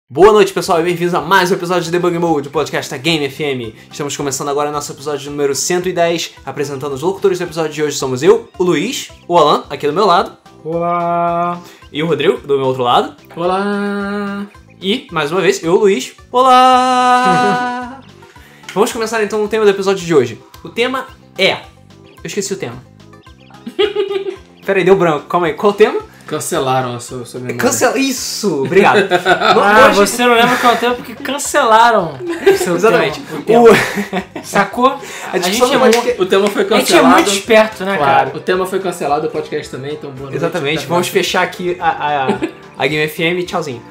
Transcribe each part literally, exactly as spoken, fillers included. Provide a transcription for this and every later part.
Boa noite, pessoal, e bem-vindos a mais um episódio de Debug Mode, o podcast da Game F M. Estamos começando agora nosso episódio número cento e dez, apresentando os locutores do episódio de hoje. Somos eu, o Luiz, o Alan, aqui do meu lado. Olá! E o Rodrigo, do meu outro lado. Olá! E, mais uma vez, eu, o Luiz. Olá! Vamos começar então o tema do episódio de hoje. O tema é... Eu esqueci o tema. Peraí, deu branco. Calma aí, qual o tema? Cancelaram a sua, sua memória. Cancela... Isso! Obrigado. Ah, hoje... você não lembra qual é o tempo porque cancelaram. Exatamente. O tema, o tema. Sacou? A, a gente é muito... O tema foi cancelado. A gente é muito esperto, né, claro. cara? O tema foi cancelado, o podcast também, então boa noite. Exatamente. Vamos fechar aqui a, a, a Game F M. Tchauzinho.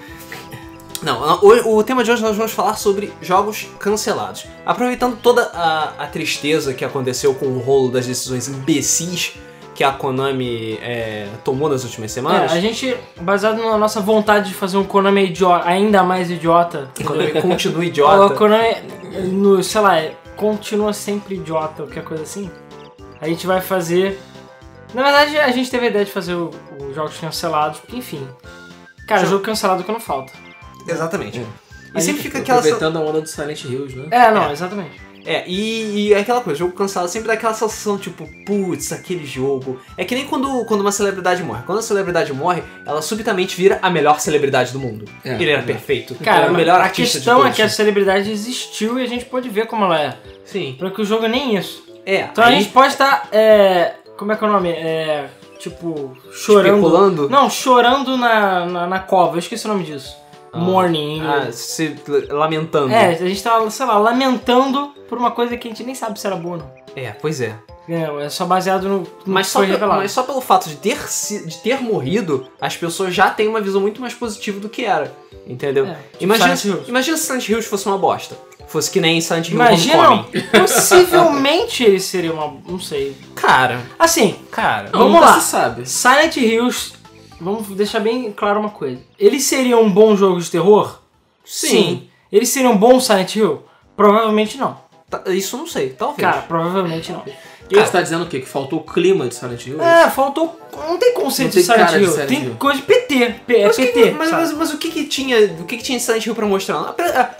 Não, o, o tema de hoje nós vamos falar sobre jogos cancelados. Aproveitando toda a, a tristeza que aconteceu com o rolo das decisões imbecis que a Konami é, tomou nas últimas semanas. É, a gente, baseado na nossa vontade de fazer um Konami idiota, ainda mais idiota. A Konami continua idiota. A Konami, no, sei lá, continua sempre idiota, qualquer coisa assim. A gente vai fazer... Na verdade, a gente teve a ideia de fazer os jogos cancelados, porque enfim... Cara, jogo, jogo cancelado que não falta. Exatamente. É. E a sempre fica aquela... Aproveitando a onda do Silent Hills, né? É, não, é. exatamente. É, e, e é aquela coisa, jogo cancelado sempre dá aquela sensação, tipo, putz, aquele jogo... É que nem quando, quando uma celebridade morre. Quando a celebridade morre, ela subitamente vira a melhor celebridade do mundo. É, Ele era é. perfeito. Cara, era o melhor a artista questão de todos. é que a celebridade existiu e a gente pode ver como ela é. Sim. Porque o jogo é nem isso. É. Então aí... a gente pode estar, é... como é que é o nome? É... Tipo, chorando... Especulando? Não, chorando na, na, na cova. Eu esqueci o nome disso. Ah, Morning. Ah, se lamentando. É, a gente tá, sei lá, lamentando por uma coisa que a gente nem sabe se era boa ou não. É, pois é. É, é só baseado no, no mas que só foi pe- revelado. Mas só pelo fato de ter, de ter morrido, as pessoas já têm uma visão muito mais positiva do que era. Entendeu? É, tipo imagina, Silent imagina se Silent Hills fosse uma bosta. Fosse que nem Silent Hill Imagina, Homecoming. Possivelmente ele seria uma... Não sei. Cara. Assim, cara. Vamos nunca lá. se sabe. Silent Hills... Vamos deixar bem claro uma coisa. Ele seria um bom jogo de terror? Sim. Sim. Ele seria um bom Silent Hill? Provavelmente não. Isso eu não sei, talvez. Cara, provavelmente não. E você tá dizendo o quê? Que faltou o clima de Silent Hill? É, faltou... Não tem conceito não tem de Silent Hill. de Silent tem Hill. coisa de P T. P- é mas P T, que, mas, mas, mas o que que tinha o que que tinha de Silent Hill pra mostrar?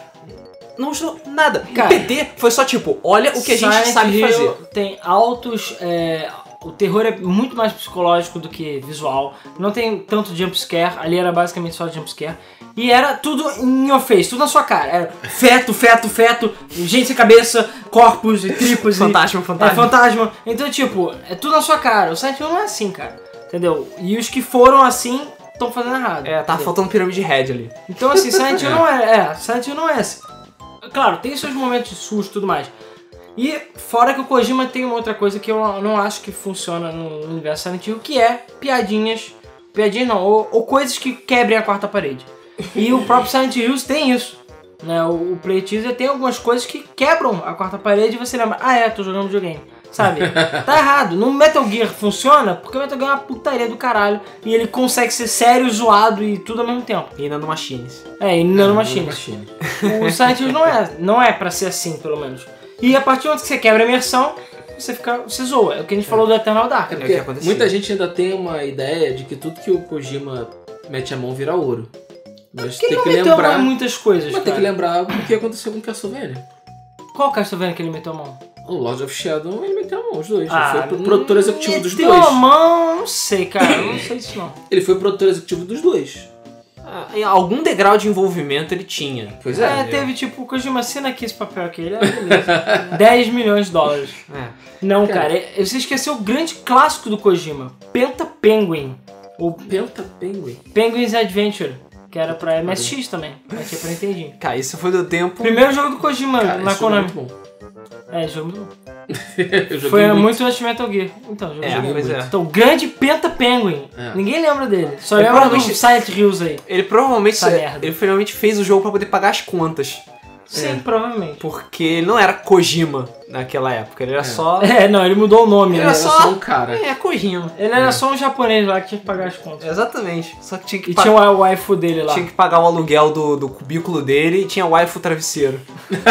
Não mostrou nada. Cara, P T foi só tipo, olha o que a gente Silent sabe Hill fazer. Tem altos... É, o terror é muito mais psicológico do que visual. Não tem tanto jumpscare. Ali era basicamente só jumpscare. E era tudo in your face, tudo na sua cara. Era feto, feto, feto, gente sem cabeça, corpos e tripas. Fantasma, e, fantasma. É, fantasma. Então, tipo, é tudo na sua cara. O Silent Hill não é assim, cara. Entendeu? E os que foram assim, estão fazendo errado. É, tava faltando pirâmide Red ali. Então, assim, Silent Hill não é... É, Silent Hill não é assim. Claro, tem seus momentos de susto e tudo mais. E fora que o Kojima tem uma outra coisa que eu não acho que funciona no universo Silent Hill, que é piadinhas. Piadinhas não, ou, ou coisas que quebrem a quarta parede. E o próprio Silent Hills tem isso. Né? O, o Play Teaser tem algumas coisas que quebram a quarta parede e você lembra, ah é, tô jogando videogame. Sabe? Tá errado. No Metal Gear funciona porque o Metal Gear é uma putaria do caralho e ele consegue ser sério, zoado e tudo ao mesmo tempo. E nanomachines. É, e nanomachines. Machine. O Silent Hill não é, não é pra ser assim, pelo menos. E a partir do momento que você quebra a imersão, você fica, você zoa. É o que a gente falou do Eternal Dark. É Né? porque É o que muita gente ainda tem uma ideia de que tudo que o Kojima mete a mão vira ouro. Mas Porque tem ele que não meteu lembrar. a mão em muitas coisas, Mas tem cara. que lembrar o que aconteceu com Castlevania. Qual Castlevania que ele meteu a mão? O Lord of Shadow, ele meteu a mão, os dois. Ah, ele foi pro produtor executivo dos meteu dois. a mão, não sei, cara. Eu não sei disso não. Ele foi produtor executivo dos dois. Ah, em algum degrau de envolvimento ele tinha. Pois é. É, teve tipo, Kojima, assina aqui esse papel aqui. Ele é beleza. dez milhões de dólares. É. Não, Cara. cara, é- você esqueceu o grande clássico do Kojima. Penta Penguin. O Penta Penguin. Penguin's Adventure. Que era pra M S X também. Mas tinha pra Nintendinho. Cara, isso foi do tempo. Primeiro jogo do Kojima Cara, na esse jogo é Konami. muito bom. É, jogo muito bom. Eu joguei Foi muito, muito. antes de Metal Gear. Então, jogo É, joguei pois muito. é. Então, o grande Penta Penguin. É. Ninguém lembra dele. Só Ele lembra do provavelmente- Silent Hills aí. Ele provavelmente, Essa merda. ele provavelmente fez o jogo pra poder pagar as contas. Sim, provavelmente. Porque ele não era Kojima naquela época, ele era É. só... É, não, ele mudou o nome. Ele Né? era Era só- só um cara. É, Kojima. Ele era só um japonês lá que tinha que pagar as contas. Exatamente. Só que tinha que, E pa- tinha o waifu dele lá. tinha que pagar o aluguel do, do cubículo dele e tinha o waifu travesseiro.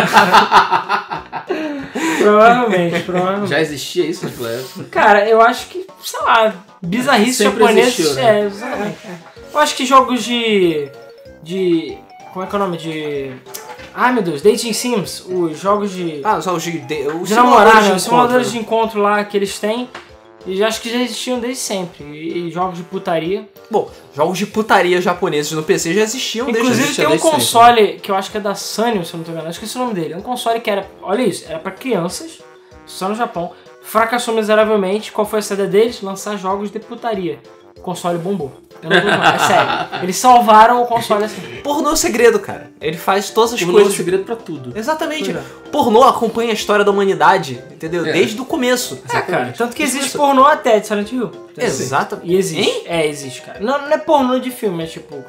Provavelmente, provavelmente. Já existia isso naquela época? Cara, eu acho que, sei lá, bizarrice Sempre japoneses. existiu, né? É, exatamente. Eu acho que jogos de. de Como é que é o nome? De... Ai meu Deus, Dating Sims, os jogos de... Ah, só os de, de, os de namorar, né? Os de simuladores encontro. de encontro lá que eles têm. E acho que já existiam desde sempre. E, e jogos de putaria. Bom, jogos de putaria japoneses no P C já existiam Inclusive desde tem um desde sempre. console que eu acho que é da Sanyo, se eu não tô enganado. Acho que esse é o nome dele. É um console que era... Olha isso, era pra crianças, só no Japão. Fracassou miseravelmente. Qual foi a saída deles? Lançar jogos de putaria. O console bombou. Eu não tô falando, é sério. Eles salvaram o console assim. Pornô é o segredo, cara. Ele faz todas as Pornô é coisas. o segredo pra tudo. Exatamente. Pois Pornô acompanha a história da humanidade, entendeu? É. Desde o começo. É, cara. Tanto que Isso, existe isso. pornô até de Silent Hill. Exato. E existe. Hein? É, existe, cara. Não, não é pornô de filme, é tipo...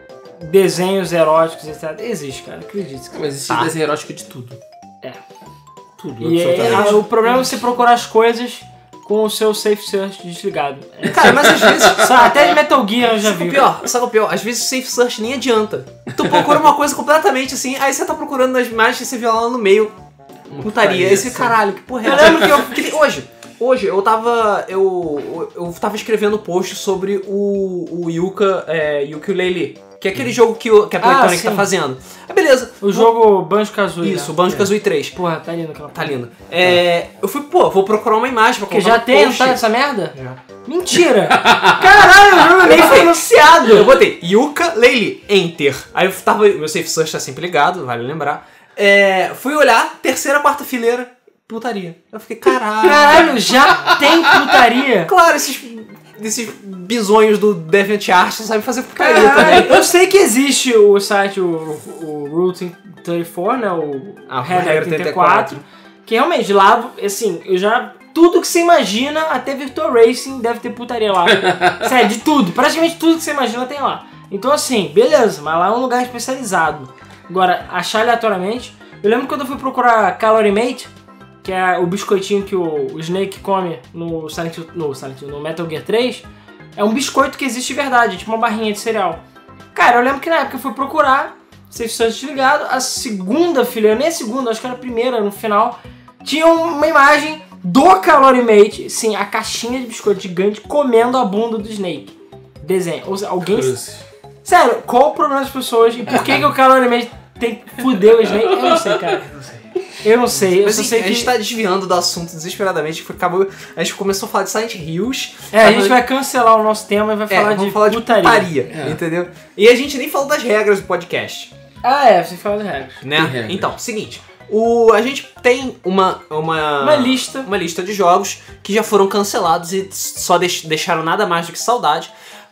Desenhos eróticos, etcétera. Existe, cara. Acredite. Cara. Mas existe Tá. desenho erótico de tudo. É. Tudo, E é, absolutamente. ah, o problema é você procurar as coisas com o seu Safe Search desligado. É. Cara, mas às vezes. Sabe, até de Metal Gear eu já Sabe vi. o pior? Sabe o pior? Às vezes o Safe Search nem adianta. Tu procura uma coisa completamente assim, aí você tá procurando nas imagens e você vê lá no meio. Uma Putaria. Esse assim. caralho, que porra é Eu essa? lembro que eu- Que nem- Hoje, hoje eu tava. Eu, eu tava escrevendo post sobre o, o Yuka, é, Yooka-Laylee. Que é aquele jogo que, o- que a Playtonic sim. tá fazendo. Ah, beleza. O jogo Banjo-Kazooie. Isso, o né? Banjo-Kazooie três. Porra, tá lindo aquela Tá lindo. É, eu fui, pô, vou procurar uma imagem pra Porque colocar já no tem, post. tá, essa merda? Já. Mentira! Caralho, o jogo nem foi anunciado! Eu botei Yooka-Laylee, Enter. Aí eu tava, meu Safe Search tá sempre ligado, vale lembrar. É, fui olhar, terceira, quarta fileira, putaria. Eu fiquei, caralho. Caralho, já tem putaria! Claro, esses, esses bisonhos do DeviantArt sabem fazer putaria Caralho, também. eu sei que existe o site, o, o Route trinta e quatro, né? O Ah, o Header Header trinta e quatro. Que realmente lá, assim, eu já. Tudo que você imagina, até Virtual Racing deve ter putaria lá. Sério, de tudo. Praticamente tudo que você imagina tem lá. Então, assim, beleza, mas lá é um lugar especializado. Agora, achar aleatoriamente. Eu lembro quando eu fui procurar Calorie Mate, que é o biscoitinho que o, o Snake come no, Silent Hill, no, Silent Hill, no Metal Gear três. É um biscoito que existe de verdade, tipo uma barrinha de cereal. Cara, eu lembro que na época eu fui procurar, Safe Search desligado, a segunda fileira, nem a segunda, acho que era a primeira, no final, tinha uma imagem do Calorie Mate, sim, a caixinha de biscoito gigante comendo a bunda do Snake. Desenho. Ou seja, alguém... Cruz. Sério, qual o problema das pessoas e por que, que o Calorie Mate tem que fuder o Snake? Eu não sei, cara. Eu não sei, eu Mas só assim, sei a que... gente tá desviando do assunto desesperadamente, que acabou, a gente começou a falar de Silent Hills. É, a gente vai cancelar o nosso tema e vai É, falar, vamos de, falar de putaria. putaria, É. entendeu? E a gente nem falou das regras do podcast. Ah, é, você fala de regras. Né? Tem regras. Então, seguinte, o, a gente tem uma, uma, Uma lista. uma lista de jogos que já foram cancelados e só deix- deixaram nada mais do que saudade,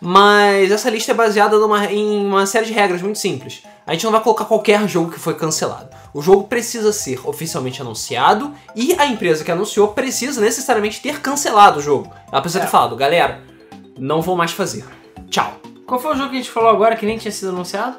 mas essa lista é baseada numa, em uma série de regras muito simples. A gente não vai colocar qualquer jogo que foi cancelado. O jogo precisa ser oficialmente anunciado e a empresa que anunciou precisa necessariamente ter cancelado o jogo. Ela precisa É. ter falado, galera, não vou mais fazer. Tchau. Qual foi o jogo que a gente falou agora que nem tinha sido anunciado?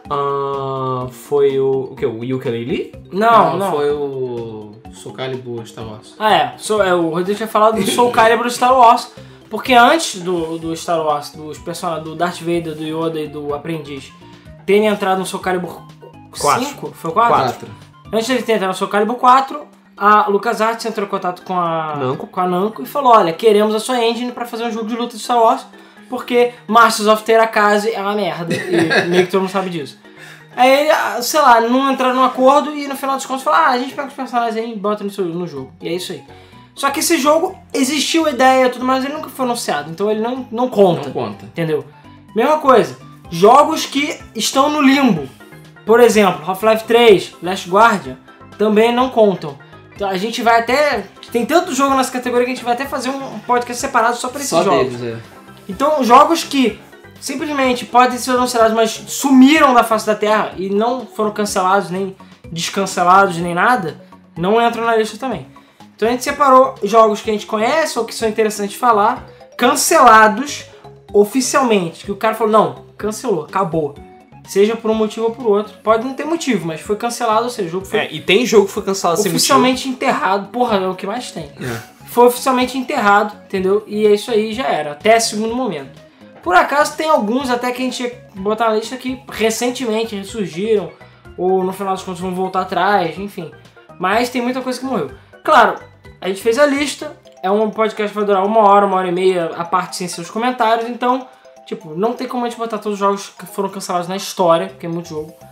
Ah, foi o, o que? O Yooka-Laylee? Não, não. Foi o Soul Calibur Star Wars. Ah, é. So, é o Rodrigo tinha falado do Soul Calibur do Star Wars. Porque antes do, do Star Wars, dos personagens, do Darth Vader, do Yoda e do Aprendiz terem entrado no Soul Calibur Quatro. cinco? Foi o quatro? Quatro. Antes de ele ter entrado no Soul Calibur quatro, a LucasArts entrou em contato com a Namco. com a Namco e falou, olha, queremos a sua engine pra fazer um jogo de luta de Star Wars, porque Masters of Terakaze é uma merda, e meio que todo mundo sabe disso. Aí ele, ah, sei lá, não entraram num acordo e no final dos contos falaram, ah, a gente pega os personagens aí e bota no, seu, no jogo. E é isso aí. Só que esse jogo existiu a ideia e tudo mais, ele nunca foi anunciado, então ele não, não conta. Não conta. Entendeu? Mesma coisa, jogos que estão no limbo. Por exemplo, Half-Life três, Last Guardian, também não contam. Então a gente vai até... Tem tanto jogo nessa categoria que a gente vai até fazer um podcast separado só para esses Só jogos. deles, é. Então, jogos que simplesmente podem ser anunciados, mas sumiram da face da Terra e não foram cancelados, nem descancelados, nem nada, não entram na lista também. Então a gente separou jogos que a gente conhece ou que são interessantes de falar, cancelados oficialmente. Que o cara falou, não, cancelou, acabou. Seja por um motivo ou por outro. Pode não ter motivo, mas foi cancelado, ou seja, o jogo foi É, e tem jogo que foi cancelado sem motivo. oficialmente enterrado. Porra, é o que mais tem. É. Foi oficialmente enterrado, entendeu? E é isso aí, já era, até segundo momento. Por acaso tem alguns até que a gente ia botar na lista que recentemente ressurgiram, ou no final das contas vão voltar atrás, enfim. Mas tem muita coisa que morreu. Claro, a gente fez a lista, é um podcast que vai durar uma hora, uma hora e meia, a parte sem seus comentários, então, tipo, não tem como a gente botar todos os jogos que foram cancelados na história, porque é muito jogo.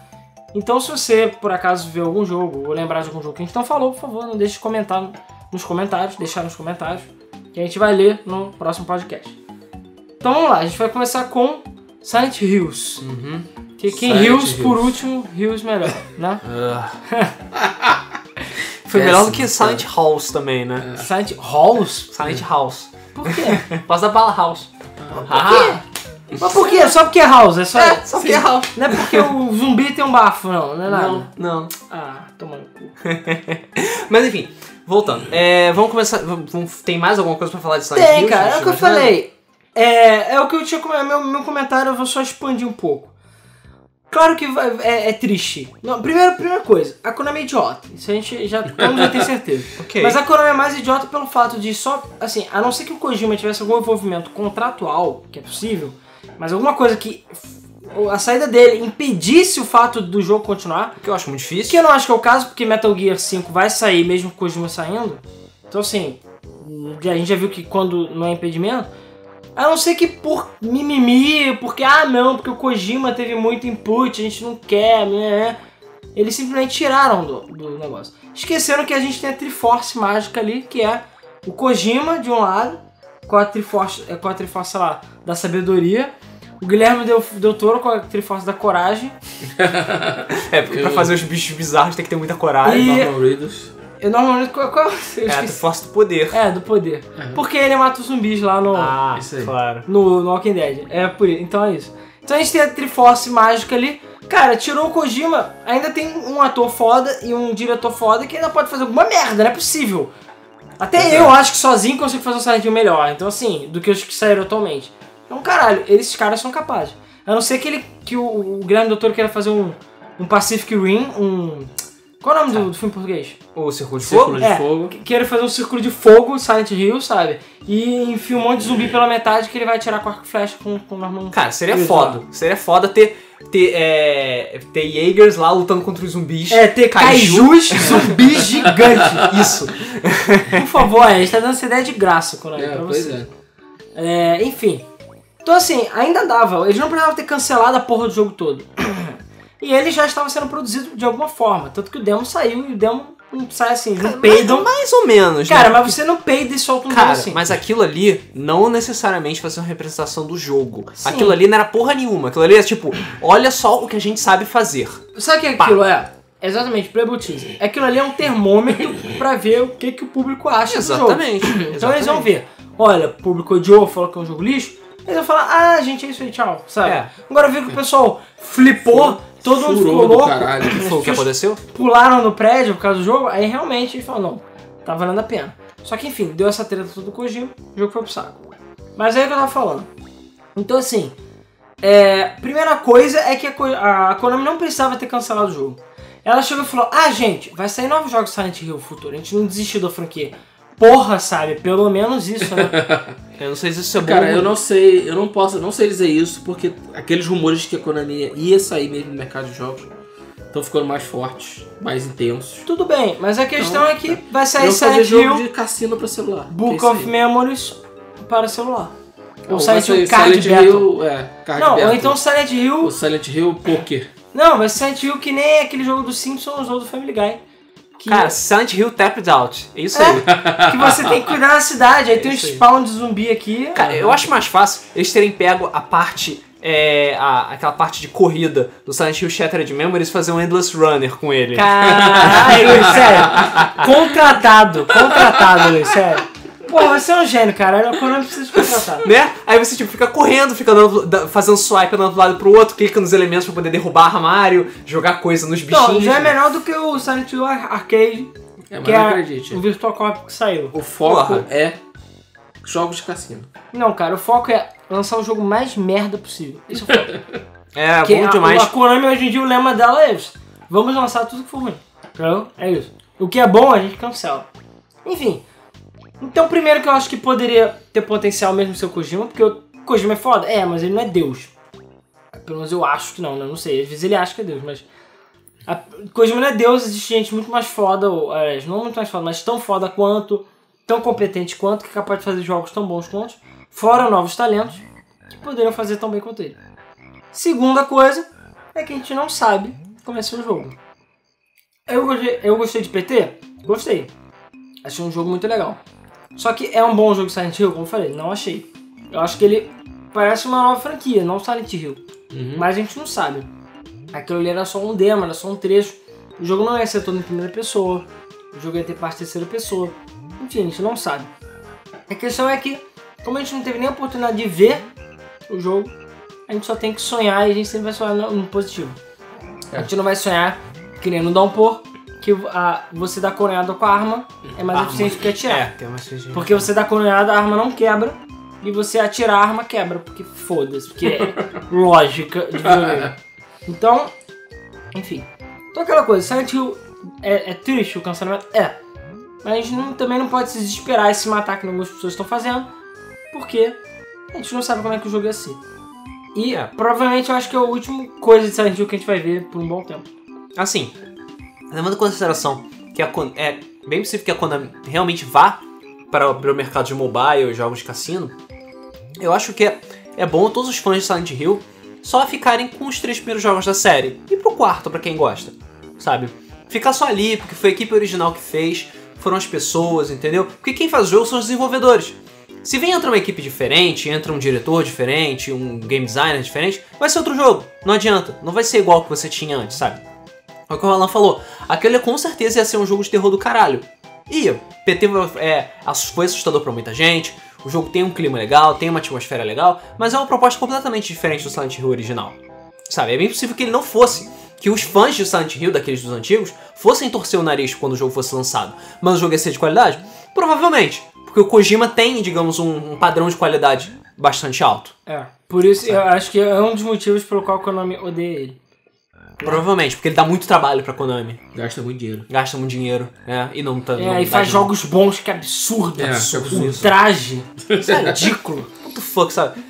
Então se você, por acaso, ver algum jogo ou lembrar de algum jogo que a gente não falou, por favor, não deixe de comentar nos comentários, deixar nos comentários, que a gente vai ler no próximo podcast. Então vamos lá, a gente vai começar com Silent Hills. Uhum. Que quem Silent Hills, Hills. por último, Hills melhor, né? Foi melhor do que Péssimo, Silent House também, né? Silent Halls? Silent House. Por quê? Por causa da bala House. Ah, mas por quê? Só porque é House, é só... É, só porque é House. Não é porque o zumbi tem um bafo, não, não é nada. Não, não. Ah, toma no cu. Mas enfim, voltando. É, vamos começar. Vamos, vamos- tem mais alguma coisa pra falar de Silent Tem, Hill, cara, gente? é o que eu Mais nada? falei. É, é o que eu tinha comentado. Meu, meu comentário eu vou só expandir um pouco. Claro que vai- é, é triste. Não, primeiro, primeira coisa, a Konami é idiota. Isso a gente já, todo mundo já tem certeza. Ok. Mas a Konami é mais idiota pelo fato de só, assim, a não ser que o Kojima tivesse algum envolvimento contratual, que é possível, mas alguma coisa que a saída dele impedisse o fato do jogo continuar, O que eu acho muito difícil. que eu não acho que é o caso, porque Metal Gear cinco vai sair mesmo com o Kojima saindo. Então assim, a gente já viu que quando não é impedimento, a não ser que por mimimi, porque ah não, porque o Kojima teve muito input, a gente não quer, né? Eles simplesmente tiraram do, do negócio. Esqueceram que a gente tem a Triforce mágica ali, que é o Kojima de um lado, com a Triforce, com a Triforce, sei lá, da sabedoria, o Guilherme Del, Del Toro com a Triforce da coragem, É, porque pra Eu- fazer os bichos bizarros tem que ter muita coragem. E- Norman Reedus. eu normalmente... Qual, qual, eu É, a esqueci. força do poder. É, do poder. Porque ele mata os zumbis lá no, Ah, Isso aí. claro. no, no Walking Dead. É por isso. Então é isso. Então a gente tem a Triforce mágica ali. Cara, tirou o Kojima, ainda tem um ator foda e um diretor foda que ainda pode fazer alguma merda, não é possível. Até Pois eu é. acho que sozinho consigo fazer um Silent Hill melhor. Então assim, do que os que saíram atualmente. Então caralho, esses caras são capazes. A não ser que, ele, que o, o Guilherme Doutor queira fazer um, um Pacific Rim, um... Qual é o nome do, do filme em português? O Círculo de Círculo Fogo? de É, Fogo. que- queira fazer um círculo de fogo, Silent Hill, sabe? E enfia um monte de zumbi pela metade que ele vai atirar com arco e flecha com, com o Norman. Cara, seria Reedus foda. Seria foda ter, ter, é, ter Jaegers lá lutando contra os zumbis. É, ter kaijus, zumbis gigantes. Isso. Por favor, a gente tá dando essa ideia de graça, Konami, É, pra pois você. é. É, enfim. Então assim, ainda dava. Eles não precisavam ter cancelado a porra do jogo todo. E ele já estava sendo produzido de alguma forma. Tanto que o demo saiu e o demo não sai assim, eles não peidam. Mais, mais ou menos, Cara, né? mas você não peida e solta um Cara, demo assim. mas aquilo ali não necessariamente vai ser uma representação do jogo. Sim. Aquilo ali não era porra nenhuma. Aquilo ali é tipo, olha só o que a gente sabe fazer. Sabe o que aquilo é? Exatamente, Playboy Teaser. Aquilo ali é um termômetro pra ver o que, que o público acha Exatamente. do jogo. Então exatamente. eles vão ver. Olha, o público odiou, falou que é um jogo lixo. Eles vão falar, ah, gente, é isso aí, tchau. Sabe? É. Agora viu que o pessoal flipou, todo mundo ficou Furou do louco. caralho. Foi o que As pessoas aconteceu? pularam no prédio por causa do jogo. Aí realmente eles falaram, não, tá valendo a pena. Só que enfim, deu essa treta toda com o Kojima, o jogo foi pro saco. Mas aí é o que eu tava falando. Então assim, é, primeira coisa é que a, Co- a Konami não precisava ter cancelado o jogo. Ela chegou e falou, ah gente, vai sair novos jogos Silent Hill no futuro, a gente não desistiu da franquia. Porra, sabe, pelo menos isso, né? Eu não sei se isso é bom. Cara, eu não sei, eu não posso, não sei dizer isso, porque aqueles rumores de que a Konami ia sair mesmo no mercado de jogos estão ficando mais fortes, mais intensos. Tudo bem, mas a questão é que vai sair Eu fazer Silent jogo Hill de cassino pra celular. Book que é isso of aí. Memories para celular. Ou Ou vai Silent Hill sair Card Silent Battle. Hill, é, Card Não, ou Battle. então Silent Hill... O Silent Hill Poker. Não, vai ser Silent Hill que nem aquele jogo do Simpsons ou do Family Guy. Que, Cara, Silent Hill Tapped Out. É isso É. aí. que você tem que cuidar da cidade, aí tem um Isso aí. spawn de zumbi aqui. Cara, eu acho mais fácil eles terem pego a parte. É, a- aquela parte de corrida do Silent Hill Shattered Memories e fazer um Endless Runner com ele. Caralho, Luiz, sério. Contratado, contratado, Luiz, sério. Pô, você é um gênio, cara. A Konami precisa de contratar. Né? Aí você tipo, fica correndo, fica dando- da- fazendo swipe andando de um lado pro outro, clica nos elementos pra poder derrubar armário, jogar coisa nos bichinhos. Não, já é melhor do que o Silent Hill Arcade, É, mas que não é acredite. o Virtual Cop que saiu. O foco Porra. é jogos de cassino. Não, cara, o foco é lançar o jogo mais merda possível. Isso é o foco. É, Porque bom a- demais. A, Konami hoje em dia, o lema dela é isso. Vamos lançar tudo que for ruim. Entendeu? É isso. O que é bom, a gente cancela. Enfim. Então, primeiro que eu acho que poderia ter potencial mesmo ser o Kojima, porque o Kojima é foda. É, mas ele não é Deus. Pelo menos eu acho que não, né? Não sei. Às vezes ele acha que é Deus, mas... A Kojima não é Deus, existe gente muito mais foda, ou, aliás, não muito mais foda, mas tão foda quanto, tão competente quanto, que é capaz de fazer jogos tão bons quanto, fora novos talentos, que poderiam fazer tão bem quanto ele. Segunda coisa é que a gente não sabe comecei o jogo. Eu gostei, eu gostei de P T? Gostei. Achei um jogo muito legal. Só que é um bom jogo de Silent Hill, como eu falei, não achei. Eu acho que ele parece uma nova franquia, não Silent Hill. Uhum. Mas a gente não sabe. Aquilo ali era só um demo, era só um trecho. O jogo não ia ser todo em primeira pessoa. O jogo ia ter parte de terceira pessoa. Enfim, a gente não sabe. A questão é que, como a gente não teve nem a oportunidade de ver o jogo, a gente só tem que sonhar e a gente sempre vai sonhar no, no positivo. É. A gente não vai sonhar que nem no Downpour, que a, você dá coronhada com a arma é mais Arma. eficiente que atirar. É, tem mais eficiente. Porque você dá coronhada, a arma não quebra. E você atirar, a arma quebra. Porque foda-se, porque é lógica de videogame. Então, enfim. Então aquela coisa, Silent Hill é, é triste o cancelamento? É. Mas a gente não, também não pode se desesperar e se matar que algumas pessoas estão fazendo. Porque a gente não sabe como é que o jogo ia ser. E É. provavelmente eu acho que é a última coisa de Silent Hill que a gente vai ver por um bom tempo. Assim, levando em consideração que a Kon- é bem possível que a Konami realmente vá para, para o mercado de mobile, jogos de cassino, eu acho que é, é bom todos os fãs de Silent Hill só ficarem com os três primeiros jogos da série. E pro quarto, pra quem gosta, sabe? Ficar só ali, porque foi a equipe original que fez, foram as pessoas, entendeu? Porque quem faz o jogo são os desenvolvedores. Se vem entra uma equipe diferente, entra um diretor diferente, um game designer diferente, vai ser outro jogo. Não adianta, não vai ser igual que você tinha antes, sabe? É o que o Alan falou, aquele com certeza ia ser um jogo de terror do caralho. E P T é, foi assustador pra muita gente, o jogo tem um clima legal, tem uma atmosfera legal, mas é uma proposta completamente diferente do Silent Hill original. Sabe, é bem possível que ele não fosse, que os fãs de Silent Hill, daqueles dos antigos, fossem torcer o nariz quando o jogo fosse lançado. Mas o jogo ia ser de qualidade? Provavelmente, porque o Kojima tem, digamos, um, um padrão de qualidade bastante alto. É. Por isso eu acho que é um dos motivos pelo qual o Konami odeia ele. Provavelmente, porque ele dá muito trabalho pra Konami. Gasta muito dinheiro. Gasta muito dinheiro, né? E não tá. É, não e dá faz de- jogos bons, que é absurdo. É, absurdo. que absurdo. O traje. Isso é ridículo. What the fuck, sabe?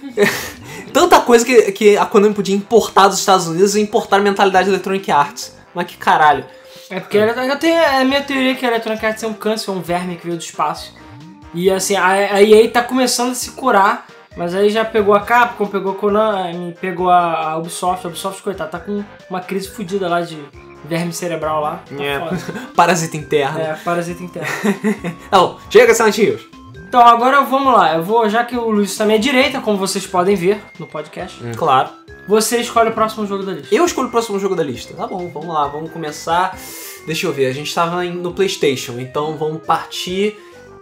Tanta coisa que, que a Konami podia importar dos Estados Unidos e importar a mentalidade da Electronic Arts. Mas que caralho. É porque eu tenho a minha teoria que a Electronic Arts é um câncer, um verme que veio do espaço. E assim, a, a E A tá começando a se curar, mas aí já pegou a Capcom, pegou a Konami, pegou a, a Ubisoft. A Ubisoft, coitada, tá com uma crise fodida lá de verme cerebral lá. Tá É, foda. parasita interno. É, parasita interno. Não, chega Silent Hills. Então agora vamos lá, eu vou, já que o Luiz está à minha direita, como vocês podem ver no podcast, Claro. você escolhe o próximo jogo da lista. Eu escolho o próximo jogo da lista. Tá bom, vamos lá, vamos começar. Deixa eu ver, a gente tava em- no PlayStation, então vamos partir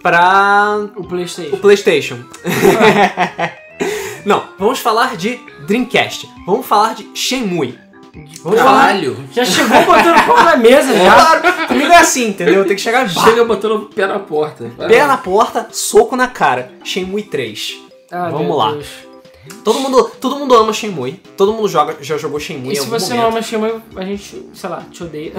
pra O PlayStation. o PlayStation. Não, vamos falar de Dreamcast. Vamos falar de Shenmue. Vamos falar. Caralho! Já chegou botando pau na mesa já. Claro, comigo é assim, entendeu? Tem que chegar Chega botando o pé na porta. Vai pé lá. na porta, soco na cara. Shenmue três. Ah, Vamos meu lá. Deus. Todo mundo, todo mundo ama Shenmue. Todo mundo joga, já jogou Shenmue E em se algum você momento. não ama Shenmue, a gente, sei lá, te odeia.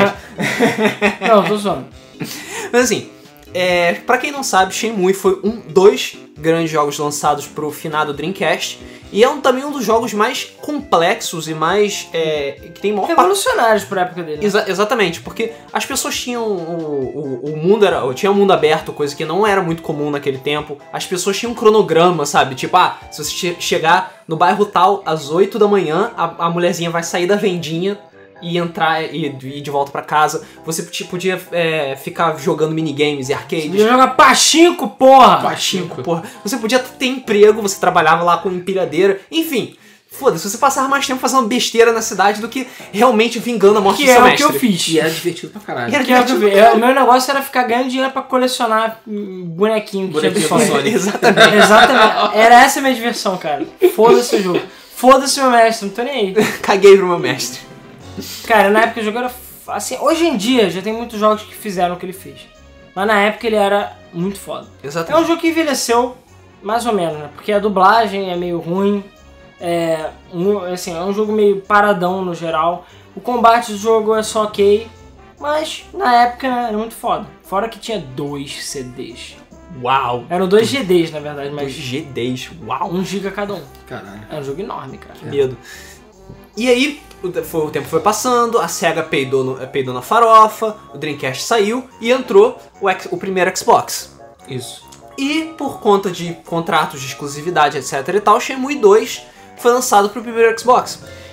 Não, tô zoando. Mas assim, é, pra quem não sabe, Shenmue foi um dos grandes jogos lançados pro finado Dreamcast. E é um, também um dos jogos mais complexos e mais... É, que tem maior parte... Revolucionários pra época dele. Né? Exa- exatamente, porque as pessoas tinham o, o, o mundo era, tinha um mundo aberto, coisa que não era muito comum naquele tempo. As pessoas tinham um cronograma, sabe? Tipo, ah, se você che- chegar no bairro tal às oito da manhã, a, a mulherzinha vai sair da vendinha e entrar e ir de volta pra casa. Você t- podia é, ficar jogando minigames e arcades. Podia jogar Pachinko, porra! Pachinko, porra. Você podia ter emprego, você trabalhava lá com empilhadeira, enfim. Foda-se, você passava mais tempo fazendo besteira na cidade do que realmente vingando a morte Que do é seu o mestre. que eu fiz. E era divertido pra caralho. Era Que é o que eu fiz. É, o meu negócio era ficar ganhando dinheiro pra colecionar hum, bonequinho que tinha do Bonequinho do Sonic. Sonic. Exatamente. Exatamente. Era essa a minha diversão, cara. Foda-se o jogo. Foda-se meu mestre, não tô nem aí. Caguei pro meu mestre. Cara, na época o jogo era... f- Assim, hoje em dia já tem muitos jogos que fizeram o que ele fez. Mas na época ele era muito foda. É um Exatamente. jogo que envelheceu mais ou menos, né? Porque a dublagem é meio ruim. É, um, assim, é um jogo meio paradão no geral. O combate do jogo é só ok. Mas na época né, era muito foda. Fora que tinha dois C Ds. Uau. Eram dois G Ds, na verdade, Os mas G Ds. Uau. um giga cada um. Caralho. É um jogo enorme, cara. Que medo. E aí, o, foi- o tempo foi passando, a SEGA peidou, no, peidou na farofa, o Dreamcast saiu e entrou o, X- o primeiro Xbox. Isso. E por conta de contratos de exclusividade, etc e tal, Shenmue dois foi lançado pro primeiro Xbox.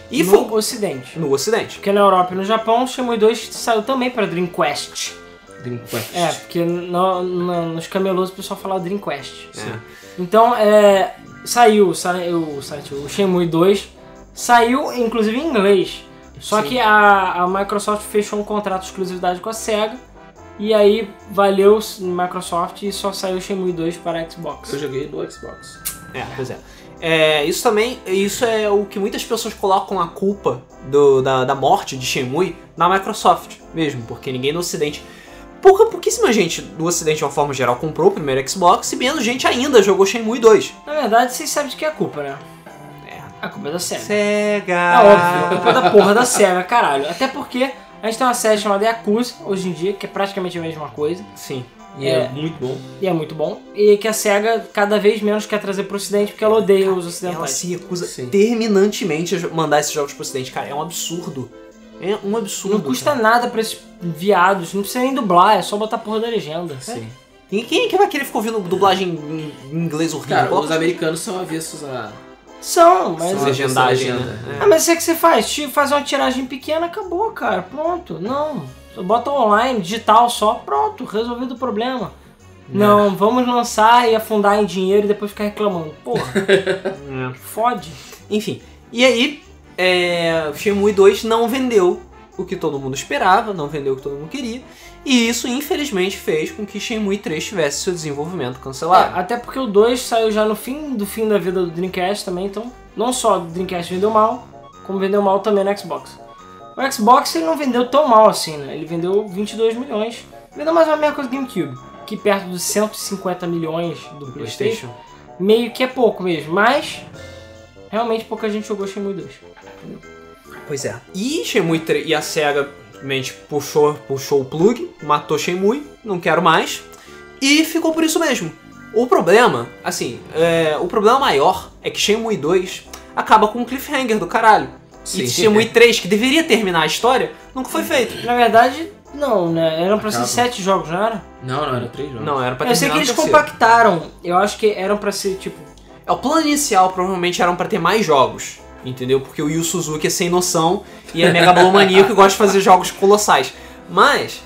E no foi Ocidente. no Ocidente. Porque na Europa e no Japão, o Shenmue dois saiu também pra Dreamcast. Dreamcast. É, porque no, no, nos camelôs o pessoal fala Dreamcast. É. Então, é, saiu, saiu, saiu o Shenmue dois, saiu inclusive em inglês. Só Sim. que a, a Microsoft fechou um contrato de exclusividade com a SEGA. E aí valeu Microsoft e só saiu o Shenmue dois para Xbox. Eu joguei no Xbox. É, pois é. É, isso também, isso é o que muitas pessoas colocam a culpa do, da, da morte de Shenmue na Microsoft mesmo, porque ninguém no Ocidente... Pouca, pouquíssima gente do Ocidente, de uma forma geral, comprou o primeiro Xbox, e menos gente ainda jogou Shenmue dois. Na verdade, vocês sabem de que é a culpa, né? É. A culpa é da SEGA. Sega! É óbvio, a culpa é da porra da SEGA, caralho. Até porque a gente tem uma série chamada Yakuza, hoje em dia, que é praticamente a mesma coisa. Sim. E é, É. muito bom. E é muito bom. E que a SEGA cada vez menos quer trazer pro Ocidente porque ela odeia os Ela ocidentais. se recusa Sim. terminantemente a mandar esses jogos pro Ocidente. Cara, é um absurdo. É um absurdo. Não custa cara. nada pra esses viados, não precisa nem dublar, é só botar a porra da legenda. Sim. E quem é que vai querer ficar ouvindo dublagem em em inglês horrível? Cara, Coloca os americanos são avessos a... São, mas. São legendagem, avessos à né? legenda. Ah, mas isso é que você faz? Te faz uma tiragem pequena, acabou, cara. Pronto. Não. Só bota online, digital só, pronto, resolvido o problema. Não, vamos lançar e afundar em dinheiro e depois ficar reclamando. Porra, É. fode. Enfim, e aí, é, o Shenmue dois não vendeu o que todo mundo esperava, não vendeu o que todo mundo queria, e isso infelizmente fez com que Shenmue três tivesse seu desenvolvimento É, cancelado. até porque o dois saiu já no fim do fim da vida do Dreamcast também, então não só o Dreamcast vendeu mal, como vendeu mal também no Xbox. O Xbox ele não vendeu tão mal assim, né? Ele vendeu vinte e dois milhões. Vendeu mais ou menos a mesma coisa que o GameCube, que perto dos cento e cinquenta milhões do PlayStation, meio que é pouco mesmo, mas realmente pouca gente jogou Shenmue dois. Pois é. E Shenmue três, e a SEGA simplesmente puxou, puxou o plug, matou Shenmue, não quero mais, e ficou por isso mesmo. O problema, assim, é, o problema maior é que Shenmue dois acaba com um cliffhanger do caralho. Sim. E Shenmue três, que deveria terminar a história, nunca foi feito. Na verdade, não, né? Eram pra ser Acaba. sete jogos, não era? Não, não, era três jogos. Não, era pra Eu sei terminar que eles no terceiro. compactaram. Eu acho que eram pra ser, tipo... É, o plano inicial provavelmente eram pra ter mais jogos, entendeu? Porque o Yu Suzuki é sem noção e é megalomaníaco e gosta de fazer jogos colossais. Mas,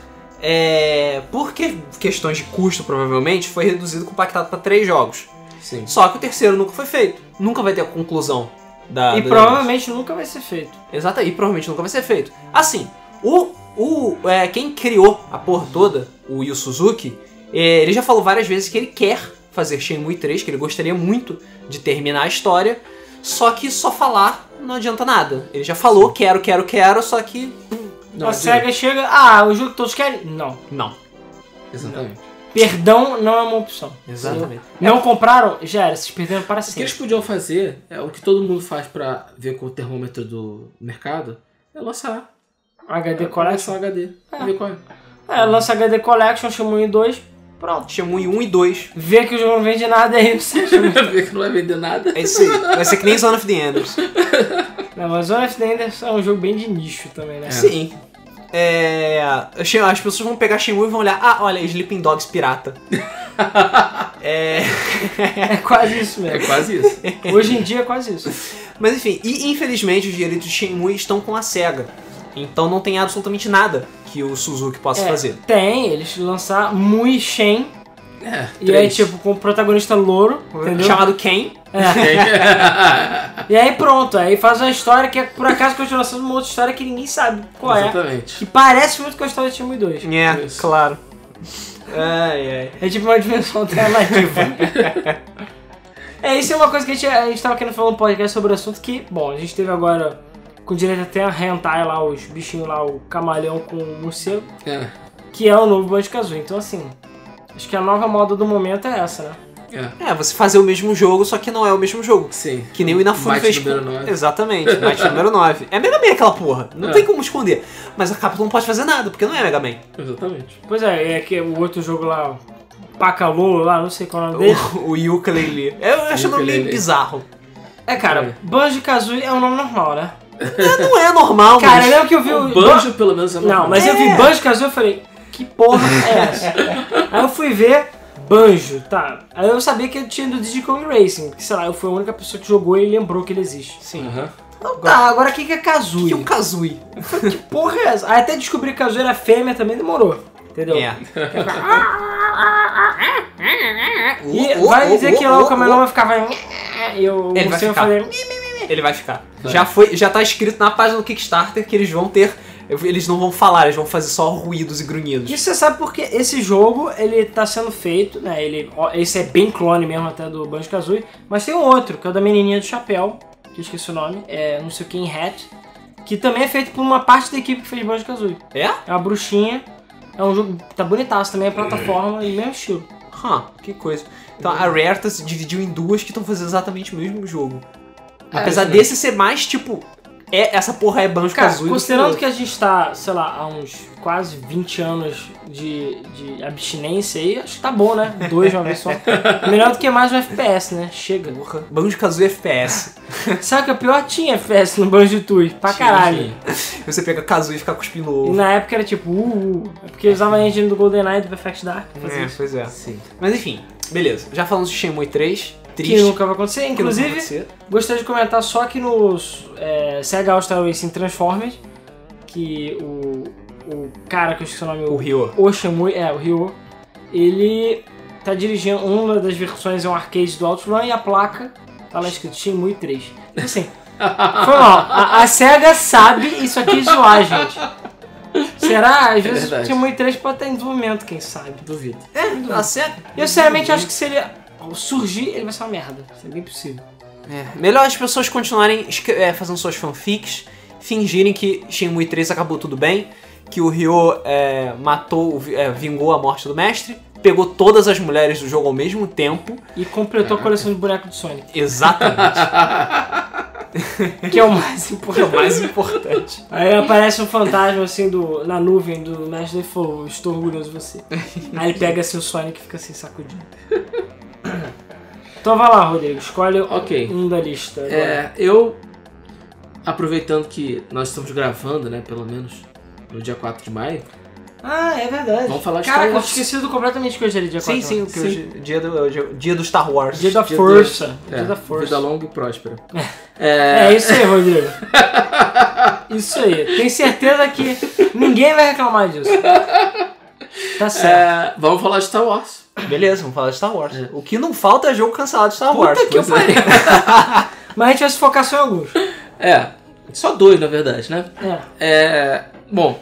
é, por que questões de custo, provavelmente, foi reduzido, compactado pra três jogos. Sim. Só que o terceiro nunca foi feito. Nunca vai ter a conclusão da... E do provavelmente nunca vai ser feito. negócio. Exato, e provavelmente nunca vai ser feito. Assim, o, o, é, quem criou a porra toda, o Yu Suzuki, é, ele já falou várias vezes que ele quer fazer Shenmue três, que ele gostaria muito de terminar a história, só que só falar não adianta nada. Ele já falou, quero, quero, quero, só que Não, a adianta. SEGA chega... Ah, o jogo que todos querem? Não. não. Exatamente. Perdão não é uma opção. Exatamente. Não compraram? Já era, vocês perderam para O que sempre. eles podiam fazer, é o que todo mundo faz pra ver com o termômetro do mercado, é lançar. H D É, Collection. lançar H D. É. Ver qual é. É, lança H D Collection, Shenmue dois, pronto. Shenmue um e dois. Vê que o jogo não vende nada aí, não sei. Ver que não vai vender nada. É isso aí. Vai ser que nem Zone of the Enders. Não, mas Zone of the Enders é um jogo bem de nicho também, né? Sim. É, as pessoas vão pegar Shenmue e vão olhar, ah, olha, Sleeping Dogs pirata. é... É quase isso É mesmo. quase isso. Hoje em dia é quase isso. Mas enfim, e infelizmente os direitos de Shenmue estão com a SEGA. Então não tem absolutamente nada que o Suzuki possa É, fazer. tem, eles lançaram Mui Shen, É, e aí tipo, com o protagonista louro, entendeu? Chamado Ken. É. E aí pronto, aí faz uma história que é por acaso continuação de uma outra história que ninguém sabe qual é. Exatamente. Que parece muito com a história de Shenmue dois. É, Isso. claro. Ai, ai. É tipo uma dimensão alternativa. É, isso é uma coisa que a gente, a gente tava querendo falar no podcast sobre o assunto que, bom, a gente teve agora com direito até a hentai lá, os bichinhos lá, o camaleão com o morcego, É. que é o novo Banjo-Kazooie. Então assim, acho que a nova moda do momento é essa, né? É. É, você fazer o mesmo jogo, só que não é o mesmo jogo. Sim. Que nem o Inafune Might fez número com... nove. Exatamente, Might número nove. É Mega Man aquela porra, não É. tem como esconder. Mas a Capcom não pode fazer nada, porque não é Mega Man. Exatamente. Pois é, é que o outro jogo lá, Pacalolo lá, não sei qual é o nome dele. O, o Ukulele. Eu acho o nome meio Ukulele. bizarro. É, cara, Banjo-Kazooie é um nome normal, né? É, não é normal, Cara, mas... eu lembro que eu vi o... O Banjo, pelo menos, é Não, normal. mas eu vi É. Banjo-Kazooie e falei, que porra é essa? Aí eu fui ver Banjo, tá. Aí eu sabia que ele tinha do Diddy Kong Racing, porque sei lá, eu fui a única pessoa que jogou e lembrou que ele existe. Sim. Aham. Então tá, agora o que que é O Kazooie? que é o Kazooie? Que porra é essa? Aí até descobrir que Kazooie era fêmea também demorou. Entendeu? É. E Oh, vai oh, dizer oh, que lá oh, o camelô ficava. E eu Ele vai eu ficar. falei. Ele vai ficar. Vai. Já, foi, já tá escrito na página do Kickstarter que eles vão ter... Eles não vão falar, eles vão fazer só ruídos e grunhidos. Isso você sabe porque esse jogo, ele tá sendo feito, né? Ele, ó, esse é bem clone mesmo até do Banjo-Kazooie, mas tem um outro, que é o da menininha do chapéu, que eu esqueci o nome, é não sei o que em Hat, que também é feito por uma parte da equipe que fez Banjo-Kazooie. É? É uma bruxinha, é um jogo, tá bonitaço também, é plataforma e mesmo estilo. Hum, que coisa. Então a Rare tá se dividiu em duas que estão fazendo exatamente o mesmo jogo. Apesar É, desse ser mais tipo... É, essa porra é Cara, Banjo-Kazooie. considerando que a gente tá, sei lá, há uns quase vinte anos de, de abstinência aí, acho que tá bom, né? Dois de uma vez só. Melhor do que mais um F P S, né? Chega. Porra, Banjo-Kazooie F P S. Sabe que a pior tinha F P S no Banjo-Tooie? Pra caralho. Você pega Kazooie e fica cuspindo E ovo. na época era tipo, uh, uh. É porque usava a engine do GoldenEye e do Perfect Dark pra fazer É, isso. pois é. Sim. Mas enfim, beleza. Já falamos de Shenmue três. Que Triste. nunca vai acontecer. que não vai Inclusive, acontecer. gostaria de comentar só que nos é, Sega All-Star Racing Transformers, que o, o cara que eu esqueci o nome, O Ryo. o Shenmue, é, o Ryo, ele tá dirigindo, uma das versões é um arcade do OutRun e a placa tá lá escrito Shenmue três. Então, assim, foi mal. A, a SEGA sabe isso aqui zoar, gente. Será? Às vezes o verdade. Shenmue três pode estar em desenvolvimento, quem sabe. Duvido. É, a sério. Eu sinceramente acho que se ele surgir, ele vai ser uma merda. Isso é bem possível. É, melhor as pessoas continuarem escre- é, fazendo suas fanfics, fingirem que Shenmue três acabou tudo bem, que o Ryo é, matou, o vi- é, vingou a morte do mestre, pegou todas as mulheres do jogo ao mesmo tempo. E completou a coleção de bonecos do Sonic. Exatamente. Que é o mais que é importante. o mais importante. Aí aparece um fantasma assim do, na nuvem do mestre e falou, estou orgulhoso de você. Aí ele pega assim o Sonic e fica assim sacudindo. Então vai lá, Rodrigo, escolhe Ok. um da lista. agora. É, eu, aproveitando que nós estamos gravando, né, pelo menos no dia quatro de maio, Ah, é verdade. Vamos falar de Caraca, Star eu Wars. tinha esquecido completamente que hoje era dia Sim, quatro. sim, o que Sim. hoje- dia, do, dia, dia do Star Wars. Dia da Dia força. é, Dia da vida força. longa e próspera. É, é isso aí, Rodrigo. Isso aí. Tenho certeza que ninguém vai reclamar disso. Tá certo. É, vamos falar de Star Wars. Beleza, vamos falar de Star Wars. É. O que não falta é jogo cancelado de Star Wars. Puta que Pois é. pariu. Mas a gente vai se focar só em alguns. É, só dois na verdade, né? É. É, bom,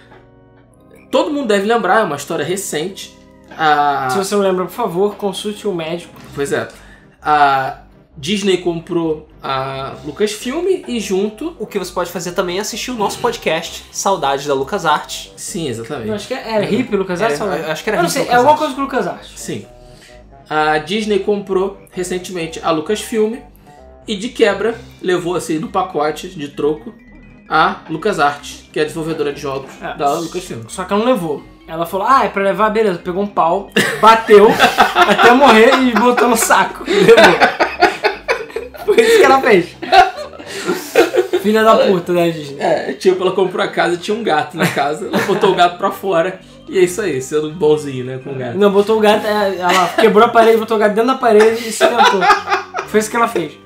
todo mundo deve lembrar, é uma história recente. A, Se você não lembra, por favor, consulte um médico. Pois é, a Disney comprou a Lucasfilm e junto... O que você pode fazer também é assistir o nosso podcast, Saudades da LucasArts. Sim, exatamente. Eu acho que era hip, Lucas Arts? É, ou- acho que era Eu não Hip, sei, é Lucas alguma Arts. coisa com o Lucas Arts. Sim. A Disney comprou recentemente a Lucasfilm e de quebra levou assim no pacote de troco a LucasArts, que é a desenvolvedora de jogos É. da Lucasfilm. Só que ela não levou. Ela falou, ah, é pra levar, beleza. Pegou um pau, bateu até morrer e botou no saco. E levou. Foi isso que ela fez. Filha da puta da Disney. É, tipo, ela comprou a casa e tinha um gato na casa, ela botou o gato pra fora e é isso aí, sendo bonzinho, né, com o gato. Não, botou o gato, é, ela quebrou a parede, botou o gato dentro da parede e se tentou. Foi isso que ela fez.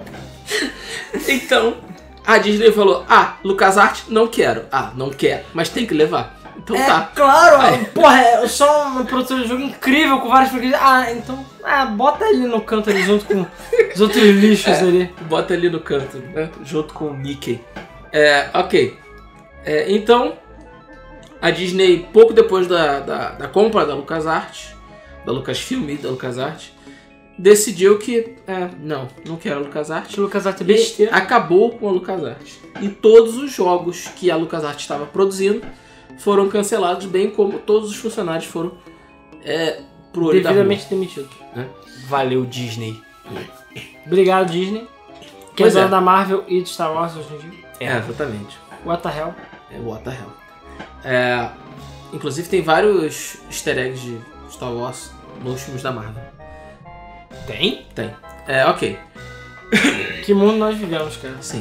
Então, a Disney falou, ah, LucasArts, não quero. Ah, não quero, mas tem que levar. Então É, tá. claro, porra, é só uma produtora de jogo incrível com vários franquias. Ah, então, ah, bota ali no canto ali junto com os outros lixos ali. Bota ali no canto, né? Junto com o Mickey. É, ok. É, então, a Disney, pouco depois da, da, da compra da LucasArts, da Lucasfilm e da LucasArts, decidiu que, é, não, não quero a LucasArts. O Lucas Arts é E besteira. acabou com a LucasArts. E todos os jogos que a LucasArts estava produzindo foram cancelados, bem como todos os funcionários foram é, pro olho da rua. Devidamente demitido. Valeu, Disney. Obrigado, Disney. Que é Pois é. dona da Marvel e de Star Wars hoje em dia. É, exatamente. What the hell? É What the hell. É, inclusive tem vários easter eggs de Star Wars nos filmes da Marvel. Tem? Tem. É, ok. Que mundo nós vivemos, cara. Sim.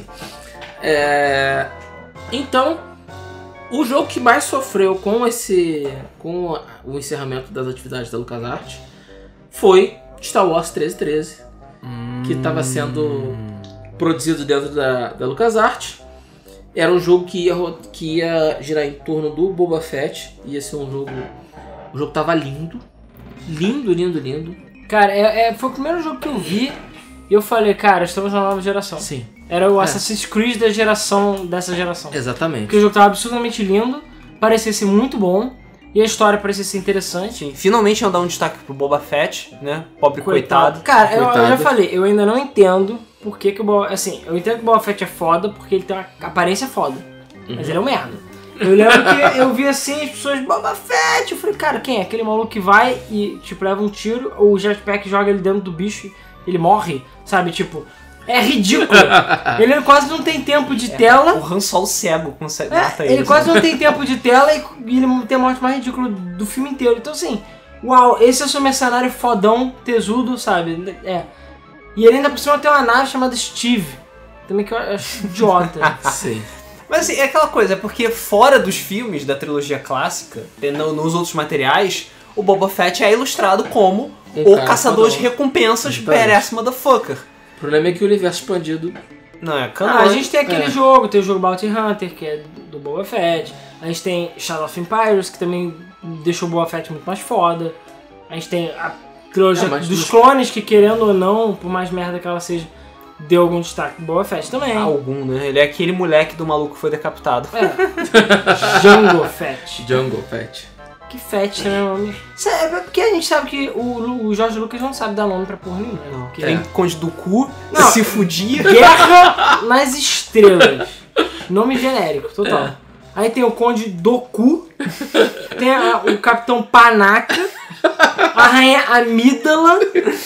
É, então, o jogo que mais sofreu com esse, com o encerramento das atividades da LucasArts foi Star Wars treze treze, que estava sendo produzido dentro da, da LucasArts. Era um jogo que ia, que ia girar em torno do Boba Fett. Ia ser um jogo... O jogo tava lindo. Lindo, lindo, lindo. Cara, é, é, foi o primeiro jogo que eu vi e eu falei, cara, estamos na nova geração. Sim. Era o É. Assassin's Creed da geração, dessa geração. Exatamente. Porque o jogo tava absurdamente lindo, parecia ser muito bom e a história parecia ser interessante. Sim, finalmente iam dar um destaque pro Boba Fett, né? Pobre coitado. Cara, eu, eu já Coitado. falei, eu ainda não entendo por que, que o Boba... Assim, eu entendo que o Boba Fett é foda porque ele tem uma aparência foda. Mas ele é um merda. Eu lembro que eu vi assim as pessoas, Boba Fett, eu falei, cara, quem é? Aquele maluco que vai e, tipo, leva um tiro, o jetpack joga ele dentro do bicho e ele morre, sabe? Tipo, é ridículo. Ele quase não tem tempo de tela. O Han Solo cego consegue É, matar ele ele. quase não tem tempo de tela e e ele tem a morte mais ridícula do filme inteiro. Então assim, uau, esse é o seu mercenário fodão, tesudo, sabe? É. E ele ainda por cima tem uma nave chamada Steve. Também que eu acho idiota. Sim. Mas assim, é aquela coisa, é porque fora dos filmes da trilogia clássica, no- nos outros materiais, o Boba Fett é ilustrado como Um o cara caçador de fodão. recompensas Exatamente. badass motherfucker. O problema é que o universo expandido... Não é Ah, canon. a gente tem aquele É. jogo, tem o jogo Bounty Hunter, que é do Boba Fett. A gente tem Shadow of Empires, que também deixou o Boba Fett muito mais foda. A gente tem a trilogia É, mas dos dos- clones, que querendo ou não, por mais merda que ela seja, deu algum destaque pro Boba Fett também. Algum, né? Ele é aquele moleque do maluco que foi decapitado. É. Jango Fett. Jungle Fett. Que Fett também é o nome. Isso é porque a gente sabe que o, Lu- o Jorge Lucas não sabe dar nome pra porra nenhuma. Né? Porque Tem Conde do Cu, Não. se fudia. Guerra nas Estrelas. Nome genérico, total. É. Aí tem o Conde Doku, tem a- o Capitão Panaca, a Rainha Amídala,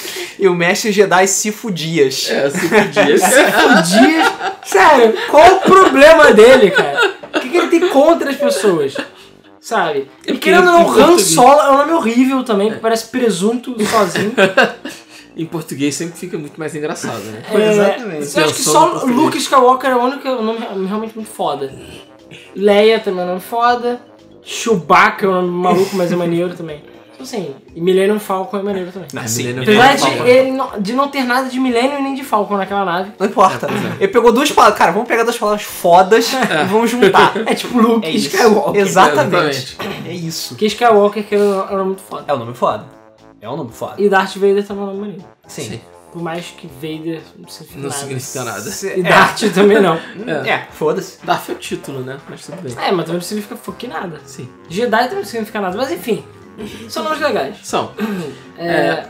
E o Mestre Jedi Sifo Dias. É, se podia. o Dias. Sério, qual o problema dele, cara? O que, que ele tem contra as pessoas? Sabe? É E porque querendo ou não, em Han português- Solo é um nome horrível também, porque parece presunto sozinho. Em português sempre fica muito mais engraçado, né? É, exatamente. Eu acho que Pensou só no português. Luke Skywalker é o único nome realmente muito foda. Leia também é um nome foda. Chewbacca é um nome maluco, mas é maneiro também. Então assim, e Millennium Falcon é maneiro também. Não, É, sim, Millennium ele Apesar não de, fala. ele não, de não ter nada de Millennium e nem de Falcon naquela nave. Não importa. É, pois é. Ele pegou duas palavras. Cara, vamos pegar duas palavras fodas e vamos juntar. É tipo Luke É e isso. Skywalker. Exatamente. É isso. Porque Skywalker que é um é um nome muito foda. É um nome foda. É um nome foda. E Darth Vader também é um nome maneiro. Sim. Sim. Por mais que Vader não significa Não nada. significa nada. Se- E Darth também não. É, é foda-se. Darth é o título, né? Mas tudo bem. É, mas também não significa fuck nada. Sim. Jedi também não significa nada. Mas enfim, são nomes legais. São. É, É,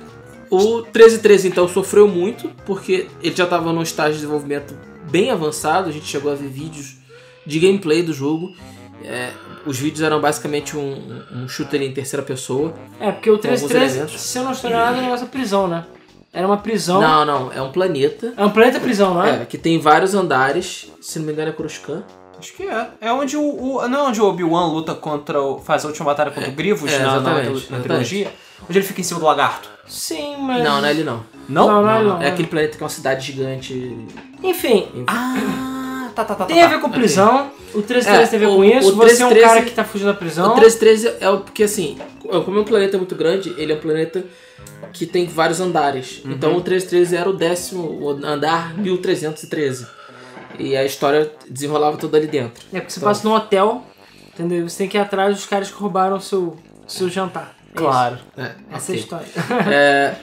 o treze treze, então, sofreu muito, porque ele já estava num estágio de desenvolvimento bem avançado. A gente chegou a ver vídeos de gameplay do jogo. É, os vídeos eram basicamente um, um shooter em terceira pessoa. é, porque o Tem treze alguns treze, elementos. se eu não estou enganado, é um negócio da prisão, né? Era uma prisão. Não, não, é um planeta. É um planeta prisão, não é? É, que tem vários andares. Se não me engano, é Coruscant. Acho que é. É onde o. o não é onde o Obi-Wan luta contra o. Faz a última batalha contra o Grievous é, na, na, exatamente, na exatamente. trilogia. Onde ele fica em cima do lagarto. Sim, mas. Não, não é ele não. Não? Não, não, Não, não. não. É aquele planeta que é uma cidade gigante. Enfim, Ah, tá, tá, tá. tem a tá. ver com prisão. O treze treze É, tem a ver o- com isso. o Você é um treze treze cara que tá fugindo da prisão. O treze treze é o porque assim, como é um planeta muito grande, ele é um planeta que tem vários andares. Uhum. Então o treze treze era o décimo o andar mil trezentos e treze. E a história desenrolava toda ali dentro. É porque você Então, passa num hotel, entendeu? Você tem que ir atrás dos caras que roubaram o seu, seu jantar. É Claro. É, isso. Essa é a ok. história. É,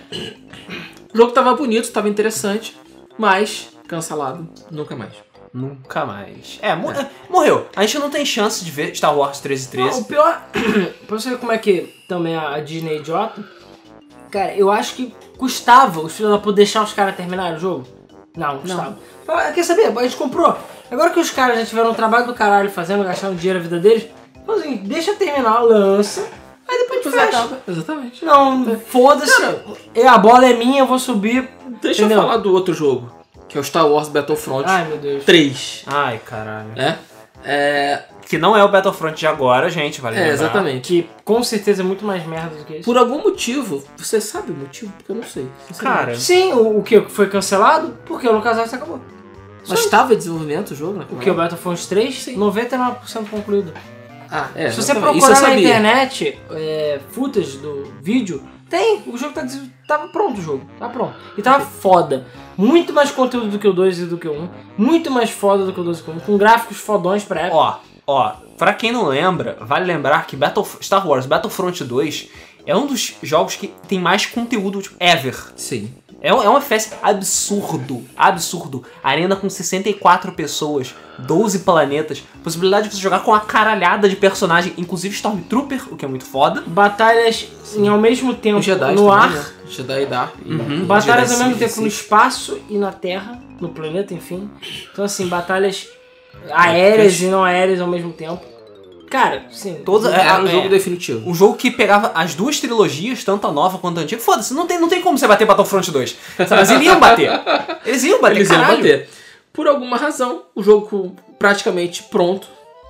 o jogo tava bonito, tava interessante, mas cancelado nunca mais. Nunca mais. É, mo- morreu. A gente não tem chance de ver Star Wars treze Não, o treze. pior, pra você ver como é que também a Disney é idiota, cara, eu acho que custava os filhos da puta deixar os caras terminarem o jogo. Não, não custava. Mas, quer saber? A gente comprou. Agora que os caras já tiveram um trabalho do caralho fazendo, gastaram dinheiro a vida deles, então assim, deixa terminar, lança, aí depois tu fecha. acaba. Exatamente. Não, foda-se. É, a bola é minha, eu vou subir. Deixa Entendeu? eu falar do outro jogo, que é o Star Wars Battlefront Ai, meu Deus. três. Ai, caralho. Né? É, Que não é o Battlefront de agora, gente, vale é, lembrar. exatamente. Que com certeza é muito mais merda do que isso. Por algum motivo, você sabe o motivo? Porque eu não sei. sinceramente. Cara, Sim, o, o que foi cancelado? Porque o LucasArts acabou. Mas estava em desenvolvimento o jogo, né? O que? O Battlefront três? noventa e nove por cento concluído. Ah, é. Se você exatamente. procurar Isso eu na sabia. internet é, footage do vídeo, tem. O jogo tá des- tava pronto o jogo, tava pronto. E tava foda. Muito mais conteúdo do que o dois e do que o um. Muito mais foda do que o dois e do que o um. Com gráficos fodões pra época. Ó, ó, pra quem não lembra, vale lembrar que Battle, Star Wars Battlefront dois é um dos jogos que tem mais conteúdo tipo, ever. Sim. É um, é um F S absurdo, absurdo. Arena com sessenta e quatro pessoas, doze planetas, possibilidade de você jogar com uma caralhada de personagem, inclusive Stormtrooper, o que é muito foda. Batalhas em, ao mesmo tempo Jedi no também, ar. né? Jedi Dark. Uhum. Batalhas Jedi ao mesmo Sith, tempo no Sith. espaço e na Terra, no planeta, enfim. Então assim, batalhas aéreas e não aéreas ao mesmo tempo. Cara, sim. Toda, Era é, um é, jogo definitivo. O jogo que pegava as duas trilogias, tanto a nova quanto a antiga. Foda-se, não tem, não tem como você bater Battlefront dois. Sabe? Mas eles iam bater. Eles iam bater, Eles iam caralho. bater. Por alguma razão, o jogo praticamente pronto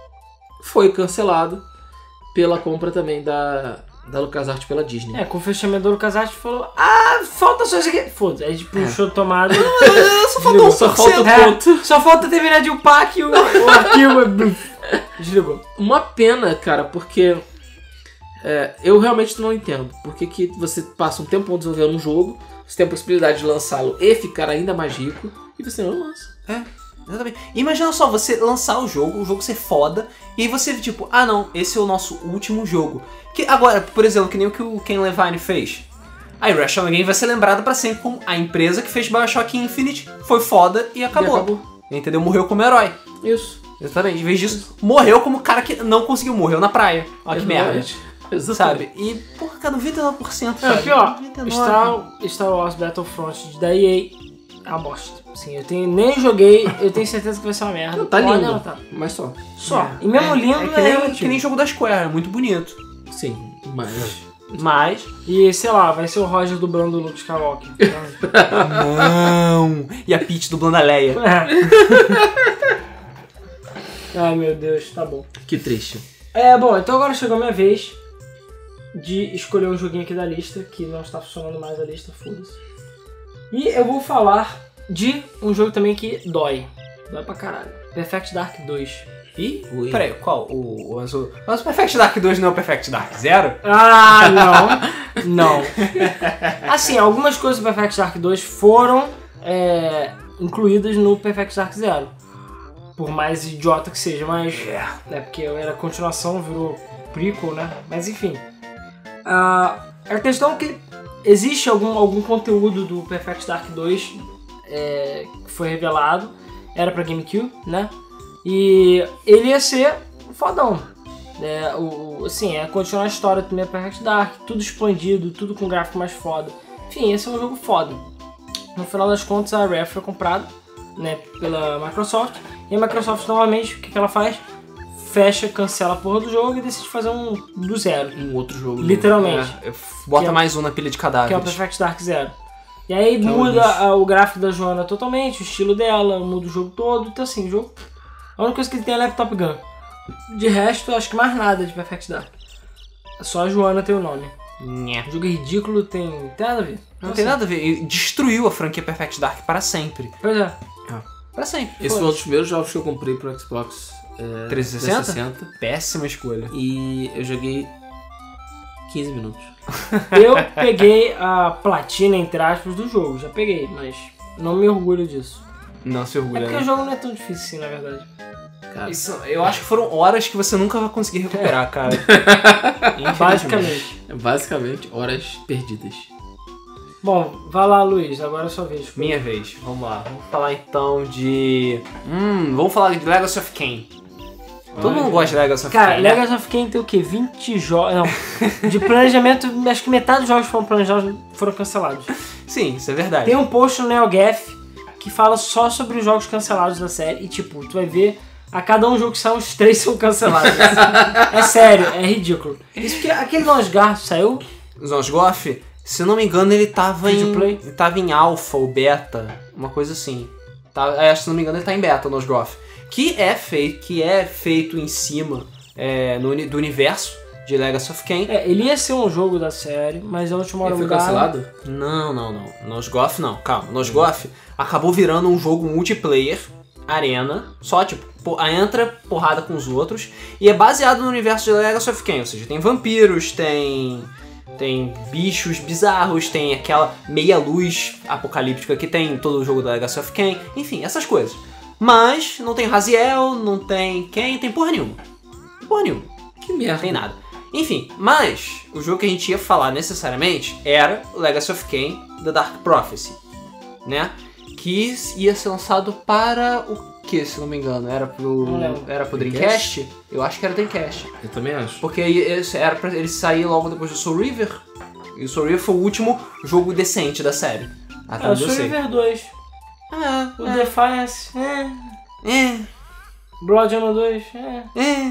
foi cancelado pela compra também da, da LucasArts pela Disney. É, com o fechamento do LucasArts falou, ah, falta só isso aqui. Foda-se, aí a gente puxou a tomada. Só faltou um Só por falta cento. o É, ponto. só falta terminar de upar que o, o arquivo desligou. Uma pena, cara, porque é, eu realmente não entendo. Por que que você passa um tempo desenvolvendo um jogo, você tem a possibilidade de lançá-lo e ficar ainda mais rico, e você não lança. É, exatamente. Imagina só, você lançar o jogo, o jogo ser foda, e aí você, tipo, ah não, esse é o nosso último jogo. Que agora, por exemplo, que nem o que o Ken Levine fez. A Irrational Game vai ser lembrada pra sempre como a empresa que fez BioShock Infinite, foi foda e acabou. E acabou. Entendeu? Morreu como herói. Isso. Exatamente. Em vez disso, morreu como o cara que não conseguiu, morreu na praia. Olha que merda. Exatamente. Sabe? E, porra, cara, noventa e nove por cento, É, sabe? pior, noventa e nove. Star, Star Wars Battlefront da E A é uma bosta. Assim, eu tenho, nem joguei, eu tenho certeza que vai ser uma merda. Não, tá Pode lindo. anotar. Mas só. Só. É, E mesmo é, lindo é é, que, nem, relativo. que nem jogo da Square, é muito bonito. Sim, mas. Mas. E sei lá, vai ser o Roger dublando o Luke Skywalker. Não! E a Peach dublando a Leia. É. Ai meu Deus, tá bom. Que triste. É, bom, então agora chegou a minha vez de escolher um joguinho aqui da lista, que não está funcionando mais a lista, foda-se. E eu vou falar de um jogo também que dói. Dói pra caralho. Perfect Dark dois. Ih, Ui. peraí, qual? O, o azul. Mas o Perfect Dark dois não é o Perfect Dark Zero? Ah, não. Não. Assim, algumas coisas do Perfect Dark dois foram é, incluídas no Perfect Dark Zero. Por mais idiota que seja, mas... É porque era continuação, virou prequel, né? Mas enfim. Ah, a questão é que existe algum, algum conteúdo do Perfect Dark dois é, que foi revelado. Era pra GameCube, né? E ele ia ser fodão. É, o, o- assim, é continuar a história do primeiro Perfect Dark, tudo expandido, tudo com gráfico mais foda. Enfim, esse é um jogo foda. No final das contas, a Rare foi comprada, né, pela Microsoft. E a Microsoft, novamente, o que, que ela faz? Fecha, cancela a porra do jogo e decide fazer um do zero. Um outro jogo. Literalmente. É, bota Que é- mais um na pilha de Que é o cadáveres. Perfect Dark Zero. E aí Que é um muda lixo. a- o gráfico da Joana totalmente, o estilo dela, muda o jogo todo. Então assim, o jogo... A única coisa que ele tem é Laptop Gun. De resto, eu acho que mais nada de Perfect Dark. Só a Joana tem o nome. Nhé. O jogo é ridículo, tem, tem nada a ver. Não Então, tem assim, nada a ver. Ele destruiu a franquia Perfect Dark para sempre. Pois é. Para sempre. Esse foi um dos primeiros jogos que eu comprei pro Xbox é, trezentos e sessenta? Péssima escolha. E eu joguei quinze minutos. Eu peguei a platina, entre aspas, do jogo. Já peguei, mas não me orgulho disso. Não se É orgulha. porque né? o jogo não é tão difícil assim, na verdade. Cara, Isso, eu acho que foram horas que você nunca vai conseguir recuperar, cara. Infelizmente. Basicamente. é basicamente horas perdidas. Bom, vai lá, Luiz. Agora é a sua vez. Minha vez, vamos lá. Vamos falar então de. Hum, vamos falar de Legacy of Kain. Todo mundo gosta de Legacy of Cara, Kain. né? Legacy of Kain tem o quê? vinte jogos. Não. De planejamento, acho que metade dos jogos que foram planejados foram cancelados. Sim, isso é verdade. Tem um post no NeoGaf que fala só sobre os jogos cancelados da série. E tipo, tu vai ver, a cada um jogo que sai, os três são cancelados. É sério, é ridículo. Isso porque aquele Nosgar saiu. Nosgoth, se não me engano, ele tava Free to em. play? Ele tava em alpha ou beta, uma coisa assim. Tá, é, se não me engano, ele tá em beta, o Nosgoth. Que é feito, que é feito em cima é, no, uni- do universo de Legacy of Kain. É, ele ia ser um jogo da série, mas a última hora Ele foi mudaram. cancelado? Não, não, não. Nosgoth não, calma. Nosgoth acabou virando um jogo multiplayer, arena, só tipo, po- entra porrada com os outros, e é baseado no universo de Legacy of Kain, ou seja, tem vampiros, tem tem bichos bizarros, tem aquela meia-luz apocalíptica que tem em todo o jogo da Legacy of Kain, enfim, essas coisas. Mas não tem Raziel, não tem quem, tem porra nenhuma. Porra nenhuma. Que merda. Não tem nada. Enfim, mas o jogo que a gente ia falar necessariamente era Legacy of Kain The Dark Prophecy, né? Que ia ser lançado para o que, se não me engano? Era pro, era pro Dreamcast? Dreamcast? Eu acho que era Dreamcast. Eu também acho. Porque esse era pra ele sair logo depois do Soul River. E o Soul River foi o último jogo decente da série. Até é, o onde eu Soul sei. River dois. Ah, o é. Defiance. É. É. Blood Honor dois. É. É.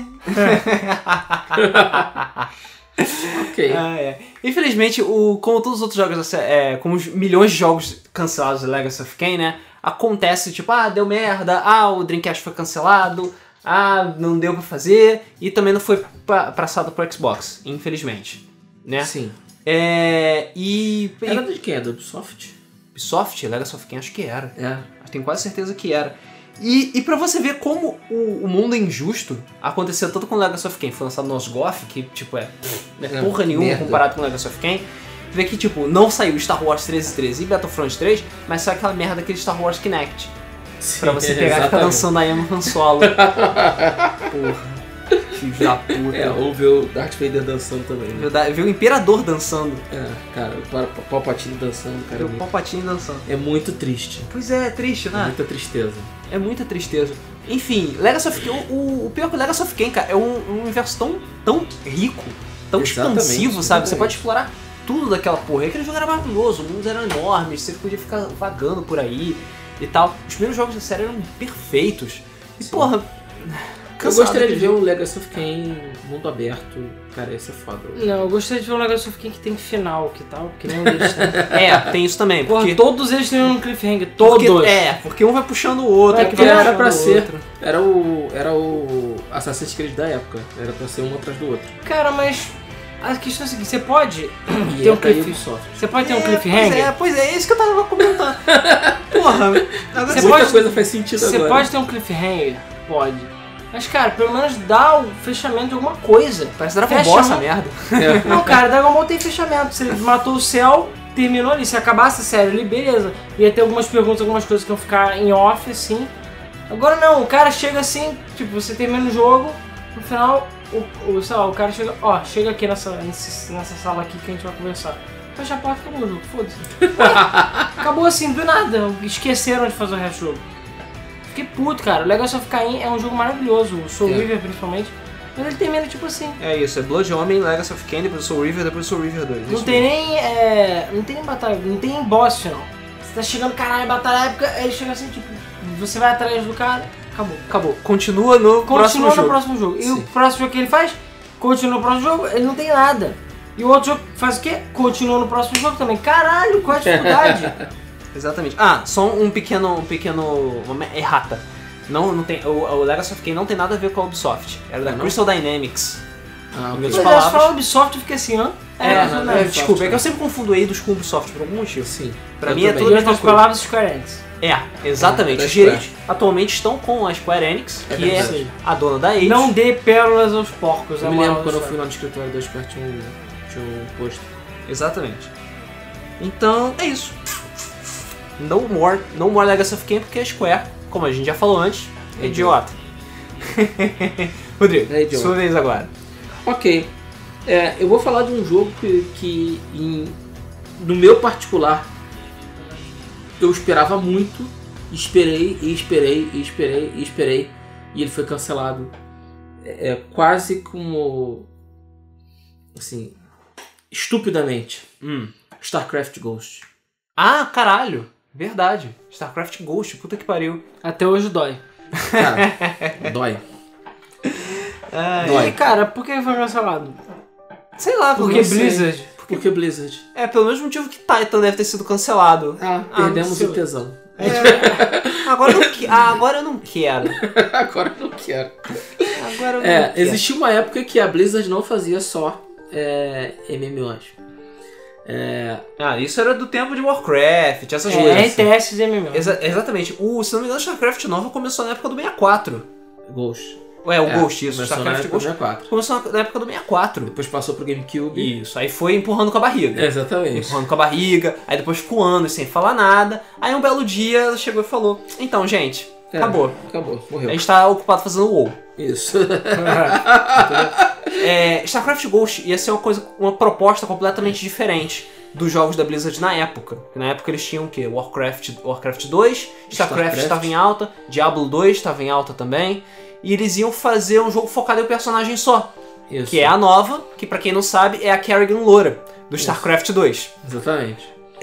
Ok. Ah, é. Infelizmente, o, como todos os outros jogos, é, como os milhões de jogos cancelados da Legacy of Kain, né? Acontece tipo, ah, deu merda, ah, o Dreamcast foi cancelado, ah, não deu pra fazer, e também não foi pra, passado pro Xbox, infelizmente, né? Sim. É, e... Era de quem? É da Ubisoft? Ubisoft? Legacy of Kain, acho que era. É. Tenho quase certeza que era. E, e pra você ver como o, o mundo é injusto, aconteceu tanto com Legacy of Kain, foi lançado no Osgoth, que tipo é, não é porra nenhuma merda. comparado com Legacy of Kain. Vê que tipo, não saiu Star Wars treze treze e Battlefront três, mas saiu aquela merda daquele Star Wars Kinect. Sim, Pra você pegar e ficar dançando aí no Han Solo. Porra. Filho da puta. É, ou ver o Darth Vader dançando também. Né? Viu o Imperador dançando. É, cara, o Palpatine dançando, cara. Viu o Palpatine dançando. É muito triste. Pois é, é triste, É né? muita tristeza. É muita tristeza. Enfim, Legacy of Kain, o, o pior que o Legacy of Kain, cara, é um, um universo tão, tão rico, tão Exatamente, expansivo, sabe? Você exatamente. pode explorar tudo daquela porra. E aquele jogo era maravilhoso, os mundos eram enormes, você podia ficar vagando por aí e tal. Os primeiros jogos da série eram perfeitos. E Sim. porra... Eu cansado gostaria de de ver o Legacy of Kain mundo aberto. Cara, isso é foda. Não, eu gostaria de ver um Legacy of Kain que tem final, que tal, que nem um deles tem. É, tem isso também. Porra, Porque, todos eles têm um cliffhanger, todos. porque, é, porque um vai puxando o outro. Vai outro Porque vai era puxando pra o ser. outro. Era o. Era o Assassin's Creed da época. Era pra ser um atrás do outro. Cara, mas a questão é a seguinte, você pode E ter um é pra cliff... Ubisoft. Você pode ter um É, cliffhanger? Pois é, pois é, é isso que eu tava comentando. Porra, agora Você Muita pode- coisa faz sentido Você agora. pode ter um cliffhanger? Pode. Mas, cara, pelo menos dá o fechamento de alguma coisa. parece Dragon Fecha Ball um- essa merda. É. Não, cara, Dragon Ball tem fechamento. Você matou o céu, terminou ali. Se acabasse a série ali, beleza. Ia ter algumas perguntas, algumas coisas que iam ficar em off, assim. Agora não, o cara chega assim, tipo, você termina o jogo, no final, o, o, sei lá, o cara chega, ó, chega aqui nessa, nessa, nessa sala aqui que a gente vai conversar. Fecha a porta e acabou o jogo, foda-se. Acabou assim, do nada. Esqueceram de fazer o resto do jogo. Fiquei puto, cara. O Legacy of Kain é um jogo maravilhoso, o Soul É. River principalmente. Mas ele termina tipo assim. É isso, é Blood Homem, Legacy of Kain, depois Soul River, depois Soul River dois. Não Isso tem mesmo. nem. É, não tem nem batalha, não tem nem boss final. Você tá chegando, caralho, batalha épica, aí ele chega assim, tipo, você vai atrás do cara, acabou. Acabou. Continua no próximo Continua no jogo. próximo jogo. E Sim. o próximo jogo que ele faz, continua no próximo jogo, ele não tem nada. E o outro jogo faz o quê? Continua no próximo jogo também. Caralho, qual é a dificuldade? Exatamente. Ah, só um pequeno, um pequeno, uma errata. Não, não tem, o, o Legacy of Kain não tem nada a ver com a Ubisoft. Era da Ah, não? Crystal Dynamics. Ah, Em ok. Mas outras eu palavras- falar Ubisoft, eu fiquei assim, hã? É, É, não, não, é, não. desculpa, é que eu sempre confundo Eidos com Ubisoft por algum motivo. Sim. Pra Eu mim é também. tudo Em a mesma outras coisa. palavras, Square Enix. É, exatamente. É, Os direitos atualmente estão com a Square Enix, É que é, verdade. a dona da Eidos. Não dê pérolas aos porcos. Eu é me a lembro moral quando eu da fui lá no escritório da Square, tinha um, tinha um posto. Exatamente. Então, é isso. No more, no more Legacy of Kain, porque a Square, como a gente já falou antes, é É idiota. Rodrigo, É idiota. sua vez agora. Ok. É, eu vou falar de um jogo que, que em- no meu particular, eu esperava muito, esperei e esperei e esperei e esperei, e ele foi cancelado. É, é quase como, assim, estupidamente. Hum. StarCraft Ghost. Ah, caralho. Verdade. StarCraft Ghost, puta que pariu. Até hoje dói. Cara, dói. É, Dói. E cara, por que foi cancelado? sei lá, Porque não sei. Blizzard. Por que Blizzard? É, pelo mesmo motivo que Titan deve ter sido cancelado. Ah, Ah, perdemos não sei. o tesão. É. Agora eu não, que- ah, agora eu não quero. Agora eu não quero. Agora eu não É, quero. existia uma época que a Blizzard não fazia só é, M M Os. É, Ah, isso era do tempo de Warcraft, essas É, coisas. R T S de M M O. Exa- exatamente. O, se não me engano, o StarCraft nova começou na época do sessenta e quatro. Ghost. É, o É, Ghost, isso. começou na StarCraft época do Ghost. sessenta e quatro. Começou na época do sessenta e quatro. Depois passou pro GameCube. Isso, aí foi empurrando com a barriga. Exatamente. Empurrando com a barriga, aí depois ficou anos sem falar nada. Aí um belo dia ela chegou e falou: então, gente, É, acabou. Acabou, morreu. A gente tá ocupado fazendo WoW. Isso. É, StarCraft Ghost ia ser uma coisa, uma proposta completamente diferente dos jogos da Blizzard na época. Na época eles tinham o quê? Warcraft, Warcraft dois, StarCraft estava em alta, Diablo dois estava em alta também. E eles iam fazer um jogo focado em um personagem só. Isso. Que é a nova, que pra quem não sabe é a Kerrigan Loura, do Isso. StarCraft dois. Exatamente.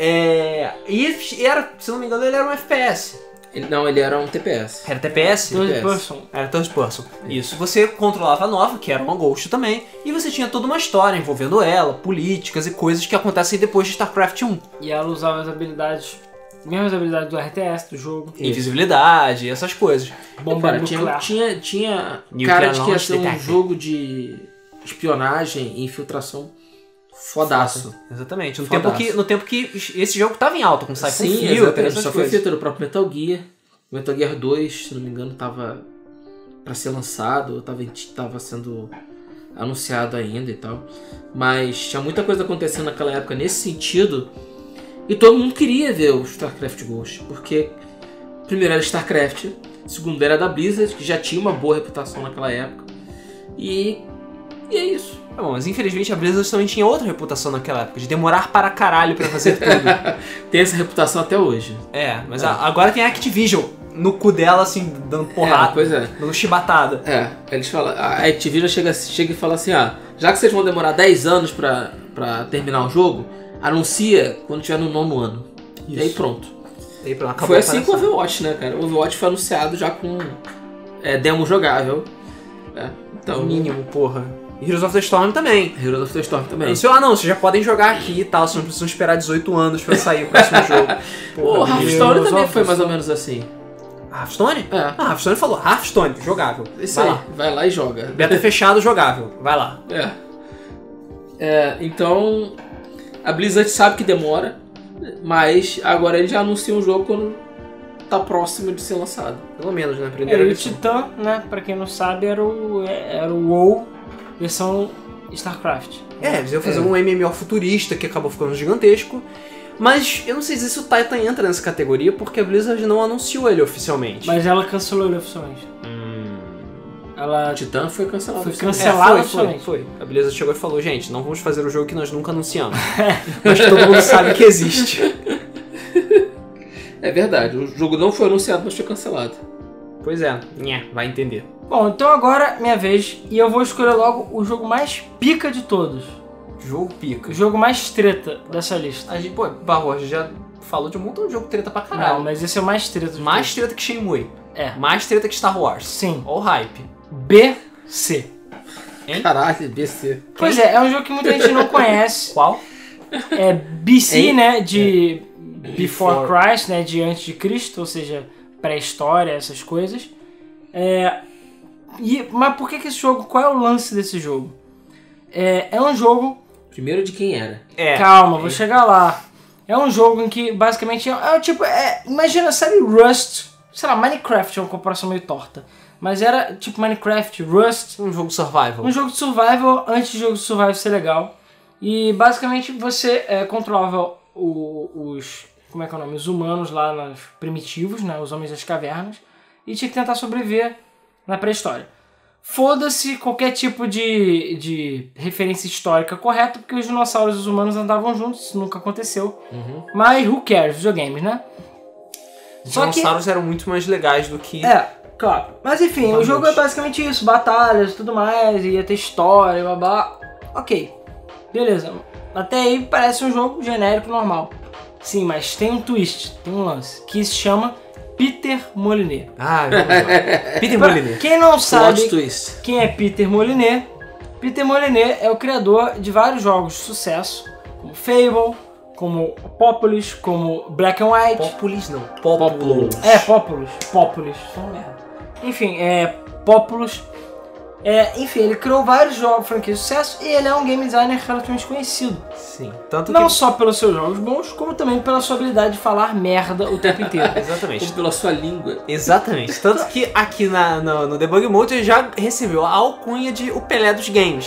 É, e era, se não me engano, ele era um F P S. Ele, não, ele era um T P S. Era T P S? Third Yes. person. Era third person. Isso. Você controlava a nova, que era uma Ghost também, e você tinha toda uma história envolvendo ela, políticas e coisas que acontecem depois de StarCraft um. E ela usava as habilidades, mesmas habilidades do R T S, do jogo. Invisibilidade, essas coisas. Bomba Cara, tinha, nuclear. tinha, tinha Nuclear cara de que ia launch ser um detector. jogo de espionagem e infiltração fodaço. Exatamente. No Fodaço. tempo, que, no tempo que esse jogo tava em alta, com Siphon Sim, Filter, exatamente. essas Só foi coisas. feito no próprio Metal Gear. Metal Gear dois, se não me engano, tava pra ser lançado, tava, tava sendo anunciado ainda e tal. Mas tinha muita coisa acontecendo naquela época nesse sentido. E todo mundo queria ver o StarCraft Ghost. Porque, primeiro era StarCraft, segundo era da Blizzard, que já tinha uma boa reputação naquela época. E, e é isso. Tá bom, mas infelizmente a Blizzard também tinha outra reputação naquela época, de demorar para caralho pra fazer tudo. Tem essa reputação até hoje. É, mas É. a- agora tem a Activision no cu dela, assim, dando É, porrada, pois é. dando chibatada. É, eles falam, a Activision chega, chega e fala assim, ah, já que vocês vão demorar dez anos pra, pra terminar o jogo, anuncia quando tiver no nono ano. E aí pronto. E aí, pronto, acabou Foi a assim com o palhaçada. Overwatch, né, cara? O Overwatch foi anunciado já com é, demo jogável. É, então, No mínimo, porra. Heroes of the Storm também. Heroes of the Storm também. Anunciou, ah não, vocês já podem jogar aqui e tal, vocês não precisam esperar dezoito anos pra sair o próximo jogo. O Porra, Hearthstone Heroes também of foi the mais ou Storm. menos assim. Hearthstone? É. Ah, Hearthstone falou, Hearthstone, jogável. Isso Vai aí, lá. vai lá e joga. Beta fechado, jogável. Vai lá. É. É, então, a Blizzard sabe que demora, mas agora eles já anunciam o jogo quando tá próximo de ser lançado. Pelo menos, né? Primeira Era o versão. Titã, né? Pra quem não sabe, era o, era o WoW versão StarCraft. É, eles iam fazer É. um M M O futurista que acabou ficando gigantesco. Mas eu não sei se o Titan entra nessa categoria porque a Blizzard não anunciou ele oficialmente. Mas ela cancelou ele oficialmente. Hum... Ela O Titã foi cancelado. Foi oficialmente. cancelado. É, foi, foi, oficialmente. foi. A Blizzard chegou e falou, gente, não vamos fazer o jogo que nós nunca anunciamos. Mas todo mundo sabe que existe. É verdade, o jogo não foi anunciado, mas foi cancelado. Pois é, nhé, vai entender. Bom, então agora minha vez e eu vou escolher logo o jogo mais pica de todos. Jogo pica. O jogo mais treta dessa lista. A gente, pô, Barroja já falou de um montão de jogo treta pra caralho. Não, mas esse é o mais treta de Mais todos. treta que Shenmue. É. Mais treta que Star Wars. Sim. Ó o hype. B C. Hein? Caralho, B C. Pois é, é um jogo que muita gente não conhece. Qual? É B C, Hein? né? De Before Before. Christ, né? De antes de Cristo, ou seja, pré-história, essas coisas. É, e, mas por que, que esse jogo? Qual é o lance desse jogo? É, é um jogo. Primeiro de quem era. É. Calma, vou chegar lá. É um jogo em que basicamente é, é o tipo. É, imagina, sabe Rust? Sei lá, Minecraft é uma comparação meio torta. Mas era tipo Minecraft, Rust. Um jogo survival. Um jogo de survival antes de jogo de survival ser legal. E basicamente você é, controlava o- os. Como é que é o nome? Os humanos lá nos primitivos, né? Os homens das cavernas. E tinha que tentar sobreviver na pré-história. Foda-se qualquer tipo de, de referência histórica correta, porque os dinossauros e os humanos andavam juntos, isso nunca aconteceu. Mas who cares? Videogames, né? Os Só que- dinossauros eram muito mais legais do que... É, claro. Mas enfim, o jogo é basicamente isso, batalhas e tudo mais, ia ter história, babá. Ok, beleza. Até aí parece um jogo genérico normal. Sim, mas tem um twist, tem um lance, que se chama Peter Molyneux. Ah, vamos lá. Peter Pra Molyneux. quem não sabe Plot twist. quem é Peter Molyneux, Peter Molyneux é o criador de vários jogos de sucesso, como Fable, como Populous, como Black and White. Populous não. Populous. É, Populous. Populous. Só uma merda. Enfim, é Populous. É, enfim, ele criou vários jogos, franquias de sucesso, e ele é um game designer relativamente conhecido. Sim. Tanto Não que... só pelos seus jogos bons, como também pela sua habilidade de falar merda o tempo inteiro. Exatamente. Ou pela sua língua. Exatamente. Tanto que aqui na, no, no Debug Mode ele já recebeu a alcunha de o Pelé dos games.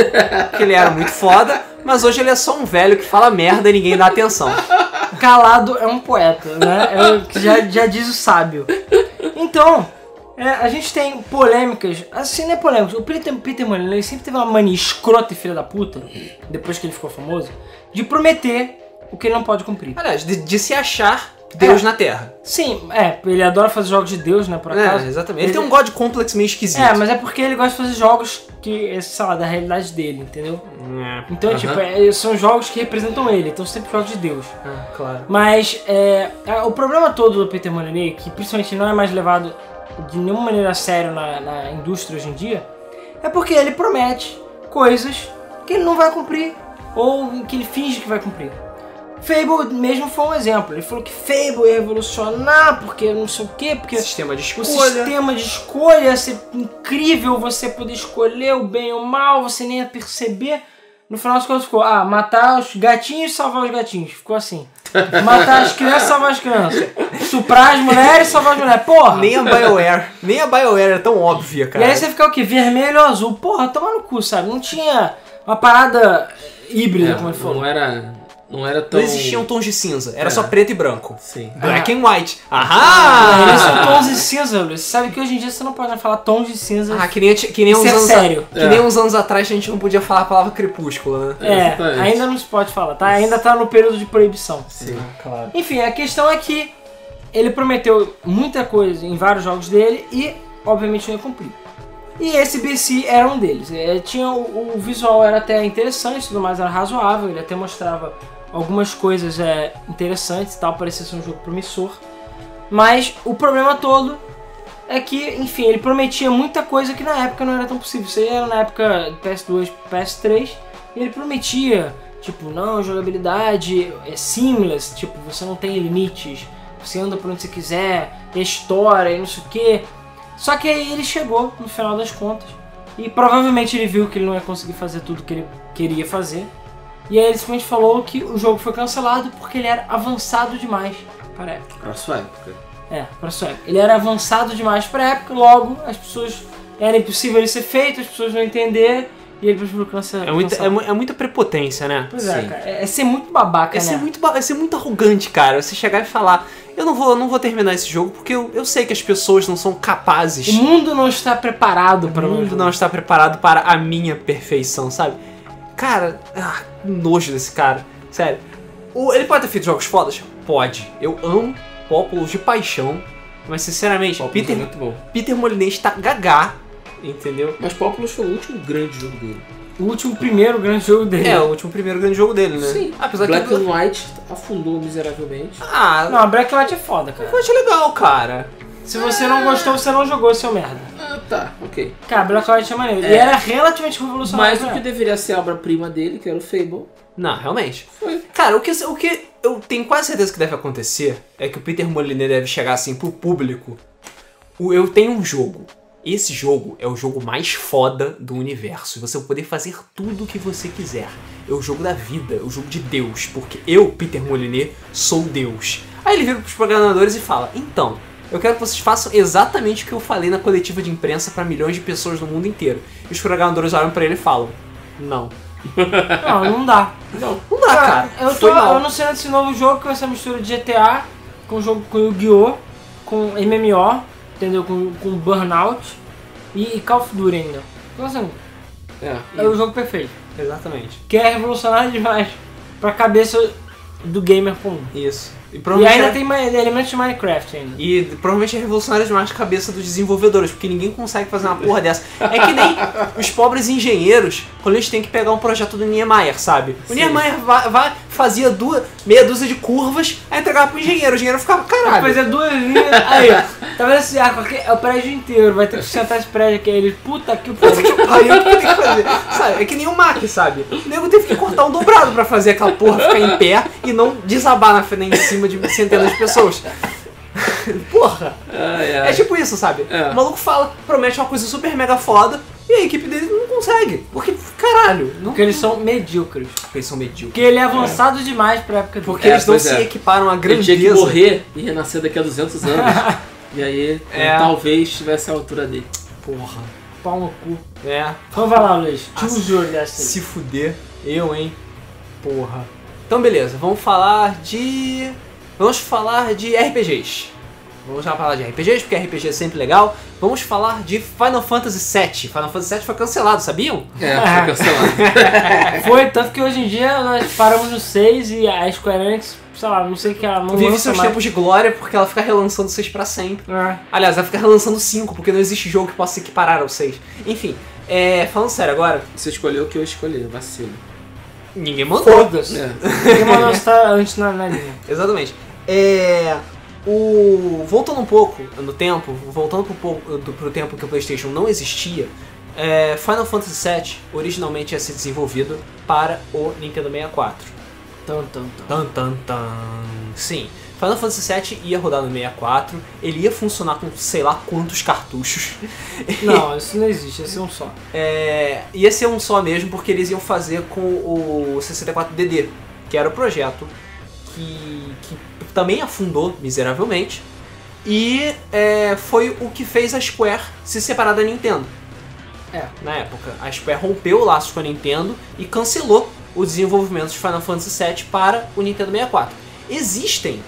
Que ele era muito foda, mas hoje ele é só um velho que fala merda e ninguém dá atenção. Calado é um poeta, né? É o que já, já diz o sábio. Então... É, a gente tem polêmicas, assim, não é polêmicas, o Peter, Peter Molyneux ele sempre teve uma mania escrota e filha da puta, depois que ele ficou famoso, de prometer o que ele não pode cumprir. Aliás, de, de se achar Deus É. na Terra. Sim, é, ele adora fazer jogos de Deus, né, por acaso. É, exatamente. Ele, ele tem um God Complex meio esquisito. É, mas é porque ele gosta de fazer jogos que, sei lá, da realidade dele, entendeu? É. Então, Uhum. tipo, é, são jogos que representam ele, então sempre jogos de Deus. Ah, claro. Mas é, é, o problema todo do Peter Molyneux, que principalmente não é mais levado de nenhuma maneira a sério na, na indústria hoje em dia, é porque ele promete coisas que ele não vai cumprir, ou que ele finge que vai cumprir. Fable mesmo foi um exemplo, ele falou que Fable ia revolucionar, porque não sei o quê, porque Sistema de o escolha. sistema de escolha ia ser incrível, você poder escolher o bem ou o mal, você nem ia perceber. No final das contas ficou, ah, matar os gatinhos e salvar os gatinhos. Ficou assim. Matar as crianças e salvar as crianças. Estuprar as mulheres e salvar as mulheres. Porra! Nem a BioWare. Nem a BioWare é tão óbvia, cara. E aí você fica o quê? Vermelho ou azul? Porra, toma no cu, sabe? Não tinha uma parada híbrida, É, como ele falou. não era... Não era tão... Não existiam tons de cinza. Era É. só preto e branco. Sim. Black and white. Ah, Ahá! eles são tons de cinza, Luiz. Você sabe que hoje em dia você não pode mais falar tons de cinza. Ah, que nem, que nem Isso uns é anos sério. Que É. nem uns anos atrás a gente não podia falar a palavra crepúsculo, né? É, Exatamente. ainda não se pode falar, tá? Ainda tá no período de proibição. Sim. claro. Enfim, a questão é que ele prometeu muita coisa em vários jogos dele e, obviamente, não ia cumprir. E esse B C era um deles. É, tinha o, o visual era até interessante, tudo mais era razoável, ele até mostrava algumas coisas é, interessantes e tal, parecia ser um jogo promissor. Mas o problema todo é que, enfim, ele prometia muita coisa que na época não era tão possível. Isso aí era na época P S dois, P S três, e ele prometia, tipo, não, jogabilidade é seamless, tipo, você não tem limites, você anda por onde você quiser, tem história e não sei o que. Só que aí ele chegou no final das contas e provavelmente ele viu que ele não ia conseguir fazer tudo que ele queria fazer. E aí ele simplesmente falou que o jogo foi cancelado porque ele era avançado demais para a época. Pra sua época. É, pra sua época. Ele era avançado demais para a época, logo as pessoas... Era impossível ele ser feito, as pessoas não entenderem, e ele preferiu cancelar. É muita, é, mu- é muita prepotência, né? Pois é, Sim. cara. É, é ser muito babaca, É né? ser muito, ba- é ser muito arrogante, cara. Você chegar e falar, eu não vou, não vou terminar esse jogo porque eu, eu sei que as pessoas não são capazes. O mundo não está preparado para O mundo não está preparado para a minha perfeição, sabe? Cara, ah, que nojo desse cara. Sério. O- ele pode ter feito jogos fodas? Pode. Eu amo Populous de paixão. Mas sinceramente, Populous Peter, é muito bom. Peter Molyneux tá gagá. Entendeu? Mas Populous foi o último grande jogo dele. O último primeiro grande jogo dele. É, o último primeiro grande jogo dele, né? Sim. Apesar Black que. and White afundou miseravelmente. Ah, Não, a Black Light é foda, cara. eu acho legal, cara. Se você não gostou, você não jogou, seu merda. Ah, tá, ok. Cara, Black Light é maneiro. É. E era relativamente revolucionário. Mas o pra que época. deveria ser a obra-prima dele, que era o Fable, Não, realmente. foi. Cara, o que, o que eu tenho quase certeza que deve acontecer é que o Peter Molyneux deve chegar assim pro público. O, eu tenho um jogo. Esse jogo é o jogo mais foda do universo. E você vai poder fazer tudo o que você quiser. É o jogo da vida, é o jogo de Deus. Porque eu, Peter Molyneux, sou Deus. Aí ele vira pros programadores e fala, então, eu quero que vocês façam exatamente o que eu falei na coletiva de imprensa para milhões de pessoas no mundo inteiro. E os programadores olham pra ele e falam, não. Não, não dá. Não, não dá, cara. Eu tô Foi mal. anunciando esse novo jogo com essa mistura de G T A, com jogo com Yu-Gi-Oh!, com M M O, entendeu? Com, com Burnout e Call of Duty ainda. Então assim, É. é o jogo perfeito. Exatamente. Que é revolucionário demais pra cabeça do gamer comum. Isso. E, E provavelmente ainda é- tem ma- elementos de Minecraft ainda. E provavelmente é revolucionário demais a cabeça dos desenvolvedores, porque ninguém consegue fazer uma porra dessa. É que nem os pobres engenheiros, quando eles têm que pegar um projeto do Niemeyer, sabe? O Sim. Niemeyer vai, vai- fazia duas, meia dúzia de curvas, aí entregava pro engenheiro. O engenheiro ficava, caralho. Fazer duas linhas. Aí, ó. Tá vendo assim? Ah, qualquer- é o prédio inteiro. Vai ter que sustentar esse prédio aqui. Aí ele, puta que Puta pariu. que pariu, o que tem que fazer? Sabe? É que nem o Mac, sabe? O nego teve que cortar um dobrado pra fazer aquela porra ficar em pé e não desabar na frente em cima de centenas de pessoas. Porra! Ai, É ai. tipo isso, sabe? É. O maluco fala, promete uma coisa super mega foda, E a equipe dele não consegue. Porque, caralho, não... Porque eles são medíocres. Porque eles são medíocres. Porque ele é avançado é. demais pra época dele. Porque é, eles não é. se equiparam a grandeza. Ele tinha que morrer e renascer daqui a duzentos anos. E aí, é. talvez tivesse a altura dele. Porra. Pau no cu. É. Então vai lá, Luiz. Choose your destiny. Se fuder. Eu, hein. Porra. Então, beleza. Vamos falar de... Vamos falar de R P Gs. Vamos já falar de R P Gs, porque R P G é sempre legal. Vamos falar de Final Fantasy sete. Final Fantasy sete foi cancelado, sabiam? É, foi cancelado. Foi, tanto que hoje em dia nós paramos no seis e a Square Enix, sei lá, não sei o que ela não Vive lança seus mais. tempos de glória porque ela fica relançando o seis pra sempre. É. Aliás, ela fica relançando o cinco, porque não existe jogo que possa se equiparar ao seis. Enfim, é, falando sério agora... Você escolheu o que eu escolhi, vacilo. Ninguém mandou. Foda-se. É. Ninguém mandou estar antes na, na linha. Exatamente. É... O... Voltando um pouco no tempo, voltando pro, pouco, do, pro tempo que o PlayStation não existia, é, Final Fantasy sete originalmente ia ser desenvolvido para o Nintendo sessenta e quatro. Tan, tan, tan. Tan, tan, tan. Sim, Final Fantasy sete ia rodar no sessenta e quatro, ele ia funcionar com sei lá quantos cartuchos. Não, isso não existe, ia ser um só. É, ia ser um só mesmo, porque eles iam fazer com o sessenta e quatro D D, que era o projeto que, que também afundou miseravelmente, e é, foi o que fez a Square se separar da Nintendo. É. Na época, a Square rompeu o laço com a Nintendo e cancelou o desenvolvimento de Final Fantasy sete para o Nintendo sessenta e quatro. Existem,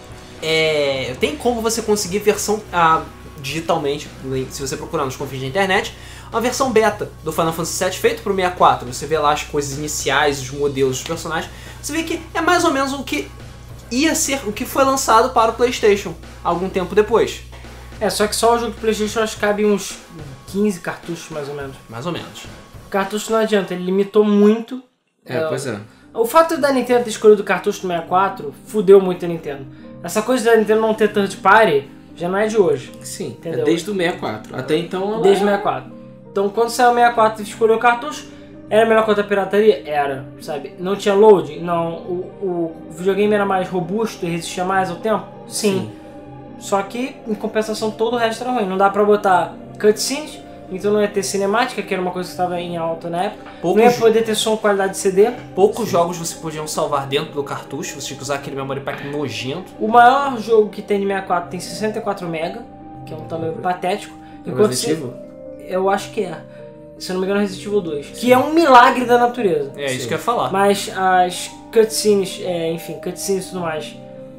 é, tem como você conseguir versão ah, digitalmente, se você procurar nos confins da internet, uma versão beta do Final Fantasy sete feito para o sessenta e quatro. Você vê lá as coisas iniciais, os modelos dos personagens, você vê que é mais ou menos o que ia ser, o que foi lançado para o PlayStation algum tempo depois. É, só que só o jogo do PlayStation acho que cabe uns quinze cartuchos mais ou menos. Mais ou menos. O cartucho não adianta, ele limitou muito. É, pois é. O fato da Nintendo ter escolhido o cartucho do sessenta e quatro fudeu muito a Nintendo. Essa coisa da Nintendo não ter third party já não é de hoje. Sim, entendeu? é desde o sessenta e quatro. Até então ela... Desde o sessenta e quatro. Então quando saiu o sessenta e quatro e escolheu o cartucho, era melhor contra a pirataria? Era, sabe? Não tinha load? Não. O, o videogame era mais robusto e resistia mais ao tempo? Sim. Sim. Só que, em compensação, todo o resto era ruim. Não dá pra botar cutscenes, então não ia ter cinemática, que era uma coisa que estava em alta na época. Poucos não ia poder ter som qualidade de C D. Poucos Sim. jogos você podiam salvar dentro do cartucho, você tinha que usar aquele memory pack nojento. O maior jogo que tem de sessenta e quatro tem sessenta e quatro mega, que é um tamanho patético. Enquanto Resident Evil? Eu acho que é. Se eu não me engano, Resident Evil dois. Sim. Que é um milagre da natureza. É, Sim. isso que eu ia falar. Mas as cutscenes, é, enfim, cutscenes e tudo mais,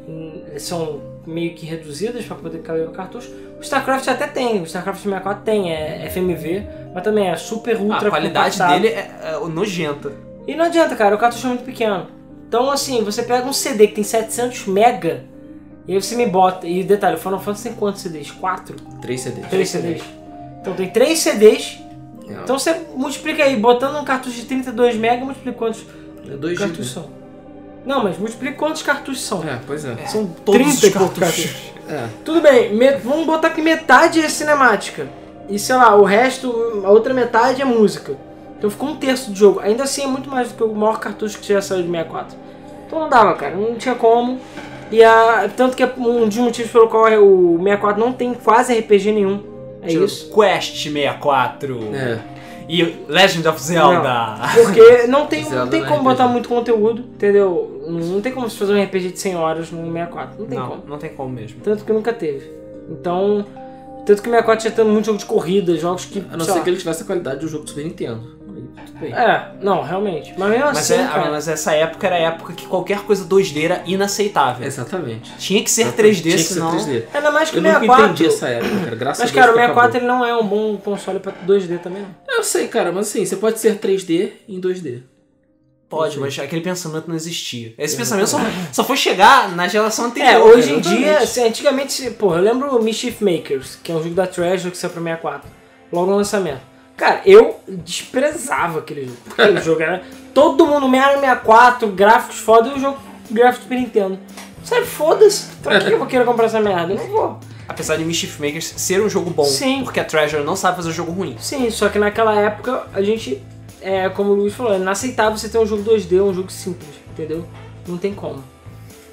são meio que reduzidas para poder caber no cartucho. O StarCraft até tem, o StarCraft sessenta e quatro tem, é F M V, mas também é super ultra. A qualidade compactado. dele é, é nojenta. E não adianta, cara, o cartucho é muito pequeno. Então, assim, você pega um C D que tem setecentos mega, e aí você me bota. E detalhe, o Final Fantasy tem quantos C Ds? quatro? três C Ds. três C Ds. Então tem três C Ds. É. Então você multiplica aí, botando um cartucho de trinta e dois mega, multiplica quantos é dois cartuchos gigas. são? Não, mas multiplica quantos cartuchos são. É, pois é. São Todos trinta os e poucos cartuchos. cartuchos. É. Tudo bem, me- vamos botar que metade é cinemática. E sei lá, o resto, a outra metade é música. Então ficou um terço do jogo. Ainda assim é muito mais do que o maior cartucho que já saiu de sessenta e quatro. Então não dava, cara, não tinha como. E a, tanto que é um dos motivos pelo qual o sessenta e quatro não tem quase R P G nenhum. É Tipo, isso. Quest sessenta e quatro. É. E Legend of Zelda. Não, porque não tem, Zelda não tem não é como R P G. botar muito conteúdo, entendeu? Não tem como você fazer um R P G de cem horas no sessenta e quatro. Não tem não, como. não tem como mesmo. Tanto que nunca teve. Então, tanto que o sessenta e quatro tinha tanto muito jogo de corrida, jogos que... A não sei ser lá. que ele tivesse a qualidade do jogo do Super Nintendo. Aí, tudo bem. É, não, realmente. Mas mesmo Mas, assim, é, cara... mas essa época era a época que qualquer coisa dois D era inaceitável. Exatamente. Tinha que ser Exatamente. três D, Tinha que ser senão... três D. Ainda mais que Eu o nunca sessenta e quatro... entendi essa época, cara. Graças Mas, a Deus cara, o que sessenta e quatro acabou. ele não é um bom console pra dois D também, não. Eu sei, cara, mas assim, você pode ser três D em dois D. Pode, mas aquele pensamento não existia. Esse pensamento só, só foi chegar na geração anterior. É, hoje em exatamente. dia, assim, antigamente, porra, eu lembro o Mischief Makers, que é um jogo da Treasure que saiu pra sessenta e quatro, logo no lançamento. Cara, eu desprezava aquele jogo, porque o jogo era... Todo mundo Mario sessenta e quatro, gráficos foda, e o jogo gráfico do Super Nintendo. Sabe, foda-se, pra que eu vou querer comprar essa merda? Eu não vou. Apesar de Mischief Makers ser um jogo bom, Sim. porque a Treasure não sabe fazer jogo ruim. Sim, só que naquela época a gente, é, como o Luiz falou, é inaceitável você ter um jogo dois D, um jogo simples, entendeu? Não tem como.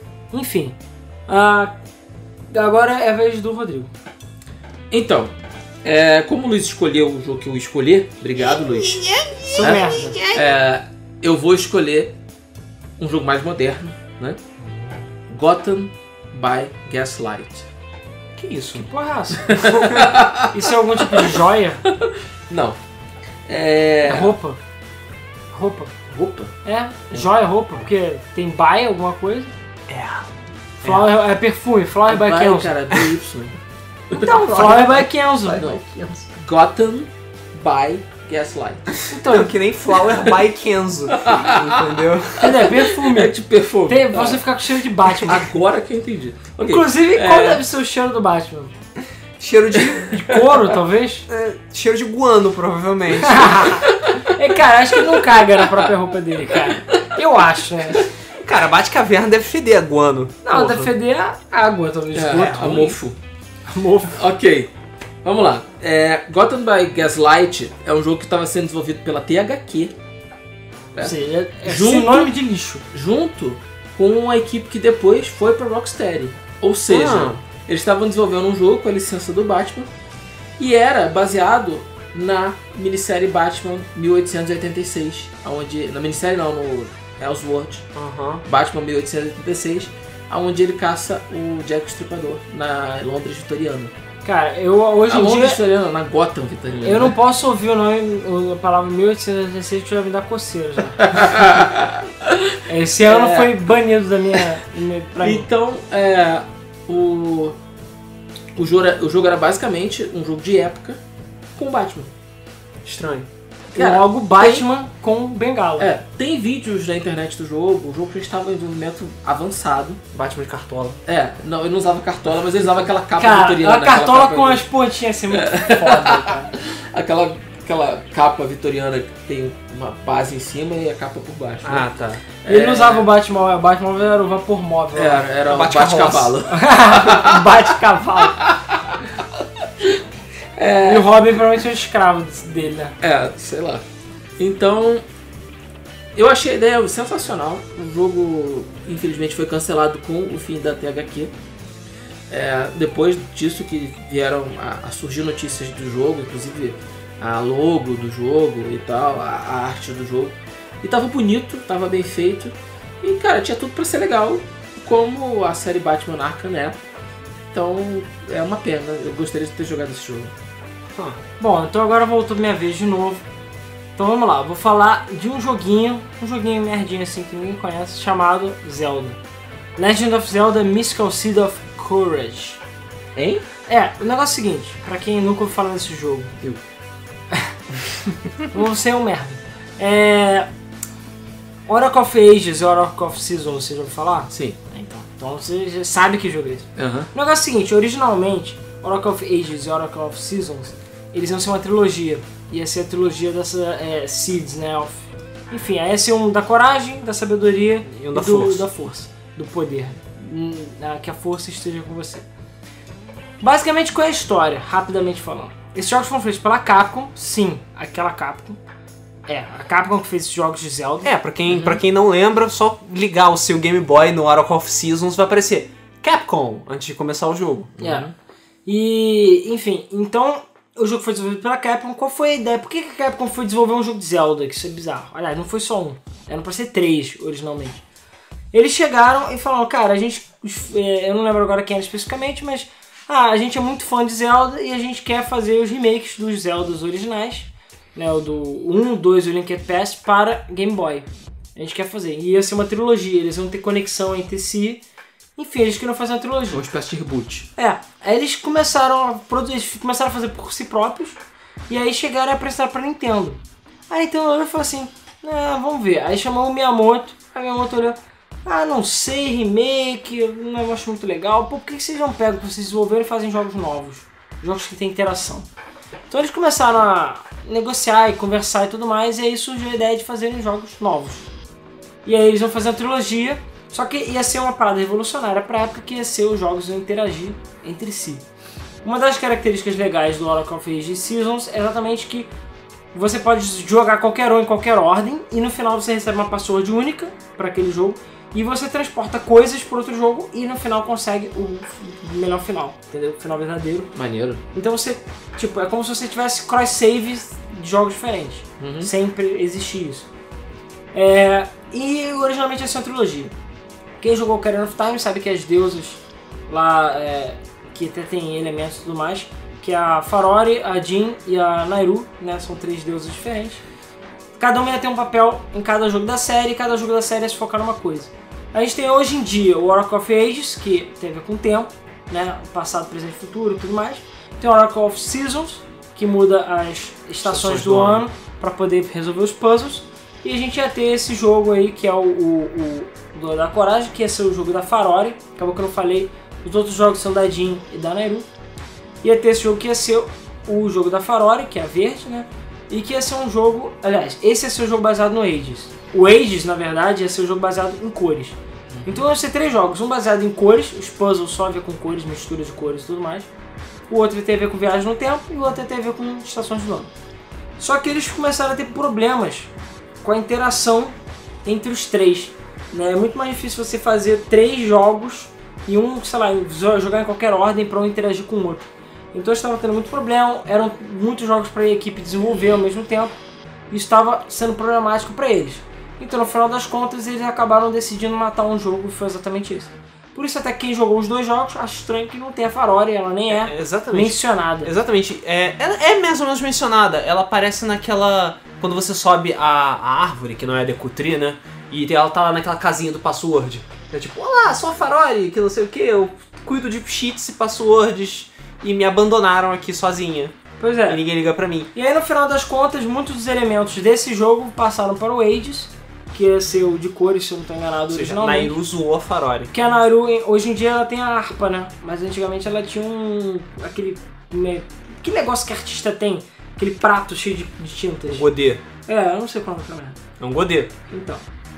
Enfim, ah, agora é a vez do Rodrigo. Então, É, como o Luiz escolheu o jogo que eu escolhi, obrigado, Luiz. Seu É. merda. É, eu vou escolher um jogo mais moderno, né? Gotham by Gaslight. Que isso? Porra, é essa? Isso é algum tipo de joia? Não. É É. roupa? Roupa. Roupa? É, joia, roupa, porque tem by alguma coisa. É. Flower é, perfume, Flower by Vai, Kenzo. cara, D Y. Então, Flower by Kenzo. Não. Gotham by Gaslight. Então, é que nem Flower by Kenzo. Entendeu? Entendeu? É perfume. É de perfume. Tem, Tá. você ficar com cheiro de Batman. Agora que eu entendi. Ok. Inclusive, É. qual deve ser o cheiro do Batman? Cheiro de. De couro, talvez? é, cheiro de guano, provavelmente. É, cara, acho que ele não caga na própria roupa dele, cara. Eu acho, né? Cara, Batcaverna deve feder a guano. Não, Porra. deve feder a água, talvez. É, esgoto. a mofo. Mofo. Ok. Vamos lá. É, Gotham by Gaslight é um jogo que estava sendo desenvolvido pela T H Q. Ou seja, é Junto- sinônimo de lixo. Junto com a equipe que depois foi para Rocksteady. Ou seja, Ah. eles estavam desenvolvendo um jogo com a licença do Batman e era baseado na minissérie Batman mil oitocentos e oitenta e seis, onde na minissérie não, no Elseworld, Aham. Batman mil oitocentos e oitenta e seis, onde ele caça o Jack o Estripador na Londres vitoriana. Cara, eu hoje Na em Londres dia. vitoriana, na Gotham vitoriana. Eu não posso ouvir o nome, a palavra mil oitocentos e oitenta e seis que já me dá coceira já. Esse ano É. foi banido da minha. Pra mim. Então, é, o, o, jogo era, o jogo era basicamente um jogo de época com o Batman. Estranho. Cara, Logo Batman com bengala. É, tem vídeos na internet do jogo, o jogo já estava em desenvolvimento avançado. Batman de cartola. É, não, ele não usava cartola, mas ele usava aquela capa Cara, vitoriana. a cartola aquela com capa- as pontinhas assim, muito foda, cara. Aquela, aquela capa vitoriana que tem uma base em cima e a capa por baixo. né? Ah, tá. Ele não usava o Batmóvel, o Batmóvel era o vapor móvel. Era, era um Bate-carroça. bate-cavalo. Bate-cavalo. E o Robin provavelmente é um escravo dele, né? É, sei lá. Então, eu achei a ideia sensacional. O jogo, infelizmente, foi cancelado com o fim da T H Q. É, depois disso que vieram a, a surgir notícias do jogo, inclusive a logo do jogo e tal, a, a arte do jogo. E tava bonito, tava bem feito. E, cara, tinha tudo pra ser legal, como a série Batman Arkham é. Então, é uma pena. Eu gostaria de ter jogado esse jogo. Ah, Bom, então agora voltou minha vez de novo. Então vamos lá, vou falar de um joguinho, um joguinho merdinho assim que ninguém conhece, chamado Zelda. Legend of Zelda Mystical Seed of Courage. Hein? É, o negócio é o seguinte, pra quem nunca ouviu falar desse jogo, Eu. você é um merda. É... Oracle of Ages e Oracle of Seasons, você já ouviu falar? Sim. É, Então, então você já sabe que jogo é esse. Aham. O negócio é o seguinte, originalmente, Oracle of Ages e Oracle of Seasons, eles iam ser uma trilogia. Ia ser a trilogia dessa é, Seeds, né? Of, enfim, ia ser um da coragem, da sabedoria E um da do, força. da força, do poder. Hum, ah, que a força esteja com você. Basicamente, qual é a história? Rapidamente falando. Esses jogos foram feitos pela Capcom, sim, aquela Capcom. É, a Capcom que fez esses jogos de Zelda. É, pra quem, pra quem não lembra, só ligar o seu Game Boy no Oracle of Seasons vai aparecer Capcom antes de começar o jogo. É. E, enfim, então o jogo foi desenvolvido pela Capcom. Qual foi a ideia? Por que que a Capcom foi desenvolver um jogo de Zelda? Que isso é bizarro. Aliás, não foi só um. Eram pra ser três, originalmente. Eles chegaram e falaram, cara, a gente... Eu não lembro agora quem era especificamente, mas... Ah, a gente é muito fã de Zelda e a gente quer fazer os remakes dos Zeldas originais. Né, o do um, dois e o Linked Past para Game Boy. A gente quer fazer. E ia ser uma trilogia. Eles iam ter conexão entre si. Enfim, eles queriam fazer uma trilogia. Uma espécie de reboot. É, aí eles começaram a produzir, eles começaram a fazer por si próprios, e aí chegaram a apresentar pra Nintendo. A Nintendo olhou e falou assim, ah, vamos ver. Aí chamou o Miyamoto, a Miyamoto olhou, ah, não sei, remake, um negócio muito legal, pô, por que vocês não pegam pra vocês desenvolverem e fazem jogos novos? Jogos que tem interação. Então eles começaram a negociar e conversar e tudo mais, e aí surgiu a ideia de fazerem jogos novos. E aí eles vão fazer uma trilogia, só que ia ser uma parada revolucionária pra época, que ia ser os jogos iam interagir entre si. Uma das características legais do Oracle of Ages Seasons é exatamente que você pode jogar qualquer um em qualquer ordem e no final você recebe uma password única para aquele jogo E você transporta coisas para outro jogo e no final consegue o melhor final, entendeu? O final verdadeiro. Maneiro. Então você, tipo, é como se você tivesse cross-saves de jogos diferentes. Uhum. Sempre existe isso. É, e originalmente essa é uma trilogia. Quem jogou Ocarina of Time sabe que as deusas lá, é, que até tem elementos e tudo mais, que é a Farore, a Jean e a Nayru, né? São três deusas diferentes. Cada uma ia ter um papel em cada jogo da série, e cada jogo da série ia se focar numa coisa. A gente tem hoje em dia o Oracle of Ages, que tem a ver com o tempo, né? Passado, presente, futuro e tudo mais. Tem o Oracle of Seasons, que muda as estações, estações do, do ano, ano para poder resolver os puzzles. E a gente ia ter esse jogo aí, que é o, o, o do, da Coragem, que ia ser o jogo da Farore. Acabou que eu não falei, os outros jogos são da Jean e da Nayru. Ia ter esse jogo que ia ser o jogo da Farore, que é a verde, né? E que ia ser um jogo... Aliás, esse ia ser um jogo baseado no Ages. O Ages, na verdade, ia ser um jogo baseado em cores. Uhum. Então iam ser três jogos. Um baseado em cores, os puzzles só a ver com cores, mistura de cores e tudo mais. O outro ia ter a ver com viagem no tempo e o outro ia ter a ver com estações do ano. Só que eles começaram a ter problemas com a interação entre os três. Né? É muito mais difícil você fazer três jogos e um, sei lá, jogar em qualquer ordem para um interagir com o outro. Então eles estavam tendo muito problema, eram muitos jogos para a equipe desenvolver ao mesmo tempo, e isso estava sendo problemático para eles. Então no final das contas eles acabaram decidindo matar um jogo e foi exatamente isso. Por isso até quem jogou os dois jogos acha estranho que não tem a Farore, ela nem é, é exatamente. mencionada. Exatamente, é, ela é mais ou menos mencionada, ela aparece naquela... quando você sobe a, a árvore, que não é a Decutri, né? E ela tá lá naquela casinha do password. É tipo, olá, sou a Farore, que não sei o que, eu cuido de cheats e passwords... e me abandonaram aqui sozinha. Pois é. E ninguém liga pra mim. E aí no final das contas, muitos dos elementos desse jogo passaram para o Ages, que ia ser o de cores, se eu não estou enganado, Ou seja, originalmente. Nayru zoou a Farore. Porque a Nayru, hoje em dia, ela tem a harpa, né? Mas antigamente ela tinha um... aquele... que negócio que artista tem? Aquele prato cheio de, de tintas. Um godê. É, eu não sei qual é o nome. É um godê. Então.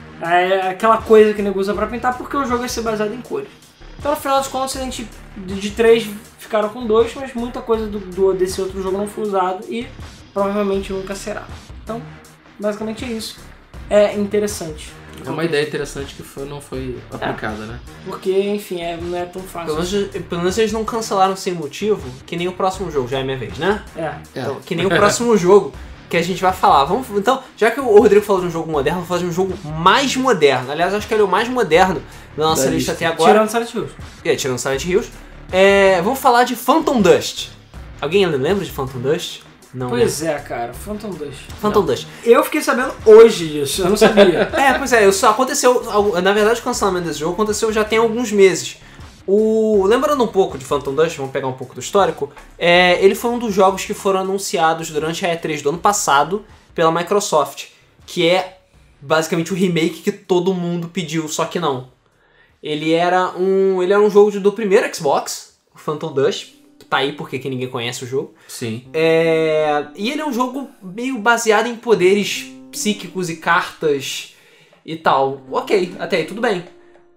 É aquela coisa que o nego usa pra pintar, porque o jogo ia ser baseado em cores. Então, no final das contas, a gente de três ficaram com dois, mas muita coisa do, do, desse outro jogo não foi usado e provavelmente nunca será. Então, basicamente é isso. É interessante. É uma ideia interessante que foi, não foi aplicada, é. né? Porque, enfim, é, não é tão fácil. Pelo menos, pelo menos eles não cancelaram sem motivo, que nem o próximo jogo, já é minha vez, né? É. Então, que nem o próximo jogo que a gente vai falar. Vamos, então, já que o Rodrigo falou de um jogo moderno, vamos falar de um jogo mais moderno. Aliás, acho que ele é o mais moderno da nossa da lista, lista até agora. Tirando Silent Hills. É, tirando Silent Hills. É, vamos falar de Phantom Dust. Alguém lembra de Phantom Dust? Não, pois né? é, cara. Phantom Dust. Phantom Dust. Eu fiquei sabendo hoje disso, eu não sabia. É, pois é, só aconteceu... Na verdade, o cancelamento desse jogo aconteceu já tem alguns meses. O, lembrando um pouco de Phantom Dust, vamos pegar um pouco do histórico, é, ele foi um dos jogos que foram anunciados durante a E três do ano passado pela Microsoft, que é basicamente o remake que todo mundo pediu, só que não. Ele era um, ele era um jogo do primeiro Xbox, o Phantom Dust, tá aí porque que ninguém conhece o jogo. Sim. É, e ele é um jogo meio baseado em poderes psíquicos e cartas e tal. Ok, até aí tudo bem.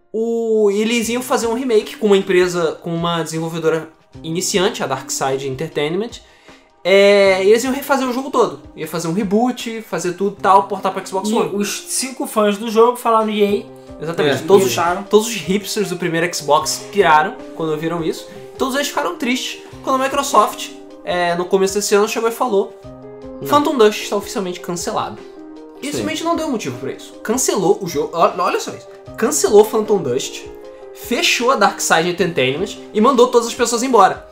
O, eles iam fazer um remake com uma empresa, com uma desenvolvedora iniciante, a Darkside Entertainment. É, e eles iam refazer o jogo todo. Ia fazer um reboot, fazer tudo e tal, portar para Xbox e One. Os cinco fãs do jogo falaram E A. Exatamente. É, todos, os, todos os hipsters do primeiro Xbox piraram quando viram isso. Todos eles ficaram tristes quando a Microsoft, é, no começo desse ano, chegou e falou: não. Phantom Dust está oficialmente cancelado. E simplesmente não deu motivo pra isso. Cancelou o jogo. Olha só isso. Cancelou Phantom Dust, fechou a Darkside Entertainment e mandou todas as pessoas embora.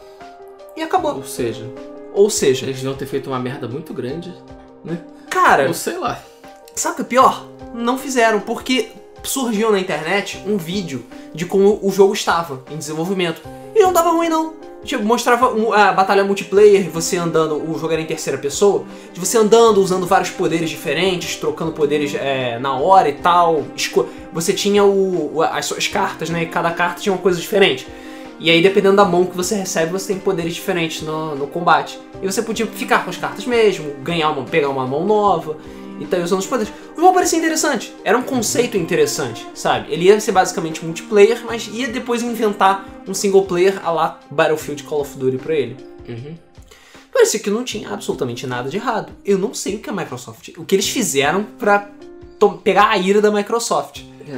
E acabou. Ou seja... Ou seja... Eles deviam ter feito uma merda muito grande, né? Cara... Ou sei lá. Sabe o que é pior? Não fizeram, porque surgiu na internet um vídeo de como o jogo estava em desenvolvimento. E não tava ruim, não. Tipo, mostrava a batalha multiplayer, você andando, o jogo era em terceira pessoa, de você andando, usando vários poderes diferentes, trocando poderes é, na hora e tal. Você tinha o, as suas cartas, né? E cada carta tinha uma coisa diferente. E aí, dependendo da mão que você recebe, você tem poderes diferentes no, no combate. E você podia ficar com as cartas mesmo, ganhar uma, pegar uma mão nova, e tá usando os poderes. O jogo parecia interessante, era um conceito interessante, sabe? Ele ia ser basicamente multiplayer, mas ia depois inventar um single player a lá Battlefield Call of Duty pra ele. Uhum. Parecia que não tinha absolutamente nada de errado. Eu não sei o que a Microsoft... O que eles fizeram pra pegar a ira da Microsoft. É.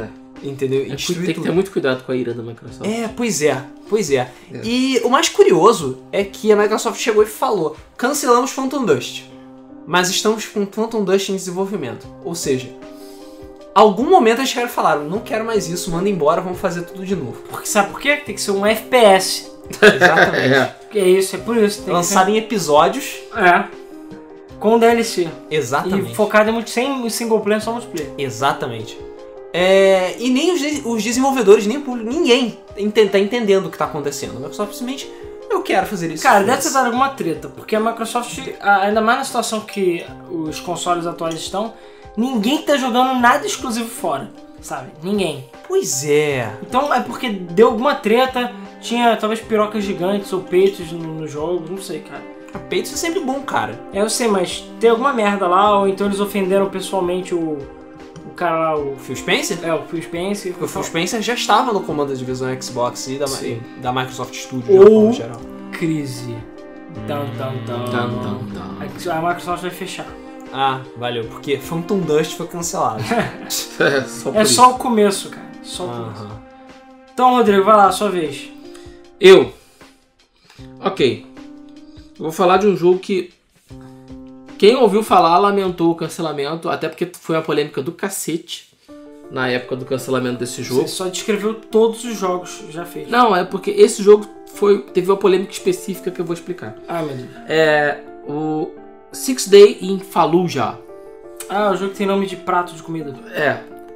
entendeu? E É, destruir tem que tudo. ter muito cuidado com a ira da Microsoft. É, pois é, pois é. É. E o mais curioso é que a Microsoft chegou e falou: cancelamos Phantom Dust, mas estamos com Phantom Dust em desenvolvimento. Ou seja, algum momento eles chegaram e falaram: não quero mais isso, manda embora, vamos fazer tudo de novo. Porque sabe por quê? Tem que ser um F P S. Exatamente. É. É isso, é por isso. Tem Lançado em episódios. que ser... É. Com D L C. Exatamente. E focado em multi- sem single player, só multiplayer. Exatamente. É, e nem os, de- os desenvolvedores, nem o público, ninguém ente- tá entendendo o que tá acontecendo. A Microsoft simplesmente, eu quero fazer isso. Cara, deve foda-se. ter dado alguma treta, porque a Microsoft, a- ainda mais na situação que os consoles atuais estão, ninguém tá jogando nada exclusivo fora, sabe? Ninguém. Pois é. Então é porque deu alguma treta, tinha talvez pirocas gigantes ou peitos no, no jogo, não sei, cara. A peito é sempre bom, cara. É, eu sei, mas tem alguma merda lá, ou então eles ofenderam pessoalmente o, o cara lá, o... Phil Spencer? É, o Phil Spencer. Porque o Phil Spencer já estava no comando da divisão Xbox e da, Sim. da Microsoft Studios, Ou- de forma geral. Crise. Tan, tan, tan. Tan, tan, tan. A Microsoft vai fechar. Ah, valeu, porque Phantom Dust foi cancelado. É só por É isso. só o começo, cara. Só o começo. Aham. Então, Rodrigo, vai lá, sua vez. Eu. Ok. Eu vou falar de um jogo que quem ouviu falar lamentou o cancelamento, até porque foi uma polêmica do cacete na época do cancelamento desse jogo. Você só descreveu todos os jogos já feitos. Não, é porque esse jogo foi, teve uma polêmica específica que eu vou explicar. Ai, meu Deus. É o Six Day in Fallujah. Ah, o jogo que tem nome de prato de comida. É.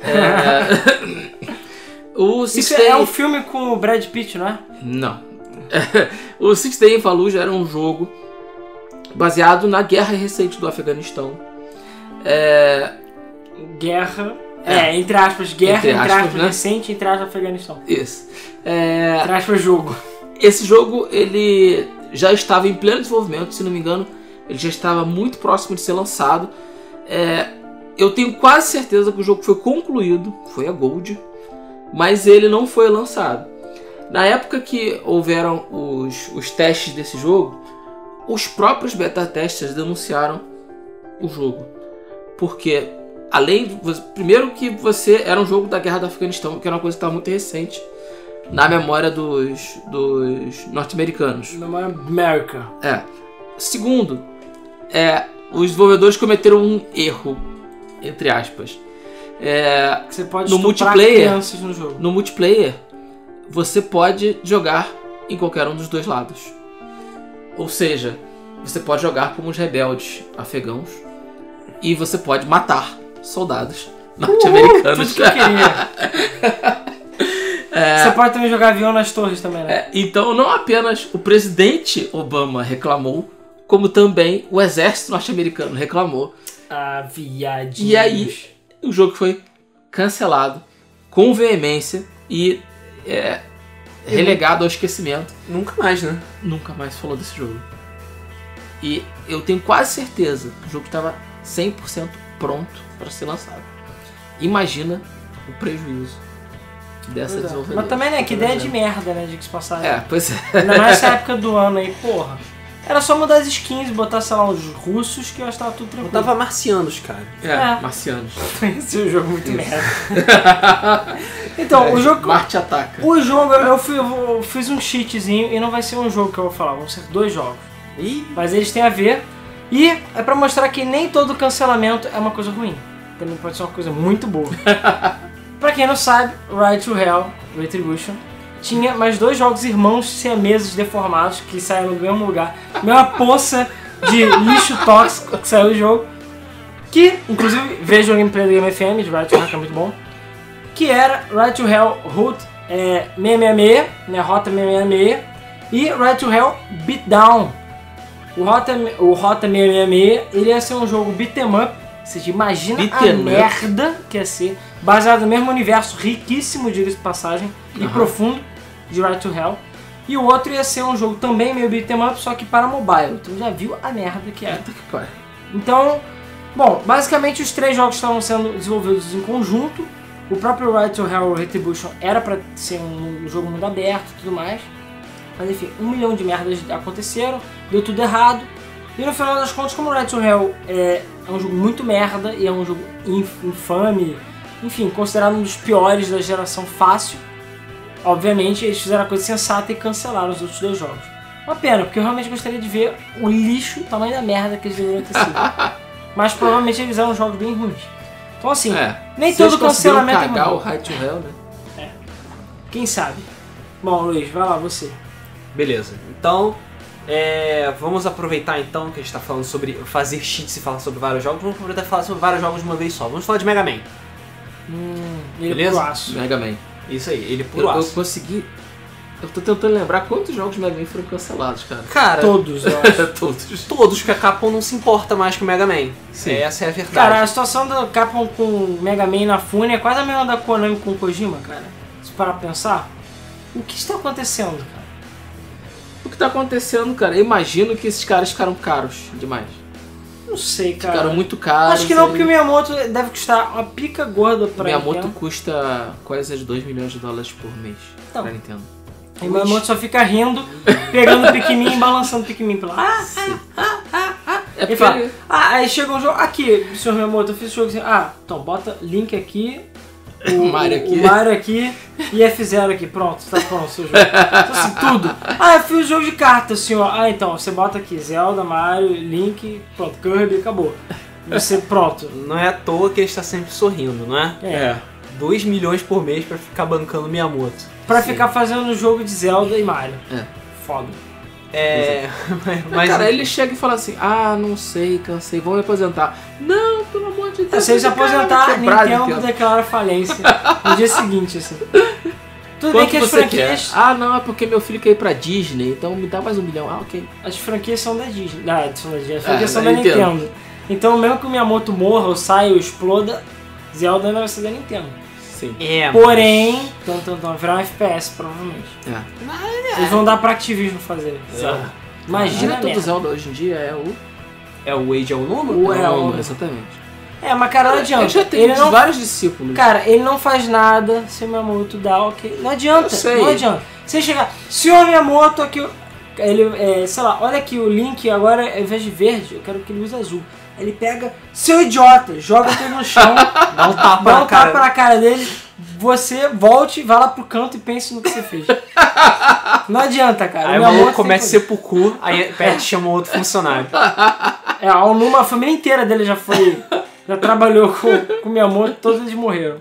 é o Six Isso Day... é um filme com o Brad Pitt, não é? Não. O Six Day in Fallujah era um jogo baseado na guerra recente do Afeganistão. É... Guerra. É. É, entre aspas, guerra, Entre entre aspas, aspas, né? recente, entre aspas, Afeganistão. Isso. É... Entre aspas, jogo. Esse jogo, ele já estava em pleno desenvolvimento, se não me engano. Ele já estava muito próximo de ser lançado. É... Eu tenho quase certeza que o jogo foi concluído, foi a Gold, mas ele não foi lançado. Na época que houveram os, os testes desse jogo, os próprios beta testers denunciaram o jogo. Porque, além de você, primeiro que você era um jogo da Guerra do Afeganistão, que era uma coisa que estava muito recente na memória dos, dos norte-americanos. Memória America. É. Segundo, é, os desenvolvedores cometeram um erro, entre aspas. É, Você pode No estuprar multiplayer? crianças no jogo. no multiplayer, você pode jogar em qualquer um dos dois lados. Ou seja, você pode jogar como os rebeldes afegãos e você pode matar soldados norte-americanos. Tudo que eu queria. Você pode também jogar avião nas torres também, né? É, então, não apenas o presidente Obama reclamou, como também o exército norte-americano reclamou. Ah, viadinhos. E aí, o jogo foi cancelado com veemência e é, relegado ao esquecimento. Nunca mais, né? Nunca mais falou desse jogo. E eu tenho quase certeza que o jogo estava cem por cento pronto para ser lançado. Imagina o prejuízo dessa Pois é. desenvolvedora. Mas também, né, que ideia de merda, né, de que se passar. É, pois é. Ainda mais nessa época do ano aí, porra. Era só mudar as skins, botar, sei lá, os russos, que eu acho que tava tudo tranquilo. Eu tava marcianos, cara. É, É. marcianos. Esse é um jogo muito merda. Então, o jogo... Marte ataca. O jogo, eu, fui- eu fiz um cheatzinho e não vai ser um jogo que eu vou falar, vão ser dois jogos. Ih, Mas eles têm a ver. E é pra mostrar que nem todo cancelamento é uma coisa ruim. Também pode ser uma coisa muito boa. Pra quem não sabe, Ride to Hell Retribution tinha mais dois jogos irmãos siameses deformados que saíram do mesmo lugar. Mesma poça de lixo tóxico que saiu do jogo. Que, inclusive, vejo o gameplay do Game F M de Ride to Hell, que é muito bom. Que era Ride to Hell Route é, seiscentos e sessenta e seis, né, Rota seiscentos e sessenta e seis. E Ride to Hell Beatdown. O Rota, o Rota seiscentos e sessenta e seis ele ia ser um jogo beat'em up. Você imagina a Beat'em up. merda que ia ser. Baseado no mesmo universo riquíssimo, diga-se de passagem, e Aham. profundo de Ride to Hell. E o outro ia ser um jogo também meio beat'em up, só que para mobile. Então já viu a merda que era. Puta que pariu. Então, bom, basicamente os três jogos estavam sendo desenvolvidos em conjunto. O próprio Ride to Hell Retribution era pra ser um jogo mundo aberto e tudo mais. Mas enfim, um milhão de merdas aconteceram, deu tudo errado. E no final das contas, como o Ride to Hell é, é um jogo muito merda e é um jogo inf- infame enfim, considerado um dos piores da geração fácil. Obviamente, eles fizeram a coisa sensata e cancelaram os outros dois jogos. Uma pena, porque eu realmente gostaria de ver o lixo, o tamanho da merda que eles deveriam ter sido. Mas provavelmente eles eram jogos bem ruins. Então assim, É. nem Se eles todo cancelamento é cagar o ruim. Right to Hell, né? Quem sabe? Bom, Luiz, vai lá, você. Beleza. Então, é, vamos aproveitar então que a gente tá falando sobre fazer cheats e falar sobre vários jogos. Vamos aproveitar e falar sobre vários jogos de uma vez só. Vamos falar de Mega Man. Hum, ele Beleza? pro aço. Mega Man. Isso aí, ele Eu, por eu aço. consegui... Eu tô tentando lembrar quantos jogos de Mega Man foram cancelados, cara. Cara, Todos, eu acho. Todos. todos que a Capcom não se importa mais com o Mega Man. Sim. Essa é a verdade. Cara, a situação do Capcom com o Mega Man na Fune é quase a mesma da Konami com o Kojima, cara. Se parar pra pensar, o que está acontecendo, cara? O que tá acontecendo, cara? Eu imagino que esses caras ficaram caros demais. Não sei, cara. Ficaram muito caros. Acho que não, e- porque o Miyamoto deve custar uma pica gorda pra Miyamoto Nintendo. custa quase dois milhões de dólares por mês Então. pra Nintendo. E o Miyamoto só fica rindo, pegando o Pikmin e balançando o Pikmin pra lá. Ah, ah, ah, ah. É Ele porque fala, ele- ah, aí chega um jogo, aqui, senhor Miyamoto, eu fiz o jogo assim, ah, então bota Link aqui, o Mario aqui. o Mario aqui e F zero aqui, pronto, tá pronto o seu jogo. Então assim, tudo. Ah, eu fiz o jogo de cartas, senhor. Ah, então, você bota aqui Zelda, Mario, Link, pronto, Kirby, acabou. Você, pronto. Não é à toa que ele está sempre sorrindo, não é? É. dois milhões por mês pra ficar bancando Miyamoto. Pra Sim. ficar fazendo jogo de Zelda e Mario. É. Foda. É. Mas, Mas. cara, ele chega e fala assim, ah, não sei, cansei, vou me aposentar. Não, pelo amor de Deus. Se ele se esse cara vai aposentar, quebrar a Nintendo declara falência no dia seguinte, assim. Tudo bem Quanto que as você franquias, quer? Ah, não, é porque meu filho quer ir pra Disney, então me dá mais um milhão. Ah, ok. as franquias são da Disney. Ah, são da Disney. As franquias É, são da da Nintendo. Nintendo. Então, mesmo que o Miyamoto morra, ou saia, ou exploda, Zelda ainda vai ser da Nintendo. Sim. É, Porém, então, então, então, vai virar um F P S, provavelmente. É. Eles vão dar pra Activision fazer Zelda. O Imagina a diretor do merda. Zelda hoje em dia é o... é o Wade é o Numa? O- é Não, o- exatamente. É, mas cara, não adianta. Ele já tem Ele não vários discípulos. Cara, ele não faz nada se o Miyamoto dá, ok? Não adianta, Eu sei. não adianta. Você chegar, senhor Miyamoto, aqui, o- ele, é, sei lá, olha aqui o Link agora, ao invés de verde, eu quero que ele use azul. Ele pega, seu idiota, joga ele no chão, Dá um tapa dá na um cara. tapa na cara dele, você volte, vai lá pro canto e pense no que você fez. Não adianta, cara. Aí o Miyamoto maluco tem começa a poder. seppuku, aí Pet chama outro funcionário. É, a Onuma, a família inteira dele já foi, já trabalhou com, com o Miyamoto, todos eles morreram.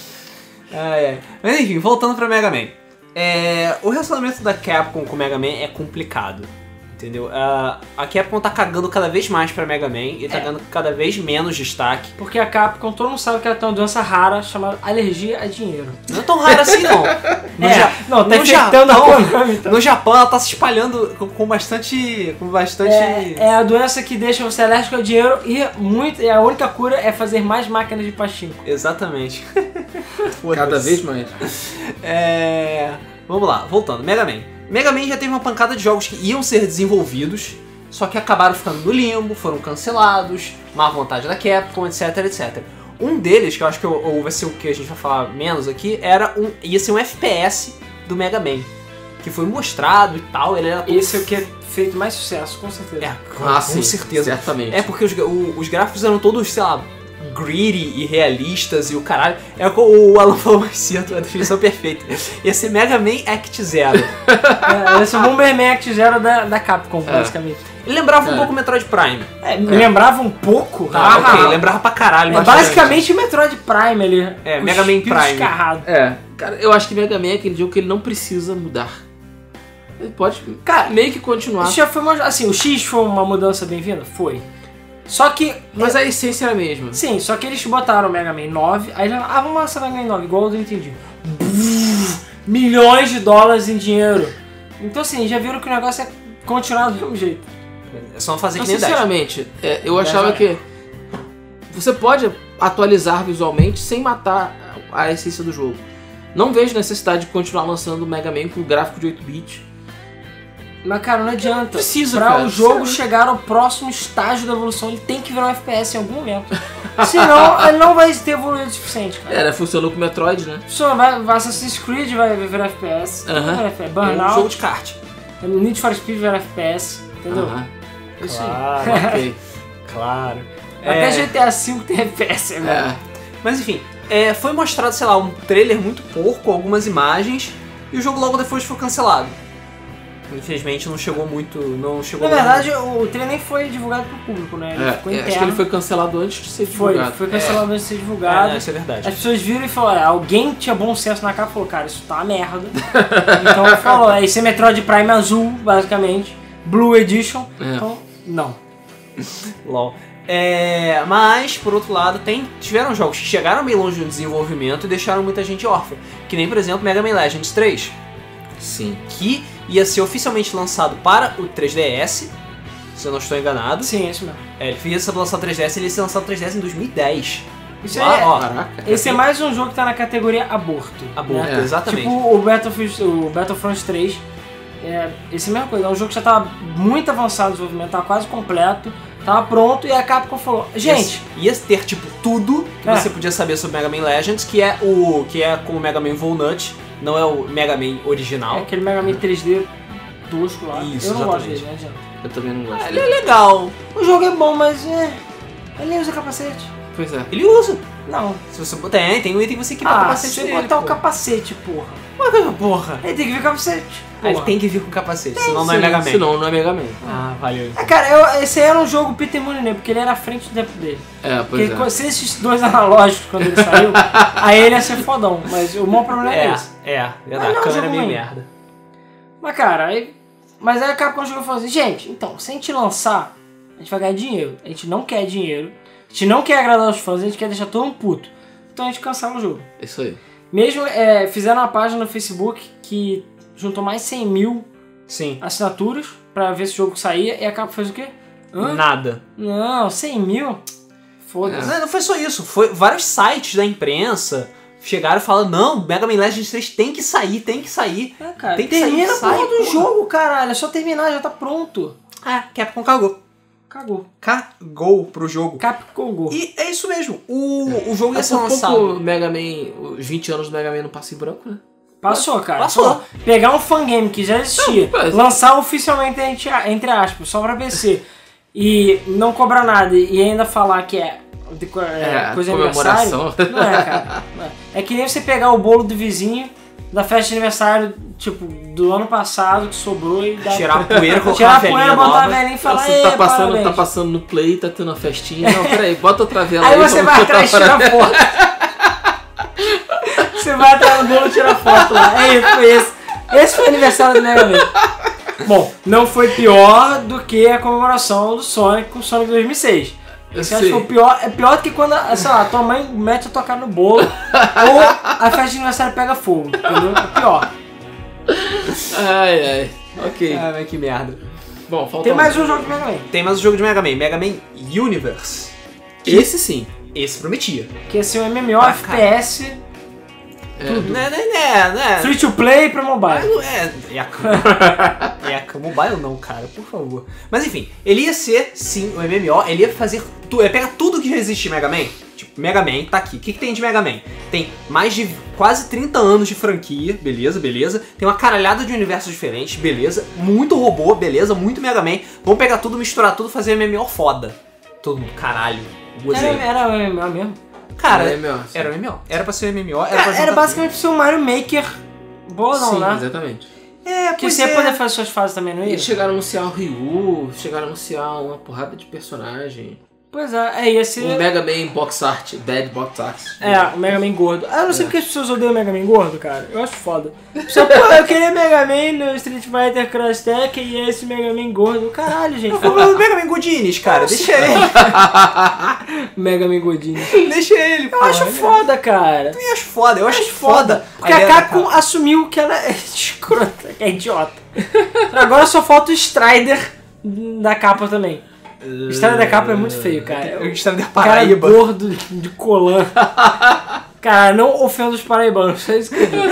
Ai, ai. Mas enfim, voltando pra Mega Man. É, o relacionamento da Capcom com o Mega Man é complicado. Entendeu? Ah, a Capcom tá cagando cada vez mais pra Mega Man e tá É. dando cada vez menos destaque. Porque a Capcom, todo mundo sabe que ela tem uma doença rara chamada alergia a dinheiro. Não é tão raro assim, não. No, É, Ja- não, tá no infectando a Japão- Konami, então. No Japão ela tá se espalhando com, com bastante. com bastante. É, é a doença que deixa você alérgico ao dinheiro e muito, e a única cura é fazer mais máquinas de pachinko. Exatamente. Cada vez mais. É... Vamos lá, voltando. Mega Man. Mega Man já teve uma pancada de jogos que iam ser desenvolvidos, só que acabaram ficando no limbo, foram cancelados, má vontade da Capcom, etc, etcétera. Um deles, que eu acho que eu- ou vai ser o que a gente vai falar menos aqui, era um, ia ser um F P S do Mega Man, que foi mostrado e tal, ele era todo... Esse é o que é feito mais sucesso, com certeza. É, com, Ah, com sim, certeza. certamente. É porque os, o- os gráficos eram todos, sei lá, greedy e realistas e o caralho. É como o Alan falou mais cedo, a definição perfeita. Ia ser Mega Man Act Zero. É, esse é o Bomberman Act Zero da, da Capcom, basicamente. Ele lembrava um É. pouco Metroid Prime. É, me lembrava um pouco. Tá, ah, ok, lembrava pra caralho. É bastante. basicamente o Metroid Prime ali. É, com Mega os Man espíritos Prime. escarrados. É, cara, eu acho que Mega Man é aquele jogo que ele não precisa mudar. Ele pode Cara, meio que continuar. Isso já foi uma, assim, o X foi uma mudança bem-vinda? Foi. Só que... Mas a essência era a mesma. Sim, só que eles botaram o Mega Man nove, aí já, ah, vamos lançar o Mega Man nove, igual eu entendi. Milhões de dólares em dinheiro. Então assim, já viram que o negócio é continuar do mesmo jeito. É só não fazer Mas, que nem dez. sinceramente, é, eu Dez achava já que você pode atualizar visualmente sem matar a essência do jogo. Não vejo necessidade de continuar lançando o Mega Man com gráfico de oito bits. Mas cara, não adianta. Precisa, pra cara, o jogo sério. chegar ao próximo estágio da evolução, ele tem que virar um F P S em algum momento. Senão, ele não vai ter evoluído o suficiente, cara. Era, funcionou com o Metroid, né? Só vai, vai Assassin's Creed vai virar F P S, tudo Aham. vai F P S. É um jogo Burnout, de kart. Need for Speed vai F P S, entendeu? Aham. Isso aí. Claro, Ok. claro. Até É, G T A cinco tem F P S agora. É. Mas enfim, é, foi mostrado, sei lá, um trailer muito porco, algumas imagens, e o jogo logo depois foi cancelado. Infelizmente não chegou muito, não chegou Na muito. verdade, o trailer nem foi divulgado pro público, né? Ele É, ficou é, interno. acho que ele foi cancelado antes de ser Foi, divulgado. foi cancelado antes de ser divulgado. É, isso é verdade. As pessoas viram e falaram, alguém tinha bom senso na capa e falou, cara, isso tá uma merda. Então falou, esse é Metroid Prime azul, basicamente. Blue Edition. É. Então, não. LOL. É, mas, por outro lado, tem, tiveram jogos que chegaram bem longe no desenvolvimento e deixaram muita gente órfã. Que nem, por exemplo, Mega Man Legends três. Sim. Que ia ser oficialmente lançado para o três D S, se eu não estou enganado. Sim, é isso mesmo. É, ele ia ser lançado três D S, ele ia ser lançado três D S em dois mil e dez. Isso Lá, é, ó, Caraca. esse é mais um jogo que tá na categoria aborto. aborto, né? É, exatamente. Tipo o Battlefield, o Battlefront três. É, esse é a mesma coisa, é um jogo que já tava muito avançado no desenvolvimento, tava quase completo, tava pronto, e a Capcom falou, gente... Ia, ia ter, tipo, tudo que É. você podia saber sobre Mega Man Legends, que é o que é com o Mega Man Volnut, não é o Mega Man É original. aquele Mega Man três D tosco lá. Isso, eu não gosto exatamente. dele, né, gente? Eu também não gosto Ele é dele. legal. O jogo é bom, mas é... Ele usa capacete. Pois é. Ele usa. Não. Se você botar, tem, tem um item que você equipa o Ah, capacete se dele. eu botar o pô. capacete, porra. Mas, porra. Ele tem que vir capacete. Ah, ele porra. tem que vir com capacete, senão não é Sim, Mega Man. Senão não é Mega Man. Ah, valeu. É, cara, eu, esse aí era um jogo Peter Mooney, porque ele era à frente do tempo dele. É, Porque pois é. co- se esses dois analógicos quando ele saiu, aí ele ia ser fodão. Mas o maior problema é, É, esse. é, verdade. não, A câmera é jogo meio ruim. merda. Mas cara, aí. Mas aí a Capcom chegou e falou assim, gente, então, se a gente lançar, a gente vai ganhar dinheiro. A gente não quer dinheiro, a gente não quer agradar os fãs, a gente quer deixar todo mundo puto. Então a gente cancela o jogo. Isso aí. Mesmo é, fizeram uma página no Facebook que juntou mais cem mil Sim. assinaturas pra ver se o jogo saía e a Capcom fez o quê? Hã? Nada. Não, cem mil? Foda-se. Não, não foi só isso, foi vários sites da imprensa chegaram e falaram, não, Mega Man Legends três tem que sair, tem que sair. É, cara, Tem que termina sair, a porra sai, do porra. jogo, caralho. É só terminar, já tá pronto. Ah, Capcom cagou. Cagou. Cagou pro jogo. Capcom Go. E é isso mesmo, o, o jogo ia ser Passou um lançado. pouco o Mega Man, os vinte anos do Mega Man no passe em branco, né? Passou, cara. Passou. Pô, pegar um fangame que já existia, Não, mas- lançar oficialmente entre, entre aspas, só pra P C, e não cobrar nada e ainda falar que é, de co- é, É, coisa de comemoração. aniversário. Não é, cara. Não é. É que nem você pegar o bolo do vizinho da festa de aniversário, tipo, do ano passado que sobrou e dar. Tirar a poeira, colocar Tirar uma a poeira, velhinha botar a nova. velhinha e falar, Você "Ê, tá passando, parabéns." tá passando no play, tá tendo uma festinha. Não, peraí, bota outra vela Aí aí. você vamos vai botar atrás e pra- tira foto. Você vai atrás do bolo e tira foto lá. É isso, foi esse. Esse foi o aniversário do Mega Man. Bom, não foi pior do que a comemoração do Sonic com o Sonic dois mil e seis. Esse eu acho que Sim. foi o pior. É pior do que quando, sei lá, tua mãe mete a tua cara no bolo ou a festa de aniversário pega fogo, entendeu? É pior. Ai, ai. Ok. Ah, mas que merda. Bom, falta Tem mais um jogo de Mega Man, Tem mais um jogo de Mega Man, Mega Man Universe. Esse sim. Esse prometia. que é ser um M M O, Ah, F P S, É. Né, né, né, né. free to play pra Mas mobile. não é. É a mobile não, cara, por favor. Mas enfim, ele ia ser, sim, o M M O, ele ia fazer. Tu, ele ia pegar tudo que já existe em Mega Man. Tipo, Mega Man tá aqui. O que, que tem de Mega Man? Tem mais de quase trinta anos de franquia, beleza, beleza. Tem uma caralhada de universos diferentes, beleza. Muito robô, beleza, muito Mega Man. Vamos pegar tudo, misturar tudo, fazer M M O foda. Todo mundo, caralho. Era, Gozei. era um M M O mesmo. Cara, Era M M O, sim. era um M M O. Era pra ser um M M O, era pra Era, juntar era tudo. basicamente pra ser um Mario Maker boladão, Sim, né? exatamente. É, Porque pois você ia é. poder fazer suas fases também, não E ia? eles chegaram a anunciar o Ryu, chegaram a anunciar uma porrada de personagem. Pois é, é, ia ser... O Mega Man Box Art, Dead Box Art. É, o Mega Man gordo. Ah, eu não sei É. porque as pessoas odeiam o Mega Man gordo, cara. Eu acho foda. Só, pô, eu queria Mega Man no Street Fighter Cross Tag e esse Mega Man gordo. Caralho, gente. O Mega Man Godines, cara, deixa ele. Mega Man gordinho. Deixa ele, pô. Eu acho foda, cara. Eu acho foda, eu acho foda. Porque a Capcom assumiu que ela é escrota, que é idiota. Agora só falta o Strider da capa também. O Strider da capa é muito feio, cara. O Strider Cara Paraíba. gordo de colã. Cara, não ofenda os paraibanos, é isso que eu digo.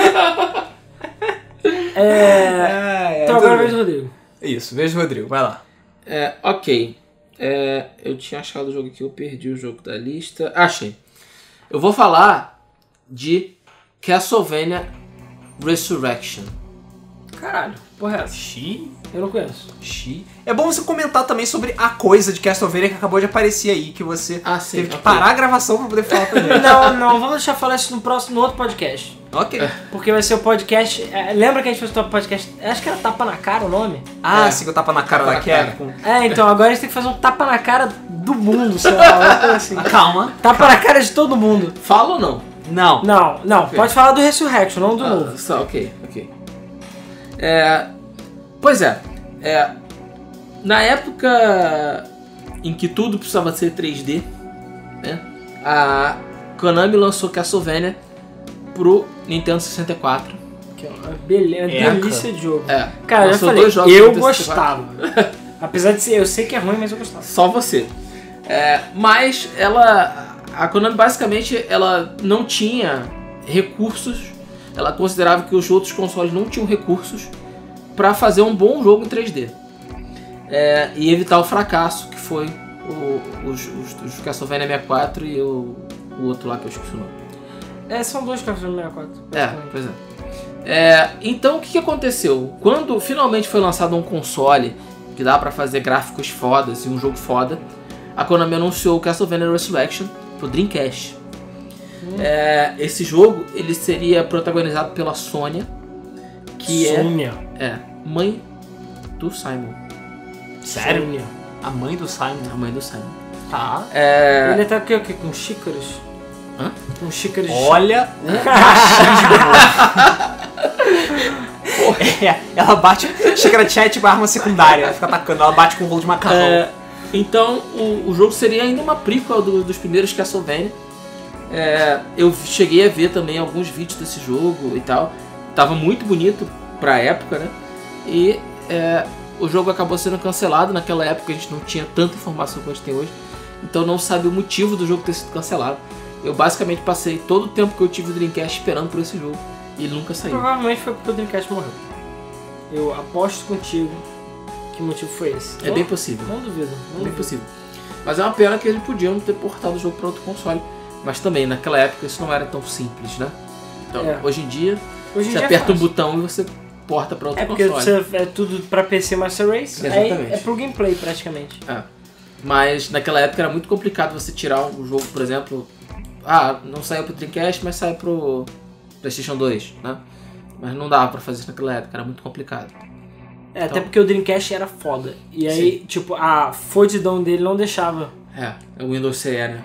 É... É, é, Então tudo agora bem. vejo o Rodrigo. Isso, veja o Rodrigo, vai lá. É, ok. É, eu tinha achado o jogo aqui, eu perdi o jogo da lista. Achei. Eu vou falar de Castlevania Resurrection. Caralho, porra é essa? Xi? Eu não conheço. Xi. É bom você comentar também sobre a coisa de Castlevania que acabou de aparecer aí, que você Ah, sim, teve que ok. parar a gravação pra poder falar pra gente. Não, não, vamos deixar falar isso no próximo, no outro podcast. Ok. Porque vai ser o podcast. é, lembra que a gente fez o podcast? Acho que era Tapa na Cara o nome? Ah, É. sim, que eu tapa na cara Tapa da na cara. Capcom. É, então agora a gente tem que fazer um tapa na cara do mundo, sei lá, uma coisa assim. Calma. Tapa na cara de todo mundo. Fala ou não? Não. Não, não, Ok. pode falar do Resurrection, não do Ah, novo. só, ok, ok. É, pois é, é, na época em que tudo precisava ser três D, né, a Konami lançou Castlevania pro Nintendo sessenta e quatro. Que é uma beleza, uma Eca. delícia de jogo. É, Cara, eu já lançou falei, dois jogos eu pro Nintendo sessenta e quatro. gostava. Apesar de ser, eu sei que é ruim, mas eu gostava. Só você. É, mas ela, a Konami basicamente, ela não tinha recursos. Ela considerava que os outros consoles não tinham recursos para fazer um bom jogo em três D. É, e evitar o fracasso que foi o, os, os, os Castlevania sessenta e quatro e o, o outro lá que eu esqueci o nome. É, são dois Castlevania sessenta e quatro. É, pois é. É, então o que, que aconteceu? Quando finalmente foi lançado um console que dá pra fazer gráficos fodas e um jogo foda, a Konami anunciou o Castlevania Resurrection pro Dreamcast. Hum. É, esse jogo ele seria protagonizado pela Sonya, que Sônia. é, é mãe do Simon. Sério? Sônia. A mãe do Simon. A mãe do Simon. Tá. É, Ele tá aqui, o quê? Com xícaras? Hã? Com xícaras de Olha o machismo. É, ela bate, chega na chat tipo arma secundária, ela fica atacando, ela bate com um rolo de macarrão. É, então o, o jogo seria ainda uma prequel do- dos primeiros Castlevania. É, eu cheguei a ver também alguns vídeos desse jogo e tal. Tava muito bonito pra época, né? E é, o jogo acabou sendo cancelado. Naquela época a gente não tinha tanta informação quanto a gente tem hoje. Então não sabe o motivo do jogo ter sido cancelado. Eu basicamente passei todo o tempo que eu tive o Dreamcast esperando por esse jogo. E ele nunca saiu. Provavelmente foi porque o Dreamcast morreu. Eu aposto contigo que o motivo foi esse. É bem possível. Não duvido. É Não bem duvido. possível. Mas é uma pena que eles podiam ter portado o jogo para outro console. Mas também, naquela época, isso não era tão simples, né? Então, É. hoje em dia, Hoje em você dia é aperta um fácil. botão e você porta para outro É porque console. você, é tudo pra P C Master Race, aí Exatamente. é plug and play praticamente. É. Mas naquela época era muito complicado você tirar o jogo, por exemplo... Ah, não saiu pro Dreamcast, mas saiu pro PlayStation dois, né? Mas não dava pra fazer isso naquela época, era muito complicado. É, até Então- porque o Dreamcast era foda. E aí, tipo, a fodidão dele não deixava. É, é o Windows C E, né?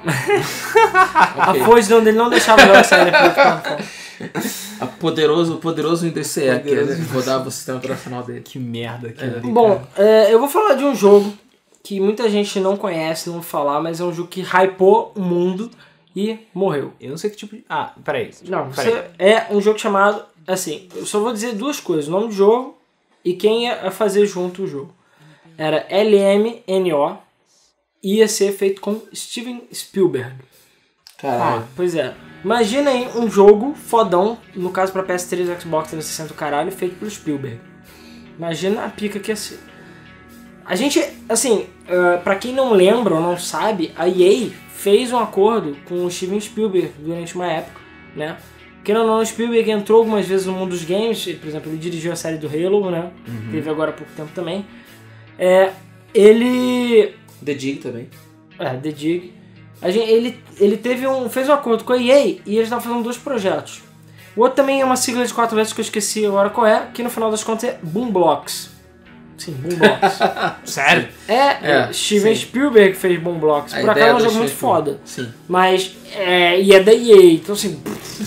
A Ok. fodidão dele não deixava o jogo sair pra outro plataforma. A poderoso, o poderoso Windows C E, que Poderoso. ele rodava o sistema operacional dele. Que merda que É. ali, Bom, cara. é, eu vou falar de um jogo que muita gente não conhece, não vou falar, mas é um jogo que hypou o mundo e morreu. Eu não sei que tipo de... Ah, peraí. Não, Peraí. você é um jogo chamado... Assim, eu só vou dizer duas coisas. O nome do jogo e quem ia fazer junto o jogo. Era L M N O. Ia ser feito com Steven Spielberg. Caralho. Pois é. Imagina aí um jogo fodão, no caso pra P S três, Xbox trezentos e sessenta, o caralho, feito pelo Spielberg. Imagina a pica que ia ser. A gente, assim, uh, pra quem não lembra ou não sabe, a E A fez um acordo com o Steven Spielberg durante uma época, né? Querendo ou não, o Spielberg entrou algumas vezes no mundo dos games, por exemplo, ele dirigiu a série do Halo, né? Uhum. Teve agora há pouco tempo também. É, ele... The Dig também. É, The Dig. A gente, ele ele teve um, fez um acordo com a E A e eles estavam fazendo dois projetos. O outro também é uma sigla de quatro letras que eu esqueci agora qual é, que no final das contas é Boomblocks. Sim, Boomblocks. Sério? é, É, Steven sim. Spielberg fez Boomblocks. A Por acaso ideia é um do jogo muito Steven foda. Sim. Mas, é, e é da E A, então assim...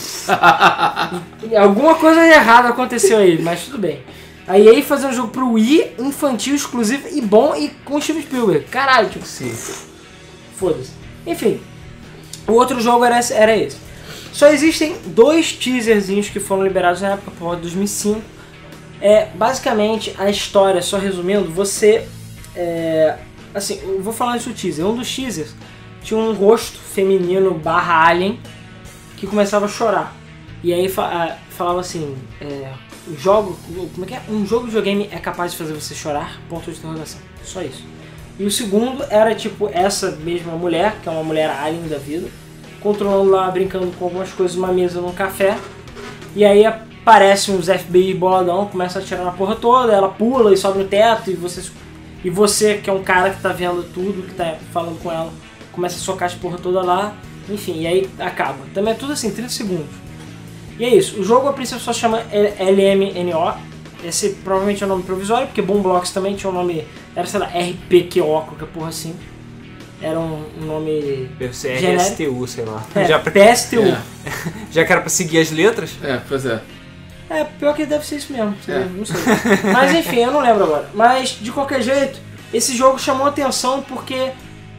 e alguma coisa errada aconteceu aí, mas tudo bem. A E A fazer um jogo pro Wii, infantil, exclusivo e bom e com Steven Spielberg. Caralho, tipo... Sim. Foda-se. Enfim, o outro jogo era esse, era esse. Só existem dois teaserzinhos que foram liberados na época, por volta de dois mil e cinco. É, basicamente, a história, só resumindo, você... É, assim, eu vou falar isso do teaser. Um dos teasers tinha um rosto feminino barra alien que começava a chorar. E aí fa- ah, falava assim... É, o jogo... Como é que é? Um jogo de videogame é capaz de fazer você chorar? Ponto de interrogação. Só isso. E o segundo era tipo essa mesma mulher, que é uma mulher alien da vida, controlando lá, brincando com algumas coisas numa mesa num café. E aí a parece uns F B I boladão, começa a atirar na porra toda, ela pula e sobe no teto, e você, e você que é um cara que tá vendo tudo, que tá falando com ela, começa a socar as porra toda lá, enfim, e aí acaba. Também é tudo assim, trinta segundos. E é isso, o jogo a princípio só chama L M N O, esse provavelmente é o nome provisório, porque Boom Blocks também tinha um nome, era sei lá, R P Q O, qualquer porra assim. Era um, um nome deve ser R S T U, sei lá. É, já P S T U. É. Já que era pra seguir as letras? É, pois é. É, pior que deve ser isso mesmo, É. não sei. Mas enfim, eu não lembro agora. Mas, de qualquer jeito, esse jogo chamou atenção porque,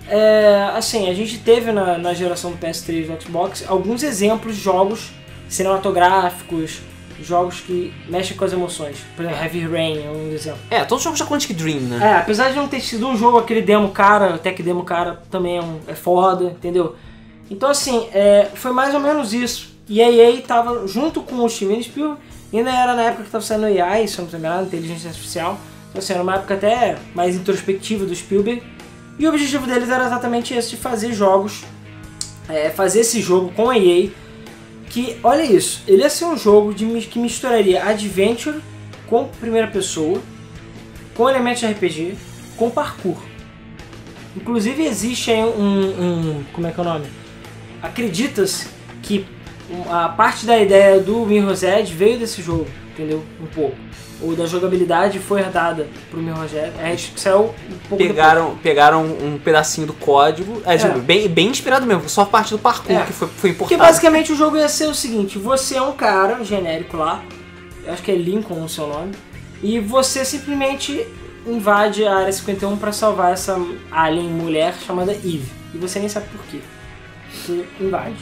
é, assim, a gente teve na, na geração do P S três e do Xbox alguns exemplos de jogos cinematográficos, jogos que mexem com as emoções. Por exemplo, Heavy Rain é um exemplo. É, todos os jogos da Quantic Dream, né? É, apesar de não ter sido um jogo, aquele demo cara, o tech demo cara também é, um, é foda, entendeu? Então assim, é, foi mais ou menos isso. E a E A tava junto com o Steven Spielberg, ainda era na época que tava saindo A I, se eu não me engano, Inteligência Artificial. Então assim, era uma época até mais introspectiva do Spielberg. E o objetivo deles era exatamente esse, de fazer jogos, é, fazer esse jogo com a E A, que, olha isso, ele ia ser um jogo de, que misturaria adventure com primeira pessoa, com elementos de R P G, com parkour. Inclusive existe aí um, um como é que é o nome? Acredita-se que a parte da ideia do Mirror's Edge veio desse jogo, entendeu? Um pouco. Ou da jogabilidade foi herdada pro Mirror's Edge, que saiu um pouco pegaram, depois. pegaram um pedacinho do código, é, tipo, É. bem, bem inspirado mesmo, só a parte do parkour É. que foi, foi Porque importada. basicamente o jogo ia ser o seguinte, você é um cara genérico lá, eu acho que é Lincoln o seu nome, e você simplesmente invade a área cinquenta e um pra salvar essa alien mulher chamada Eve. E você nem sabe por quê. Você invade.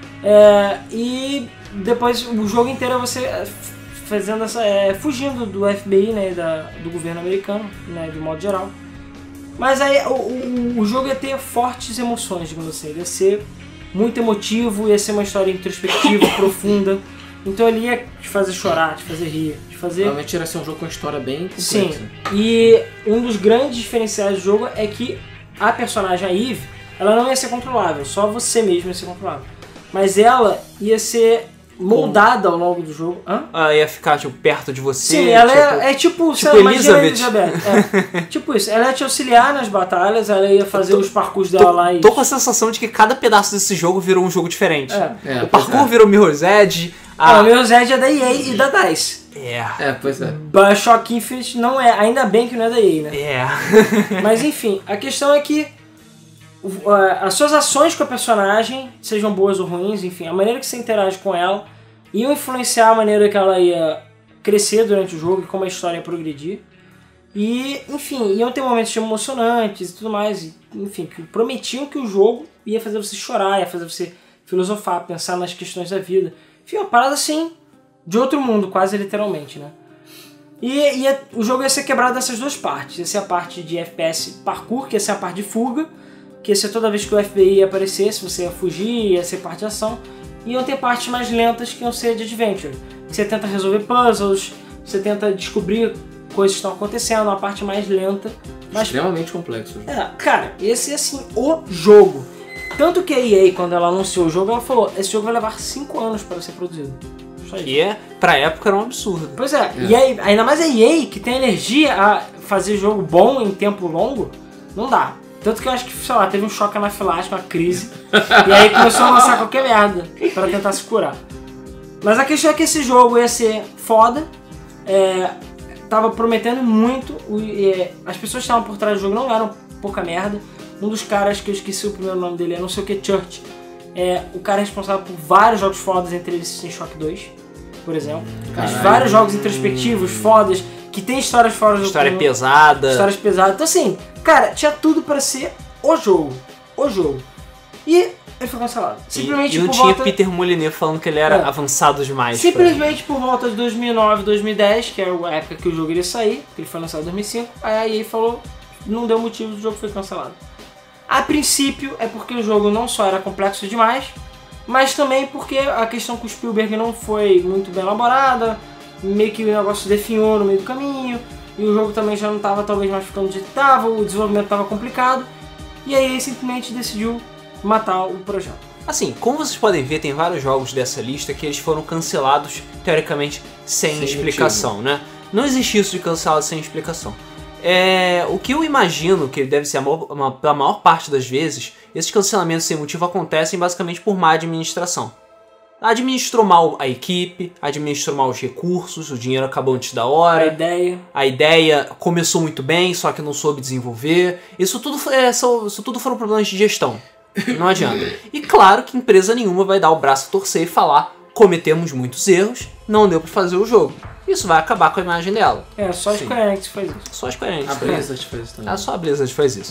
É, e depois o jogo inteiro é você fazendo essa, é, fugindo do F B I, né, da, do governo americano, né, de modo geral. Mas aí o, o, o jogo ia ter fortes emoções, digamos assim, ia ser muito emotivo, ia ser uma história introspectiva, profunda. Então ele ia te fazer chorar, te fazer rir, te fazer... Realmente era ser um jogo com uma história bem complexa. Sim, e um dos grandes diferenciais do jogo é que a personagem, a Eve, ela não ia ser controlável, só você mesmo ia ser controlável. Mas ela ia ser moldada ao longo do jogo. Hã? Ela ia ficar, tipo, perto de você. Sim, ela tipo, é, é tipo, tipo sei lá, imagina a Elizabeth. Elizabeth. É, tipo isso, ela ia te auxiliar nas batalhas, ela ia fazer Tô- os parkours dela Tô, lá e... tô com a sensação de que cada pedaço desse jogo virou um jogo diferente. É. É, O pois parkour é. virou Mirror's Edge. Ah, A... o meu Zed é da E A e da DICE. É. É, pois é. Bioshock Infinite não é, ainda bem que não é da E A, né? É. Mas enfim, a questão é que o- a- as suas ações com a personagem, sejam boas ou ruins, enfim, a maneira que você interage com ela, iam influenciar a maneira que ela ia crescer durante o jogo e como a história ia progredir. E, enfim, iam ter momentos emocionantes e tudo mais, e, enfim, que prometiam que o jogo ia fazer você chorar, ia fazer você filosofar, pensar nas questões da vida. Enfim, uma parada assim, de outro mundo, quase literalmente, né? E ia, o jogo ia ser quebrado dessas duas partes. Ia ser a parte de F P S parkour, que ia ser a parte de fuga, que ia ser toda vez que o F B I ia aparecer, se você ia fugir, ia ser parte de ação. E iam ter partes mais lentas que iam ser de adventure. Que você tenta resolver puzzles, você tenta descobrir coisas que estão acontecendo, uma parte mais lenta. Mas, Extremamente complexo. é, cara, esse é assim, o jogo. Tanto que a E A, quando ela anunciou o jogo, ela falou, esse jogo vai levar cinco anos para ser produzido. Só isso. Que é, pra época era um absurdo. Pois é, e aí, ainda mais a E A, que tem energia a fazer jogo bom em tempo longo, não dá. Tanto que eu acho que, sei lá, teve um choque anafilático, uma crise, e aí começou a lançar qualquer merda pra tentar se curar. Mas a questão é que esse jogo ia ser foda, é, tava prometendo muito, o- é, as pessoas que estavam por trás do jogo não eram pouca merda. Um dos caras, que eu esqueci o primeiro nome dele, é não sei o que, Church, é o cara responsável por vários jogos fodas, entre eles System Shock dois, por exemplo. Mas Caralho. vários jogos introspectivos, fodas, que tem histórias fora do História comum, pesada. histórias pesadas. Então assim, cara, tinha tudo pra ser o jogo. O jogo. E ele foi cancelado. E, Simplesmente e não por tinha volta... Peter Molyneux falando que ele era É. avançado demais. Simplesmente por volta de dois mil e nove, dois mil e dez, que é a época que o jogo iria sair, que ele foi lançado em dois mil e cinco, aí a E A falou, não deu motivo, o jogo foi cancelado. A princípio é porque o jogo não só era complexo demais, mas também porque a questão com o Spielberg não foi muito bem elaborada, meio que o negócio definhou no meio do caminho, e o jogo também já não estava talvez mais ficando do jeito que estava, o desenvolvimento estava complicado, e aí ele simplesmente decidiu matar o projeto. Assim, como vocês podem ver, tem vários jogos dessa lista que eles foram cancelados, teoricamente, sem, Sem explicação, né? Não existe isso de cancelado sem explicação. É, o que eu imagino que deve ser a maior, uma, a maior parte das vezes, esses cancelamentos sem motivo acontecem basicamente por má administração. Administrou mal a equipe, administrou mal os recursos, o dinheiro acabou antes da hora. A ideia. A ideia começou muito bem, só que não soube desenvolver. Isso tudo, é, isso tudo foram problemas de gestão. Não adianta. E claro que empresa nenhuma vai dar o braço a torcer e falar: cometemos muitos erros, não deu pra fazer o jogo. Isso vai acabar com a imagem dela. É, só a Sim. Square Enix faz isso. Só a Square Enix. A Blizzard faz isso também. Ah, só a Blizzard faz isso.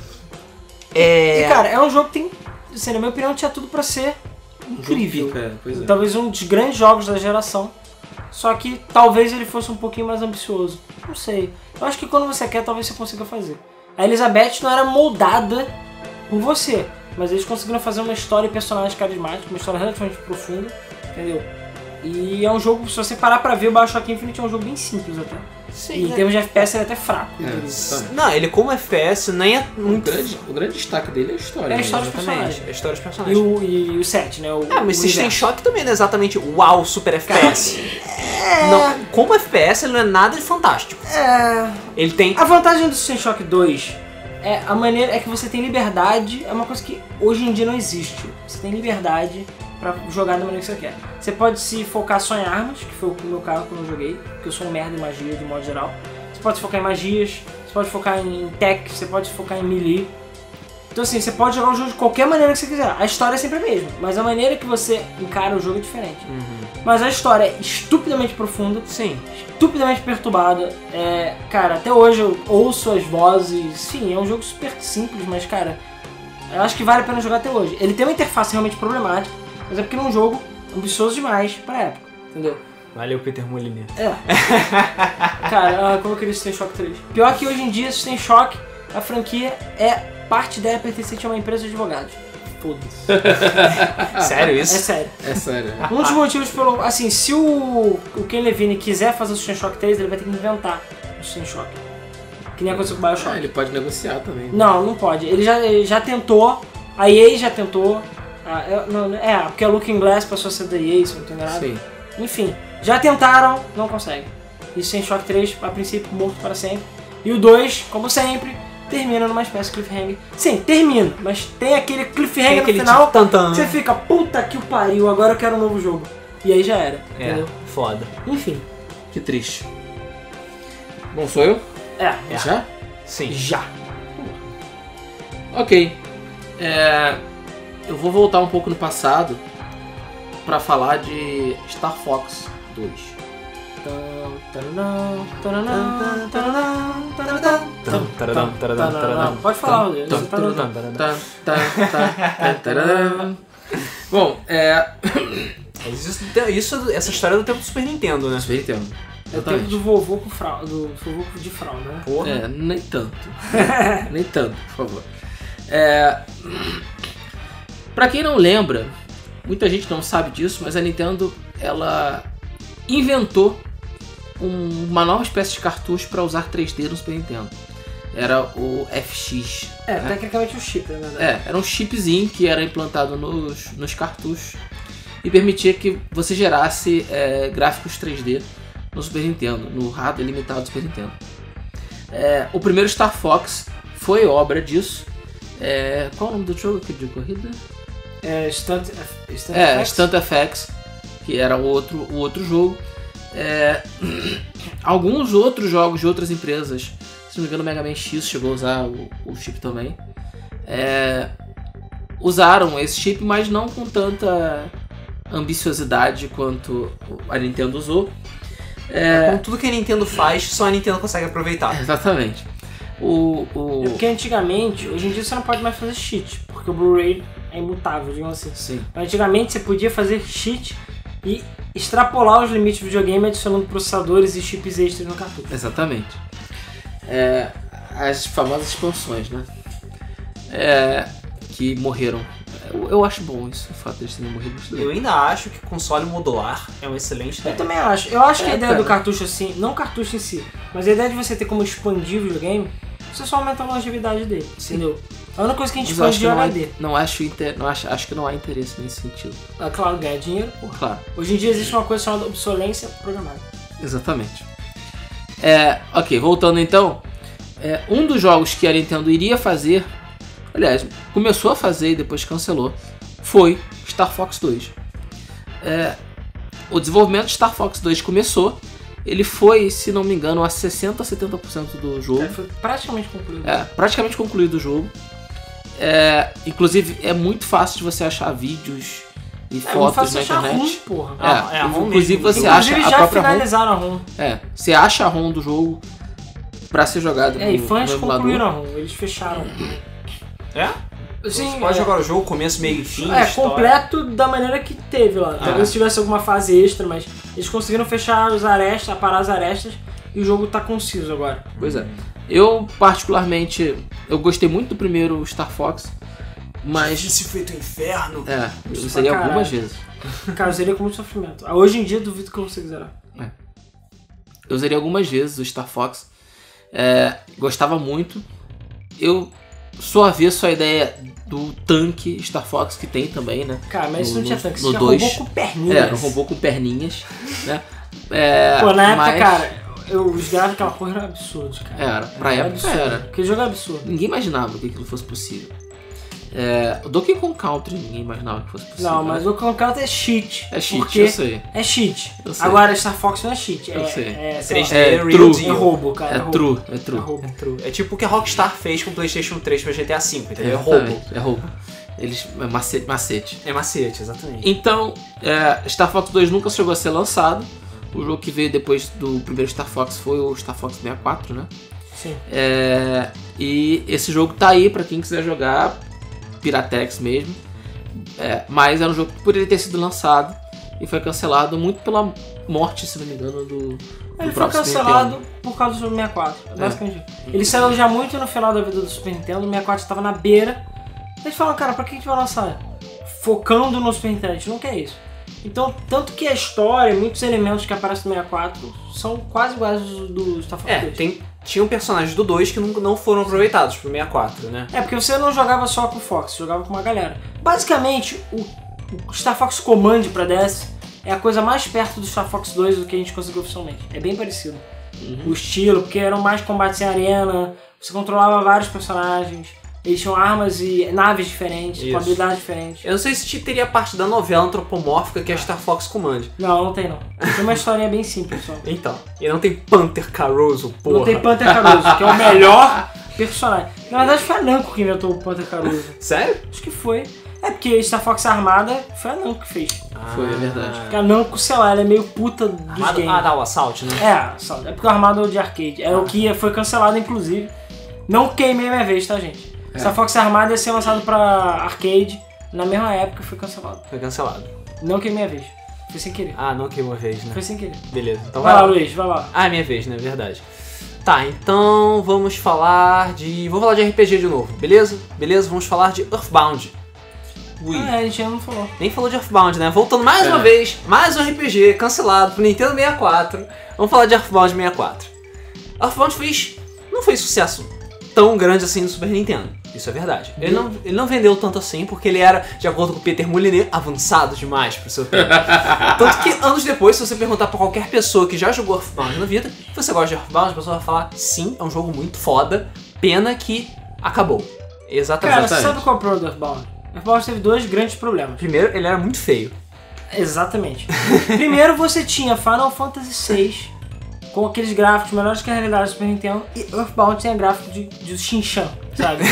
É. É... E cara, é um jogo que tem, assim, na minha opinião, tinha tudo pra ser incrível. Jogo pica, pois é. Talvez um dos grandes jogos da geração. Só que talvez ele fosse um pouquinho mais ambicioso. Não sei. Eu acho que quando você quer, talvez você consiga fazer. A Elizabeth não era moldada por você, mas eles conseguiram fazer uma história e personagens carismáticos, uma história relativamente profunda, entendeu? E é um jogo, se você parar pra ver, o Bioshock Infinite é um jogo bem simples até. Sim, E em né? termos de F P S ele é até fraco. É, entendeu? exatamente. Não, ele como F P S nem é O muito... grande, o grande destaque dele é a história. É a né? história dos Exatamente, personagens. a história dos E personagens. o, e o set, né? O, Ah, mas o System universo. Shock também não é exatamente uau, super F P S. Não, como F P S ele não é nada de fantástico. É... Ele tem... A vantagem do System Shock dois é a maneira é que você tem liberdade, é uma coisa que hoje em dia não existe. Você tem liberdade pra jogar da maneira que você quer. Você pode se focar só em armas, que foi o meu caso quando eu joguei, porque eu sou um merda em magia de modo geral. Você pode se focar em magias, você pode focar em tech, você pode se focar em melee. Então assim, você pode jogar o jogo de qualquer maneira que você quiser. A história é sempre a mesma, mas a maneira que você encara o jogo é diferente. Mas a história é estupidamente profunda, Sim. estupidamente perturbada. É, cara, até hoje eu ouço as vozes. Sim, é um jogo super simples, mas cara, eu acho que vale a pena jogar até hoje. Ele tem uma interface realmente problemática, mas é porque ele é um jogo ambicioso demais pra época, entendeu? Valeu, Peter Molyneux. É. Cara, ah, como eu queria System Shock três. Pior que hoje em dia, System Shock, a franquia é parte dela pertencente a uma empresa de advogados. Foda-se. Sério É isso? sério. É sério. Um dos motivos pelo... Assim, se o, o Ken Levine quiser fazer o System Shock três, ele vai ter que inventar o System Shock. Que nem aconteceu com o Bioshock. Ah, ele pode negociar também. Não, não pode. Ele já, ele já tentou, a E A já tentou. Ah, é, não, é, porque a Looking Glass passou a ser da E A, se eu não tô enganado. Sim. Enfim, já tentaram, não conseguem. E System Shock três, a princípio, morto para sempre. E o dois, como sempre, termina numa espécie de cliffhanger. Sim, termina, mas tem aquele cliffhanger Tem no aquele final. tipo tantan. que Você fica, puta que o pariu, agora eu quero um novo jogo. E aí já era, É, entendeu? foda. Enfim, Que triste. Bom, sou eu? é, É. Já? Sim. já. Ok. É, eu vou voltar um pouco no passado pra falar de Star Fox dois. Taradam, taradam, taradam, taradam. Pode falar, Rodrigo. Tum, Você tá tum, no- tum, tá, tá, tá, tá, taradam. Bom, é. Mas Isso, isso, essa história é do tempo do Super Nintendo, né? Super Nintendo. É o tempo do vovô com fralda, do vovô de fralda, né? Porra. É, nem tanto. Nem tanto, por favor. É, pra quem não lembra, muita gente não sabe disso, mas a Nintendo, ela inventou um- uma nova espécie de cartucho para usar três D no Super Nintendo. Era o F X. É, né? tecnicamente o chip, na verdade. É, era um chipzinho que era implantado nos, nos cartuchos e permitia que você gerasse é, gráficos três D no Super Nintendo, no hardware limitado do Super Nintendo. É, o primeiro Star Fox foi obra disso. É, qual é o nome do jogo aqui de corrida? É, Stunt, Stunt É, Effects. Stunt F X, que era o outro, o outro jogo. É, alguns outros jogos de outras empresas, se não me engano o Mega Man X chegou a usar o, o chip também, é, usaram esse chip, mas não com tanta ambiciosidade quanto a Nintendo usou. É, Com tudo que a Nintendo faz, só a Nintendo consegue aproveitar. exatamente. O, o... É porque antigamente, hoje em dia você não pode mais fazer cheat, porque o Blu-ray é imutável, digamos assim. Sim. Antigamente você podia fazer cheat e extrapolar os limites do videogame adicionando processadores e chips extras no cartucho. Exatamente. É, as famosas expansões, né? É, que morreram. Eu, eu acho bom isso, o fato de eles terem morrido. Eu ainda acho que console modular é um excelente Eu ideia. também acho. Eu acho que É, a ideia cara. do cartucho assim, não o cartucho em si, mas a ideia de você ter como expandir o videogame você só aumenta a longevidade dele, entendeu? A única coisa que a gente Mas eu faz acho de que não há, H D. não acho, inter, não acho, acho que não há interesse nesse sentido. É claro, ganhar dinheiro, porra. Claro. Hoje em dia existe uma coisa chamada obsolência programada. Exatamente. É, ok, voltando então. É, um dos jogos que a Nintendo iria fazer, aliás, começou a fazer e depois cancelou, foi Star Fox dois. É, o desenvolvimento de Star Fox dois começou. Ele foi, se não me engano, a sessenta a setenta por cento do jogo. É, foi praticamente concluído. É, praticamente concluído o jogo. É, inclusive, é muito fácil de você achar vídeos e É muito fotos fácil na achar internet. ROM, porra. É, é a ROM inclusive mesmo. você Inclusive acha a já própria ROM. finalizaram a ROM. É, você acha a ROM do jogo pra ser jogado É, no, e fãs no emulador. concluíram a ROM, eles fecharam. É? Sim, Você pode é, jogar o jogo, começo, meio e fim, é história. completo da maneira que teve lá. Talvez Ah. tivesse alguma fase extra, mas eles conseguiram fechar os arestas, aparar as arestas e o jogo tá conciso agora. Pois é. Eu, particularmente, eu gostei muito do primeiro Star Fox, mas... Difícil feito inferno. É, eu Pra usei caralho. algumas vezes. Cara, eu seria com muito sofrimento. Ah, Hoje em dia duvido que eu consiga zerar. Eu usaria algumas vezes o Star Fox. É, gostava muito. Eu sou avesso à ideia do tanque Star Fox que tem também, né? Cara, mas isso No- não tinha no- tanque, no isso já dois. roubou com perninhas. É, não roubou com perninhas, né? É, Pô, na época, mas- cara, eu, os gráficos daquela porra eram absurdos, cara. Era, pra Era época absurdo. era. Aquele jogo é absurdo. Ninguém imaginava que aquilo fosse possível. É, o Donkey Kong Country ninguém imaginava que fosse possível. Não, mas né? o Concat é cheat. É cheat, porque eu sei. É cheat. Eu sei. Agora, Star Fox não é cheat. Eu é, sei. É, É sei lá, três D, É real true. é deal. roubo, cara. É roubo. true, é É true. roubo. É true. É tipo o que a Rockstar fez com o PlayStation três pra G T A cinco, entendeu? É roubo. Exatamente, é roubo. Eles, é macete, macete. É macete, exatamente. Então, é, Star Fox dois nunca chegou a ser lançado. O jogo que veio depois do primeiro Star Fox foi o Star Fox sessenta e quatro, né? Sim. É, e esse jogo tá aí pra quem quiser jogar, Piratex mesmo. É, mas era um jogo que poderia ter sido lançado e foi cancelado muito pela morte, se não me engano, do, do Ele foi próprio Super cancelado Nintendo. por causa do Super sessenta e quatro. É. Basicamente. Ele saiu já muito no final da vida do Super Nintendo, o sessenta e quatro estava na beira. Eles falaram, cara, pra que a gente vai lançar? Focando no Super Nintendo, a gente não quer isso. Então, tanto que a história, muitos elementos que aparecem no sessenta e quatro são quase iguais do, do Star Fox É, dois. tem, tinham personagens do dois que não, não foram aproveitados pro sessenta e quatro, né? É, porque você não jogava só com o Fox, você jogava com uma galera. Basicamente, o, o Star Fox Command pra D S é a coisa mais perto do Star Fox dois do que a gente conseguiu oficialmente. É bem parecido. Uhum. O estilo, porque eram mais combates em arena, você controlava vários personagens, eles tinham armas e naves diferentes, Isso. com habilidades diferentes. Eu não sei se te teria parte da novela antropomórfica que é Star Fox Command. Não, não tem não. Tem uma historinha bem simples só. Então, e não tem Panther Caruso, porra. Não tem Panther Caruso, que é o melhor personagem. Na verdade foi a Namco que inventou o Panther Caruso. Sério? Acho que foi. É porque Star Fox Armada foi a Namco que fez. Foi, é verdade. Porque a Namco, sei lá, ela é meio puta dos Armado, games. ah, dá o Assault, né? É, só- é porque o Armada é o de arcade. É o que foi cancelado, inclusive. Não queimei minha vez, tá, gente? É. Star Fox Armada ia ser lançado pra arcade na mesma época e foi cancelado. Foi cancelado. Não queimei a vez. Foi sem querer. Ah, não queimou a vez, né? Foi sem querer. Beleza, então Vai vai lá, lá. Luiz, vai lá. Ah, é minha vez, né? Verdade. Tá, então vamos falar de... Vou falar de R P G de novo, beleza? Beleza, vamos falar de Earthbound. Ui. Ah, é, a gente ainda não falou. Nem falou de Earthbound, né? Voltando mais É. uma vez, mais um R P G cancelado pro Nintendo sessenta e quatro. Vamos falar de Earthbound sessenta e quatro. Earthbound fez... não fez sucesso tão grande assim no Super Nintendo. Isso é verdade. Ele não, ele não vendeu tanto assim porque ele era, de acordo com o Peter Molyneux, avançado demais pro seu tempo. Tanto que anos depois, se você perguntar pra qualquer pessoa que já jogou Earthbound na vida, você gosta de Earthbound, a pessoa vai falar, sim, é um jogo muito foda, pena que acabou. Exatamente. Cara, você sabe qual é o problema do Earthbound? Earthbound teve dois grandes problemas. Primeiro, ele era muito feio. Exatamente. Primeiro, você tinha Final Fantasy seis com aqueles gráficos melhores que a realidade do Super Nintendo e Earthbound tinha gráfico de, de Shin-Chan, sabe?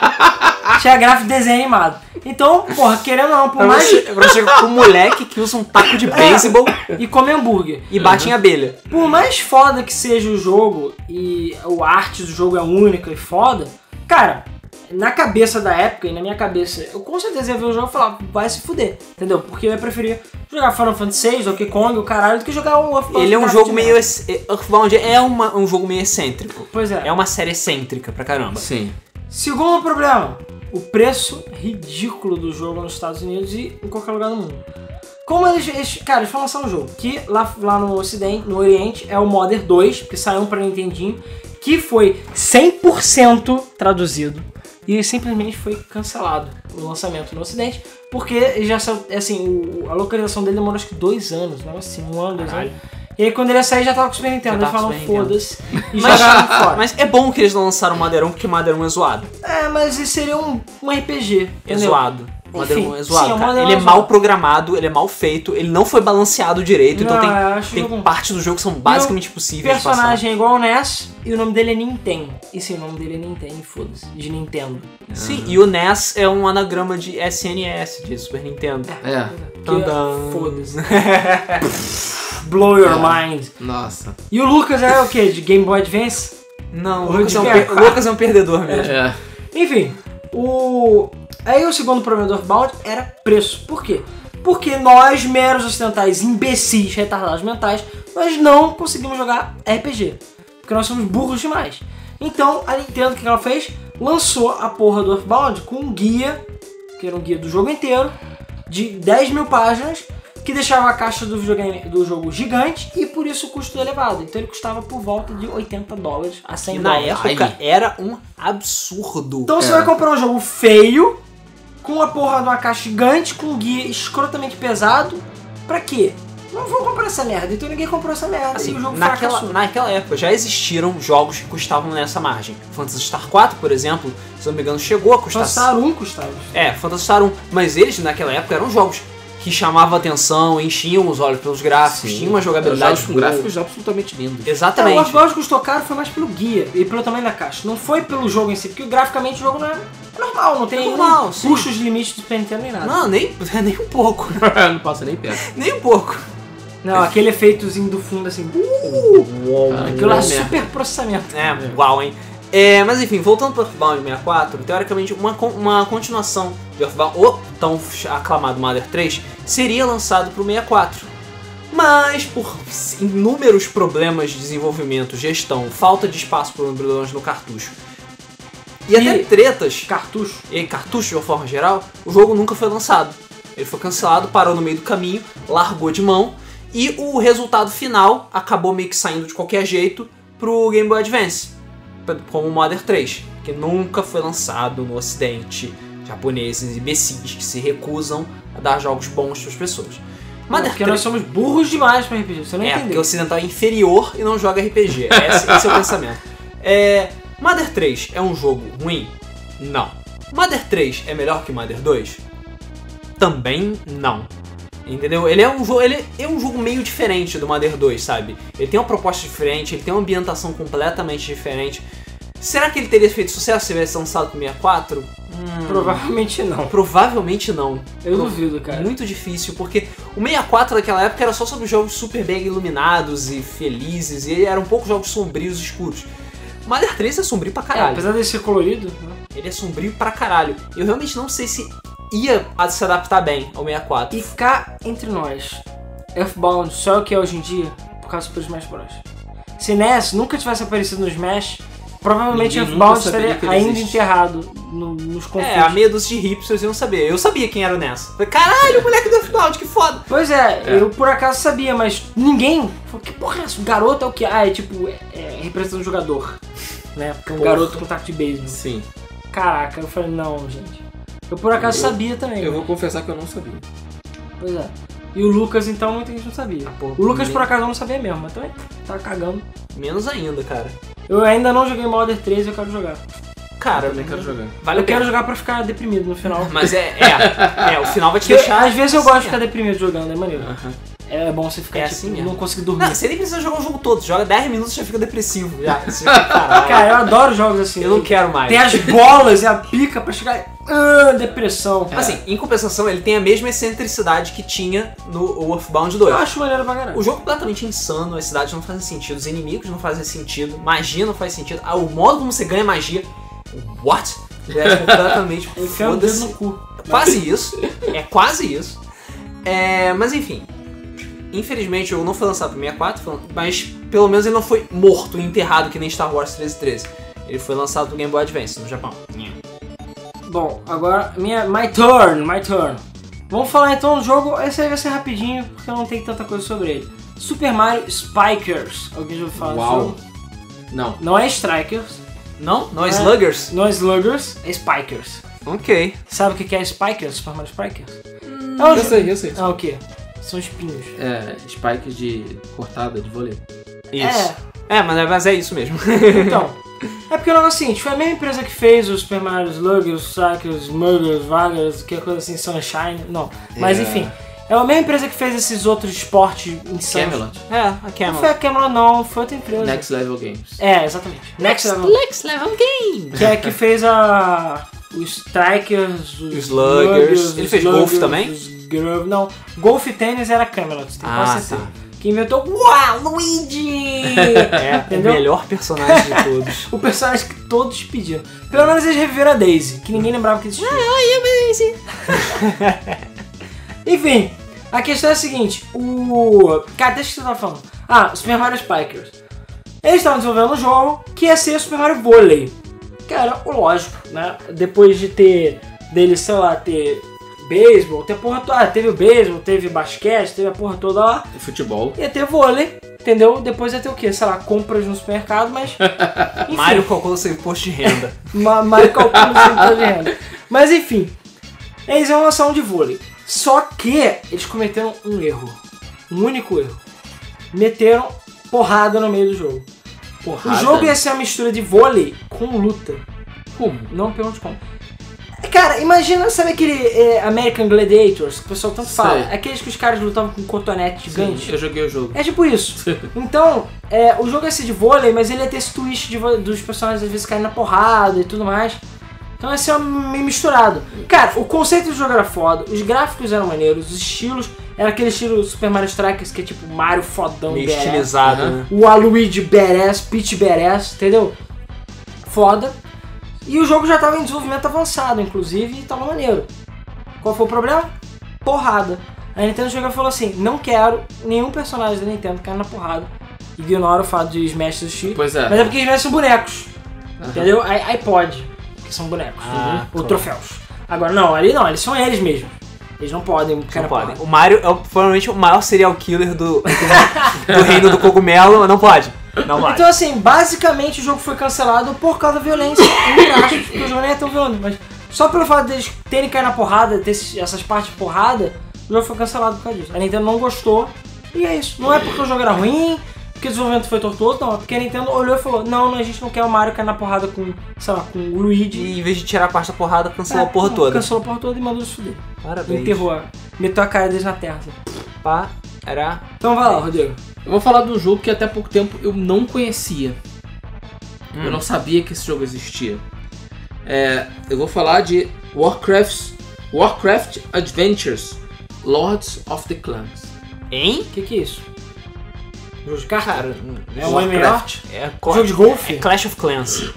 Tinha gráfico de desenho animado. Então, porra, querendo ou não, por Pra mais... você, pra você com um moleque que usa um taco de beisebol E come hambúrguer. e bate em abelha. Por mais foda que seja o jogo e a arte do jogo é única e foda, cara, na cabeça da época e na minha cabeça, eu com certeza ia ver o jogo e falar, vai se fuder, entendeu? Porque eu ia preferir jogar Final Fantasy seis, Donkey Kong, o caralho, do que jogar um Earthbound. Ele é um gráfico jogo de meio... merda. ex- Earthbound é uma, um jogo meio excêntrico. Pois é. É uma série excêntrica pra caramba. Sim. Segundo problema, o preço ridículo do jogo nos Estados Unidos e em qualquer lugar do mundo. Como eles, eles cara, eles vão lançar um jogo que lá, lá no Ocidente, no Oriente, é o Modern dois, que saiu um pra Nintendinho, que foi cem por cento traduzido e simplesmente foi cancelado o lançamento no ocidente, porque já saiu, assim, o, a localização dele demorou acho que dois anos, não assim, um ano, dois Caralho. anos. E aí quando ele ia sair já tava com o Super Nintendo, Já eles tava com o falam Super Nintendo. foda-se e Mas, jogaram fora. mas é bom que eles não lançaram o Madeirão, porque o Madeirão é zoado. É, mas isso seria um, um R P G, É entendeu? zoado. O Madeirão Enfim, é zoado, sim, o cara. Madeirão Ele é é mal zoado. programado, ele é mal feito, ele não foi balanceado direito, então Não, tem, eu acho tem jogo- partes do jogo que são basicamente O impossíveis de passar. personagem é igual ao N E S e o nome dele é Nintendo. E sim, o nome dele é Nintendo, foda-se, de Nintendo. Sim, e o N E S é um anagrama de S N E S, de Super Nintendo. É. Tandam. Foda-se. Blow your É. mind. Nossa. E o Lucas é o quê? De Game Boy Advance? Não, o O Lucas, é um, Rudiger. per- o Lucas é um perdedor mesmo. É. Enfim, o... Aí o segundo problema do Earthbound era preço. Por quê? Porque nós, meros ocidentais, imbecis, retardados mentais, nós não conseguimos jogar R P G. Porque nós somos burros demais. Então, a Nintendo, o que ela fez? Lançou a porra do Earthbound com um guia, que era um guia do jogo inteiro, de dez mil páginas, que deixava a caixa do, videogame, do jogo gigante e por isso o custo elevado. Então ele custava por volta de oitenta dólares a cem E na dólares. época era um absurdo. Então você É. vai comprar um jogo feio, com a porra de uma caixa gigante, com um guia escrotamente pesado, pra quê? Não vou comprar essa merda, então ninguém comprou essa merda Assim, e o jogo naquela, fracassou. naquela época já existiram jogos que custavam nessa margem. Phantasy Star quatro, por exemplo, se eu não me engano, chegou a custar... Star um custava. É, Phantasy Star um. Mas eles, naquela época, eram jogos que chamavam atenção, enchiam os olhos pelos gráficos, tinham uma jogabilidade Jogos com boa. gráficos absolutamente lindos. É, o Exatamente. Earthbound custou caro foi mais pelo guia e pelo tamanho da caixa. Não foi pelo jogo em si, porque graficamente o jogo não é normal, não tem É normal, um sim. puxa os limites do Super Nintendo nem nada. Não, nem, nem um pouco. Não passa nem perto. Nem um pouco. Não, aquele efeitozinho do fundo assim, Ah, aquilo lá é que merda. super processamento. É, uau, hein? É, mas enfim, voltando para o Earthbound sessenta e quatro, teoricamente uma, con- uma continuação de Earthbound, o tão aclamado Mother três, seria lançado para o sessenta e quatro. Mas por inúmeros problemas de desenvolvimento, gestão, falta de espaço para problemas no cartucho e até E- tretas Cartucho. e cartucho de uma forma geral, o jogo nunca foi lançado. Ele foi cancelado, parou no meio do caminho, largou de mão e o resultado final acabou meio que saindo de qualquer jeito pro Game Boy Advance, como o Mother três, que nunca foi lançado no ocidente. Japoneses imbecis que se recusam a dar jogos bons para as pessoas. Mother Porque três nós somos burros demais pra R P G, você não é, porque entendeu. o ocidental é inferior e não joga R P G. Esse, esse é o pensamento. É, Mother três é um jogo ruim? Não. Mother três é melhor que Mother dois? Também não. Entendeu? Ele é um jogo, ele é um jogo meio diferente do Mother dois, sabe? Ele tem uma proposta diferente, ele tem uma ambientação completamente diferente. Será que ele teria feito sucesso se tivesse lançado pro sessenta e quatro? Hum, Provavelmente não. provavelmente não. Eu Pro- duvido, cara. Muito difícil, porque o sessenta e quatro daquela época era só sobre jogos super bem iluminados e felizes, e eram poucos jogos sombrios e escuros. O Mother três é sombrio pra É, caralho. apesar de ser colorido, né? Ele é sombrio pra caralho. Eu realmente não sei se ia a- se adaptar bem ao sessenta e quatro. E cá entre nós, Earthbound só é o que é hoje em dia por causa do Super Smash Bros. Se N E S nunca tivesse aparecido no Smash, provavelmente Ninguém Earthbound nunca saberia estaria que ele ainda existe. enterrado no- nos conflitos. É, a meia dúzia de hipsters iam saber. Eu sabia quem era o Ness. Falei, caralho, o moleque do Earthbound, que foda. Pois é, É. eu por acaso sabia, mas ninguém falou, que porra é essa? O garoto é o que? Ah, é tipo, é, é representando o jogador. Né? Porque é um Porra. garoto com taco de beisebol. Sim. Caraca, eu falei, não, gente. Eu por acaso Eu- sabia também. Eu vou confessar que eu não sabia. Pois é. E o Lucas, então, muita gente não sabia. Ah, pô, o Lucas, nem- por acaso, eu não sabia mesmo, mas também tava cagando. Menos ainda, cara. Eu ainda não joguei Mother três e eu quero jogar. Cara, Eu também quero jogar. vale eu a pena. quero jogar pra ficar deprimido no final. Mas é, é, é, o final vai te Porque deixar... às vezes eu assim, gosto de ficar é. deprimido jogando, é maneiro. Aham. É bom você ficar, É tipo, assim mesmo. não conseguir dormir. Não, você nem precisa jogar o jogo todo. Joga dez minutos e já fica depressivo. Já. Você fica, caralho, Cara, eu adoro jogos assim. eu não quero mais. Tem as bolas e a pica pra chegar... Ah, depressão. Assim, em compensação, ele tem a mesma excentricidade que tinha no Earthbound dois. Eu acho maneiro pra caralho. O jogo é completamente insano, as cidades não fazem sentido, os inimigos não fazem sentido, magia não faz sentido, ah, o modo como você ganha magia, what? É completamente Eu quero o dedo foda-se. no cu. Quase isso, é quase isso. É, mas enfim, infelizmente o jogo não foi lançado pro sessenta e quatro, foi- mas pelo menos ele não foi morto, enterrado que nem Star Wars treze treze. Ele foi lançado pro Game Boy Advance, no Japão. Bom, agora minha my turn, my turn. Vamos falar então do jogo, esse aí vai ser rapidinho, porque eu não tenho tanta coisa sobre ele. Super Mario Spikers. Alguém já ouviu falar Uau. desse jogo? Não. Não é Strikers. Não? Não é É. Sluggers? Não é Sluggers, é Spikers. Ok. Sabe o que que é Spikers? Super Mario Spikers? Hum, É um eu jo- sei, eu sei. É o quê? São espinhos. É, spikes de cortada de vôlei. Isso. É, mas, é, mas é isso mesmo. Então, é porque o negócio é o seguinte, foi a mesma empresa que fez os Super Mario Sluggers, Strikers, Murders, Vagas, que é coisa assim, Sunshine, não. Mas É. enfim, é a mesma empresa que fez esses outros esportes insanos. Camelot. É, a Não foi Camelot. a Camelot não, foi outra empresa. Next Level Games. É, exatamente. Next Level. Next Level Game. Que é que fez a... os Strikers, os Sluggers. Ele fez Sluggers, golfe também? os Grove, não. Golfe e tênis era Camelot, tem Ah, quase certeza. tá. Quem inventou... Uau, Luigi! É, Entendeu? o melhor personagem de todos. O personagem que todos pediram. Pelo menos eles reviveram a Daisy, que ninguém lembrava que existia. Enfim, a questão é a seguinte, o... Cara, deixa que você tava falando. Ah, Super Mario Spikers. Eles estavam desenvolvendo um jogo que ia ser Super Mario Vôlei. Que era o lógico, né? Depois de ter, dele, sei lá, ter beisebol, ter a porra toda. Ah, teve o beisebol, teve basquete, teve a porra toda lá. Futebol. Ia ter vôlei, entendeu? Depois ia ter o quê? Sei lá, compras no supermercado, mas... Enfim. Mario calcula seu imposto de renda. Ma- Mario calcula o seu imposto de renda. Mas enfim, eles iam lançar um de vôlei. Só que eles cometeram um erro. Um único erro. Meteram porrada no meio do jogo. Porrada. O jogo ia ser uma mistura de vôlei com luta. Como? Não pergunte como. Cara, imagina, sabe aquele é, American Gladiators, que o pessoal tanto fala? Sei. Aqueles que os caras lutavam com cotonete Sim, gigante. eu joguei o jogo. É tipo isso. Então, é, o jogo ia ser de vôlei, mas ele ia ter esse twist de vo- dos personagens às vezes caírem na porrada e tudo mais. Então ia ser meio misturado. Cara, o conceito do jogo era foda, os gráficos eram maneiros, os estilos, era aquele estilo Super Mario Strikers que é tipo Mario fodão, Meio badass. estilizado, Uhum. né? O Waluigi badass, Peach badass, entendeu? Foda. E o jogo já tava em desenvolvimento avançado, inclusive, e tava maneiro. Qual foi o problema? Porrada. A Nintendo chegou e falou assim, não quero nenhum personagem da Nintendo cair na porrada. Ignora o fato de Smash existir. Pois é. Mas é porque Smash são bonecos, Aham. entendeu? Aí, aí pode, que são bonecos. Ah, Ou claro. troféus. Agora não, ali não, eles são eles mesmos. Eles não podem cair Não na pode. porrada. O Mario é o- provavelmente o maior serial killer do, do, do reino do cogumelo, mas não pode. Não pode. Então assim, basicamente o jogo foi cancelado por causa da violência, entre aspas, porque o jogo nem é tão violento, mas só pelo fato deles terem caído na porrada, ter esses- essas partes de porrada, o jogo foi cancelado por causa disso. A Nintendo não gostou, e é isso. Não é porque o jogo era ruim, porque o desenvolvimento foi tortuoso, não, é porque a Nintendo olhou e falou, não, não, a gente não quer o Mario cair na porrada com, sei lá, com o Luigi. E em vez de tirar a parte da porrada, cancelou É, a porra não, toda. Cancelou a porra toda e mandou se fuder. Parabéns. Enterrou, a- meteu a cara deles na terra. assim. Pá, era... Então vai lá, Rodrigo. Eu vou falar de um jogo que até pouco tempo eu não conhecia. Hum. Eu não sabia que esse jogo existia. É, eu vou falar de Warcraft, Warcraft Adventures Lords of the Clans. Hein? O que que é isso? Jogo de carta? Cara, É um M M O? É, Jogo de golfe? é Clash of Clans.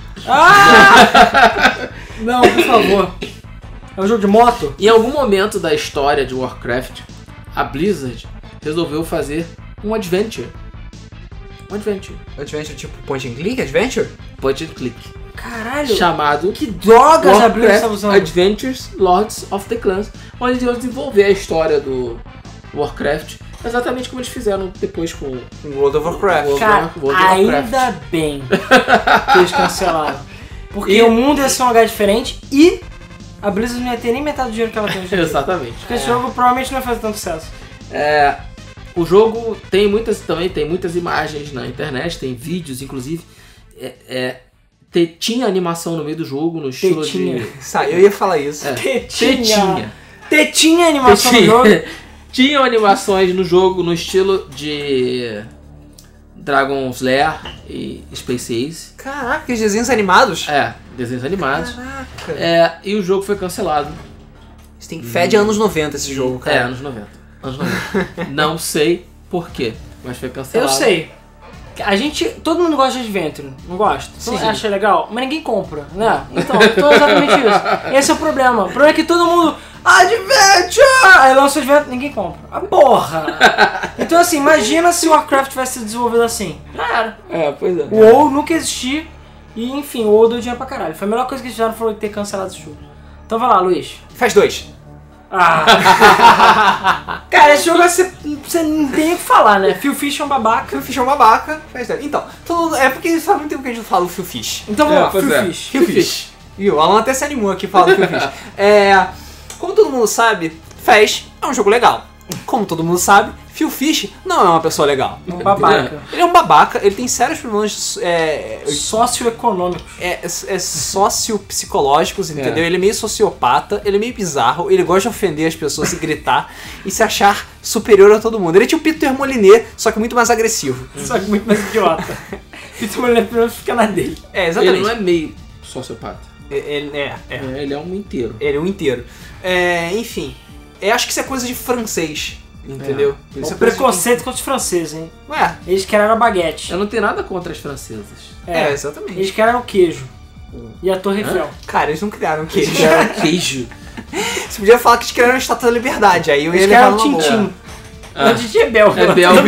Ah! Não, por favor. É um jogo de moto? Em algum momento da história de Warcraft, a Blizzard resolveu fazer um adventure. Um adventure. Adventure tipo Point and Click Adventure? Point and click. Caralho. Chamado Que drogas a Blizzard tá Warcraft usando? Adventures Lords of the Clans, onde eles iam desenvolver a história do Warcraft, exatamente como eles fizeram depois com World of Warcraft. World Cara, of Warcraft. ainda bem que eles cancelaram. Porque E- o mundo ia ser um lugar diferente e a Blizzard não ia ter nem metade do dinheiro que ela tem hoje em dia. Exatamente. Porque esse jogo provavelmente não ia fazer tanto sucesso. É, o jogo tem muitas também tem muitas imagens na internet, tem vídeos, inclusive. É, é, te- tinha animação no meio do jogo, no estilo Tetinha. de. Sabe, eu ia falar isso. É, Tetinha. tetinha. Tetinha a animação do Tetinha. jogo. Tinham animações no jogo no estilo de Dragon Slayer e Space Ace. Caraca, que desenhos animados. É, desenhos animados. Caraca. É, e o jogo foi cancelado. Isso tem fé de anos noventa esse jogo, É, cara. anos noventa. Anos noventa. Não sei por quê, mas foi Eu cancelado. sei. A gente. Todo mundo gosta de Adventure, não gosta? Todo mundo Sim. acha legal, mas ninguém compra, né? Então, então é exatamente isso. Esse é o problema. O problema é que todo mundo. Adventure! Aí lança o Adventure, ninguém compra. A porra! Então assim, imagina se o Warcraft tivesse sido desenvolvido assim. Já era. É, pois é. O WoW nunca existir. E enfim, o WoW deu dinheiro pra caralho. Foi a melhor coisa que eles fizeram foi ter cancelado esse jogo. Então vai lá, Luiz. Faz dois. Ah. Cara, esse jogo você, você não tem o que falar, né? Phil Fish é um babaca. Phil Fish é um babaca. Então, todo, é porque faz muito tempo que a gente não fala do Phil Fish. Então vamos É, lá, pois Phil é. Fish. Phil Fish. E o Alan até se animou aqui falando do Phil Fish. É, como todo mundo sabe, Fez é um jogo legal. Como todo mundo sabe, Phil Fish não é uma pessoa legal. Um babaca. Ele é um babaca, ele tem sérios problemas é, Socioeconômicos. é, é sociopsicológicos, entendeu? É. Ele é meio sociopata, ele é meio bizarro, ele gosta de ofender as pessoas e gritar e se achar superior a todo mundo. Ele é tipo Peter Molyneux, só que muito mais agressivo. Só que muito mais idiota. Peter Molyneux fica na dele. É, Ele exatamente. não é meio sociopata. Ele é, é. É, ele é um inteiro. Ele é um inteiro. É, enfim, eu acho que isso é coisa de francês, entendeu? É. Isso O é coisa preconceito contra os franceses, hein? de... Ué, Eles querem a baguete. Eu não tenho nada contra as francesas. é, exatamente. Eles querem o queijo. E a Torre Eiffel. Cara, eles não criaram queijo. Eles eram queijo. Você podia falar que eles criaram a Estátua da Liberdade, aí eu ia Eles levar querem o numa boa. Tintim. Ah. O Tintim é belga. É belga,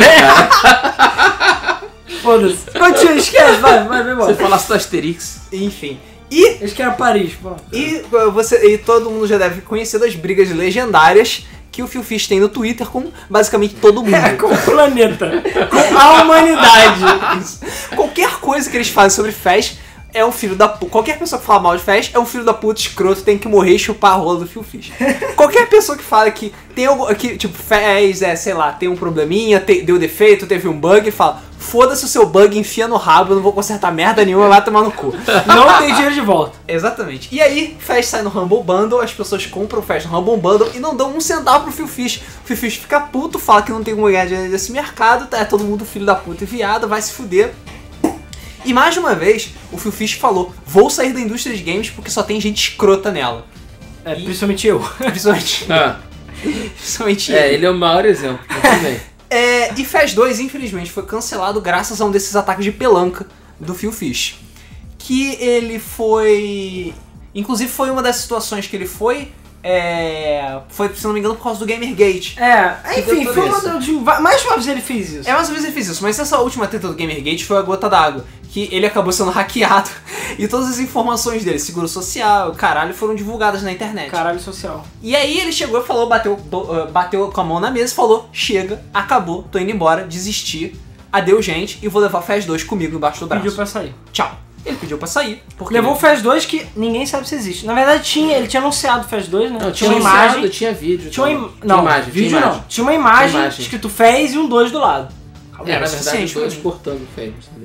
cara. Foda-se. Continua, esquece. Vai, vai, vai embora. Você falasse do Asterix. Enfim. E, Eles querem Paris, pô. e, você, e todo mundo já deve conhecer das brigas legendárias que o Phil Fish tem no Twitter com basicamente todo mundo. É, com o planeta. Com a humanidade. Qualquer coisa que eles fazem sobre Fez é um filho da puta. Qualquer pessoa que fala mal de Fez é um filho da puta escroto, tem que morrer e chupar a rola do Phil Fish. Qualquer pessoa que fala que tem algo. Que, tipo, Fez é, sei lá, tem um probleminha, te, deu defeito, teve um bug, e fala: foda-se o seu bug, enfia no rabo, eu não vou consertar merda nenhuma, vai tomar no cu. Não tem dinheiro de volta. Exatamente. E aí, Fez sai no Humble Bundle, as pessoas compram o Fez no Humble Bundle e não dão um centavo pro Phil Fish. O Phil Fish fica puto, fala que não tem como ganhar dinheiro desse mercado, tá? É todo mundo filho da puta e viado, vai se fuder. E mais uma vez, o Phil Fish falou: vou sair da indústria de games porque só tem gente escrota nela. É, E- principalmente eu. Principalmente, Ah, principalmente é, ele. ele é o maior exemplo. Eu também. É, e Fez dois, infelizmente, foi cancelado graças a um desses ataques de pelanca do Phil Fish. Que ele foi... Inclusive foi uma das situações que ele foi... É, foi, se não me engano, por causa do Gamergate. É, Que enfim, deu foi tudo uma de, mais uma vez ele fez isso. É, mais uma vez ele fez isso, mas essa última treta do Gamergate foi a gota d'água. Que ele acabou sendo hackeado e todas as informações dele, seguro social, caralho, foram divulgadas na internet. Caralho social. E aí ele chegou e falou, bateu, do- uh, bateu com a mão na mesa e falou: chega, acabou, tô indo embora, desisti, adeus gente, e vou levar o Fez dois comigo embaixo do braço. Pediu pra sair. Tchau. Ele pediu pra sair, porque... Levou o Fez dois que ninguém sabe se existe. Na verdade tinha, ele tinha anunciado o Fez dois, né? Não, tinha tinha uma anunciado, imagem. tinha vídeo. Tinha uma tinha- im... tinha Não, imagem, vídeo tinha não. imagem. Tinha uma imagem, Tinha imagem. escrito Fez e um dois do lado. É, na suficiente verdade, pra dois mim. cortando feios também.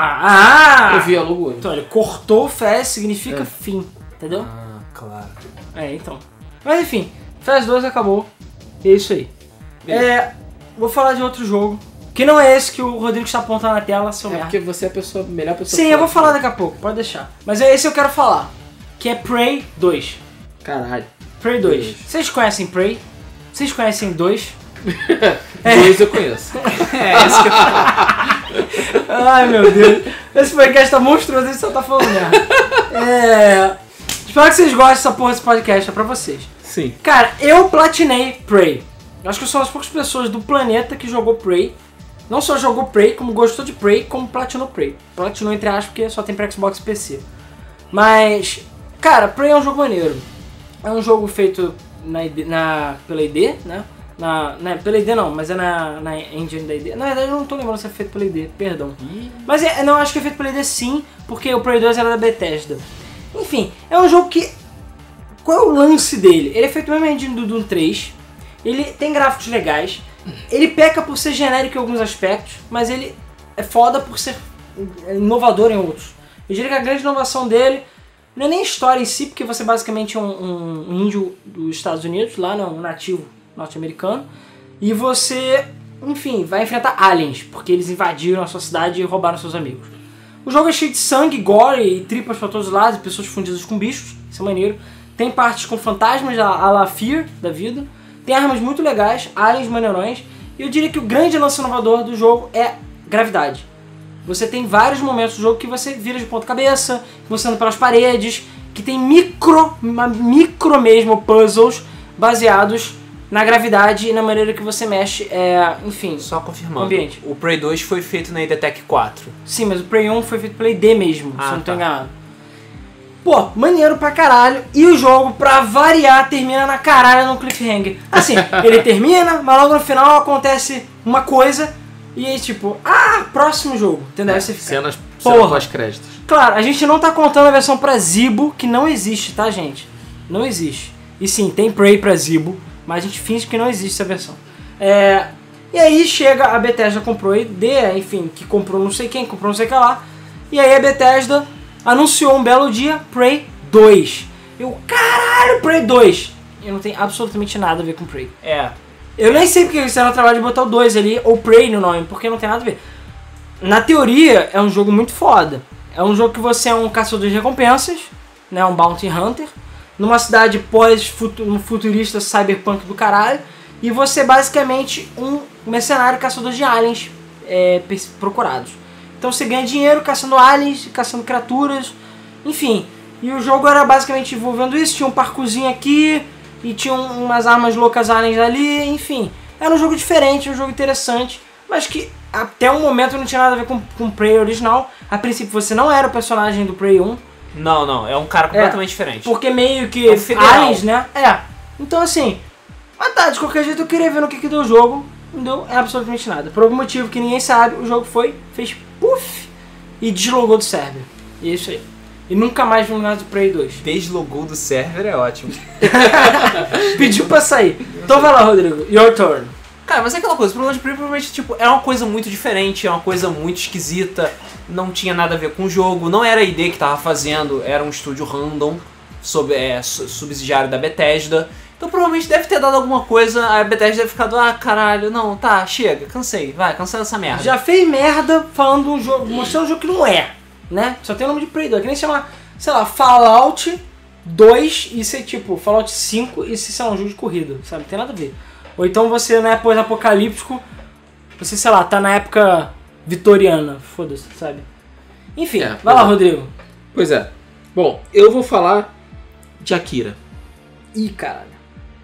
Ah! ah! Eu vi a logo hoje. Então ele cortou o Fez, significa É. fim. Entendeu? Ah, claro. É, então. Mas enfim, Fez dois acabou. E é isso aí. É, vou falar de outro jogo. Que não é esse que o Rodrigo está apontando na tela, seu É merda. porque você é a pessoa, a melhor pessoa. Sim, pra eu vou falar disso. daqui a pouco, pode deixar. Mas é esse que eu quero falar. Que é Prey dois. Caralho. Prey dois. Dois. Vocês conhecem Prey? Vocês conhecem dois? Dois eu conheço. É, esse que eu... Ai meu Deus. Esse podcast tá monstruoso, a gente só tá falando merda. É... Espero que vocês gostem dessa porra desse podcast, é pra vocês. Sim. Cara, eu platinei Prey. Acho que eu sou uma das poucas pessoas do planeta que jogou Prey. Não só jogou Prey, como gostou de Prey, como platinou Prey. Platinou entre aspas, porque só tem pra Xbox e P C. Mas, cara, Prey é um jogo maneiro. É um jogo feito na, I D na, pela I D, né? Na, na, pela I D não, mas é na, na engine da I D. Na verdade eu não tô lembrando se é feito pela I D, perdão. Mas é, não, acho que é feito pela I D sim, porque o Prey dois era da Bethesda. Enfim, é um jogo que... Qual é o lance dele? Ele é feito mesmo na engine do Doom três. Ele tem gráficos legais. Ele peca por ser genérico em alguns aspectos, mas ele é foda por ser inovador em outros. Eu diria que a grande inovação dele não é nem a história em si, porque você basicamente é um, um, um índio dos Estados Unidos, lá, não, um nativo norte-americano, e você, enfim, vai enfrentar aliens, porque eles invadiram a sua cidade e roubaram seus amigos. O jogo é cheio de sangue, gore e tripas pra todos os lados, e pessoas fundidas com bichos, isso é maneiro. Tem partes com fantasmas, a a la Fear da vida. Tem armas muito legais, aliens maneirões. E eu diria que o grande lance inovador do jogo é gravidade. Você tem vários momentos do jogo que você vira de ponta cabeça, que você anda pelas paredes, que tem micro, ma- micro mesmo puzzles baseados na gravidade e na maneira que você mexe, é, enfim. Só confirmando. Ambiente. O Prey dois foi feito na I D Tech quatro. Sim, mas o Prey um foi feito pela I D mesmo, Ah, se eu não tô tá. enganado. Pô, maneiro pra caralho. E o jogo, pra variar, termina na caralho no cliffhanger. Assim, ele termina, mas logo no final acontece uma coisa e aí tipo, ah, próximo jogo. Entendeu? É, Aí você fica, cenas, porra. cenas pós-créditos. Claro, a gente não tá contando a versão pra Zibo, que não existe, tá, gente? Não existe. E sim, tem Prey pra Zibo, mas a gente finge que não existe essa versão. É... E aí chega, a Bethesda comprou a ideia, enfim, que comprou não sei quem, comprou não sei o que lá. E aí a Bethesda anunciou um belo dia Prey dois. Eu, caralho, Prey dois. Eu não tenho absolutamente nada a ver com Prey. É. Eu nem sei porque eles fizeram o trabalho de botar o dois ali, ou Prey no nome, porque não tem nada a ver. Na teoria, é um jogo muito foda. É um jogo que você é um caçador de recompensas, né, um bounty hunter, numa cidade pós-futurista cyberpunk do caralho, e você é basicamente um mercenário caçador de aliens é, procurados. Então você ganha dinheiro caçando aliens, caçando criaturas, enfim. E o jogo era basicamente envolvendo isso, tinha um parkourzinho aqui, e tinha umas armas loucas aliens ali, enfim. Era um jogo diferente, um jogo interessante, mas que até o momento não tinha nada a ver com, com o Prey original. A princípio você não era o personagem do Prey um. Não, não, é um cara completamente é, diferente. Porque meio que é um aliens, né? É. Então assim, mas tá, de qualquer jeito eu queria ver no que que deu o jogo. Não deu absolutamente nada. Por algum motivo que ninguém sabe, o jogo foi, fez puff e deslogou do server. E é isso aí. E nunca mais vimos nada do Prey dois. Deslogou do server é ótimo. Pediu pra sair. Então vai lá, Rodrigo. Your turn. Cara, mas é aquela coisa, o problema de Prey provavelmente, tipo, era uma coisa muito diferente, é uma coisa muito esquisita, não tinha nada a ver com o jogo, não era a I D que tava fazendo, era um estúdio random, sob, é, subsidiário da Bethesda. Então provavelmente deve ter dado alguma coisa, a Bethesda deve ficar, ah, caralho, não, tá, chega, cansei, vai, cancela essa merda. Já fez merda falando um jogo, mostrando um jogo que não é, né? Só tem o nome de Prey dois, que nem chama, sei lá, Fallout dois e ser tipo, Fallout cinco e se sei lá, um jogo de corrida, sabe? Não tem nada a ver. Ou então você não é pós-apocalíptico, você, sei lá, tá na época vitoriana, foda-se, sabe? Enfim, é, vai lá, é. Rodrigo. Pois é. Bom, eu vou falar de Akira. Ih, caralho.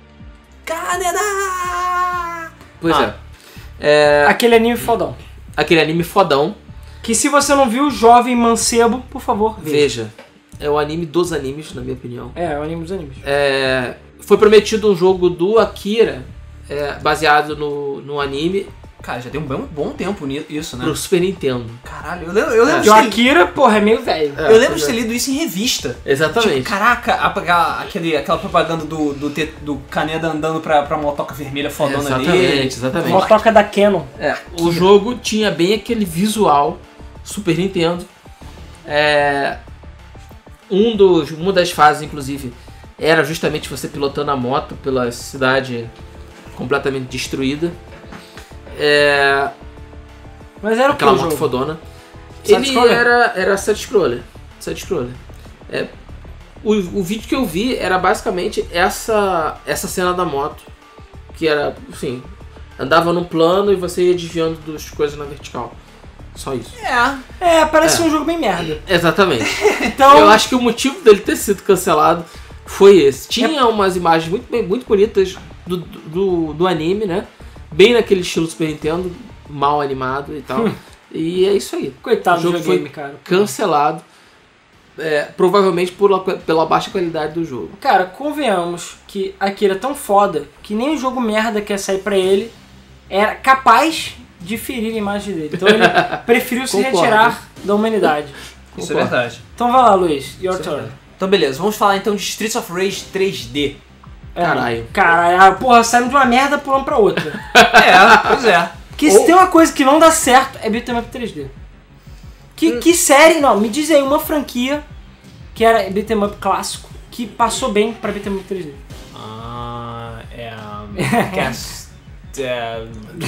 Caneda! Pois ah. é. é. Aquele anime fodão. Aquele anime fodão. Que se você não viu, jovem mancebo, por favor, veja. Veja. É o anime dos animes, na minha opinião. É, é o anime dos animes. É, foi prometido um jogo do Akira, é, baseado no, no anime. Cara, já tem um bom, bom tempo nisso, né? Pro Super Nintendo. Caralho, eu lembro, eu lembro É. de O ter... Akira, porra, é meio velho. É, eu lembro de é. ter lido isso em revista. Exatamente. Tipo, caraca, aquela, aquele, aquela propaganda do, do, do Kaneda andando pra, pra motoca vermelha fodona Exatamente, dele. exatamente. Motoca da Canon. É, o jogo tinha bem aquele visual Super Nintendo. É, um dos, uma das fases, inclusive, era justamente você pilotando a moto pela cidade completamente destruída. É, Mas era o que aquela o moto jogo? fodona. Side Ele scroller? era, era side-scroller. Side-scroller. É, o, o vídeo que eu vi era basicamente essa, essa cena da moto. Que era, assim, andava num plano e você ia desviando das coisas na vertical. Só isso. É. É, parece É. um jogo bem merda. Exatamente. Então, Eu acho que o motivo dele ter sido cancelado foi esse. Tinha umas imagens muito, bem- muito bonitas do, do, do anime, né? Bem naquele estilo Super Nintendo, mal animado e tal. E é isso aí. coitado o jogo do videogame, foi cara. Cancelado. É, provavelmente por, pela baixa qualidade do jogo. Cara, convenhamos que Akira é tão foda que nem o jogo merda que ia sair pra ele era capaz de ferir a imagem dele. Então ele preferiu se Concordo. retirar da humanidade. Isso é Concordo. verdade. Então vai lá, Luiz. Your Isso é turn. verdade. Então beleza, vamos falar então de Streets of Rage três D. É, Caralho. Caralho, ah, porra, saímos de uma merda pulando pra outra. É, pois é. Que se Ou- tem uma coisa que não dá certo é beat'em up três D. Que, que série, não, me diz aí uma franquia que era beat'em up clássico que passou bem pra beat'em up três D. Ah, é... Um, cast... É, é,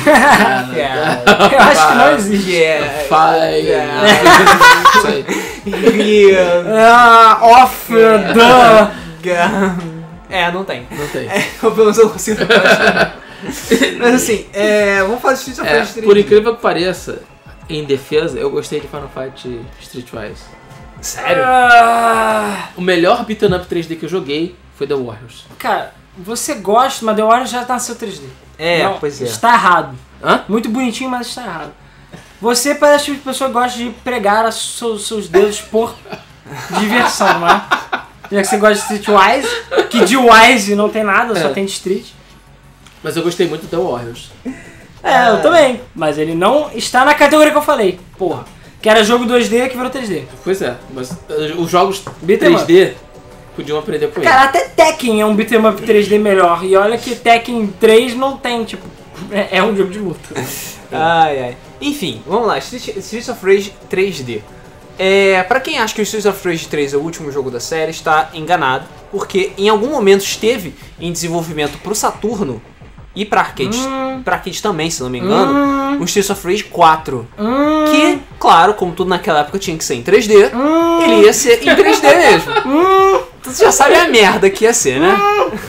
Eu acho que não existe. é, Vai. é, Isso aí. é, Ah, off, the... é, não tem. Não tem. É, eu pelo menos eu não consigo falar. Mas assim, é, vamos falar de Streets of É, Rage três D. por incrível que pareça, em defesa, eu gostei de Final Fight Streetwise. Sério? Ah, O melhor beat'em up três D que eu joguei foi The Warriors. cara, você gosta, mas The Warriors já nasceu três D. É, Não, pois é. Está errado. Hã? Muito bonitinho, mas está errado. Você parece o tipo de pessoa que gosta de pregar os seus, seus dedos por diversão, não é? Já que você gosta de Streetwise, que de Wise não tem nada, só É. tem de Street. Mas eu gostei muito do The Warriors. É, eu também. Mas ele não está na categoria que eu falei. Porra. Que era jogo dois D que virou três D. Pois é, mas uh, os jogos Beat'em três D podiam aprender com ele. Cara, até Tekken é um beat'em up três D melhor. E olha que Tekken três não tem, tipo... É, é um jogo de luta. Ai, ai. Enfim, vamos lá. Street- Streets of Rage três D. É, pra quem acha que o Streets of Rage três é o último jogo da série, está enganado. Porque em algum momento esteve em desenvolvimento pro Saturno e pra arcade, Hum. pra arcade também, se não me engano, Hum, o Streets of Rage quatro. hum, Que, claro, como tudo naquela época tinha que ser em três D, hum, ele ia ser em três D mesmo. hum. Então você já sabe a merda que ia ser, né?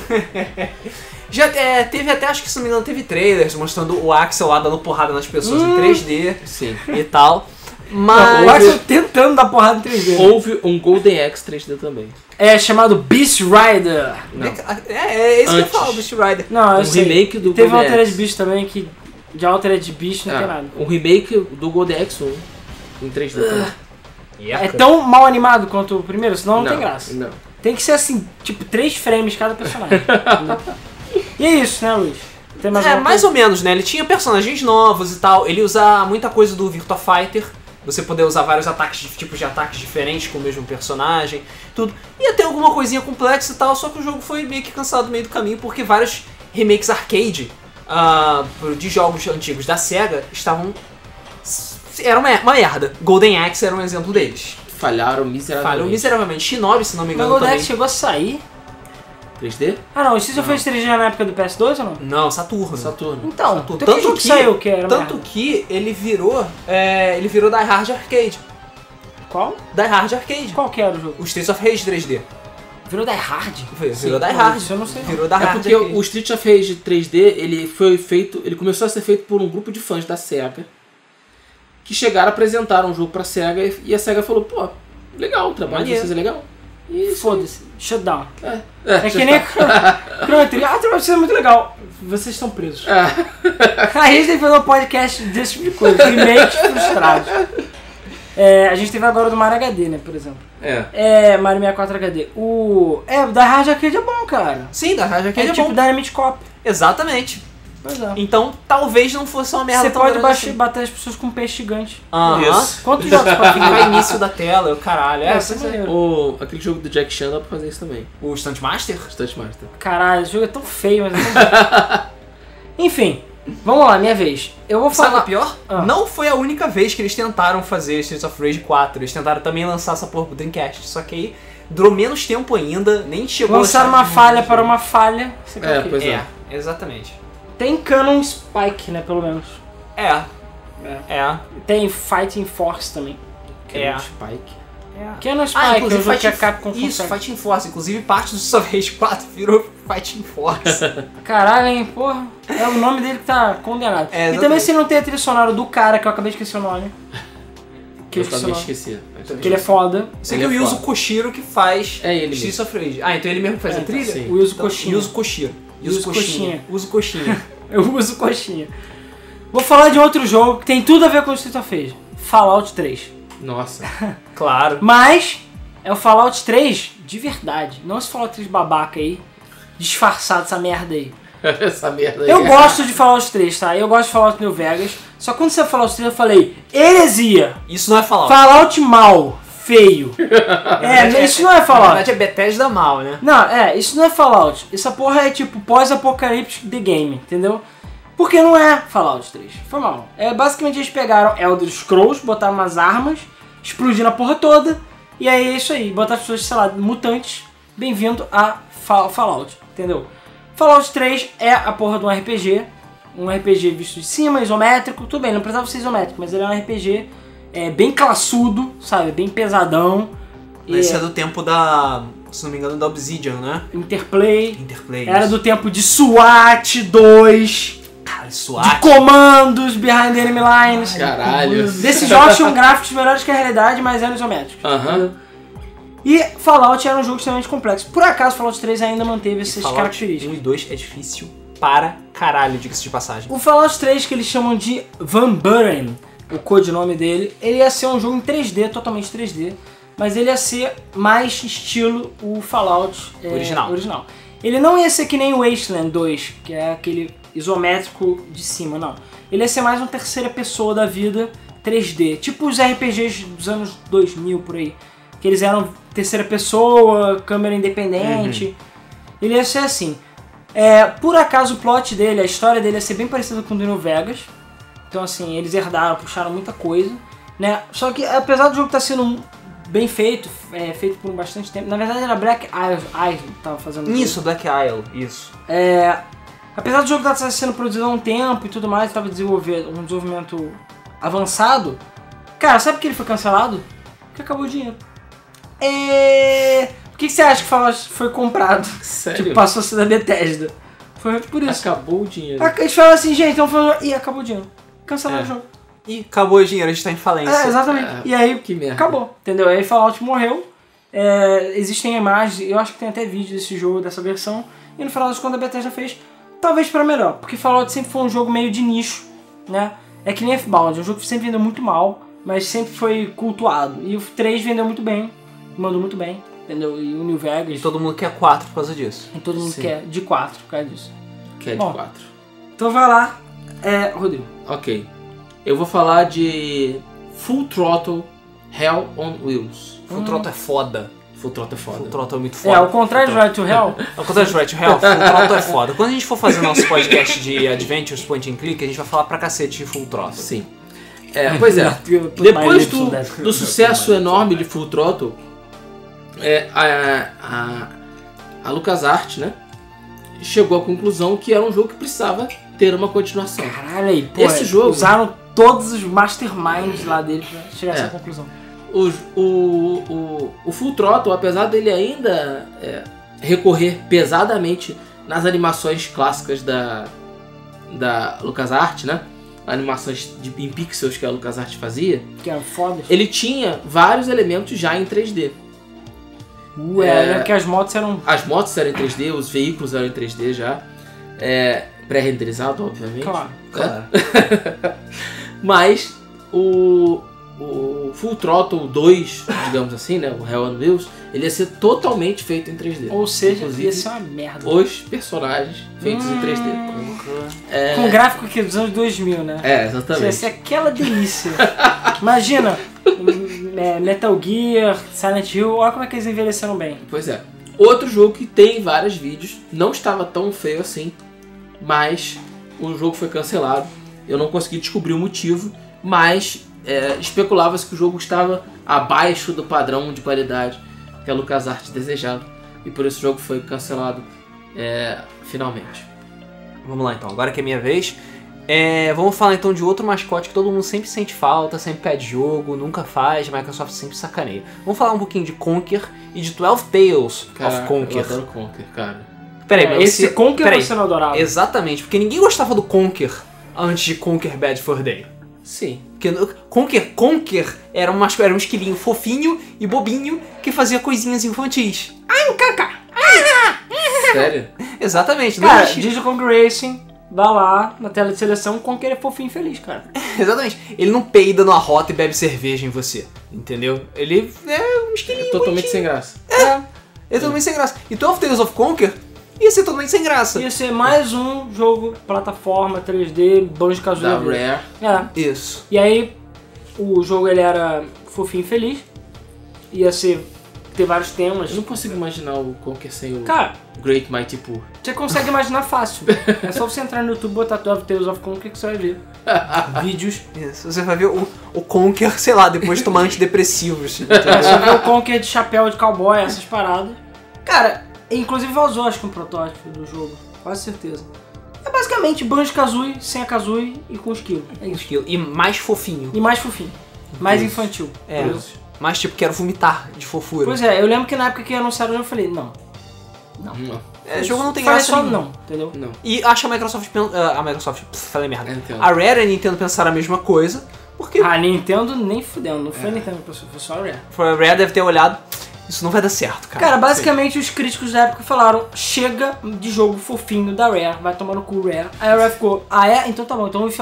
Já é, teve até, acho que se não me engano, teve trailers mostrando o Axel lá dando porrada nas pessoas em três D Sim. e tal. O Mas. Axel tentando dar porrada em três D. Houve um Golden Axe três D também. É chamado Beast Rider. Não. É, é isso Antes. que eu falo, Beast Rider. Não, eu Um sei. remake do Teve um Golden Altered Axe. Beast também que... De Altered Beast não Ah, tem nada. um remake do Golden Axe um em três D também. É tão mal animado quanto o primeiro, senão não, tem graça. Não. Tem que ser assim, tipo, três frames cada personagem. E é isso, né, Luiz? Tem mais É, alguma mais coisa? ou menos, né? Ele tinha personagens novos e tal. Ele usa muita coisa do Virtua Fighter. Você poder usar vários ataques, de- tipos de ataques diferentes com o mesmo personagem, tudo. Ia ter alguma coisinha complexa e tal, só que o jogo foi meio que cansado no meio do caminho, porque vários remakes arcade ah, de jogos antigos da SEGA estavam... Era uma, uma merda. Golden Axe era um exemplo deles. Falharam miseravelmente. Falhou miseravelmente. Shinobi, se não me Mas o engano, Golden também. Axe chegou a sair? três D? Ah não, isso já fez três D na época do P S dois ou não? Não, Saturno. Saturno. Então, Saturno. tem que jogo que saiu que era tanto merda. que ele virou, é, ele virou Die Hard Arcade. Qual? Die Hard Arcade. Qual que era o jogo? O Streets of Rage três D. Virou Die Hard? Virou Sim, Die não, Hard. isso eu não sei não. Virou Die É Hard porque Arcade. o Street of Rage três D, ele foi feito, ele começou a ser feito por um grupo de fãs da SEGA que chegaram a apresentar um jogo pra SEGA e- e a SEGA falou, pô, legal, o trabalho de Maneiro. vocês é legal. E Foda-se, shutdown. É, É que nem Chrono Trigger. Ah, o trabalho de vocês é muito legal. Vocês estão presos. É. A gente tem que fazer um podcast desse tipo de coisa. Remakes frustrados. É, a gente teve agora o do Mario H D, né, por exemplo. É. É, Mario sessenta e quatro H D. O... É, o da Hard Arcade é bom, cara. Sim, Die Hard Arcade É, é, tipo bom. Dynamite Cop. Exatamente. Pois é. Então, talvez não fosse uma merda Você tão pode grande baixar, assim. bater as pessoas com um peixe gigante. Aham. Isso. Quantos jogos pra Ficar ficar? início da tela, o caralho. É, É, pois isso é é. maneiro. O, aquele jogo do Jack Chan dá pra fazer isso também. O Stunt Master? Stunt Master. Caralho, esse jogo é tão feio, mas é tão bom. Enfim, vamos lá, minha vez. Eu vou Sabe o falar... pior? Ah. Não foi a única vez que eles tentaram fazer Streets of Rage quatro. Eles tentaram também lançar essa porra pro Dreamcast. Só que aí durou menos tempo ainda, nem chegou Lançaram a uma falha para uma falha. Você quer É, o quê? pois É, exatamente. Tem Canon Spike, né, pelo menos. É, É. é. Tem Fighting Force também. É. Aquele Spike. Canon Spike, Ah, é o inclusive jogo que a Fighting, Capcom isso, consegue. Fighting Force. Inclusive parte do Streets of Rage quatro virou Fighting Force. Caralho, hein, porra. É o nome dele que tá condenado. É, e também exatamente. se não tem a trilha sonora do cara, que eu acabei de esquecer o nome. Que eu Eu esqueci o também nome. esqueci. mas- Que ele é foda. Sei Ele que é o Yuzo foda. Koshiro que faz É ele Streets of Rage. Ah, então ele mesmo que faz É, a trilha? sim. O Yuzo Então, Koshiro. Yuzo Koshiro. Yuzo Coxinha. Yuzo Koshiro. Eu uso coxinha. Vou falar de outro jogo que tem tudo a ver com o Street of Rage. Fallout três. Nossa. Claro. Mas é o Fallout três de verdade. Não esse Fallout três babaca aí. Disfarçado essa merda aí. Essa merda aí. Eu gosto de Fallout três, tá? Eu gosto de Fallout New Vegas. Só que quando você Fallout três eu falei, heresia. Isso não é Fallout. Fallout mal. Feio. É, isso não é Na Fallout. verdade é Bethesda mal, né? Não, é, isso não é Fallout. Essa porra é tipo pós-apocalíptico The Game, entendeu? Porque não é Fallout três. Foi mal. É, basicamente eles pegaram Elder Scrolls, botaram umas armas, explodiram a porra toda, e aí é isso aí. Botaram as pessoas, sei lá, mutantes. Bem-vindo a Fa- Fallout, entendeu? Fallout três é a porra de um R P G. Um R P G visto de cima, isométrico. Tudo bem, não precisava ser isométrico, mas ele é um R P G é, bem classudo, sabe? Bem pesadão. Esse E é do tempo da, se não me engano, da Obsidian, né? Interplay. Interplay. Era isso. do tempo de SWAT dois, Cara, de SWAT. comandos, Behind Enemy Lines. Caralho. Desses jogos tinham gráficos melhores que a realidade, mas eram isométricos. Aham. E Fallout era um jogo extremamente complexo. Por acaso, Fallout três ainda manteve essas Fallout características. um e dois é difícil para caralho, diga-se de passagem. O Fallout três, que eles chamam de Van Buren, o codinome dele, ele ia ser um jogo em três D, totalmente três D. mas ele ia ser mais estilo o Fallout é, Original. original. Ele não ia ser que nem o Wasteland dois, que é aquele isométrico de cima, não. Ele ia ser mais uma terceira pessoa da vida três D, tipo os R P Gs dos anos dois mil por aí, que eles eram terceira pessoa, câmera independente. Uhum. Ele ia ser assim. É, por acaso o plot dele, a história dele ia ser bem parecida com o do New Vegas. Então assim, eles herdaram, puxaram muita coisa, né? Só que apesar do jogo estar sendo bem feito, é, feito por bastante tempo, na verdade era Black Isle que tava fazendo isso. Black Isle, isso. É, apesar do jogo estar sendo produzido há um tempo e tudo mais, estava desenvolvendo um desenvolvimento avançado, cara, sabe por que ele foi cancelado? Porque acabou o dinheiro. É... Por que, que você acha que Fallout foi comprado? Sério? Tipo, passou a ser da Bethesda. Foi por isso. Acabou o dinheiro. Eles falaram assim, gente, então falando, e acabou o dinheiro. Cancelaram É. o jogo. E acabou o dinheiro, a gente tá em falência. É, exatamente. É, e aí, que merda. acabou. Entendeu? Aí Fallout morreu. É, existem imagens, eu acho que tem até vídeo desse jogo, dessa versão. E no final das contas a Bethesda fez, talvez pra melhor. Porque Fallout sempre foi um jogo meio de nicho, né? É que nem F-Bound, é um jogo que sempre vendeu muito mal, mas sempre foi cultuado. E o três vendeu muito bem, mandou muito bem, entendeu? E o New Vegas. E todo mundo quer quatro por causa disso. E todo mundo Sim. quer de quatro por causa disso. Que é de Bom. quatro. Então vai lá, é, Rodrigo. Ok. Eu vou falar de Full Throttle Hell on Wheels. Full Throttle é foda. Full Throttle é foda. Full Throttle é muito É, foda. ao contrário de Right to Hell. Ao contrário de Right to Hell, Full Throttle é foda. Quando a gente for fazer nosso podcast de Adventures Point and Click, a gente vai falar pra cacete de Full Throttle. Sim. É, pois é. Depois do, do sucesso enorme de Full Throttle, é, a, a, a LucasArts, né, chegou à conclusão que era um jogo que precisava ter uma continuação. Caralho aí, pô, Esse jogo- usaram todos os masterminds lá dele pra chegar a É. essa conclusão. O, o, o, o Full Throttle, apesar dele ainda é, recorrer pesadamente nas animações clássicas da, da LucasArts, né? Animações de, em pixels que a LucasArts fazia, Que era foda. ele tinha vários elementos já em três D. Ué, é- eu lembro que as motos eram... As motos eram em três D, os veículos eram em três D já. É, pré-renderizado, obviamente. Claro. Claro. Mas o, o Full Throttle dois, digamos assim, né, o Hell on Wheels, ele ia ser totalmente feito em três D. Ou seja, Inclusive, ia ser uma merda. os personagens feitos em três D. Hum. É, Com gráfico aqui dos anos dois mil, né? é, Isso ia exatamente. ser aquela delícia. Imagina, um, é, Metal Gear, Silent Hill, olha como é que eles envelheceram bem. Pois é. Outro jogo que tem vários vídeos, não estava tão feio assim, mas o jogo foi cancelado. Eu não consegui descobrir o motivo, mas é, especulava-se que o jogo estava abaixo do padrão de qualidade que a LucasArts desejava, e por isso o jogo foi cancelado é, finalmente. Vamos lá então, agora que é minha vez. É, vamos falar então de outro mascote que todo mundo sempre sente falta, sempre pede jogo, nunca faz, a Microsoft sempre sacaneia. Vamos falar um pouquinho de Conker e de twelve Tales Caraca, of Conker. eu adoro Conker, cara. Peraí, É, mas esse você... Conker peraí. você não adorava. Exatamente, porque ninguém gostava do Conker antes de Conker Bad Fur Day. Sim. Porque no- Conker, Conker era um, masco- era um esquilinho fofinho e bobinho que fazia coisinhas infantis. Ai, um caca! Sério? Exatamente, não Cara, existia- Digital Conquer Racing, vai lá na tela de seleção, Conquer é fofinho e feliz, cara. Exatamente. Ele não peida numa rota e bebe cerveja em você, entendeu? Ele é um esquilinho Totalmente sem graça. É. Ele é totalmente sem graça. E twelve Tales of Conker ia ser totalmente sem graça. Ia ser mais um jogo, plataforma, três D, Banjo-Kazooie. Da da vida. Rare. É. Isso. E aí, o jogo ele era fofinho e feliz. Ia ser, ter vários temas. Eu não consigo imaginar o Conker sem o Cara, Great Mighty Pooh. você consegue imaginar fácil. É só você entrar no YouTube e botar twelve Tales of Conquer que você vai ver. Vídeos. Isso. Você vai ver o, o Conker, sei lá, depois de tomar antidepressivos. É só ver o Conquer de chapéu de cowboy, essas paradas. Cara, inclusive vazou acho que um protótipo do jogo. Quase certeza. É basicamente Banjo-Kazooie sem a Kazooie e com esquilo. É isso. Esquilo. E mais fofinho. E mais fofinho. Mais Isso. infantil. É. Por isso. Mais tipo, quero vomitar de fofura. Pois é, eu lembro que na época que anunciaram eu falei, não. Não. Não. É, o jogo não tem Falei graça só nenhuma. não, entendeu? Não. E acho que a Microsoft... pen- ah, A Microsoft... Pff, falei merda. É, Nintendo. A Rare e a Nintendo pensaram a mesma coisa. Porque A Nintendo nem fudendo, não É. foi a Nintendo, foi só a Rare. a Rare deve ter olhado... Isso não vai dar certo, cara. Cara, basicamente os críticos da época falaram, chega de jogo fofinho da Rare, vai tomar no cu Rare. Aí a Rare ficou, ah é? Então tá bom, então vamos enfiar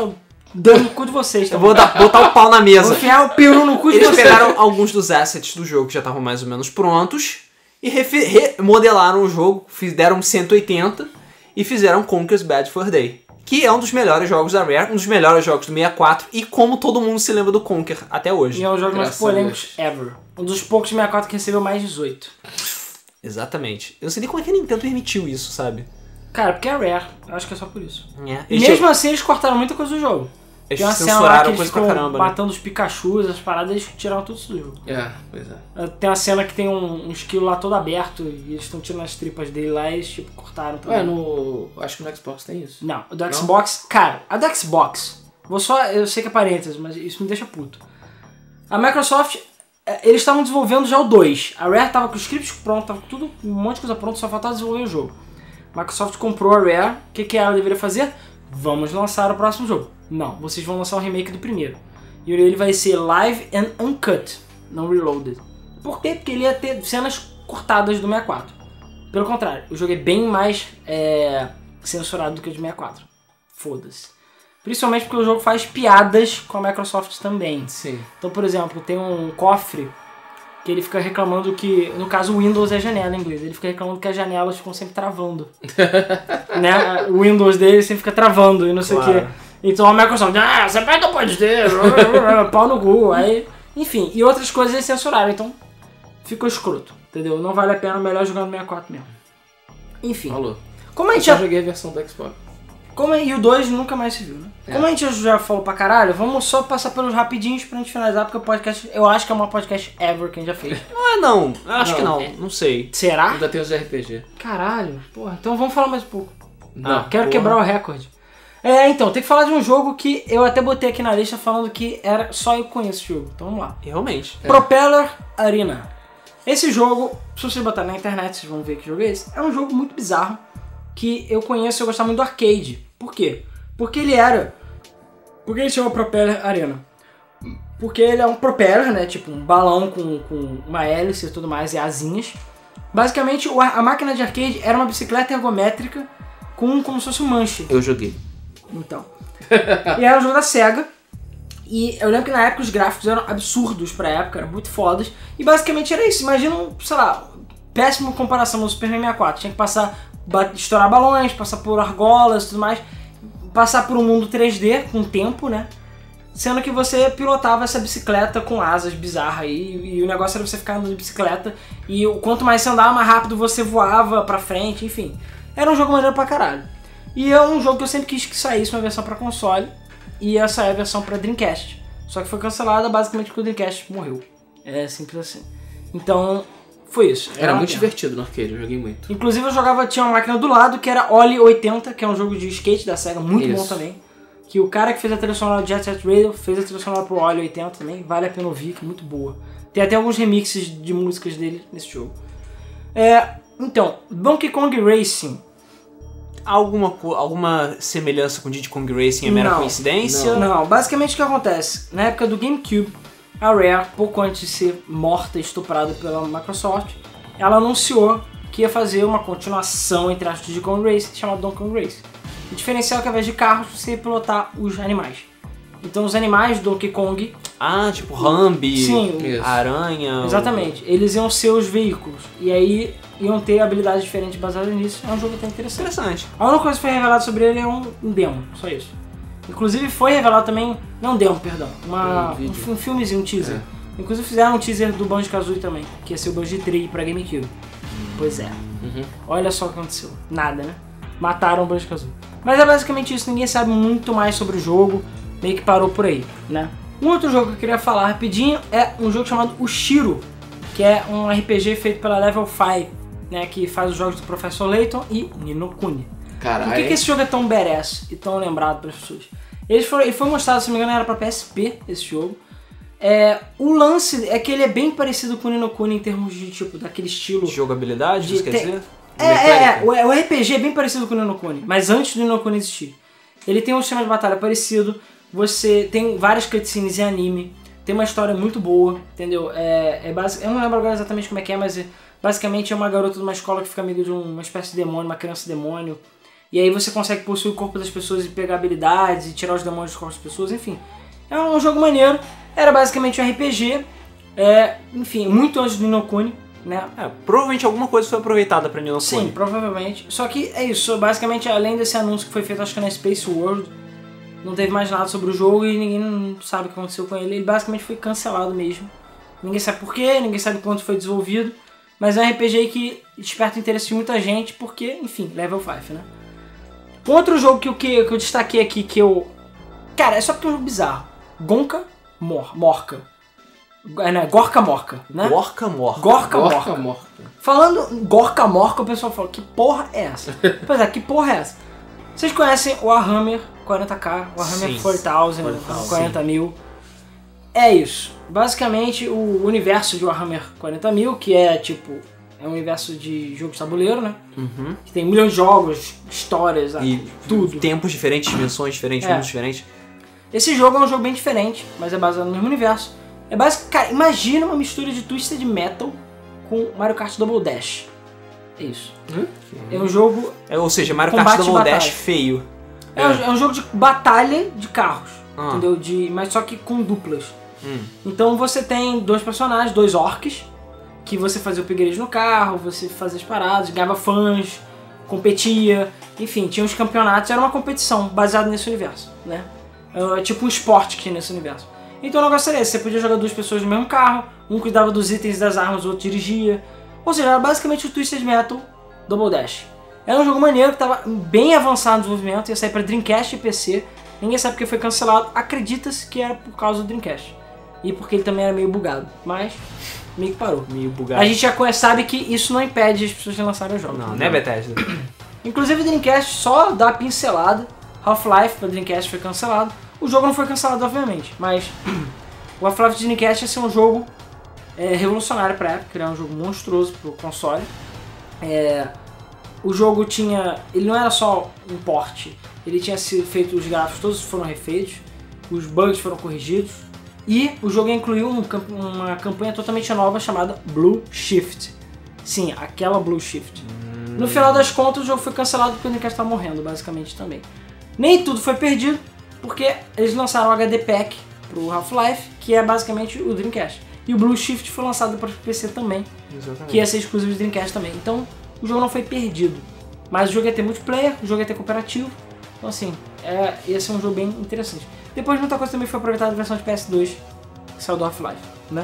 dando no cu de vocês. Eu Também. vou dar, botar o pau na Vou mesa. enfiar o peru no cu de Eles vocês. pegaram alguns dos assets do jogo que já estavam mais ou menos prontos e refe- remodelaram o jogo, fizeram cento e oitenta e fizeram Conker's Bad Fur Day, que é um dos melhores jogos da Rare, um dos melhores jogos do sessenta e quatro e como todo mundo se lembra do Conker até hoje. E é um jogo mais Graças a polêmicos ever. Um dos poucos de sessenta e quatro que recebeu mais dezoito. Exatamente. Eu não sei nem como é que a Nintendo permitiu isso, sabe? Cara, porque é Rare. Eu acho que é só por isso. É. E Eles, mesmo assim, eles cortaram muita coisa do jogo. eles Tem uma cena lá que censuraram eles coisa pra ficam caramba, né? matando os Pikachus, as paradas, eles tiraram tudo isso do jogo. É, pois é. Tem uma cena que tem um, um esquilo lá todo aberto e eles estão tirando as tripas dele lá e eles tipo cortaram também. Ué, no... acho que no Xbox tem isso. Não, o do Xbox, cara, a do Xbox, vou só, eu sei que é parênteses, mas isso me deixa puto. A Microsoft, eh, eles estavam desenvolvendo já o dois. A Rare tava com os scripts prontos, tava com tudo, um monte de coisa pronta, só faltava desenvolver o jogo. A Microsoft comprou a Rare, o que, que ela deveria fazer? Vamos lançar o próximo jogo. Não, vocês vão lançar o remake do primeiro. E ele vai ser live and uncut, não reloaded. Por quê? Porque ele ia ter cenas cortadas do sessenta e quatro. Pelo contrário, o jogo é bem mais é, censurado do que o de sessenta e quatro. Foda-se. Principalmente porque o jogo faz piadas com a Microsoft também. Sim. Então, por exemplo, tem um cofre que ele fica reclamando que, no caso, o Windows é janela em inglês. Ele fica reclamando que as janelas ficam sempre travando. Né? O Windows dele sempre fica travando e não sei o Claro. quê. Então a Microsoft, ah, você pega pode ter, pau no cu. Aí, enfim, e outras coisas eles censuraram, então ficou escroto, entendeu? Não vale a pena, melhor jogar no sessenta e quatro mesmo. Enfim, Falou. como a Eu gente só já... joguei a versão do Xbox. Como, e o dois nunca mais se viu, né? É. Como a gente já falou pra caralho, vamos só passar pelos rapidinhos pra gente finalizar, porque o podcast, eu acho que é o maior podcast ever que a gente já fez. Não é não, eu acho Não, que não, é. não sei. Será? Ainda tem os R P G. Caralho, porra, então vamos falar mais um pouco. Não. Ah, Quero porra. quebrar o recorde. É, então, tem que falar de um jogo que eu até botei aqui na lista falando que era só eu conheço esse jogo. Então vamos lá. Realmente. É. Propeller Arena. Esse jogo, se vocês botarem na internet, vocês vão ver que jogo é esse. É um jogo muito bizarro que eu conheço e eu gostava muito do arcade. Por quê? Porque ele era... Por que ele chama Propeller Arena? Porque ele é um propeller, né? Tipo um balão com, com uma hélice e tudo mais e asinhas. Basicamente, o ar- a máquina de arcade era uma bicicleta ergométrica com como se fosse um manche. Eu joguei. Então. E era um jogo da SEGA. E eu lembro que na época os gráficos eram absurdos pra época, eram muito fodas. E basicamente era isso. Imagina, um, sei lá, péssima comparação no Super sessenta e quatro. Tinha que passar, ba- estourar balões, passar por argolas e tudo mais. Passar por um mundo três D com tempo, né? Sendo que você pilotava essa bicicleta com asas bizarras aí. E o negócio era você ficar andando de bicicleta. E o- quanto mais você andava, mais rápido você voava pra frente, enfim. Era um jogo maneiro pra caralho. E é um jogo que eu sempre quis que saísse uma versão pra console. E essa é a versão pra Dreamcast. Só que foi cancelada basicamente porque o Dreamcast morreu. É simples assim. Então, foi isso. Era uma muito pena. divertido no arcade, eu joguei muito. Inclusive eu jogava, tinha uma máquina do lado que era Oli oitenta, que é um jogo de skate da SEGA, muito Isso. bom também. Que o cara que fez a trilha sonora de Jet Set Radio fez a trilha sonora pro Oli oitenta também, vale a pena ouvir, que é muito boa. Tem até alguns remixes de músicas dele nesse jogo. É, então, Donkey Kong Racing. Alguma, co- alguma semelhança com Diddy Kong Racing é mera Não, coincidência? Não, basicamente o que acontece? Na época do GameCube, a Rare, pouco antes de ser morta e estuprada pela Microsoft, ela anunciou que ia fazer uma continuação entre as Diddy Kong Racing chamada Donkey Kong Racing. O diferencial é que ao invés de carros, você ia pilotar os animais. Então os animais do Donkey Kong, Ah, tipo Rambi, Sim, Isso. Aranha... exatamente, eles iam ser os veículos. E aí iam ter habilidades diferentes baseadas nisso. É um jogo até interessante. Interessante. A única coisa que foi revelada sobre ele é um, um demo, só isso. Inclusive foi revelado também, não demo, perdão, uma, Um um, vídeo. fi- um filmezinho, um teaser. Inclusive fizeram um teaser do Banjo-Kazooie também, que ia ser o Banjo-Tree pra GameCube. Pois é. Uhum. Olha só o que aconteceu. Nada, né? Mataram o Banjo-Kazooie. Mas é basicamente isso, ninguém sabe muito mais sobre o jogo, meio que parou por aí, né? Um outro jogo que eu queria falar rapidinho é um jogo chamado O Shiro, que é um R P G feito pela Level cinco, né, que faz os jogos do Professor Layton e Ni no Kuni. Caralho. Por que, que esse jogo é tão badass e tão lembrado para as pessoas? Ele foi, ele foi mostrado, se não me engano, era para P S P, esse jogo. É, o lance é que ele é bem parecido com o Ni no Kuni em termos de, tipo, daquele estilo... Jogabilidade, De isso quer te- dizer? É, é, Mecânica. é, o, o R P G é bem parecido com o Ni no Kuni, mas antes do Ni no Kuni existir. Ele tem um sistema de batalha parecido, você tem várias cutscenes em anime, tem uma história muito boa, entendeu? É, é basic, eu não lembro agora exatamente como é que é, mas é, basicamente é uma garota de uma escola que fica amiga de um- uma espécie de demônio, uma criança demônio. E aí você consegue possuir o corpo das pessoas e pegar habilidades e tirar os demônios do corpo das pessoas, enfim. É um jogo maneiro. Era basicamente um R P G. É, enfim, muito antes do Ni no Kuni, né? É, provavelmente alguma coisa foi aproveitada pra Ni no Kuni. Sim, provavelmente. Só que é isso, basicamente, além desse anúncio que foi feito, acho que na Space World, não teve mais nada sobre o jogo e ninguém não sabe o que aconteceu com ele. Ele basicamente foi cancelado mesmo. Ninguém sabe porquê, ninguém sabe quanto foi desenvolvido. Mas é um R P G que desperta o interesse de muita gente, porque, enfim, Level cinco, né? Outro jogo que eu, que eu destaquei aqui, que eu... Cara, é só porque é um jogo bizarro. Gonka Mor Morka. É, né? Gorka Morka, né? Gorka Morka. Gorka Gorka Morka. Morka. Falando em Gorka Morka, o pessoal fala, que porra é essa? Pois é, que porra é essa? Vocês conhecem o Warhammer quarenta K, o Warhammer Sim. quarenta mil, quarenta mil. É isso. Basicamente, o universo de Warhammer quarenta mil, que é tipo... É um universo de jogo de tabuleiro, né? Uhum. Que tem milhões de jogos, histórias, E tudo. tempos diferentes, dimensões diferentes, É. mundos diferentes. Esse jogo é um jogo bem diferente, mas é baseado no mesmo universo. É basic... Cara, imagina uma mistura de Twisted Metal com Mario Kart Double Dash. É isso. Hum? É um jogo... É, ou seja, Mario Combate Kart e Double batalha. Dash feio. É, um, é um jogo de batalha de carros, Ah. entendeu? De... Mas só que com duplas. Hum. Então você tem dois personagens, dois orcs, que você fazia o upgrade no carro, você fazia as paradas, ganhava fãs, competia, enfim, tinha os campeonatos, era uma competição baseada nesse universo, né? É tipo um esporte que tinha nesse universo. Então o negócio era esse, você podia jogar duas pessoas no mesmo carro, um cuidava dos itens das armas, o outro dirigia. Ou seja, era basicamente o Twisted Metal Double Dash. Era um jogo maneiro que estava bem avançado no desenvolvimento, ia sair para Dreamcast e P C, ninguém sabe porque foi cancelado, acredita-se que era por causa do Dreamcast. E porque ele também era meio bugado, mas meio que parou. Meio bugado. A gente já conhece, sabe que isso não impede as pessoas de lançarem os jogos. Não, né, Bethesda? Inclusive o Dreamcast só dá a pincelada. Half-Life para Dreamcast foi cancelado. O jogo não foi cancelado, obviamente, mas o Half-Life de Dreamcast ia ser um jogo é, revolucionário para a época, ele era um jogo monstruoso para o console. É, o jogo tinha... ele não era só um port, ele tinha sido feito, os gráficos todos foram refeitos, os bugs foram corrigidos, e o jogo incluiu um, uma campanha totalmente nova chamada Blue Shift. Sim, aquela Blue Shift. Hum. No final das contas, o jogo foi cancelado porque o Dreamcast estava morrendo, basicamente, também. Nem tudo foi perdido, porque eles lançaram o H D Pack pro Half-Life, que é basicamente o Dreamcast. E o Blue Shift foi lançado para o P C também, Exatamente. que ia ser exclusivo de Dreamcast também. Então, o jogo não foi perdido. Mas o jogo ia ter multiplayer, o jogo ia ter cooperativo. Então, assim, é, ia ser um jogo bem interessante. Depois, muita coisa também foi aproveitada da versão de P S dois, que saiu do Half-Life, né?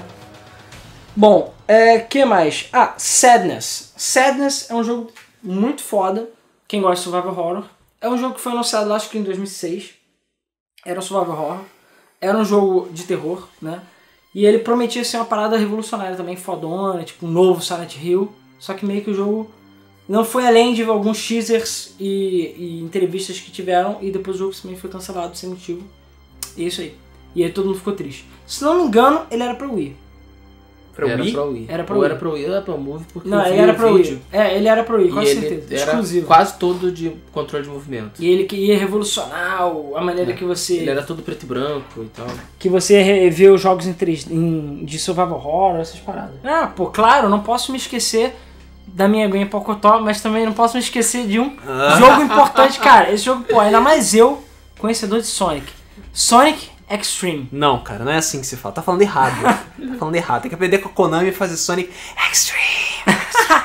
Bom, é, que mais? Ah, Sadness. Sadness é um jogo muito foda. Quem gosta de survival horror. É um jogo que foi anunciado, acho que em dois mil e seis. Era um survival horror. Era um jogo de terror, né? E ele prometia ser uma parada revolucionária também, fodona, tipo um novo Silent Hill. Só que meio que o jogo não foi além de alguns teasers e, e entrevistas que tiveram. E depois o jogo também foi cancelado sem motivo. E é isso aí. E aí todo mundo ficou triste. Se não me engano, ele era pra Wii. Pra era Wii? pra Wii. Era pra Ou Wii. era pra Wii ou era pra Move, porque Não, eu vi ele era o pra vídeo Wii. É, ele era pra Wii, com e ele certeza. era Exclusivo. quase todo de controle de movimento. E ele que ia revolucionar o- a maneira É. que você... Ele era todo preto e branco e tal. Que você revê os jogos em três D, em, de survival horror, essas paradas. Ah, pô, claro, não posso me esquecer da minha aguinha Pocotó, mas também não posso me esquecer de um jogo importante, cara. Esse jogo, pô, ainda mais eu, conhecedor de Sonic. Sonic Extreme. Não, cara, não é assim que se fala. Tá falando errado. Tá falando errado. Tem que aprender com a Konami e fazer Sonic Extreme.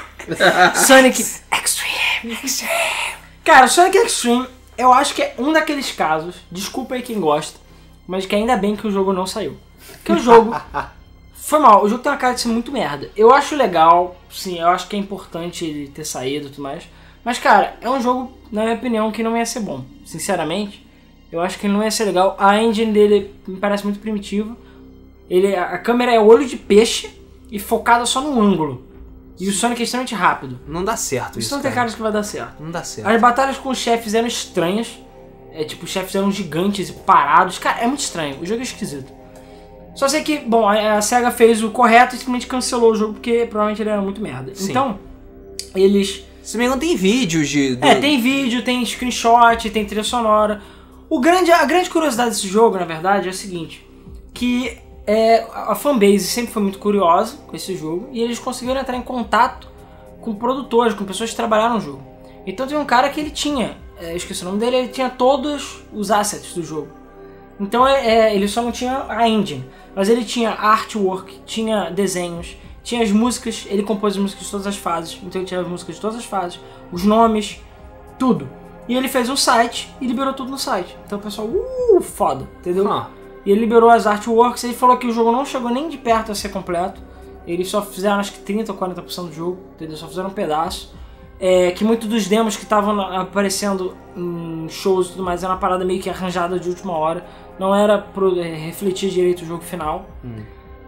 Sonic Extreme. Extreme. Cara, o Sonic Extreme, eu acho que é um daqueles casos, desculpa aí quem gosta, mas que ainda bem que o jogo não saiu. Porque o jogo... Foi mal, o jogo tem uma cara de ser muito merda. Eu acho legal, sim, eu acho que é importante ele ter saído e tudo mais. Mas, cara, é um jogo, na minha opinião, que não ia ser bom. Sinceramente, eu acho que ele não ia ser legal. A engine dele me parece muito primitiva. Ele, a câmera é olho de peixe e focada só num ângulo. E o Sonic é extremamente rápido. Não dá certo isso, Isso não tem cara. cara de que vai dar certo. Não dá certo. As batalhas com os chefes eram estranhas. É, tipo, os chefes eram gigantes e parados. Cara, é muito estranho. O jogo é esquisito. Só sei que, bom, a a SEGA fez o correto e simplesmente cancelou o jogo porque provavelmente ele era muito merda. Sim. Então, eles... Se não me engano, tem vídeos de... do- É, tem vídeo, tem screenshot, tem trilha sonora. O grande, a grande curiosidade desse jogo, na verdade, é o seguinte. Que é, a fanbase sempre foi muito curiosa com esse jogo e eles conseguiram entrar em contato com produtores, com pessoas que trabalharam no jogo. Então tem um cara que ele tinha é, eu esqueci o nome dele, ele tinha todos os assets do jogo. Então é, é, ele só não tinha a engine, mas ele tinha artwork, tinha desenhos, tinha as músicas, ele compôs as músicas de todas as fases, então ele tinha as músicas de todas as fases, os nomes, tudo. E ele fez um site e liberou tudo no site. Então o pessoal, uh, foda, entendeu? Ah. E ele liberou as artworks, ele falou que o jogo não chegou nem de perto a ser completo. Eles só fizeram acho que trinta ou quarenta por cento do jogo, entendeu? Só fizeram um pedaço. É, que muitos dos demos que estavam aparecendo em shows e tudo mais era uma parada meio que arranjada de última hora. Não era pro é, refletir direito o jogo final. Hum.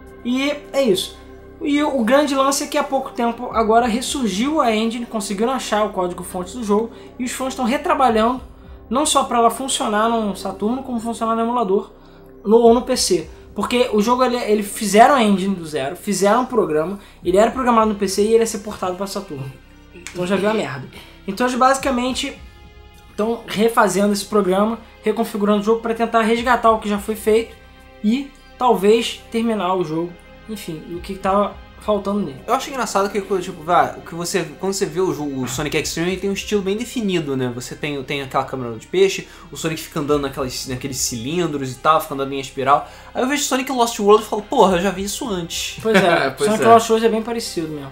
E é isso. E o grande lance é que há pouco tempo agora ressurgiu a engine, conseguiram achar o código-fonte do jogo e os fãs estão retrabalhando, não só para ela funcionar no Saturno, como funcionar no emulador no, ou no P C. Porque o jogo, ele, ele fizeram a engine do zero, fizeram um programa, ele era programado no P C e ele ia ser portado para Saturno. Então já viu a merda. Então eles basicamente estão refazendo esse programa, reconfigurando o jogo para tentar resgatar o que já foi feito e talvez terminar o jogo. Enfim, o que tava faltando nele. Eu acho engraçado que, tipo, vai, o que você, quando você vê o, jogo, o Sonic X-Treme, ele tem um estilo bem definido, né? Você tem, tem aquela câmera de peixe, o Sonic fica andando naquelas, naqueles cilindros e tal, fica andando em espiral. Aí eu vejo Sonic Lost World e falo, porra, eu já vi isso antes. Pois é, pois Sonic é. Lost World é bem parecido mesmo.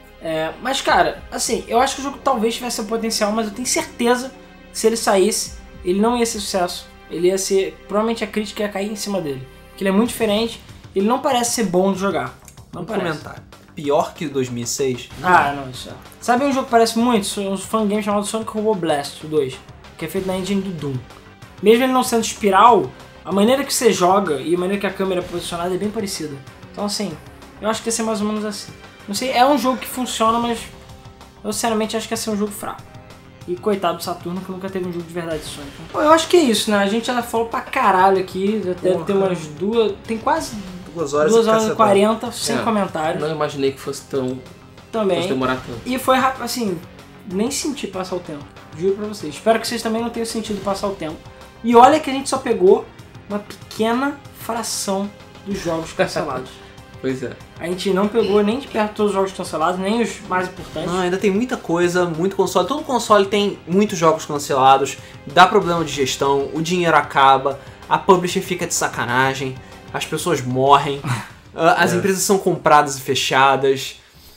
É, mas, cara, assim, eu acho que o jogo talvez tivesse potencial, mas eu tenho certeza que se ele saísse, ele não ia ser sucesso. Ele ia ser, provavelmente a crítica ia cair em cima dele. Porque ele é muito diferente, ele não parece ser bom de jogar. Não um parece. Comentário. Pior que dois mil e seis? Ah, não, isso é. Sabe um jogo que parece muito? Um fangame chamado Sonic Robo Blast, o dois, que é feito na engine do Doom. Mesmo ele não sendo espiral, a maneira que você joga e a maneira que a câmera é posicionada é bem parecida. Então, assim, eu acho que ia ser mais ou menos assim. Não sei, é um jogo que funciona, mas eu sinceramente acho que ia ser um jogo fraco. E coitado do Saturno, que nunca teve um jogo de verdade de Sonic. Bom, eu acho que é isso, né? A gente já falou pra caralho aqui, já deve ter umas duas... Tem quase... Duas horas, duas horas e quarenta, sem é, comentários. Não imaginei que fosse tão... Também. Fosse demorar tanto. E foi rápido, assim, nem senti passar o tempo. Juro pra vocês. Espero que vocês também não tenham sentido passar o tempo. E olha que a gente só pegou uma pequena fração dos jogos cancelados. Pois é. A gente não pegou nem de perto todos os jogos cancelados, nem os mais importantes. Não, ainda tem muita coisa, muito console. Todo console tem muitos jogos cancelados, dá problema de gestão, o dinheiro acaba, a publisher fica de sacanagem, as pessoas morrem, as é. empresas são compradas e fechadas.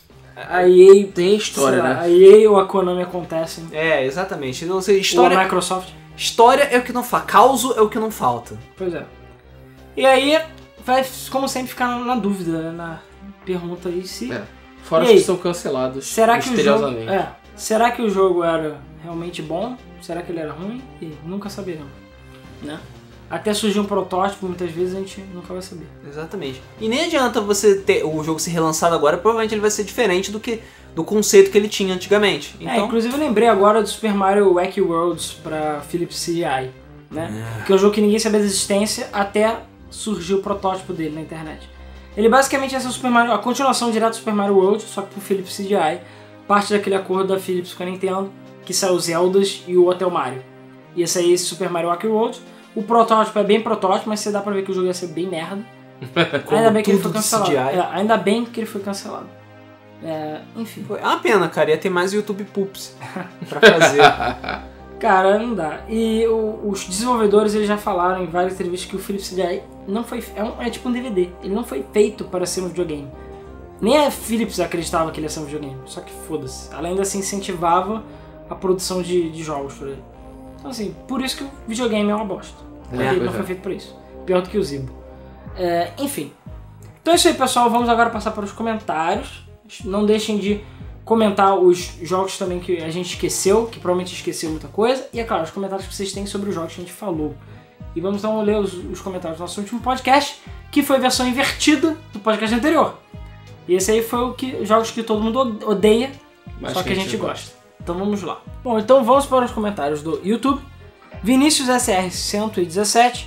A E A tem história, lá, né? A E A ou a Konami acontecem. É, exatamente. Então, você, história, ou a Microsoft. História é o que não falta, causo é o que não falta. Pois é. E aí, vai, como sempre, ficar na dúvida, na pergunta aí se... É. Fora e os aí, que são cancelados será que o jogo, misteriosamente. é, será que o jogo era realmente bom? Será que ele era ruim? E nunca saberemos, né? Até surgir um protótipo, muitas vezes a gente nunca vai saber. Exatamente. E nem adianta você ter o jogo ser relançado agora, provavelmente ele vai ser diferente do que do conceito que ele tinha antigamente. Então... É, inclusive eu lembrei agora do Super Mario Wacky Worlds pra Philips C G I, né? É. Que é um jogo que ninguém sabia da existência até surgir o protótipo dele na internet. Ele basicamente é o Super Mario, a continuação direta do Super Mario World, só que pro Philips C G I, parte daquele acordo da Philips com a Nintendo, que saiu Zeldas e o Hotel Mario. Ia sair esse Super Mario Wacky Worlds. O protótipo é bem protótipo, mas você dá pra ver que o jogo ia ser bem merda. Ainda bem que ele foi cancelado. É, ainda bem que ele foi cancelado. É, enfim. É uma pena, cara. Ia ter mais YouTube Poops pra fazer. Cara, não dá. E o, os desenvolvedores eles já falaram em várias entrevistas que o Philips C G I não foi, é, um, é tipo um D V D. Ele não foi feito para ser um videogame. Nem a Philips acreditava que ele ia ser um videogame. Só que foda-se. Ela ainda assim incentivava a produção de, de jogos por ele. Então assim, por isso que o videogame é uma bosta. Porque É, ele não é. foi feito pra isso. Pior do que o Zibo. É, enfim. Então é isso aí, pessoal. Vamos agora passar para os comentários. Não deixem de comentar os jogos também que a gente esqueceu, que provavelmente esqueceu muita coisa. E é claro, os comentários que vocês têm sobre os jogos que a gente falou. E vamos então ler os, os comentários do nosso último podcast, que foi a versão invertida do podcast anterior. E esse aí foi o que, os jogos que todo mundo odeia, Mas só que a gente gosta. Então vamos lá. Bom, então vamos para os comentários do YouTube. Vinícius S R cento e dezessete,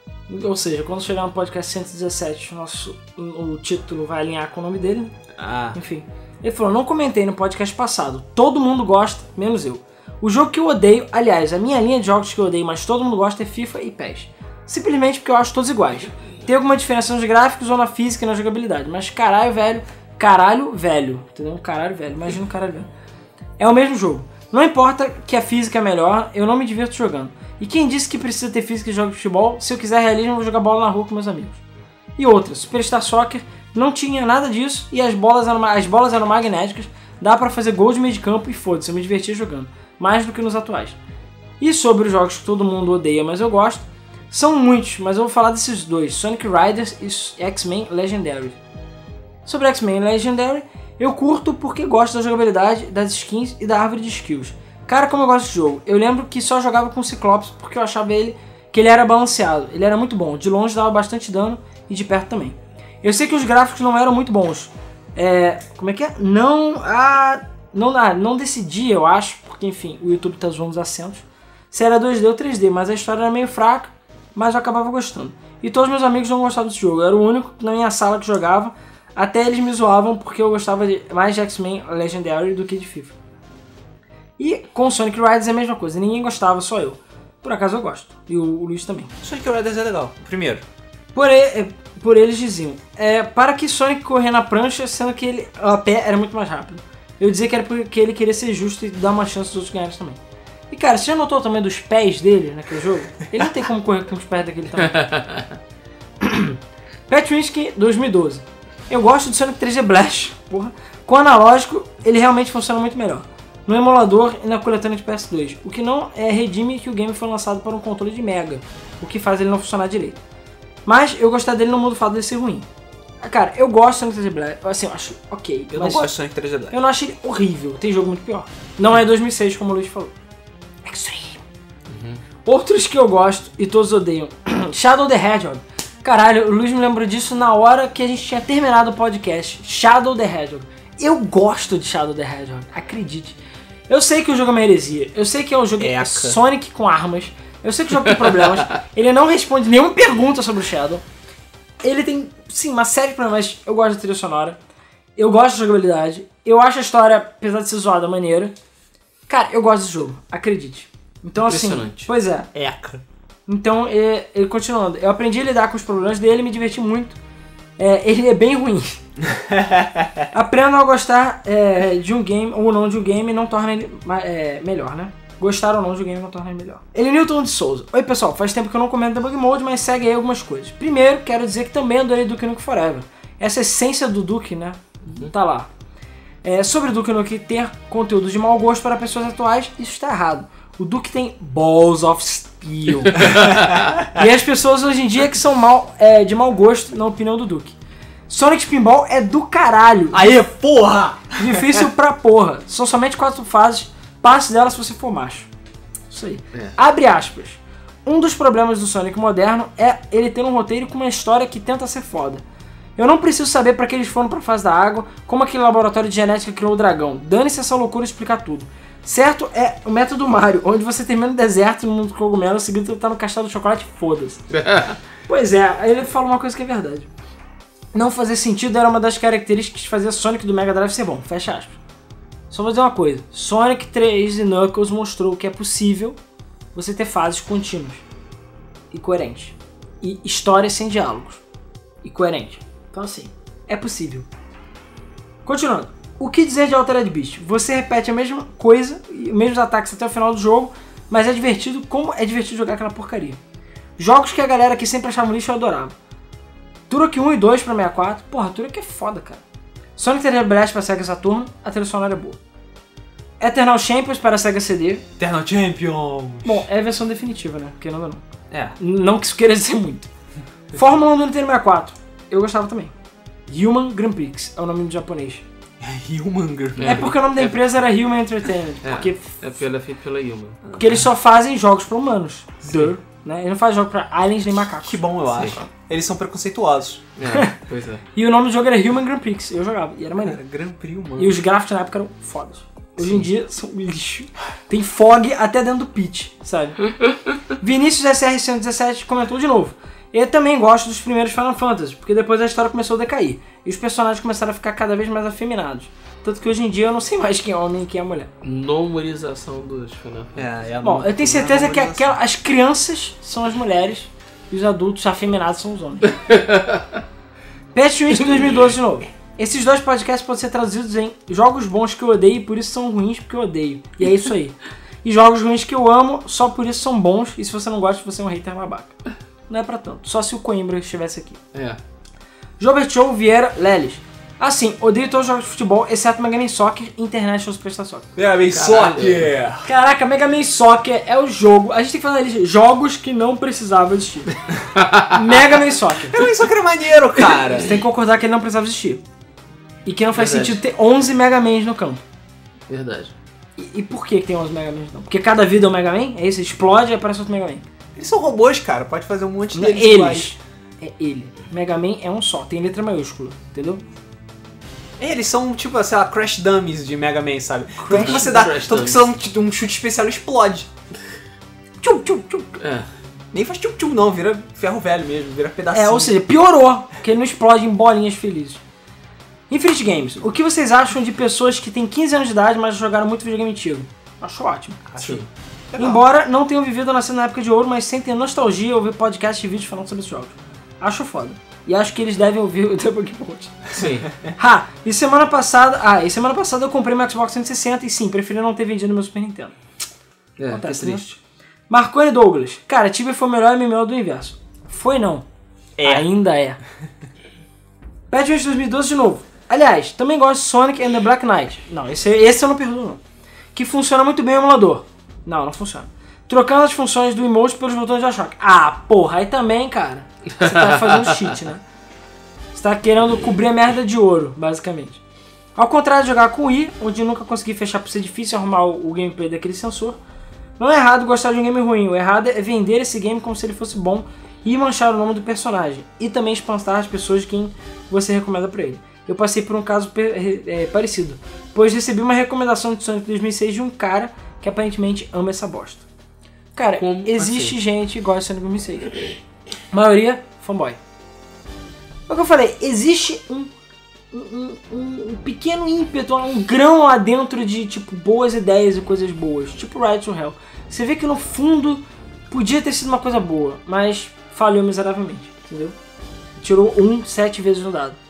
ou seja, quando chegar no podcast cento e dezessete, o, nosso, o, o título vai alinhar com o nome dele. Ah. Enfim. Ele falou, não comentei no podcast passado. Todo mundo gosta, menos eu. O jogo que eu odeio, aliás, a minha linha de jogos que eu odeio, mas todo mundo gosta é FIFA e P E S. Simplesmente porque eu acho todos iguais. Tem alguma diferença nos gráficos ou na física e na jogabilidade. Mas caralho, velho. Caralho, velho. Entendeu? Caralho, velho. Imagina um caralho, velho. É o mesmo jogo. Não importa que a física é melhor, eu não me divirto jogando. E quem disse que precisa ter física e jogo de futebol? Se eu quiser realismo, eu vou jogar bola na rua com meus amigos. E outra, Superstar Soccer não tinha nada disso e as bolas eram, as bolas eram magnéticas, dá pra fazer gol de meio de campo e foda-se, eu me divertia jogando. Mais do que nos atuais. E sobre os jogos que todo mundo odeia, mas eu gosto, são muitos, mas eu vou falar desses dois, Sonic Riders e X-Men Legendary. Sobre X-Men Legendary, eu curto porque gosto da jogabilidade, das skins e da árvore de skills. Cara, como eu gosto de jogo, eu lembro que só jogava com o Cyclops porque eu achava ele que ele era balanceado, ele era muito bom, de longe dava bastante dano e de perto também. Eu sei que os gráficos não eram muito bons, é, como é que é? Não, ah, não, ah, não decidi, eu acho, porque enfim, o YouTube tá zoando os acentos, se era dois D ou três D, mas a história era meio fraca, mas eu acabava gostando. E todos meus amigos não gostavam desse jogo, eu era o único na minha sala que jogava, até eles me zoavam porque eu gostava de, mais de X-Men Legendary do que de FIFA. E com Sonic Riders é a mesma coisa, ninguém gostava, só eu. Por acaso eu gosto, e o, o Luiz também. Sonic Riders é legal, primeiro. Por, e, por eles diziam, é, para que Sonic correr na prancha, sendo que ele a pé era muito mais rápido. Eu dizia que era porque ele queria ser justo e dar uma chance dos outros ganharem também. E cara, você já notou o tamanho dos pés dele naquele jogo? Ele não tem como correr com os pés daquele tamanho. Pat Winsky dois mil e doze. Eu gosto do Sonic três D Blast, porra. Com analógico, ele realmente funciona muito melhor. No emulador e na coletânea de P S dois. O que não é redime que o game foi lançado para um controle de Mega, o que faz ele não funcionar direito. Mas eu gostava dele no mundo fato dele ser ruim. Cara, eu gosto do Sonic três D Blast, assim, eu acho ok. Eu não gosto do Sonic três D Blast. Eu não acho ele horrível, tem jogo muito pior. Não é dois mil e seis, como o Luiz falou. Extreme. Uhum. Outros que eu gosto e todos odeiam. Shadow the Hedgehog. Caralho, o Luiz me lembrou disso na hora que a gente tinha terminado o podcast. Shadow the Hedgehog. Eu gosto de Shadow the Hedgehog, acredite. Eu sei que o jogo é uma heresia. Eu sei que é um jogo Eca. Sonic com armas. Eu sei que o jogo tem problemas. Ele não responde nenhuma pergunta sobre o Shadow. Ele tem, sim, uma série de problemas. Eu gosto da trilha sonora. Eu gosto da jogabilidade. Eu acho a história, apesar de ser zoada, maneira. Cara, eu gosto desse jogo, acredite. Então assim, pois é. Eca. Então, ele, ele continuando. Eu aprendi a lidar com os problemas dele e me diverti muito. É, ele é bem ruim. Aprendam a gostar é, de um game ou não de um game não torna ele é, melhor, né? Gostar ou não de um game não torna ele melhor. Ele Newton de Souza. Oi pessoal, faz tempo que eu não comento Debug Mode, mas segue aí algumas coisas. Primeiro, quero dizer que também adorei Duke Nukem Forever. Essa essência do Duke, né? Tá lá. É, sobre o Duke Nukem ter conteúdo de mau gosto para pessoas atuais, isso está errado. O Duke tem Balls of Steel. E as pessoas hoje em dia que são mal, é, de mau gosto, na opinião do Duke. Sonic Spinball é do caralho. Aê, porra! Difícil pra porra. São somente quatro fases. Passe dela se você for macho. Isso aí. É. Abre aspas. Um dos problemas do Sonic moderno é ele ter um roteiro com uma história que tenta ser foda. Eu não preciso saber pra que eles foram pra fase da água, como aquele laboratório de genética criou o dragão. Dane-se essa loucura explicar tudo. Certo é o método Mario, onde você termina no deserto, no mundo do cogumelo, o seguinte tá no castelo de chocolate, foda-se. Pois é, aí ele fala uma coisa que é verdade. Não fazer sentido era uma das características que fazia Sonic do Mega Drive ser bom, fecha aspas. Só vou dizer uma coisa, Sonic três e Knuckles mostrou que é possível você ter fases contínuas e coerentes. E histórias sem diálogos e coerentes. Então assim, é possível. Continuando. O que dizer de Altered Beast? Você repete a mesma coisa, os mesmos ataques até o final do jogo, mas é divertido como é divertido jogar aquela porcaria. Jogos que a galera aqui sempre achava lixo eu adorava. Turok um e dois pra sessenta e quatro, porra, Turok é foda, cara. Sonic três D Blast pra Sega Saturn, a trilha sonora é boa. Eternal Champions para Sega C D. Eternal Champions! Bom, é a versão definitiva, né? Porque não dá não. É. Não que isso queira dizer muito. Fórmula um do Nintendo sessenta e quatro, eu gostava também. Human Grand Prix é o nome do japonês. Human Grand Prix. É porque o nome da empresa era Human Entertainment. É, porque, é porque ela é feita pela Human. porque eles só fazem jogos pra humanos. Dur, né? Eles não fazem jogo pra aliens nem macacos. Que bom, eu Sim. acho. Eles são preconceituosos. É, pois é. E o nome do jogo era Human Grand Prix. Eu jogava, e era maneiro. Era Grand Prix humano. E os gráficos na época eram fodas. Hoje em dia são lixo. Tem fog até dentro do pitch, sabe? Vinícius S R cento e dezessete comentou de novo. Eu também gosto dos primeiros Final Fantasy, porque depois a história começou a decair. E os personagens começaram a ficar cada vez mais afeminados. Tanto que hoje em dia eu não sei mais quem é homem e quem é mulher. Nomorização dos Final Fantasy. É, é a Bom, eu tenho certeza que aquela, as crianças são as mulheres e os adultos afeminados são os homens. Patch Twist dois mil e doze de novo. Esses dois podcasts podem ser traduzidos em jogos bons que eu odeio e por isso são ruins porque eu odeio. E é isso aí. E jogos ruins que eu amo, só por isso são bons. E se você não gosta, você é um hater babaca. Não é pra tanto. Só se o Coimbra estivesse aqui. É. Joberto Vieira Leles. Assim, odeio todos os jogos de futebol, exceto Mega Man Soccer e International Superstar Soccer. Mega Man Soccer! Caraca, Mega Man Soccer é o jogo... A gente tem que fazer lista. Jogos que não precisavam existir. Mega Man Soccer. Mega Man Soccer é maneiro, cara. Você tem que concordar que ele não precisava existir. E que não faz Verdade. sentido ter onze Mega Mans no campo. Verdade. E, e por que que tem onze Mega Mans no campo? Porque cada vida é um Mega Man? É isso? Explode e aparece outro Mega Man. Eles são robôs, cara. Pode fazer um monte Não é deles eles. iguais. É ele. Mega Man é um só. Tem letra maiúscula. Entendeu? Eles são, tipo, sei lá, Crash Dummies de Mega Man, sabe? Tanto que Crash- você dá. Crash Tanto que Dummies. você dá um, um chute especial e explode. Tchum, tchum, tchum. É. Nem faz tchum tchum, não. Vira ferro velho mesmo. Vira pedacinho. É, ou seja, piorou. Porque ele não explode em bolinhas felizes. Infinite Games. O que vocês acham de pessoas que têm quinze anos de idade, mas jogaram muito videogame antigo? Acho ótimo. Acho Sim. legal. Embora não tenham vivido nascendo na época de ouro, mas sentem nostalgia ouvir podcasts e vídeos falando sobre esses jogos. Acho foda. E acho que eles devem ouvir o The Bug Point. Sim. Ha! E semana passada... Ah, e semana passada eu comprei meu Xbox trezentos e sessenta e sim, preferi não ter vendido meu Super Nintendo. É, Acontece, que triste. Marconi Douglas. Cara, Tibia foi o melhor M M O do universo. Foi não. É. Ainda é. Patriot dois mil e doze de novo. Aliás, também gosto de Sonic and the Black Knight. Não, esse, esse eu não perdoo não. Que funciona muito bem o emulador. Não, não funciona. Trocando as funções do emote pelos botões de choque. Ah, porra, aí também, cara. Você tá fazendo cheat, né? Você tá querendo cobrir a merda de ouro, basicamente. Ao contrário de jogar com o Wii, onde nunca consegui fechar por ser difícil arrumar o gameplay daquele sensor, não é errado gostar de um game ruim. O errado é vender esse game como se ele fosse bom e manchar o nome do personagem. E também espantar as pessoas de quem você recomenda pra ele. Eu passei por um caso é, parecido, pois recebi uma recomendação de Sonic dois mil e seis de um cara que aparentemente ama essa bosta. Cara, Como existe assim? gente que gosta de Sonic dois mil e seis. Maioria, fanboy. É o que eu falei, existe um, um, um, um pequeno ímpeto, um grão lá dentro de tipo boas ideias e coisas boas, tipo Ride to Hell. Você vê que no fundo podia ter sido uma coisa boa, mas falhou miseravelmente, entendeu? Tirou um sete vezes no dado.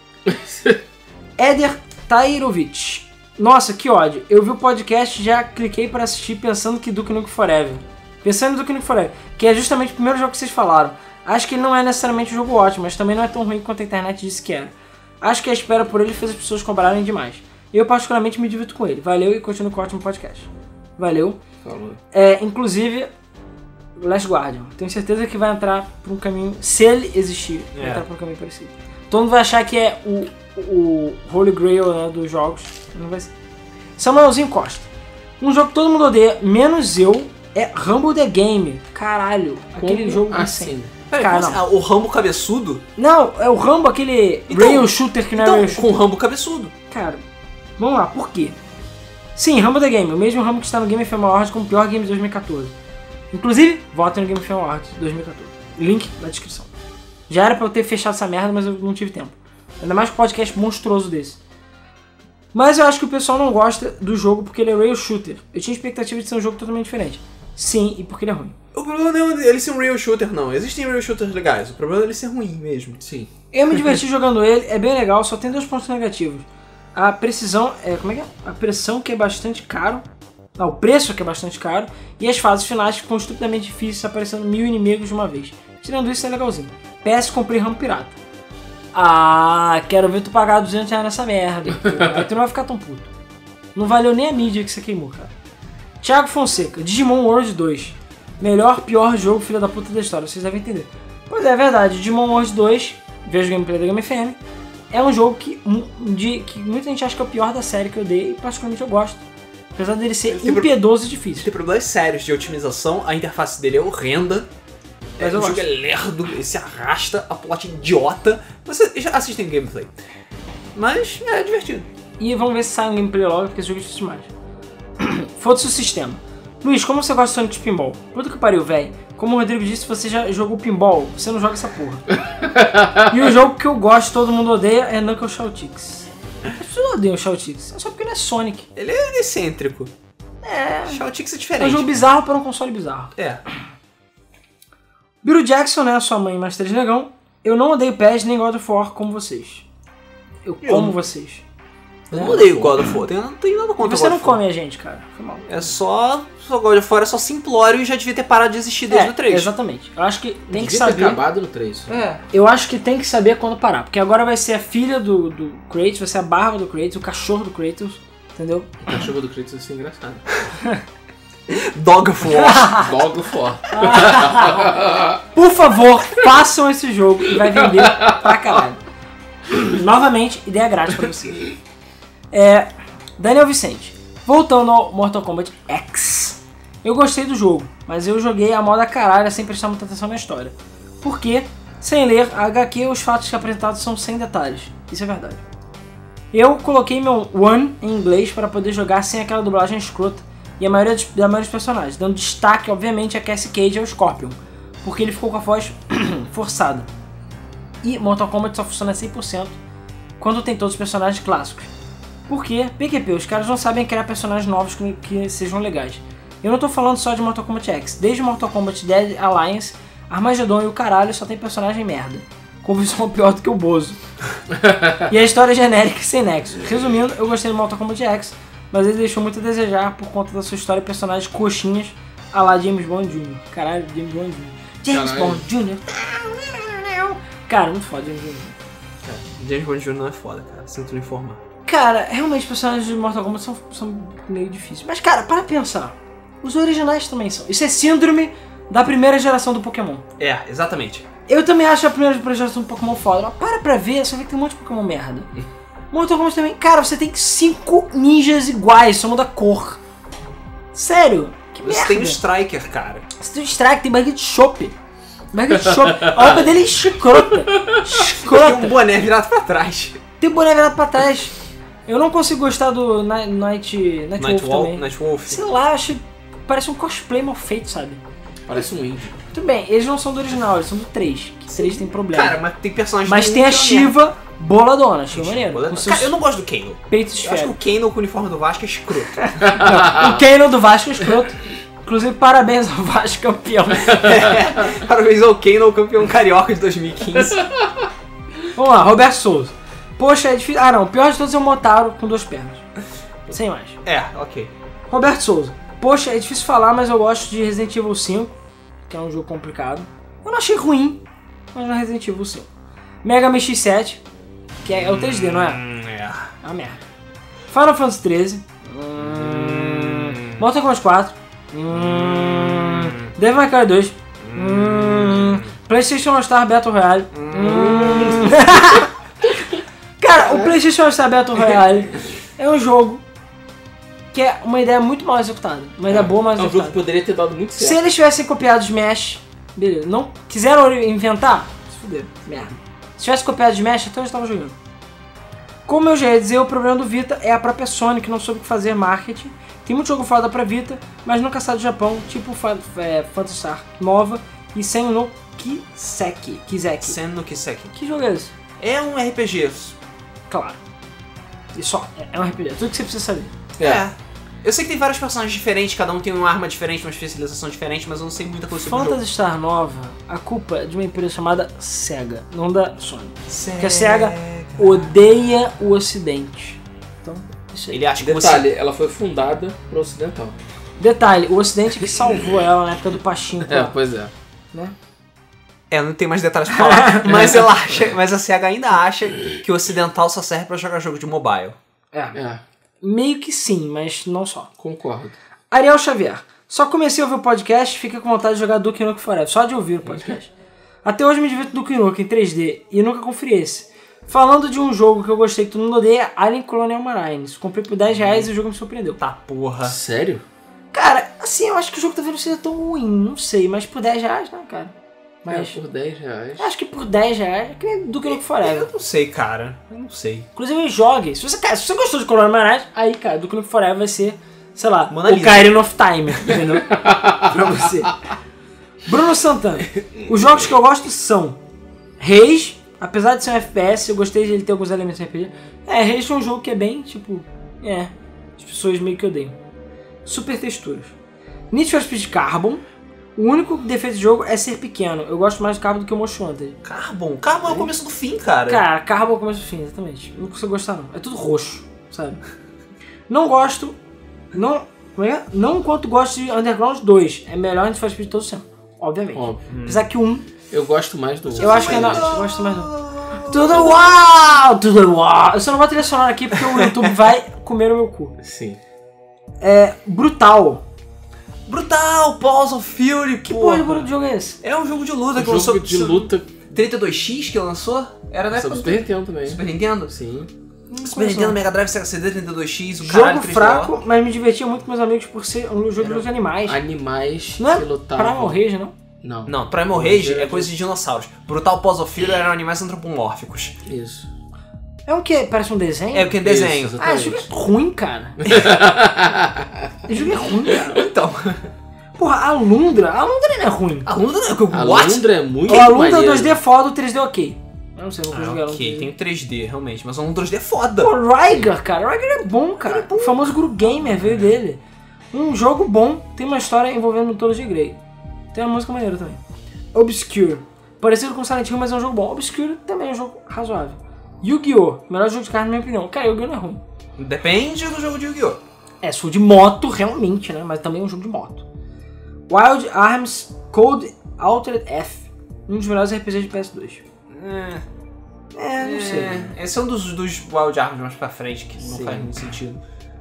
Eder Tairovic. Nossa, que ódio. Eu vi o podcast e já cliquei para assistir pensando que Duke Nukem Forever. Pensando em Duke Nukem Forever, que é justamente o primeiro jogo que vocês falaram. Acho que ele não é necessariamente um jogo ótimo, mas também não é tão ruim quanto a internet disse que era. Acho que a espera por ele fez as pessoas compararem demais. Eu particularmente me divirto com ele. Valeu e continue com o ótimo podcast. Valeu. Falou. É, inclusive, Last Guardian. Tenho certeza que vai entrar por um caminho, se ele existir, vai É. entrar por um caminho parecido. Todo mundo vai achar que é o, o Holy Grail, né, dos jogos. Não vai ser. Samuelzinho Costa. Um jogo que todo mundo odeia, menos eu, é Rumble the Game. Caralho, aquele Como jogo assim? insano. Peraí, Cara, como não. assim? Ah, o Rambo cabeçudo? Não, é o Rambo, aquele Então- rail shooter que não é Então, rail shooter. com o Rambo cabeçudo. Cara, vamos lá, por quê? Sim, Rumble the Game, o mesmo Rumble que está no Game of the Year Awards como o pior game de dois mil e quatorze. Inclusive, votem no Game of the Year Awards dois mil e quatorze. Link na descrição. Já era pra eu ter fechado essa merda, mas eu não tive tempo. Ainda mais com um podcast monstruoso desse. Mas eu acho que o pessoal não gosta do jogo porque ele é rail shooter. Eu tinha expectativa de ser um jogo totalmente diferente. Sim, e porque ele é ruim. O problema não é ele ser um real shooter, não. Existem real shooters legais. O problema é ele ser ruim mesmo. Sim. Eu me diverti jogando ele, é bem legal, só tem dois pontos negativos. A precisão, é, como é que é? A pressão que é bastante caro. Não, o preço que é bastante caro. E as fases finais ficam estupidamente difíceis, aparecendo mil inimigos de uma vez. Tirando isso, é legalzinho. P S, comprei RAM pirata. Ah, quero ver tu pagar duzentos reais nessa merda. Aí tu não vai ficar tão puto. Não valeu nem a mídia que você queimou, cara. Thiago Fonseca, Digimon World dois. Melhor, pior jogo, filha da puta da história. Vocês devem entender. Pois é, é verdade. Digimon World dois, vejo o gameplay da Game F M, é um jogo que, de, que muita gente acha que é o pior da série que eu dei e particularmente eu gosto. Apesar dele ser Ele tem pro- impiedoso e difícil. Tem problemas sérios de otimização, a interface dele é horrenda. É, Mas eu o jogo gosto. é lerdo, ele se arrasta, a plot é idiota. Você já assistem gameplay. Mas é divertido. E vamos ver se sai um gameplay logo, porque esse jogo é difícil demais. Foda-se o sistema. Luiz, como você gosta de Sonic de Pinball? Puta que pariu, velho. Como o Rodrigo disse, você já jogou pinball, você não joga essa porra. E o jogo que eu gosto, todo mundo odeia, é Knuckle Shoutix. As pessoas odeiam o Shoutix, é só porque ele é Sonic. Ele é excêntrico. É, Shoutix é é diferente. um jogo bizarro para um console bizarro. É. Biru Jackson, né, sua mãe mais três negão. Eu não odeio P E S nem God of War como vocês. eu como vocês. Eu não odeio God of War, eu não tenho nada contra Você God não of War. come a gente, cara. Foi mal. É só... só God of War é só simplório e já devia ter parado de existir desde É, o três. exatamente. Eu acho que tem que Devia ter saber... acabado no três. É. Eu acho que tem que saber quando parar. Porque agora vai ser a filha do, do Kratos, vai ser a barba do Kratos, o cachorro do Kratos, entendeu? O cachorro do Kratos vai ser engraçado. Dog of War. Dog of War. Por favor, façam esse jogo e vai vender pra caralho. Novamente, ideia grátis pra vocês. É, Daniel Vicente. Voltando ao Mortal Kombat X. Eu gostei do jogo, mas eu joguei a moda caralho sem prestar muita atenção na história. Porque, sem ler a H Q, os fatos apresentados são sem detalhes. Isso é verdade. Eu coloquei meu One em inglês para poder jogar sem aquela dublagem escrota e a maioria dos, da maioria dos personagens, dando destaque, obviamente, a Cassie Cage e ao Scorpion, porque ele ficou com a voz forçada. E Mortal Kombat só funciona cem por cento quando tem todos os personagens clássicos. Porque, P Q P, os caras não sabem criar personagens novos que, que sejam legais. Eu não tô falando só de Mortal Kombat X. Desde Mortal Kombat Dead Alliance, Armageddon e o caralho só tem personagem merda. Com visão pior do que o Bozo. E a história é genérica e sem nexo. Resumindo, eu gostei do Mortal Kombat X, mas ele deixou muito a desejar por conta da sua história e personagens coxinhas a lá James Bond Júnior Caralho, James Bond Júnior James Caralho. Bond Júnior Cara, muito foda James Bond Júnior Cara, James Bond Júnior não é foda, cara. Sinto lhe informar. Cara, realmente os personagens de Mortal Kombat são, são meio difíceis. Mas, cara, para pensar. Os originais também são. Isso é síndrome da primeira geração do Pokémon. É, exatamente. Eu também acho a primeira geração do Pokémon foda. Mas para pra ver, você vê que tem um monte de Pokémon merda. Mortal Kombat também. Cara, você tem cinco ninjas iguais, só muda a cor. Sério? Que Você merda. tem o Striker, cara. Você tem o Strike, tem barriga de chope. Barriga de chope. A roupa dele é escrota. Tem Escrota. um boné virado pra trás. Tem o boné virado pra trás. Eu não consigo gostar do Night, Night, Night, Wolf Nightwolf, também. Nightwolf. Sei lá, acho. Parece um cosplay mal feito, sabe? Parece um índio. Tudo bem, eles não são do original, eles são do três. Que três tem problema. Cara, mas tem personagens mas do tem um a que é uma merda. Shiva boladona, Shiva maneiro. Com Cara, seus eu não gosto do Kano. peitos Eu acho que esféricos. o Kano com o uniforme do Vasco é escroto. O Kano do Vasco é escroto. Inclusive, parabéns ao Vasco campeão. É, parabéns ao Kano, campeão carioca de dois mil e quinze. Vamos lá, Roberto Souza. Poxa, é difícil. Ah não, o pior de todos é o Motaro com duas pernas. Sem mais. É, ok. Roberto Souza. Poxa, é difícil falar, mas eu gosto de Resident Evil cinco, que é um jogo complicado. Eu não achei ruim, mas não é Resident Evil cinco. Mega Man X sete, que é, é o três D, não é? Hum, é. É uma merda. Final Fantasy treze. Hum. Mortal Kombat quatro. Hum. Devil May Cry dois. Hum. PlayStation All Star Battle Royale. Hum. Cara, o PlayStation All Star Battle Royale é um jogo que é uma ideia muito mal executada. Uma ideia boa, mas É um jogo que executada. poderia ter dado muito Se certo. eles tivessem copiado Smash, beleza. Não quiseram inventar? Se fuderam, merda. Se tivesse copiado Smash, então eu estava jogando. Como eu já ia dizer, o problema do Vita é a própria Sony, que não soube o que fazer marketing. Tem muito jogo foda pra Vita, mas nunca sai do Japão, tipo é, Phantasy Star Nova e Sen no Kiseki. Kiseki. Sen no Kiseki. Que jogo é esse? É um R P G. Claro. E só, é- é um R P G, tudo que você precisa saber. É. Eu sei que tem vários personagens diferentes, cada um tem uma arma diferente, uma especialização diferente, mas eu não sei muita coisa sobre o jogo. Phantasy Star Nova, a culpa é de uma empresa chamada SEGA, não da Sony. Porque a SEGA odeia o Ocidente. Então, isso aí. Ele acha que Detalhe, ela foi fundada pro ocidental. Detalhe, o Ocidente que salvou ela na época do Pachinko, É, pois é. né? É, não tem mais detalhes pra falar, mas ela acha, mas a SEGA ainda acha que o ocidental só serve pra jogar jogo de mobile. É, É, meio que sim, mas não só. concordo. Ariel Xavier. Só comecei a ouvir o podcast, fica com vontade de jogar Duke Nukem Forever, só de ouvir o podcast. Até hoje me divirto do Duke Nukem em três D e nunca conferi esse. Falando de um jogo que eu gostei que todo mundo odeia, Alien Colonial Marines. Comprei por dez reais e o jogo me surpreendeu. Tá, porra. Sério? Cara, assim, eu acho que o jogo talvez não seja tão ruim, não sei, mas por dez reais, né, cara? Mas É, por dez reais. acho que por dez reais é que nem Duke Nukem Forever. Eu não sei, cara. Eu não sei. Inclusive, jogue. Se você, cara, se você gostou de Colonial Marines, aí, cara, Duke Nukem Forever vai ser, sei lá, Mona o Lisa. Ocarina of Time, entendeu? Pra você. Bruno Santana. Os jogos que eu gosto são Reis, apesar de ser um F P S, eu gostei de ele ter alguns elementos de R P G. É, Reis é um jogo que é bem, tipo, é, as pessoas meio que odeiam. Super texturas. Need for Speed Carbon, O único defeito do jogo é ser pequeno. Eu gosto mais do Carbon do que o Most Wanted. Carbon? Carbon é o começo do fim, cara. Cara, Carbon é o começo do fim, exatamente. Não consigo gostar, não. É tudo roxo, sabe? Não gosto... Não... Como é? Não enquanto gosto de Underground dois. É melhor Need for Speed de todo o tempo. Obviamente. Óbvio. Apesar que o um... Eu gosto mais do Eu acho que ainda... Eu gosto mais do... Tudo uau! Tudo uau! Eu só não vou trilha sonora aqui porque o YouTube vai comer o meu cu. Sim. É... Brutal. Brutal! Balls of Fury, Que porra de barulho de jogo é esse? É um jogo de luta Um que lançou... jogo de luta. trinta e dois X que lançou? Era na época Sobre do Super Nintendo também. Super Nintendo? Sim. Super Nintendo, Mega Drive, Sega C D, trinta e dois X, o Jogo caralho, três D O. fraco, mas me divertia muito com meus amigos por ser um jogo dos animais. Animais Não é que lutavam. Primal Rage, não? Não. Não, Primal Rage é coisa de dinossauros. Brutal Balls of Fury eram animais antropomórficos. Isso. É um que? Parece um desenho? É o que é desenho. Isso, Ah, esse jogo é ruim, cara. Esse jogo é ruim, cara. Então, Porra, a Alundra, a Alundra não é ruim. a Lunda não é o que eu A gosto. Lundra é muito A Alundra maneiro. dois D é foda, o três D é ok. Eu não sei, nunca Ah, joguei ela no ok, três D. tem o três D, realmente, mas é um três D foda. Pô, Rygar, cara, Rygar é bom, cara. O famoso Guru Gamer veio dele. Um jogo bom, tem uma história envolvendo mitologia grega. Tem uma música maneira também. Obscure. Parecido com Silent Hill, mas é um jogo bom. Obscure também é um jogo razoável. Yu-Gi-Oh! Melhor jogo de carta, na minha opinião. Cara, Yu-Gi-Oh! Não é ruim. Depende do jogo de Yu-Gi-Oh! É, se for de moto, realmente, né? Mas também é um jogo de moto. Wild Arms Code Altered F. Um dos melhores R P Gs de P S dois. É, É, não sei. é, esse é um dos, dos Wild Arms mais pra frente, que não Sim. faz muito sentido.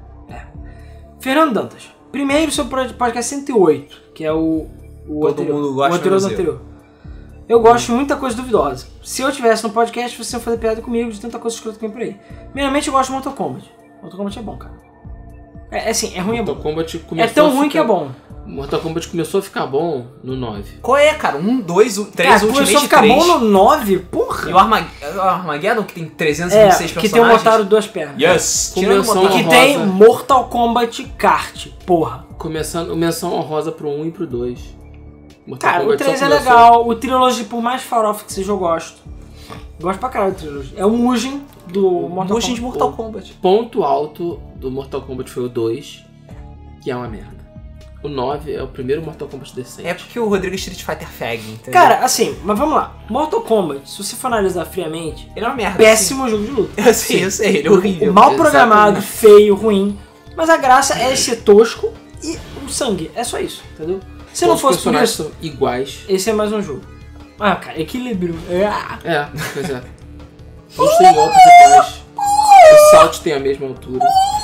Fernando Dantas. Primeiro sobre o podcast cento e oito, que é o, o Todo anterior. mundo gosta, o anterior menos do eu. anterior. Eu gosto de muita coisa duvidosa. Se eu tivesse no podcast, você ia fazer piada comigo de tanta coisa escrota que vem por aí. Primeiramente, eu gosto de Mortal Kombat. Mortal Kombat é bom, cara. É, é assim, é ruim, é Mortal bom. Kombat É começou tão a ruim que ficar- é bom. Mortal Kombat começou a ficar bom no nove. Qual é, cara? Um, dois, o- três, Cara, Ultimate começou a ficar três. bom no nove? Porra! E o, Armag o Armageddon, que tem trezentos e É, vinte e seis que personagens. tem o Motaro duas pernas. Yes! Com Tirando o menção Motaro. Que honrosa. tem Mortal Kombat Kart, porra. Começando, menção honrosa pro um e pro dois. Mortal Cara, o Kombat só três é começou- legal, o Trilogy, por mais farofa que seja, eu gosto. Gosto pra caralho do Trilogy. É o Mugen do Mortal Mugen de Kombat. Mortal Kombat. Ponto alto do Mortal Kombat foi o dois, que é uma merda. O nove é o primeiro Mortal Kombat decente. É porque o Rodrigo é Street Fighter Fag, entendeu? Cara, assim, mas vamos lá. Mortal Kombat, se você for analisar friamente, ele é uma merda. péssimo jogo de luta. Eu sei, eu sei, ele é horrível. O mal programado, Exatamente. feio, ruim. Mas a graça é ser tosco e o sangue. É só isso, entendeu? Se não Os fosse por personagens isso, são iguais. esse é mais um jogo. Ah, cara, equilíbrio. Ah. É, pois é. Todos têm golpes iguais. O Salt tem a mesma altura.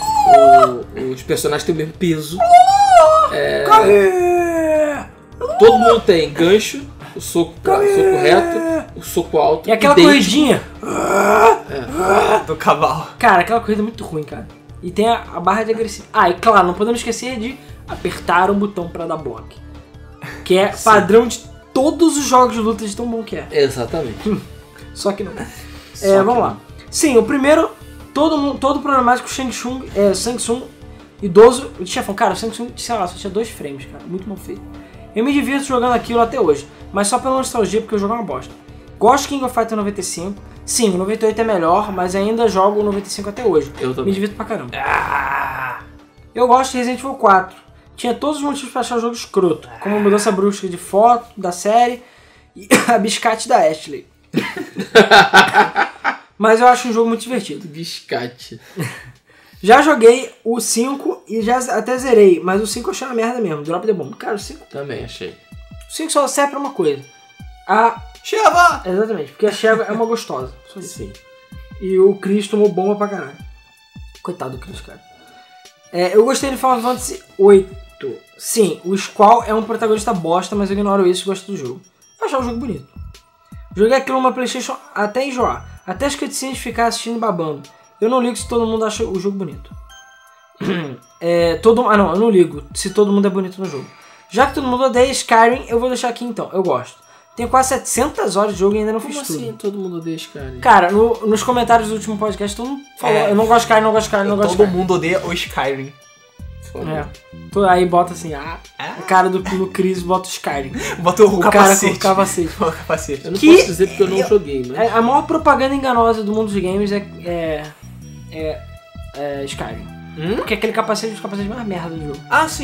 O- os personagens têm o mesmo peso. É. Todo mundo tem gancho, o soco, pra- o soco reto, o soco alto. E aquela idêntico. corridinha. Do cavalo. Cara, aquela corrida é muito ruim, cara. E tem a, a barra de agressividade. Ah, e claro, não podemos esquecer de apertar o botão pra dar bloco. Que é padrão de todos os jogos de luta de tão bom que é. Exatamente. Só que não. Só É, que vamos lá. Sim, o primeiro, todo, mundo- todo problemático Shang Tsung, é, Shang Tsung idoso. Chefão, cara, o Shang Tsung, sei lá, só tinha dois frames, cara. Muito mal feito. Eu me divirto jogando aquilo até hoje, mas só pela nostalgia, porque o jogo é uma bosta. Gosto de King of Fighters noventa e cinco. Sim, o noventa e oito é melhor, mas ainda jogo o noventa e cinco até hoje. Eu Me também. divirto pra caramba. Ah, Eu gosto de Resident Evil quatro. Tinha todos os motivos pra achar o jogo escroto, como a mudança brusca de foto da série e a biscate da Ashley. Mas eu acho um jogo muito divertido. Biscate. Já joguei o cinco e já até zerei, mas o cinco eu achei uma merda mesmo. Drop the Bomb. Cara, o cinco, Também achei. o cinco só serve pra uma coisa. A... Sheva! Exatamente, porque a Sheva é uma gostosa. Só isso. Sim. E o Chris tomou bomba pra caralho. Coitado do Chris, cara. É, eu gostei de Final Fantasy oito. Sim, o Squall é um protagonista bosta, mas eu ignoro isso e gosto do jogo. Eu achava o jogo bonito. Joguei aquilo numa PlayStation até enjoar. Até as cutscenes ficar assistindo e babando. Eu não ligo se todo mundo acha o jogo bonito. é, todo, ah não, eu não ligo se todo mundo é bonito no jogo. Já que todo mundo odeia Skyrim, eu vou deixar aqui então. Eu gosto. Tenho quase setecentas horas de jogo e ainda não Como fiz assim tudo. todo mundo odeia Skyrim? Cara, no- nos comentários do último podcast todo mundo falou, É. eu não gosto de Skyrim, não gosto de Skyrim, não gosto de Todo Skyrim. mundo odeia o Skyrim. Foda. É. Tu aí bota assim, ah, Ah. a cara do, do Chris bota o Skyrim. Bota o, O cara capacete. com o capacete. O capacete. Eu não Que- posso dizer porque eu não joguei, mas... É, a maior propaganda enganosa do mundo dos games é, é, é, é Skyrim. Hum? Porque aquele capacete é o capacete mais merda do jogo. Ah, sim.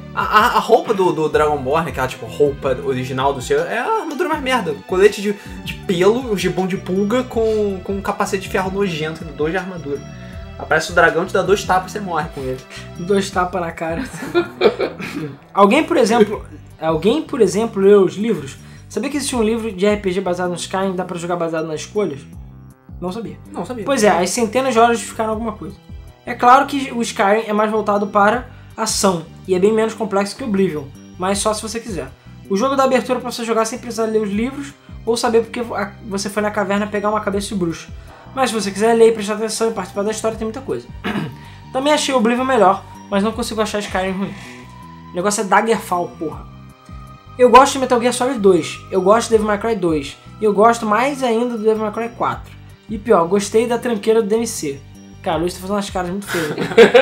A, a, a roupa do, do Dragonborn, aquela tipo roupa original do seu, é a armadura mais merda. Colete de, de pelo, gibão de pulga com, com um capacete de ferro nojento, dois de armadura. Aparece o dragão, te dá dois tapas e você morre com ele. Dois tapas na cara. Alguém, por exemplo, alguém, por exemplo, leu os livros? Sabia que existe um livro de R P G baseado no Skyrim e dá pra jogar baseado nas escolhas? Não sabia. Não sabia. Pois é, as centenas de horas justificaram alguma coisa. É claro que o Skyrim é mais voltado para ação e é bem menos complexo que o Oblivion, mas só se você quiser. O jogo dá abertura pra você jogar sem precisar ler os livros ou saber porque você foi na caverna pegar uma cabeça de bruxo. Mas se você quiser ler, prestar atenção e participar da história, tem muita coisa. Também achei o Oblivion melhor, mas não consigo achar Skyrim ruim. O negócio é Daggerfall, porra. Eu gosto de Metal Gear Solid dois, eu gosto de Devil May Cry dois, e eu gosto mais ainda do Devil May Cry quatro. E pior, gostei da tranqueira do D M C. Cara, o Luiz tá fazendo umas caras muito feias.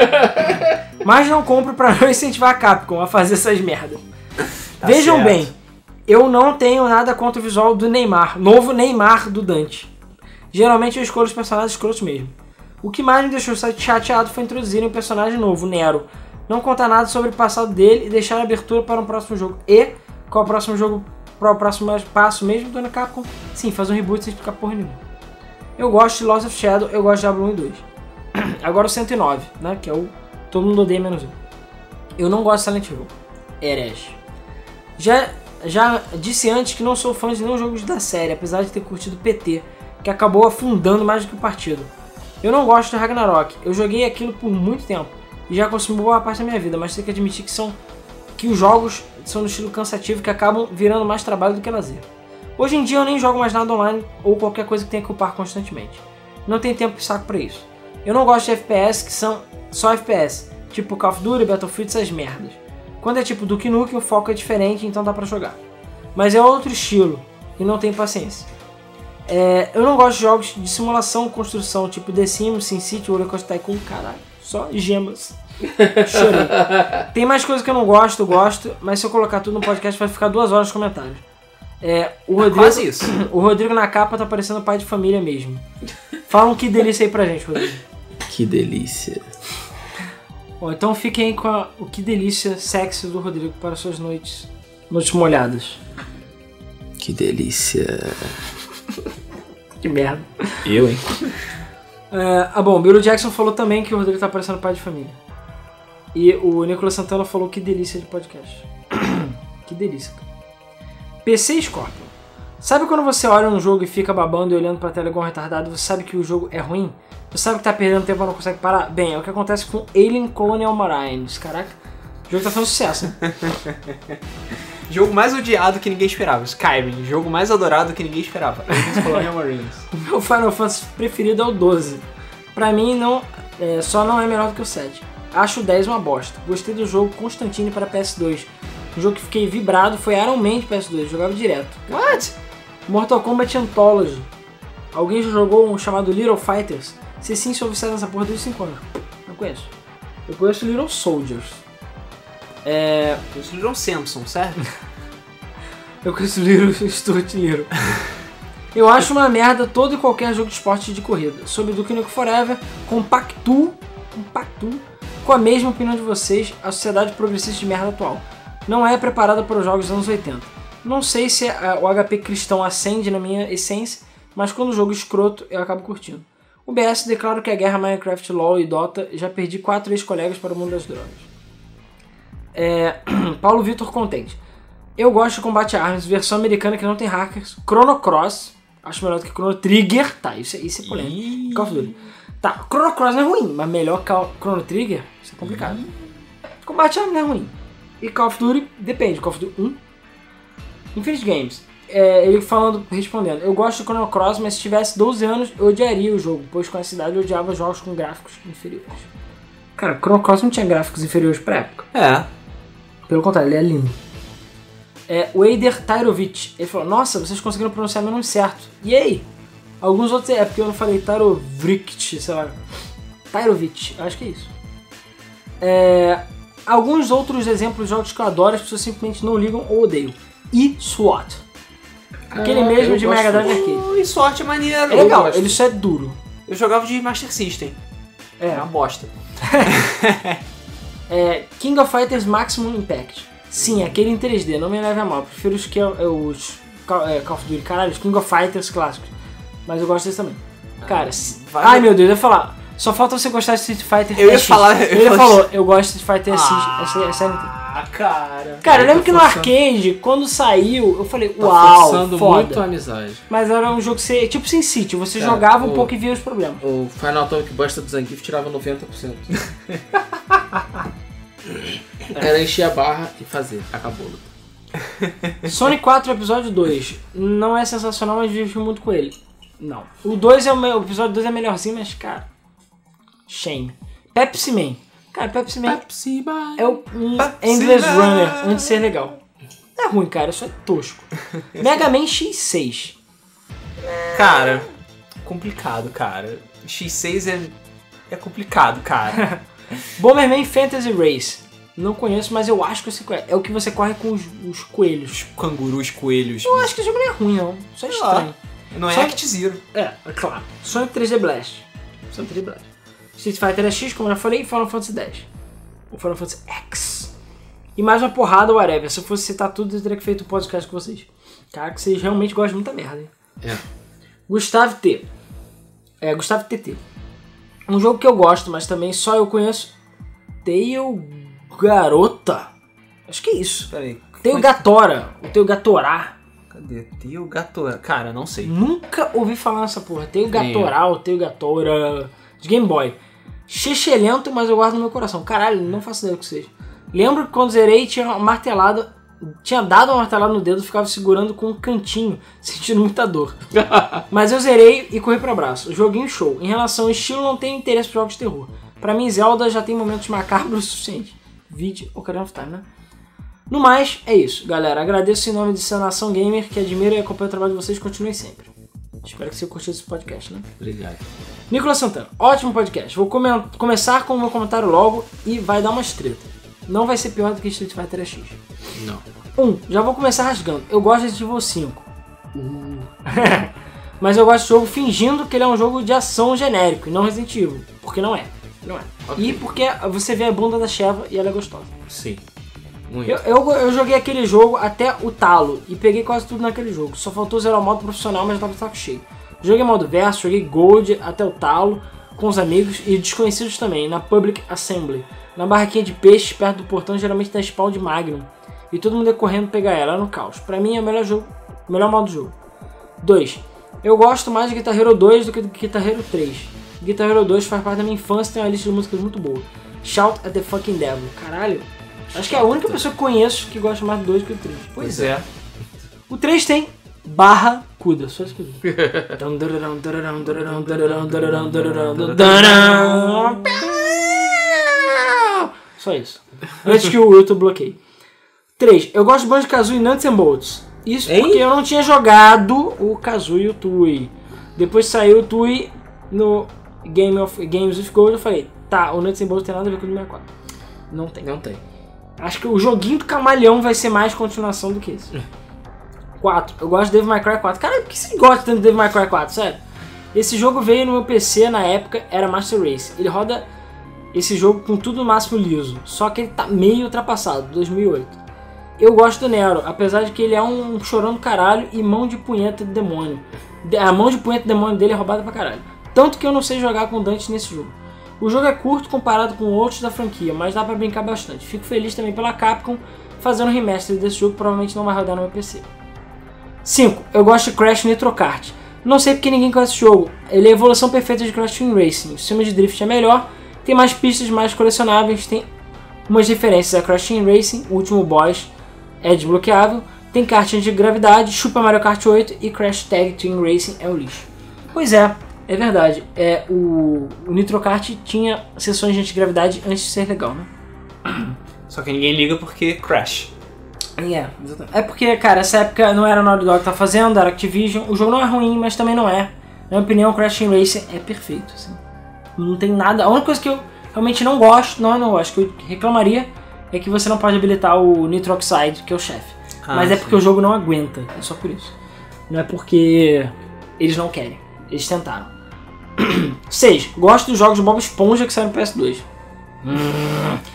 Mas não compro pra não incentivar a Capcom a fazer essas merdas. Tá Vejam certo. Bem, eu não tenho nada contra o visual do Neymar, novo Neymar do Dante. Geralmente eu escolho os personagens escrotos mesmo. O que mais me deixou chateado foi introduzirem um personagem novo, o Nero. Não contar nada sobre o passado dele e deixar a abertura para um próximo jogo. E qual é o próximo jogo, qual é o próximo passo mesmo, dona Capcom? Sim, fazer um reboot sem explicar porra nenhuma. Eu gosto de Lost of Shadow, eu gosto de Diablo um e dois. Agora o cento e nove, né, que é o todo mundo odeia menos um. Eu não gosto de Silent Hill. Herege. Já, já disse antes que não sou fã de nenhum jogo da série, apesar de ter curtido P T, que acabou afundando mais do que o partido. Eu não gosto de Ragnarok, eu joguei aquilo por muito tempo e já consumiu boa parte da minha vida, mas tenho que admitir que, são, que os jogos são do estilo cansativo que acabam virando mais trabalho do que lazer. Hoje em dia eu nem jogo mais nada online ou qualquer coisa que tenha que upar constantemente. Não tenho tempo e saco pra isso. Eu não gosto de F P S que são só F P S, tipo Call of Duty, Battlefield, essas merdas. Quando é tipo Duke Nukem, o foco é diferente, então dá pra jogar. Mas é outro estilo e não tenho paciência. É, eu não gosto de jogos de simulação, construção, tipo The Sims, SimCity, Roller Coaster Tycoon, caralho, só gemas. Chorei. Tem mais coisas que eu não gosto, eu gosto, mas se eu colocar tudo no podcast vai ficar duas horas de comentários. É, o Rodrigo, quase isso. O Rodrigo na capa tá parecendo pai de família mesmo. Fala um que delícia aí pra gente, Rodrigo. Que delícia. Bom, então fiquem com a, o que delícia sexy do Rodrigo para suas noites, noites molhadas. Que delícia. Que merda. Eu, hein? É, ah, bom, Billy Jackson falou também que o Rodrigo tá parecendo pai de família. E o Nicolas Santana falou que delícia de podcast. Que delícia, cara. P C Scorpion. Sabe quando você olha um jogo e fica babando e olhando pra tela igual um retardado, você sabe que o jogo é ruim? Você sabe que tá perdendo tempo e não consegue parar? Bem, é o que acontece com Alien Colonial Marines. Caraca, o jogo tá fazendo sucesso, né? Jogo mais odiado que ninguém esperava. Skyrim. Jogo mais adorado que ninguém esperava. Alien Colonial Marines. O meu Final Fantasy preferido é o doze. Pra mim, não, é, só não é melhor do que o sete. Acho o dez uma bosta. Gostei do jogo Constantine para P S dois. Um jogo que fiquei vibrado foi Iron Man de P S dois. Eu jogava direto. What? Mortal Kombat Anthology. Alguém já jogou um chamado Little Fighters? Se sim, sou viciado nessa porra desde cinco anos. Não conheço. Eu conheço Little Soldiers. É... Conheço Little Samson, certo? Eu conheço Little Stuart Little. Eu acho uma merda todo e qualquer jogo de esporte de corrida. Sobre Duke Nukem Forever, compactuo, compactuo com a mesma opinião de vocês, a sociedade progressista de merda atual. Não é preparada para os jogos dos anos oitenta. Não sei se o H P cristão acende na minha essência, mas quando o jogo é escroto, eu acabo curtindo. O B S declara que a guerra Minecraft, LoL e Dota já perdi quatro ex-colegas para o mundo das drogas. É... Paulo Vitor Contente. Eu gosto de Combate Arms, versão americana que não tem hackers. Chrono Cross, acho melhor do que Chrono Trigger. Tá, isso, isso é polêmico. Call of Duty. Tá, Chrono Cross não é ruim, mas melhor que Chrono Trigger, isso é complicado. Combate Arms não é ruim. E Call of Duty, depende, Call of Duty um. Infinite Games, é, ele falando, respondendo, eu gosto de Chrono Cross, mas se tivesse doze anos eu odiaria o jogo, pois com essa idade eu odiava jogos com gráficos inferiores. Cara, Chrono Cross não tinha gráficos inferiores pra época. É. Pelo contrário, ele é lindo. É, o Eider Tairovic, ele falou, nossa, vocês conseguiram pronunciar meu nome certo. E aí? Alguns outros, é porque eu não falei Tairovic, sei lá. Tairovic, acho que é isso. É... Alguns outros exemplos de jogos que eu adoro, as pessoas simplesmente não ligam ou odeiam. E SWAT. Aquele ah, mesmo de Mega Drive Arcade. E SWAT é maneiro. É legal, ele só é duro. Eu jogava de Master System. É. É uma bosta. É, King of Fighters Maximum Impact. Sim, aquele em três D, não me leve a mal. Prefiro os, que, os é, Call of Duty, caralho, os King of Fighters clássicos. Mas eu gosto desse também. Cara, se... Vai... ai meu Deus, eu ia falar. Só falta você gostar de Street Fighter. Eu ia falar. Ele eu falou, eu gosto de Street Fighter X. Ah, essa, ah, cara. Cara, eu lembro tô que no forçando. arcade, quando saiu, eu falei, Tá uau, forçando foda. muito a amizade. Mas era um jogo que você, tipo Sin City, você Cara, jogava um o- pouco e via os problemas. O Final Atomic Buster do Zangief tirava noventa por cento. Era encher a barra e fazer. Acabou. Sonic quatro episódio dois. Não é sensacional, mas vivo muito com ele. Não. O dois é o, meu, o episódio dois é melhorzinho, mas cara. Shame. Pepsi Man. Cara, Pepsi Man Pepsi Man. é o um Pepsi Endless Man. Runner antes de ser legal. Não é ruim, cara, isso é tosco. Mega Man X seis. Cara, complicado, cara. X seis é, é complicado, cara. Bomberman Fantasy Race. Não conheço, mas eu acho que você conhece. É o que você corre com os, os coelhos. Cangurus, coelhos. Eu acho que esse jogo não é ruim, não. Só é Sei lá. estranho. Não é Só- Act Zero. É, é claro. Sonic três D Blast. Sonic três D Blast. Street Fighter X, como eu já falei, e Final Fantasy dez. O Final Fantasy X. E mais uma porrada, whatever. Se eu fosse citar tudo, eu teria que feito um podcast com vocês. Cara, que vocês realmente gostam de muita merda, hein? É. Gustavo T. É, Gustavo T T. Um jogo que eu gosto, mas também só eu conheço. Tail Garota. Acho que é isso. Peraí. Tail Gatora. O Tail Gatorá. Cadê? Tail Gatora. Cara, não sei. Nunca ouvi falar nessa porra. Tail Nem Gatoral, Tail Gatora. De Game Boy. Xexelento, mas eu guardo no meu coração. Caralho, não faço ideia do que seja. Lembro que quando zerei tinha uma martelada. Tinha dado uma martelada no dedo, ficava segurando com um cantinho, sentindo muita dor. Mas eu zerei e corri pro abraço. Joguinho show. Em relação ao estilo, não tenho interesse por jogos de terror. Pra mim, Zelda já tem momentos macabros o suficiente. Vídeo Ocarina of Time, né? No mais, é isso, galera. Agradeço em nome de Nação Gamer, que admira e acompanha o trabalho de vocês. Continuem sempre. Espero que você curtiu esse podcast, né? Obrigado. Nicolas Santana, ótimo podcast. Vou come- começar com o meu comentário logo e vai dar uma treta. Não vai ser pior do que Street Fighter X. Não. Um, já vou começar rasgando. Eu gosto de Resident Evil cinco. Uh. Mas eu gosto de jogo fingindo que ele é um jogo de ação genérico e não Resident Evil. Porque não é. Não é. Ok. E porque você vê a bunda da Sheva e ela é gostosa. Sim. Muito. Eu, eu, eu joguei aquele jogo até o talo e peguei quase tudo naquele jogo. Só faltou zerar o modo profissional, mas eu tava de saco cheio. Joguei modo verso, joguei Gold até o talo com os amigos e desconhecidos também, na Public Assembly. Na barraquinha de peixes, perto do portão, geralmente tem spawn de Magnum. E todo mundo ia correndo pegar ela, era no caos. Pra mim é o melhor jogo, o melhor modo de jogo. dois. Eu gosto mais de Guitar Hero dois do que de Guitar Hero três. Guitar Hero dois faz parte da minha infância e tem uma lista de músicas muito boa. Shout at the fucking devil. Caralho. Acho que é a única pessoa que conheço que gosta mais do dois do que do três. Pois é. O três tem Barracuda, só isso que eu digo. Só isso. Antes que o YouTube bloqueie. três. Eu gosto de Banjo-Kazooie Nuts and Bolts. Isso Hein? porque eu não tinha jogado o Kazooie e o Tui. Depois saiu o Tui no Game of, Games of Gold. Eu falei, tá, o Nuts and Bolts tem nada a ver com o sessenta e quatro. Não tem. Não tem. Acho que o joguinho do Camaleão vai ser mais continuação do que esse. quatro. Eu gosto de Devil May Cry quatro. Cara, por que você gosta tanto de Devil May Cry quatro? Sério. Esse jogo veio no meu P C na época, era Master Race. Ele roda esse jogo com tudo no máximo liso. Só que ele tá meio ultrapassado, dois mil e oito. Eu gosto do Nero, apesar de que ele é um chorão do caralho e mão de punheta do demônio. A mão de punheta do demônio dele é roubada pra caralho. Tanto que eu não sei jogar com Dante nesse jogo. O jogo é curto comparado com outros da franquia, mas dá pra brincar bastante. Fico feliz também pela Capcom fazendo um remaster desse jogo, provavelmente não vai rodar no meu P C. cinco. Eu gosto de Crash Nitro Kart. Não sei porque ninguém conhece esse jogo. Ele é a evolução perfeita de Crash Team Racing. O sistema de drift é melhor, tem mais pistas, mais colecionáveis, tem umas referências a Crash Team Racing, o último boss é desbloqueável, tem kart de gravidade, Super Mario Kart oito e Crash Tag Team Racing é o lixo. Pois é, é verdade. É, o, o Nitro Kart tinha sessões de antigravidade antes de ser legal, né? Só que ninguém liga porque Crash. É, exatamente. É porque, cara, essa época não era a Naughty Dog que tá fazendo, era Activision. O jogo não é ruim, mas também não é. Na minha opinião, Crash Team Racing é perfeito, assim. Não tem nada... A única coisa que eu realmente não gosto, não, eu não gosto, que eu reclamaria, é que você não pode habilitar o Nitro Oxide, que é o chefe. Ah, mas é sim. porque o jogo não aguenta, é só por isso. Não é porque eles não querem. Eles tentaram. seis. Gosto dos jogos de Bob Esponja que saíram no P S dois. Hum.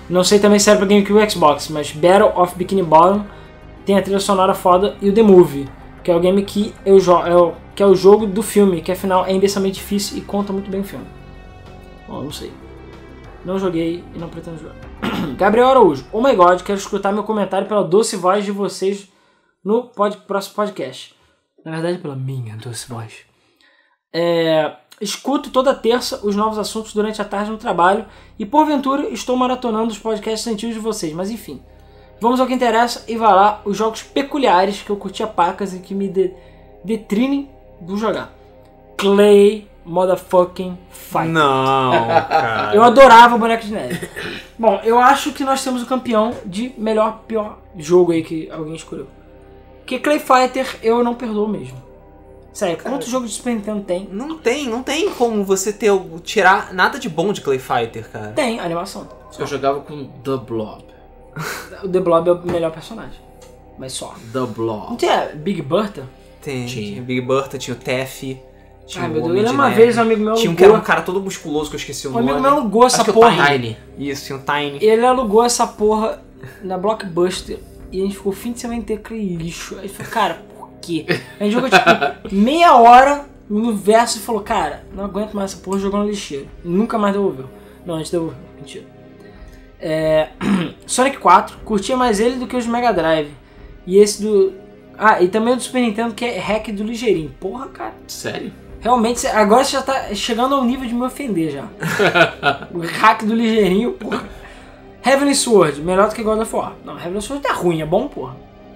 Não sei também se era pra GameCube ou Xbox, mas Battle of Bikini Bottom tem a trilha sonora foda e o The Movie, que é o game que eu jogo, é o, que é o jogo do filme, que afinal é imbecilmente difícil e conta muito bem o filme. Bom, não sei. Não joguei e não pretendo jogar. Gabriel Araújo, oh my god, quero escutar meu comentário pela doce voz de vocês no pod, próximo podcast. Na verdade, pela minha doce voz. É, escuto toda terça os novos assuntos durante a tarde no trabalho e, porventura, estou maratonando os podcasts antigos de vocês, mas enfim. Vamos ao que interessa e vai lá os jogos peculiares que eu curti a pacas e que me de, detrinem do jogar. Clay Motherfucking Fight. Não, cara. Eu adorava o Boneco de Neve. Bom, eu acho que nós temos o campeão de melhor, pior jogo aí que alguém escolheu. Porque Clay Fighter eu não perdoo mesmo. Sério, Cara, quantos jogos de Super Nintendo tem? Não tem, não tem como você ter, tirar nada de bom de Clay Fighter, cara. Tem, animação. Eu jogava com The Blob. O The Blob é o melhor personagem. Mas só. The Blob. Não tinha Big Bertha? Tem, Tinha. tinha Big Bertha, tinha o Teff, tinha Ai, o meu Deus. Homem Eu de uma Neve. vez um amigo meu Tinha um alugou. que era um cara todo musculoso que eu esqueci o Um nome. amigo meu alugou essa Acho que é o porra. Tiny. Isso, tinha o Tiny. Ele alugou essa porra na Blockbuster e a gente ficou o fim de semana inteiro com aquele lixo. Aí ele falou, cara, por quê? A gente jogou tipo meia hora no verso e falou, cara, não aguento mais essa porra, jogou no lixeiro. E nunca mais devolveu. Não, a gente devolveu, mentira. É... Sonic quatro, curtia mais ele do que os Mega Drive. E esse do... Ah, e também o do Super Nintendo que é hack do ligeirinho. Porra, cara. Sério? Realmente, cê- agora você já tá chegando ao nível de me ofender já. O hack do ligeirinho, porra. Heavenly Sword, melhor do que God of War. Não, Heavenly Sword é ruim, é bom, porra.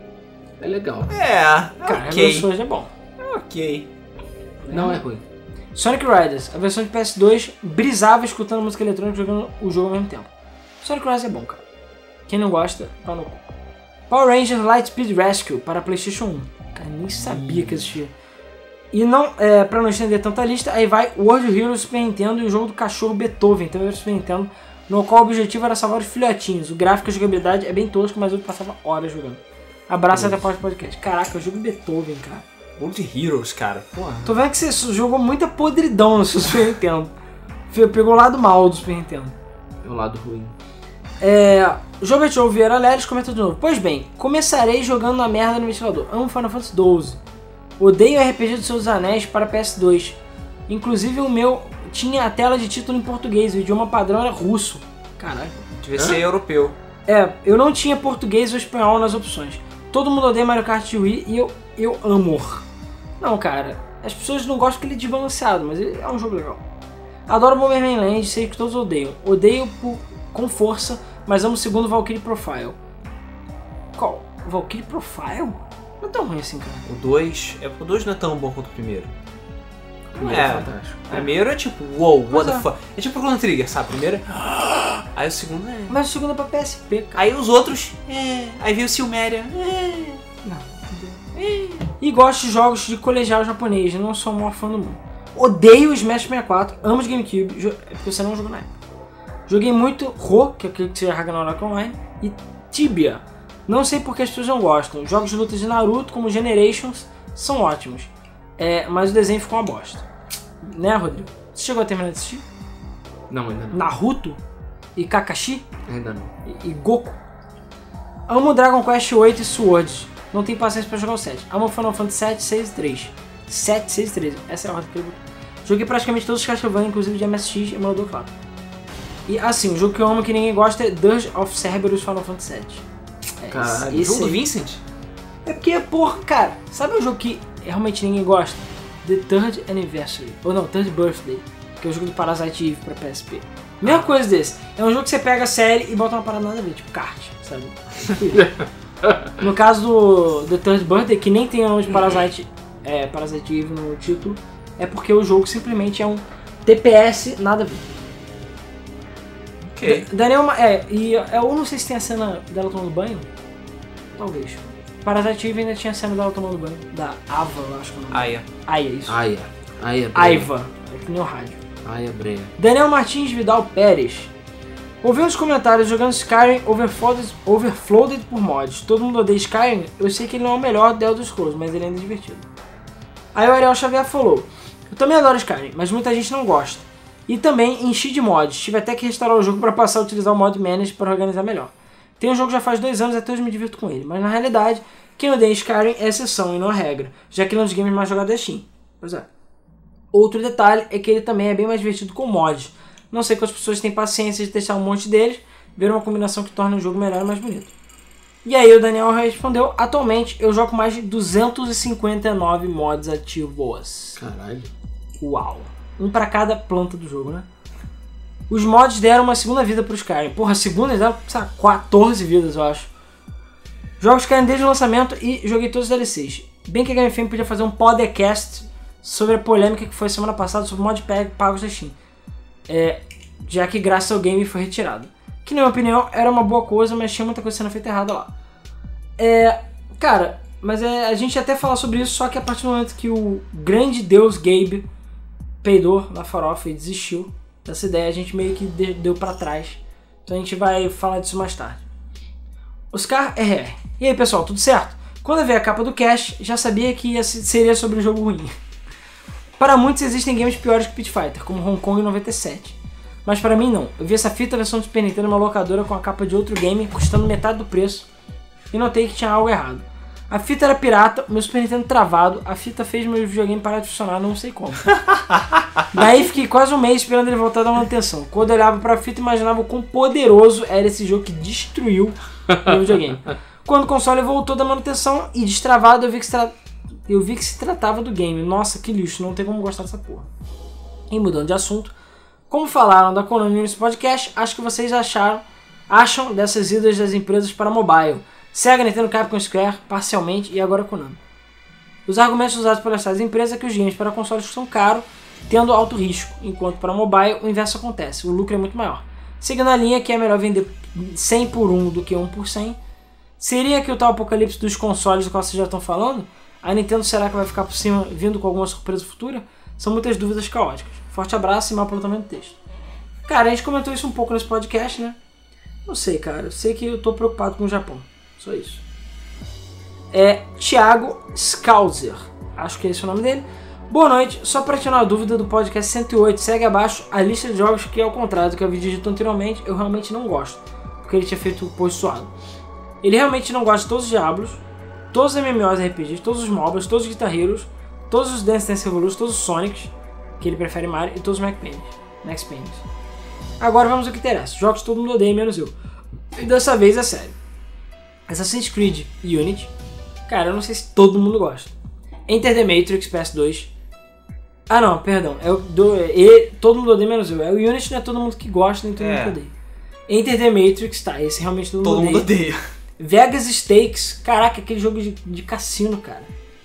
É legal. É, Cara, Heavenly ok. Sword é bom. Ok. Não é ruim. Sonic Riders, a versão de P S dois, brisava escutando música eletrônica e jogando o jogo ao mesmo tempo. Sonic Riders é bom, cara. Quem não gosta, pau no cu. Power Rangers Lightspeed Rescue para PlayStation um. Cara, nem sabia que existia. E não, é, pra não estender tanta lista, aí vai World Heroes Super Nintendo e o jogo do cachorro Beethoven, também do Super Nintendo, no qual o objetivo era salvar os filhotinhos. O gráfico e a jogabilidade é bem tosco, mas eu passava horas jogando. Abraço até a próxima podcast. Caraca, o jogo Beethoven, cara. World Heroes, cara. Porra. Tô vendo que você jogou muita podridão no seu Super Nintendo. Pegou o lado mal do Super Nintendo. É o lado ruim. É... Joberto Vieira Leles comenta de novo. Pois bem, começarei jogando na merda no ventilador. Amo Final Fantasy doze. Odeio R P G dos Seus Anéis para P S dois. Inclusive o meu tinha a tela de título em português. O idioma padrão era russo. Caralho. Devia ser europeu. É, eu não tinha português ou espanhol nas opções. Todo mundo odeia Mario Kart Wii e eu, eu amo. Não, cara. As pessoas não gostam que ele é desbalanceado, mas ele é um jogo legal. Adoro Bomberman Land, sei que todos odeiam. Odeio por, com força, mas amo o segundo Valkyrie Profile. Qual? Valkyrie Profile? Não é tão ruim assim, cara. O dois... É, o dois não é tão bom quanto o primeiro. Primeiro É. é fantástico. O primeiro é tipo, wow, what Pois the é. fuck. É tipo o Chrono Trigger, sabe? Primeiro é... Aí o segundo é... Mas o segundo é pra P S P, cara. Aí os outros... É... Aí veio o Silméria. É... Não, entendeu? E gosto de jogos de colegial japonês, não sou o maior fã do mundo. Odeio o Smash sessenta e quatro, amo os GameCube, jo- é porque você não jogou na época. Joguei muito Ro, que é aquele que seja Ragnarok Online, e Tibia. Não sei porque as pessoas não gostam. Jogos de luta de Naruto, como Generations, são ótimos. É, mas o desenho ficou uma bosta. Né, Rodrigo? Você chegou a terminar de assistir? Não, ainda não. Naruto? E Kakashi? Ainda não. E, e Goku? Amo Dragon Quest oito e Swords. Não tenho paciência pra jogar o sete. Amo Final Fantasy sete, seis e três. sete, seis e três. Essa é a ordem que eu vou. Joguei praticamente todos os Castlevania, inclusive de M S X e emulador claro. E assim, o jogo que eu amo que ninguém gosta é Dirge of Cerberus Final Fantasy sete. É, Caralho, O jogo do aí. Vincent? É porque, porra, cara, sabe um jogo que realmente ninguém gosta? The Third Anniversary. Ou não, Third Birthday. Que é o jogo do Parasite Eve pra P S P. Mesma coisa desse. É um jogo que você pega a série e bota uma parada nada a ver, tipo kart, sabe? No caso do The Third Birthday, que nem tem o nome de Parasite, é, Parasite Eve no título, é porque o jogo simplesmente é um T P S nada a ver. Ok. Da- Daniel, Ma- é, e eu não sei se tem a cena dela tomando banho. Talvez. Parasite Eve ainda tinha a cena dela tomando banho. Da Ava, eu acho que é o nome. Ah, é. Aya, isso. Aia. Aia, Breia. Aiva. É que nem o rádio. Aia, Breia. Daniel Martins Vidal Pérez. Ouvi uns comentários jogando Skyrim overflowed, overflowed por mods. Todo mundo odeia Skyrim. Eu sei que ele não é o melhor do Elder Scrolls, mas ele ainda é divertido. Aí o Ariel Xavier falou: eu também adoro Skyrim, mas muita gente não gosta. E também enchi de mods. Tive até que restaurar o jogo para passar a utilizar o mod Manage para organizar melhor. Tem um jogo já faz dois anos e até hoje me divirto com ele. Mas na realidade, quem odeia Skyrim é exceção e não a regra, já que ele é um dos games mais jogados da Steam. Pois é. Outro detalhe é que ele também é bem mais divertido com mods. Não sei quantas pessoas têm paciência de testar um monte deles, ver uma combinação que torna o jogo melhor e mais bonito. E aí o Daniel respondeu, atualmente eu jogo mais de duzentos e cinquenta e nove mods ativos. Caralho. Uau. Um pra cada planta do jogo, né? Os mods deram uma segunda vida pro Skyrim. Porra, a segunda eles deram, sei lá, quatorze vidas, eu acho. Jogo Skyrim desde o lançamento e joguei todos os D L Cs. Bem que a Game F M podia fazer um podcast sobre a polêmica que foi semana passada sobre mod pagos da Steam. É, já que graças ao game foi retirado. Que na minha opinião era uma boa coisa, mas tinha muita coisa sendo feita errada lá. É, cara, mas é, a gente ia até falar sobre isso, só que a partir do momento que o grande deus Gabe peidou na farofa e desistiu dessa ideia, a gente meio que deu pra trás. Então a gente vai falar disso mais tarde. Oscar R R. E aí pessoal, tudo certo? Quando eu vi a capa do cast, já sabia que ia, seria sobre um jogo ruim. Para muitos existem games piores que Pit Fighter, como Hong Kong noventa e sete. Mas para mim não. Eu vi essa fita versão do Super Nintendo numa locadora com a capa de outro game, custando metade do preço, e notei que tinha algo errado. A fita era pirata, meu Super Nintendo travado, a fita fez meu videogame parar de funcionar, não sei como. Daí fiquei quase um mês esperando ele voltar da manutenção. Quando eu olhava pra fita, imaginava o quão poderoso era esse jogo que destruiu meu videogame. Quando o console voltou da manutenção e destravado, eu vi que se, tra... eu vi que se tratava do game. Nossa, que lixo, não tem como gostar dessa porra. E mudando de assunto, como falaram da Konami nesse podcast, acho que vocês acharam, acham dessas idas das empresas para mobile. Sega, Nintendo, Capcom, Square, parcialmente, e agora Konami. Os argumentos usados por essas empresas é que os games para consoles são caros, tendo alto risco, enquanto para mobile o inverso acontece, o lucro é muito maior. Seguindo a linha que é melhor vender cem por um do que um por cem, seria que o tal apocalipse dos consoles do qual vocês já estão falando? A Nintendo será que vai ficar por cima vindo com alguma surpresa futura? São muitas dúvidas caóticas. Forte abraço e mal aproveitamento do texto. Cara, a gente comentou isso um pouco nesse podcast, né? Não sei, cara. Eu sei que eu tô preocupado com o Japão. Só isso. É Thiago Scalzer. Acho que é esse o nome dele. Boa noite. Só para tirar uma dúvida do podcast cento e oito, segue abaixo a lista de jogos que, ao contrário do que eu havia dito anteriormente, eu realmente não gosto. Porque ele tinha feito o post suado. Ele realmente não gosta de todos os Diablos, todos os M M Os R P Gs, todos os MOBAs, todos os Guitar Heroes, todos os Dance Dance Revolution, todos os Sonics, que ele prefere Mario, e todos os Max Payne. Max Payne. Agora vamos ao que interessa. Jogos que todo mundo odeia, menos eu. E dessa vez é sério. Assassin's Creed Unity. Cara, eu não sei se todo mundo gosta. Enter the Matrix P S dois. Ah não, perdão. É o do, e, todo mundo odeia, menos eu. É o Unity, não é todo mundo que gosta, nem todo é. mundo que odeia. Enter the Matrix, tá, esse realmente todo, todo mundo mundo odeia. odeia. Vegas Stakes. Caraca, aquele jogo de, de cassino, cara.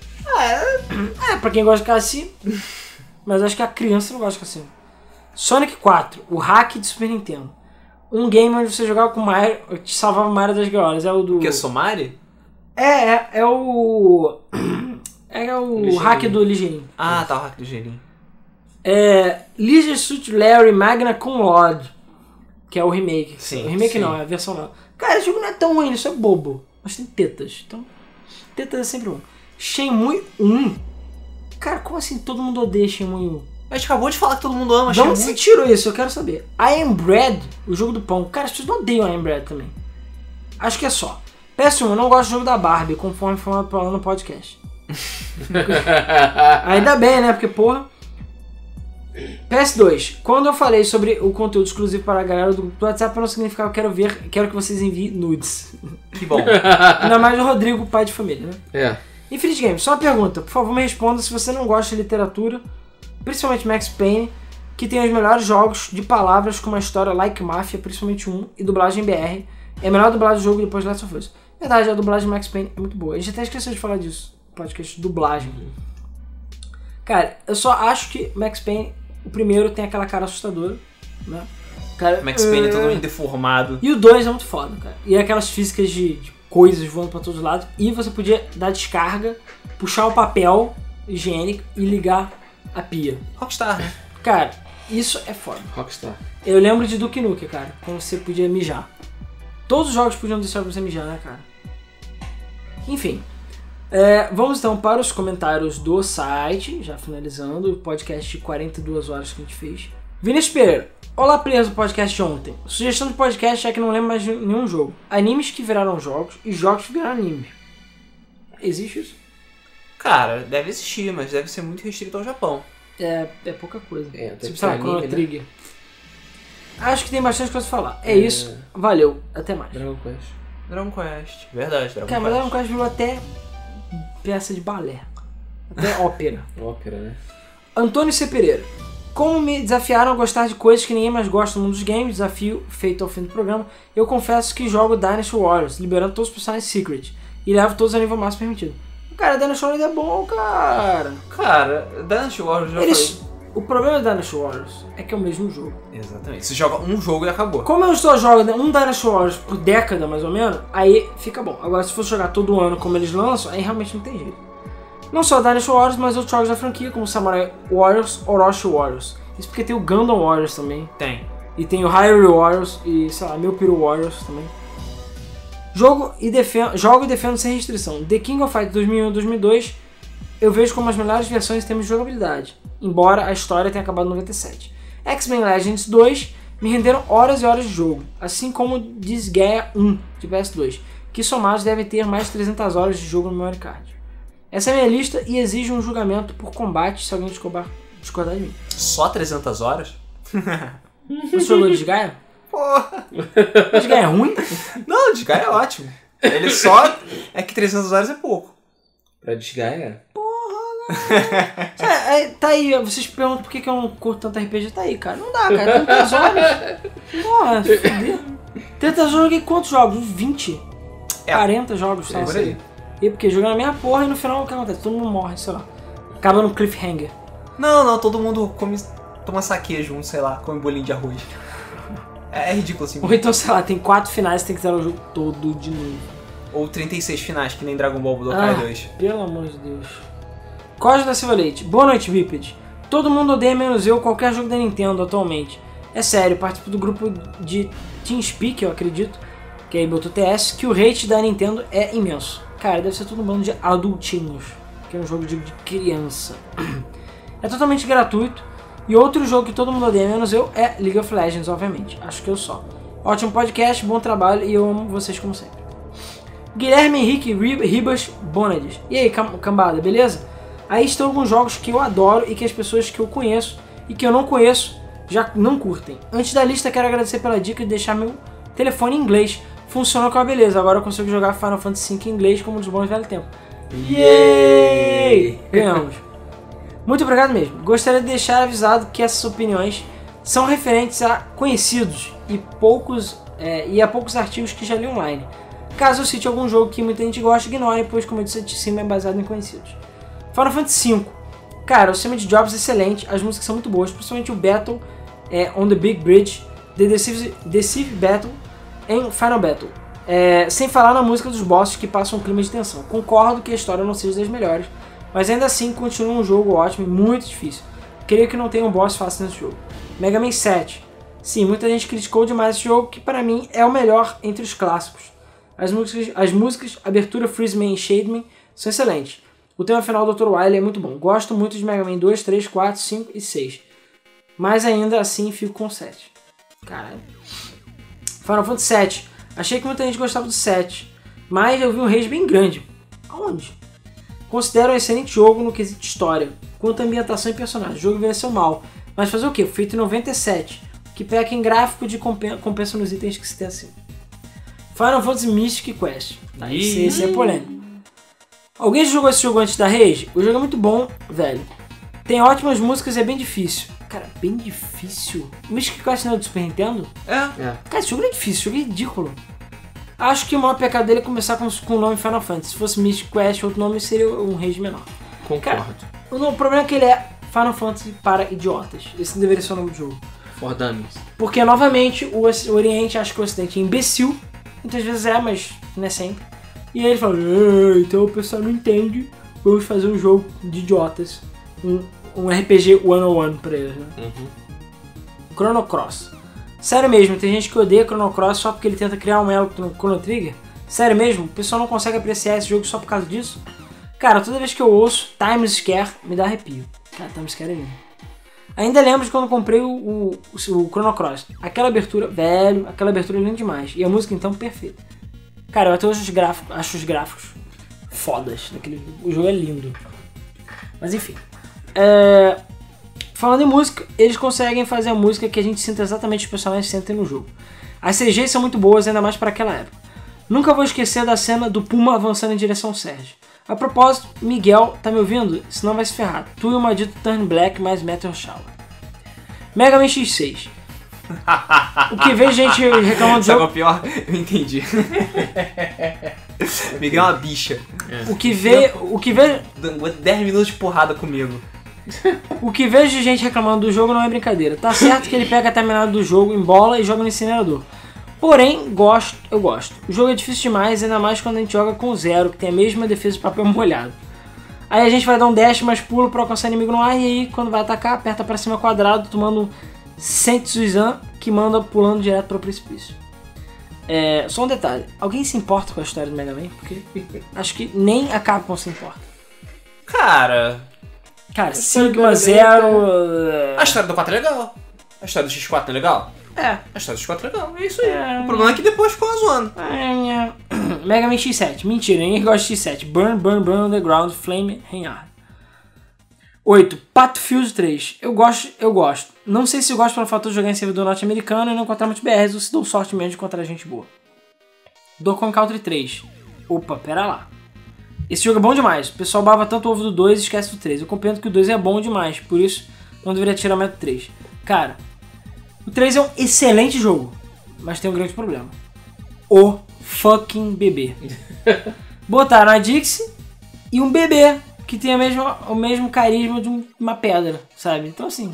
É, é, pra quem gosta de cassino. Mas acho que a criança não gosta de cassino. Sonic quatro, o hack de Super Nintendo. Um game onde você jogava com o Mario, te salvava o Mario das gaiolas. É o do... O que, Somari? É, é, é o... É o Ligeirinho. hack do Ligeirinho. Ah, tá, o hack do Ligeirinho. É... Leisure Suit Larry Magna Cum Laude, que é o remake. Sim, o remake sim. não, é a versão nova. Cara, esse jogo não é tão ruim, ele só é bobo. Mas tem tetas, então... Tetas é sempre bom. Shenmue um. Cara, como assim todo mundo odeia Shenmue um? A gente acabou de falar que todo mundo ama De onde Shenmue. você tirou isso? Eu quero saber. I Am Bread, o jogo do pão. Cara, as pessoas não odeiam I Am Bread também. Acho que é só. P S um, eu não gosto do jogo da Barbie, conforme foi falando no podcast. Ainda bem, né? Porque, porra... P S dois. Quando eu falei sobre o conteúdo exclusivo para a galera do grupo do WhatsApp, não significava que eu quero ver, quero que vocês enviem nudes. Que bom. Ainda mais o Rodrigo, pai de família, né? É. Infinite Games, só uma pergunta. Por favor, me responda se você não gosta de literatura, principalmente Max Payne, que tem os melhores jogos de palavras com uma história like Mafia, principalmente um, e dublagem B R. É a melhor dublagem do jogo depois de Last of Us. Verdade, a dublagem de Max Payne é muito boa. A gente até esqueceu de falar disso. Podcast de dublagem. Cara, eu só acho que Max Payne, o primeiro, tem aquela cara assustadora, né? Cara, Max Payne é uh... totalmente deformado. E o dois é muito foda, cara. E aquelas físicas de, de coisas voando pra todos os lados. E você podia dar descarga, puxar o papel higiênico e ligar a pia. Rockstar, né? Cara, isso é foda. Rockstar. Eu lembro de Duke Nukem, cara, quando você podia mijar. Todos os jogos podiam deixar você mijar, né, cara? Enfim. É, vamos então para os comentários do site, já finalizando o podcast de quarenta e duas horas que a gente fez. Vinícius Pereira. Olá, players do podcast de ontem. Sugestão de podcast é que não lembro mais de nenhum jogo. Animes que viraram jogos e jogos que viraram animes. Existe isso? Cara, deve existir, mas deve ser muito restrito ao Japão. É, é pouca coisa. É, até Tipo, sei lá, anime, Chrono né? Trigger. Acho que tem bastante coisa pra falar. É, É. isso. Valeu. Até mais. Dragon Quest. Dragon Quest. Verdade, Dragon Cara, mas Quest. Dragon Quest virou até peça de balé. Até ópera. Ópera, né? Antônio C. Pereira. Como me desafiaram a gostar de coisas que ninguém mais gosta no mundo dos games, desafio feito ao fim do programa, eu confesso que jogo Dynasty Warriors, liberando todos os personagens Secret, e levo todos ao nível máximo permitido. Cara, Dynasty Warriors é bom, cara. Cara, Dynasty Warriors já Eles... foi... O problema do Dynasty Warriors é que é o mesmo jogo. Exatamente. Você joga um jogo e acabou. Como eu só jogo um Dynasty Warriors por década, mais ou menos, aí fica bom. Agora, se for jogar todo ano como eles lançam, aí realmente não tem jeito. Não só Dynasty Warriors, mas outros jogos da franquia, como Samurai Warriors, Orochi Warriors. Isso porque tem o Gundam Warriors também. Tem. E tem o Hyrule Warriors e, sei lá, Milpiru Warriors também. Jogo e defendo, jogo e defendo sem restrição. The King of Fighters dois mil e um e dois mil e dois eu vejo como as melhores versões em termos de jogabilidade, embora a história tenha acabado em noventa e sete. X-Men Legends dois me renderam horas e horas de jogo, assim como Disgaea um de P S dois, que somados devem ter mais de trezentas horas de jogo no memory card. Essa é a minha lista e exige um julgamento por combate se alguém discordar, discordar de mim. Só trezentas horas? Você jogou Disgaea? Porra! Disgaea é ruim? Não, o Disgaea é ótimo. Ele só... É que trezentas horas é pouco. Pra Disgaea? É, é, tá aí, vocês perguntam por que que eu não curto tanto R P G, tá aí, cara. Não dá, cara, tantas horas. Porra, foder. Tantas horas, eu joguei quantos jogos? Uns vinte? É. quarenta jogos, É sabe? por aí. E porque jogando a minha porra e no final o que acontece? Todo mundo morre, sei lá. Acaba no cliffhanger. Não, não, todo mundo come, toma saque junto, sei lá, come bolinho de arroz. É, é ridículo assim. Ou então, sei lá, tem quatro finais e tem que zerar o jogo todo de novo. Ou trinta e seis finais, que nem Dragon Ball Budokai Ah, dois. pelo amor de Deus. Código da Silva Leite. Boa noite, Biped. Todo mundo odeia menos eu qualquer jogo da Nintendo atualmente. É sério, participo do grupo de TeamSpeak, eu acredito, que é aí botou T S, que o hate da Nintendo é imenso. Cara, deve ser todo um bando de adultinhos, que é um jogo de, de criança. É totalmente gratuito. E outro jogo que todo mundo odeia menos eu é League of Legends, obviamente. Acho que eu só. Ótimo podcast, bom trabalho e eu amo vocês como sempre. Guilherme Henrique Ribas Bonades. E aí, cambada, beleza? Aí estão alguns jogos que eu adoro e que as pessoas que eu conheço e que eu não conheço já não curtem. Antes da lista, quero agradecer pela dica de deixar meu telefone em inglês. Funcionou com a beleza. Agora eu consigo jogar Final Fantasy cinco em inglês como nos bons velhos tempos. Yay! Ganhamos. Muito obrigado mesmo. Gostaria de deixar avisado que essas opiniões são referentes a conhecidos e, poucos, é, e a poucos artigos que já li online. Caso eu cite algum jogo que muita gente gosta, ignore, pois como eu disse, cima é baseado em conhecidos. Final Fantasy cinco. Cara, o sistema de jobs é excelente, as músicas são muito boas, principalmente o Battle é, on the Big Bridge, The Deceive, Deceive Battle em Final Battle. É, sem falar na música dos bosses que passam um clima de tensão. Concordo que a história não seja das melhores, mas ainda assim continua um jogo ótimo e muito difícil. Creio que não tem um boss fácil nesse jogo. Mega Man sete. Sim, muita gente criticou demais esse jogo, que para mim é o melhor entre os clássicos. As músicas, as músicas abertura Freeze Man e Shade Man são excelentes. O tema final do doutor Wily é muito bom. Gosto muito de Mega Man dois, três, quatro, cinco e seis. Mas ainda assim fico com sete. Caralho. Final Fantasy sete. Achei que muita gente gostava do sete. Mas eu vi um rage bem grande. Aonde? Considero um excelente jogo no quesito história. Quanto à ambientação e personagens. O jogo envelheceu mal. Mas fazer o quê? Feito em noventa e sete. Que peca em gráfico de compensa, compensa nos itens que se tem assim. Final Fantasy Mystic Quest. Tá, esse, esse é polêmico. Alguém já jogou esse jogo antes da Rage? O jogo é muito bom, velho. Tem ótimas músicas e é bem difícil. Cara, bem difícil? Mystic Quest não é do Super Nintendo? É. É. Cara, esse jogo não é difícil, esse jogo é ridículo. Acho que o maior pecado dele é começar com, com o nome Final Fantasy. Se fosse Mystic Quest, outro nome seria um Rage menor. Concordo. Cara, o, o problema é que ele é Final Fantasy para idiotas. Esse não deveria ser o nome do jogo. For Dummies. Porque, novamente, o, o Oriente acha que o Ocidente é imbecil. Muitas vezes é, mas não é sempre. E aí ele fala, então o pessoal não entende, vamos fazer um jogo de idiotas. Um, um R P G cento e um pra eles, né? Uhum. Chrono Cross. Sério mesmo, tem gente que odeia Chrono Cross só porque ele tenta criar um elo no Chrono Trigger? Sério mesmo? O pessoal não consegue apreciar esse jogo só por causa disso? Cara, toda vez que eu ouço Time Scare, me dá arrepio. Cara, Time Scare é lindo. Ainda lembro de quando comprei o, o, o Chrono Cross. Aquela abertura, velho, aquela abertura é linda demais. E a música então perfeita. Cara, eu até hoje os gráficos, acho os gráficos fodas daquele jogo. O jogo é lindo. Mas enfim. É... Falando em música, eles conseguem fazer a música que a gente sinta exatamente os personagens sentem no jogo. As C Gs são muito boas, ainda mais para aquela época. Nunca vou esquecer da cena do Puma avançando em direção ao Sérgio. A propósito, Miguel, tá me ouvindo? Senão vai se ferrar. Tu e o maldito Turn Black mais Meteor Shower. Mega Man X seis. O que vejo gente reclamando do Sabe jogo... o pior? Eu entendi. Miguel é uma bicha. É. O que vê... O que vê... dez minutos de porrada comigo. O que vejo de gente reclamando do jogo não é brincadeira. Tá certo que ele pega a terminada do jogo em bola e joga no incinerador. Porém, gosto, eu gosto. O jogo é difícil demais, ainda mais quando a gente joga com Zero, que tem a mesma defesa de papel molhado. Aí a gente vai dar um dash mais pulo pra alcançar inimigo no ar, e aí quando vai atacar, aperta pra cima quadrado, tomando um Sensuzan que manda pulando direto pro precipício. É, só um detalhe, alguém se importa com a história do Mega Man? Porque acho que nem a Capcom se importa. Cara... Cara, Sigma, Zero... A história do quatro é legal. A história do X quatro é legal. É. A história do X quatro é legal, é isso aí. É. O problema é que depois ficou zoando. É. Mega Man X sete. Mentira, ninguém gosta de X sete. Burn, Burn, Burn Underground, Flame, Reinhard. oito. Battlefield três. Eu gosto, eu gosto. Não sei se eu gosto pelo fator de jogar em servidor norte-americano e não encontrar muitos B Rs ou se dou sorte mesmo de encontrar gente boa. Donkey Kong Country três. Opa, pera lá. Esse jogo é bom demais. O pessoal baba tanto o ovo do dois e esquece do três. Eu compreendo que o dois é bom demais, por isso não deveria tirar mais do três. Cara, o três é um excelente jogo, mas tem um grande problema. O fucking bebê. Botaram a Dixie e um bebê que tem a mesma, o mesmo carisma de um- uma pedra, sabe? Então assim,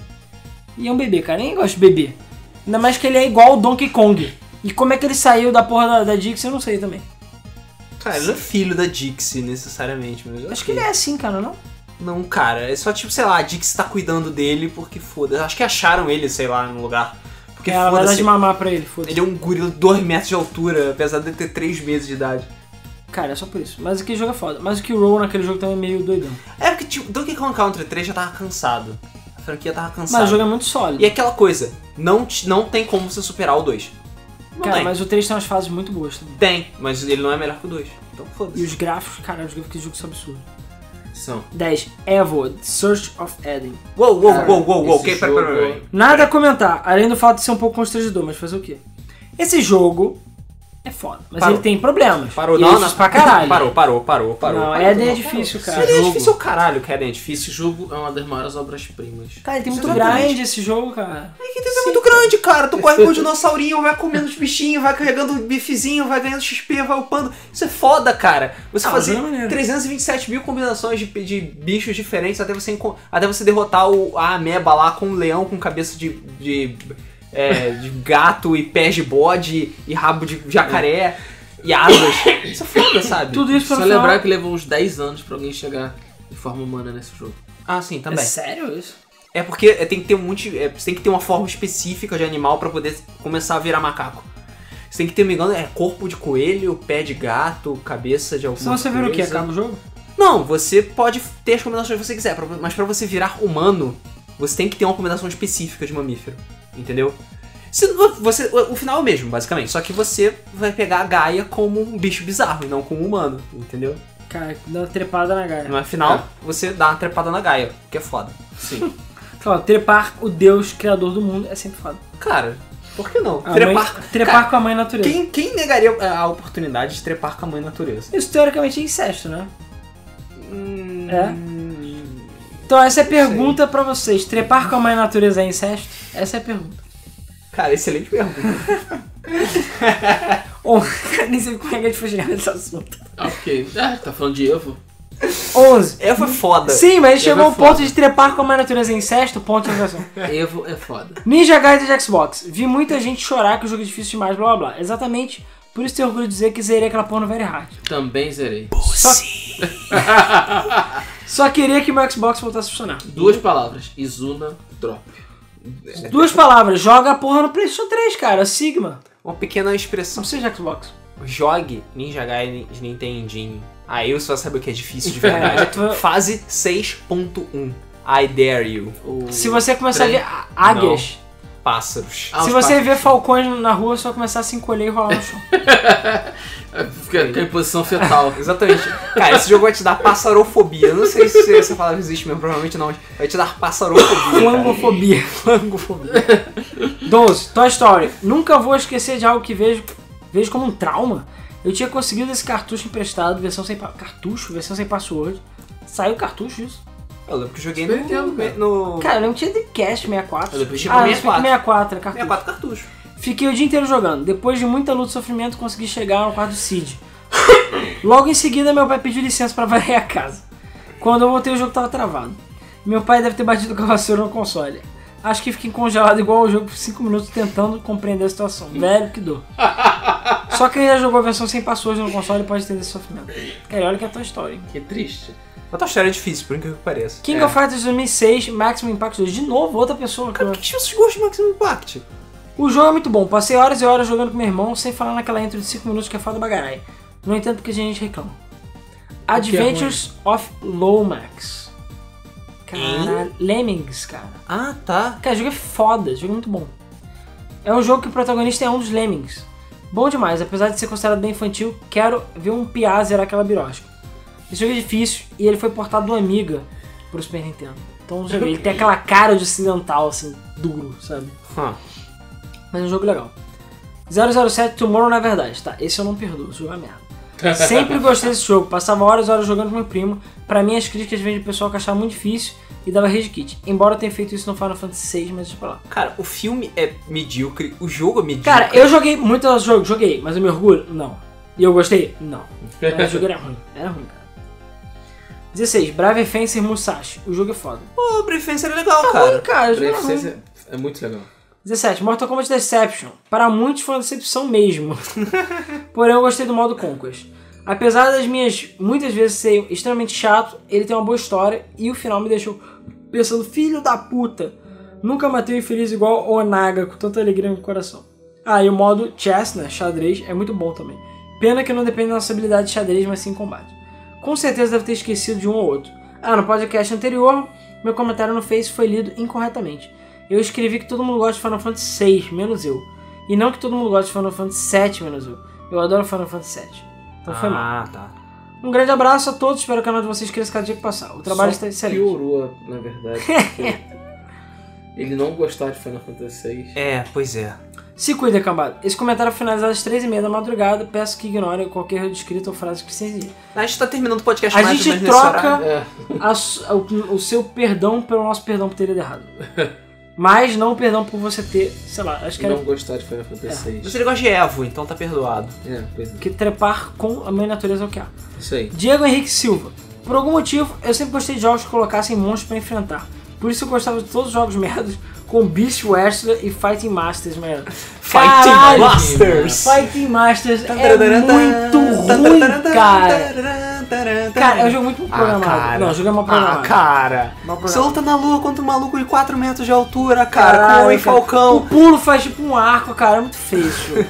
e é um bebê, cara. Ninguém gosta de bebê. Ainda mais que ele é igual o Donkey Kong. E como é que ele saiu da porra da, da Dixie, eu não sei também. Cara, ele não é filho da Dixie, necessariamente. Mas Acho que ele é assim, cara, não? Não, cara, é só tipo, sei lá, a Dixie tá cuidando dele porque foda. Acho que acharam ele, sei lá, no lugar. Porque Ela vai dar foda-se. de mamar pra ele, foda-se. Ele é um gorila de dois metros de altura, apesar de ter três meses de idade. Cara, é só por isso. Mas aquele jogo é foda. Mas o que o Roll naquele jogo também é meio doidão. É porque tipo, Donkey Kong Country três já tava cansado. A franquia tava cansada. Mas o jogo é muito sólido. E aquela coisa, não, te- não tem como você superar o dois. Não Cara, tem. mas o três tem umas fases muito boas também. Tem, mas ele não é melhor que o dois. Então E foda-se. os gráficos, cara, os gráficos de jogo são absurdos. São. dez. Evo, The Search of Eden. Uou, uou, Cara, uou, uou, uou, esse ok, pera, pera, jogo- pera, pera. Nada a comentar, além do fato de ser um pouco constrangedor, mas fazer o quê? Esse jogo é foda, mas Parou. ele tem problemas. Parou, E não, ele é não. difícil pra caralho. Parou, parou, parou, parou. Não, parou, Eden é parou, difícil, parou. cara. Ele é Jogo. difícil o caralho, que Eden é difícil. Esse jogo é uma das maiores obras-primas. Cara, ele tem muito Exatamente. grind esse jogo, cara. É que é muito grande, cara. Tu corre com o dinossaurinho, vai comendo os bichinhos, vai carregando o bifezinho, vai ganhando X P, vai upando. Isso é foda, cara. Você Ah, fazer mas é maneiro. trezentos e vinte e sete mil combinações de, de bichos diferentes até você, enco- até você derrotar o, a ameba lá com um leão com cabeça de, de, é, de gato e pés de bode e rabo de jacaré e asas. Isso é foda, sabe? Tudo isso Só pra no final- lembrar que levou uns dez anos pra alguém chegar de forma humana nesse jogo. Ah, sim, É também. sério isso? É porque é, tem que ter um monte, é, você tem que ter uma forma específica de animal pra poder começar a virar macaco. Você tem que ter, me engano, é corpo de coelho, pé de gato, cabeça de alguma Senão você vira o quê? coisa. Acaba o jogo? Não, você pode ter as combinações que você quiser, pra- mas pra você virar humano, você tem que ter uma combinação específica de mamífero, entendeu? Se, você, o, o final é o mesmo, basicamente, só que você vai pegar a Gaia como um bicho bizarro e não como um humano, entendeu? Cara, dá uma trepada na gaia. No final, É. você dá uma trepada na Gaia, que é foda. Sim. Claro, trepar o deus criador do mundo é sempre foda. Cara, por que não? A trepar mãe- trepar cara, com a mãe natureza. Quem, quem negaria a oportunidade de trepar com a mãe natureza? Isso teoricamente é incesto, né? Hum, É? Então essa é a pergunta pra vocês. Trepar com a mãe natureza é incesto? Essa é a pergunta. Cara, excelente pergunta. Ou, nem sei como é que a gente foi chegar nesse assunto. Ok. Ah, tá falando de Evo? onze. Ela foi foda. Sim, mas chegou é ao ponto foda. de trepar com a mãe natureza é incesto, ponto de interrogação. Evo é foda. Ninja Gaiden de Xbox. Vi muita gente chorar que o jogo é difícil demais, blá blá blá. Exatamente. Por isso tenho orgulho de dizer que zerei aquela porra no Very Hard. Também zerei. Só, só queria que meu Xbox voltasse a funcionar. Duas palavras. Izuna Drop. Duas palavras. Joga a porra no PlayStation três, cara. Sigma. Uma pequena expressão. Não seja Xbox. Jogue Ninja Gaiden de Nintendinho. Aí você vai saber o que é difícil de verdade. É, tu- Fase seis ponto um. I Dare You. O Se você começar trem. a ver á- águias, Pássaros. Ah, se os você pássaros. ver falcões na rua, você vai começar a se encolher e rolar no chão. Fica, fica em posição fetal. Exatamente. Cara, esse jogo vai te dar passarofobia. Eu não sei se essa palavra existe mesmo, provavelmente não. Vai te dar passarofobia. Flangofobia. Flangofobia. doze. Toy Story. Nunca vou esquecer de algo que vejo, vejo como um trauma. Eu tinha conseguido esse cartucho emprestado, versão sem pa- cartucho, versão sem password. Saiu cartucho isso. Eu lembro que eu joguei Super no... Nintendo, cara. no... Cara, eu lembro que tinha Dreamcast sessenta e quatro. Eu lembro que tinha ah, pra não, sessenta e quatro. sessenta e quatro, era cartucho. sessenta e quatro cartuchos. Fiquei o dia inteiro jogando. Depois de muita luta e sofrimento, consegui chegar no quarto do Cid. Logo em seguida, meu pai pediu licença pra varrer a casa. Quando eu voltei, o jogo tava travado. Meu pai deve ter batido com a vassoura no console. Acho que fiquei congelado igual ao jogo por cinco minutos tentando compreender a situação. Velho, que dor. Só quem já jogou a versão sem password no console pode entender esse sofrimento. Cara, olha que é a tua história, hein? Que triste. Mas tua história é difícil, por incrível que pareça. King É. of Fighters dois mil e seis, Maximum Impact dois. De novo, outra pessoa. Cara, Que... por que vocês gostam de Maximum Impact? O jogo é muito bom. Passei horas e horas jogando com meu irmão, sem falar naquela intro de cinco minutos que é foda bagarai. Não entendo porque a gente reclama. Adventures of Lomax. Caralho. Lemmings, cara. Ah, tá. Cara, o jogo é foda, o jogo é muito bom. É um jogo que o protagonista é um dos Lemmings. Bom demais, apesar de ser considerado bem infantil, quero ver um piá zerar aquela birosca. Esse jogo é difícil e ele foi portado do Amiga pro Super Nintendo. Então ele tem aquela cara de ocidental, assim, duro, sabe? Huh. Mas é um jogo legal. zero zero sete Tomorrow na verdade, tá? Esse eu não perdoo, esse jogo é merda. Sempre gostei desse jogo, passava horas e horas jogando com meu primo. Pra mim as críticas vêm de pessoal que achava muito difícil e dava rage kit. Embora eu tenha feito isso no Final Fantasy seis, mas deixa pra lá. Cara, o filme é medíocre, o jogo é medíocre. Cara, eu joguei muitos jogos, joguei, mas eu me orgulho? Não. E eu gostei? Não. Mas o jogo era ruim, era ruim, cara. dezesseis. Brave Fencer Musashi. O jogo é foda. Pô, o Brave Fencer é legal, Tá cara. ruim, cara. O jogo é ruim. Brave é muito legal. dezessete. Mortal Kombat Deception. Para muitos foi uma decepção mesmo. Porém, eu gostei do modo Conquest. Apesar das minhas muitas vezes ser extremamente chato, ele tem uma boa história e o final me deixou pensando, filho da puta, nunca matei um infeliz igual o Onaga com tanta alegria no coração. Ah, e o modo Chess, né, xadrez, é muito bom também. Pena que não depende da nossa habilidade de xadrez, mas sim em combate. Com certeza deve ter esquecido de um ou outro. Ah, no podcast anterior, meu comentário no Face foi lido incorretamente. Eu escrevi que todo mundo gosta de Final Fantasy seis, menos eu. E não que todo mundo gosta de Final Fantasy sete, menos eu. Eu adoro Final Fantasy sete. Então foi mal. Ah, tá. Um grande abraço a todos, espero que o canal de vocês cresça cada dia que passar. O trabalho Só está excelente. piorou, na verdade. porque ele não gostar de Final Fantasy seis. É, pois é. Se cuida, cambada. Esse comentário é finalizado às três e meia da madrugada. Peço que ignorem qualquer erro de escrita ou frase que seja. A gente tá terminando o podcast A mais gente ou menos nesse troca horário. É. a su- o, o seu perdão pelo nosso perdão por ter ido errado. Mas não o perdão por você ter, sei lá, acho que era Não gostar de Final Fantasy seis. Mas ele gosta de Evo, então tá perdoado. É, pois é. que trepar com a mãe natureza é o que há. Isso aí. Diego Henrique Silva. Por algum motivo, eu sempre gostei de jogos que colocassem monstros pra enfrentar. Por isso eu gostava de todos os jogos merdas com Beast Wrestler e Fighting Masters, mano. Fighting Caralho! Masters! Fighting Masters é muito ruim, cara. Cara, é um jogo muito mal programado. Ah, cara. Não, o jogo é mal programado. Ah, cara. Mal Você programado. luta na lua contra um maluco de quatro metros de altura, cara, Caralho, com um cara. falcão. O pulo faz tipo um arco, cara. É muito feio esse jogo.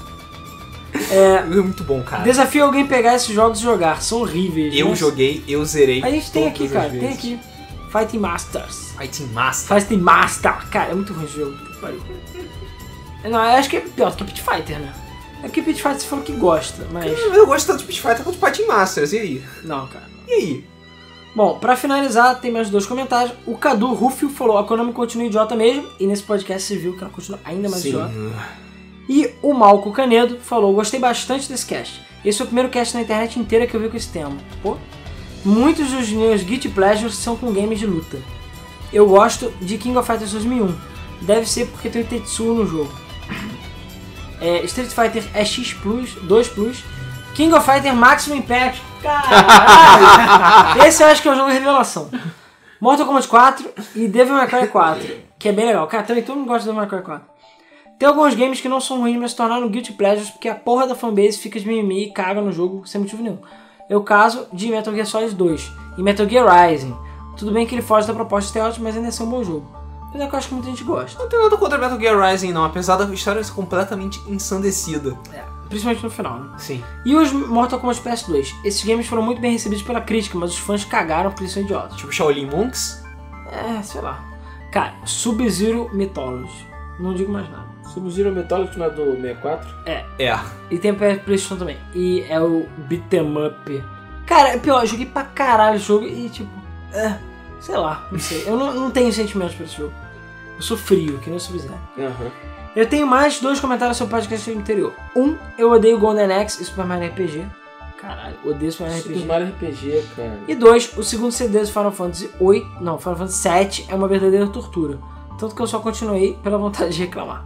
É muito bom, cara. Desafio alguém pegar esses jogos e jogar. São horríveis. Eu Nossa. joguei, eu zerei. A gente tem todas aqui, as cara. vezes. Tem aqui. Fighting Masters. Fighting Master. Fighting Master. Cara, é muito ruim esse jogo. Puta que pariu. Não, eu acho que é pior do que Pit Fighter, né? É que Pit Fighter você falou que gosta, mas... Eu gosto tanto de Pit Fighter quanto de Fighting Masters, e aí? Não, cara. E aí? Bom, pra finalizar, tem mais dois comentários. O Cadu Rufio falou, a Konami continua idiota mesmo, e nesse podcast você viu que ela continua ainda mais Sim. idiota. E o Malco Canedo falou, gostei bastante desse cast. Esse foi o primeiro cast na internet inteira que eu vi com esse tema. Pô, muitos dos meus Guilty Pleasures são com games de luta. Eu gosto de King of Fighters dois mil e um. Deve ser porque tem o Tetsuo no jogo. É, Street Fighter X Plus, dois Plus. King of Fighter Maximum Impact. Caralho! Esse eu acho que é o jogo revelação. Mortal Kombat quatro e Devil May Cry quatro, que é bem legal. Cara, também todo mundo gosta de Devil May Cry quatro. Tem alguns games que não são ruins, mas se tornaram Guilty Pleasures porque a porra da fanbase fica de mimimi e caga no jogo sem motivo nenhum. É o caso de Metal Gear Solid dois e Metal Gear Rising. Tudo bem que ele foge da proposta estereótipa, mas ainda é um bom jogo. Apesar que eu acho que muita gente gosta. Não tenho nada contra Metal Gear Rising, não, apesar da história ser completamente ensandecida. É, principalmente no final, né? Sim. E os Mortal Kombat P S dois. Esses games foram muito bem recebidos pela crítica, mas os fãs cagaram porque eles são idiotas. Tipo Shaolin Monks? É, sei lá. Cara, Sub-Zero Mythology. Não digo mais nada. Sub-Zero Mythology não é do sessenta e quatro? É. É. E tem pra PlayStation também. E é o Beat'em Up. Cara, é pior, eu joguei pra caralho o jogo e tipo... É, sei lá, não sei. Eu não, não tenho sentimentos pra esse jogo. Eu sou frio, que nem o Sub-Zero. Aham. Eu tenho mais dois comentários sobre o podcast anterior. Um, eu odeio Golden Axe e Super Mario R P G. Caralho, odeio Super Mario R P G. Super Mario R P G, cara. E dois, o segundo C D do Final Fantasy oito, não, Final Fantasy sete é uma verdadeira tortura. Tanto que eu só continuei pela vontade de reclamar.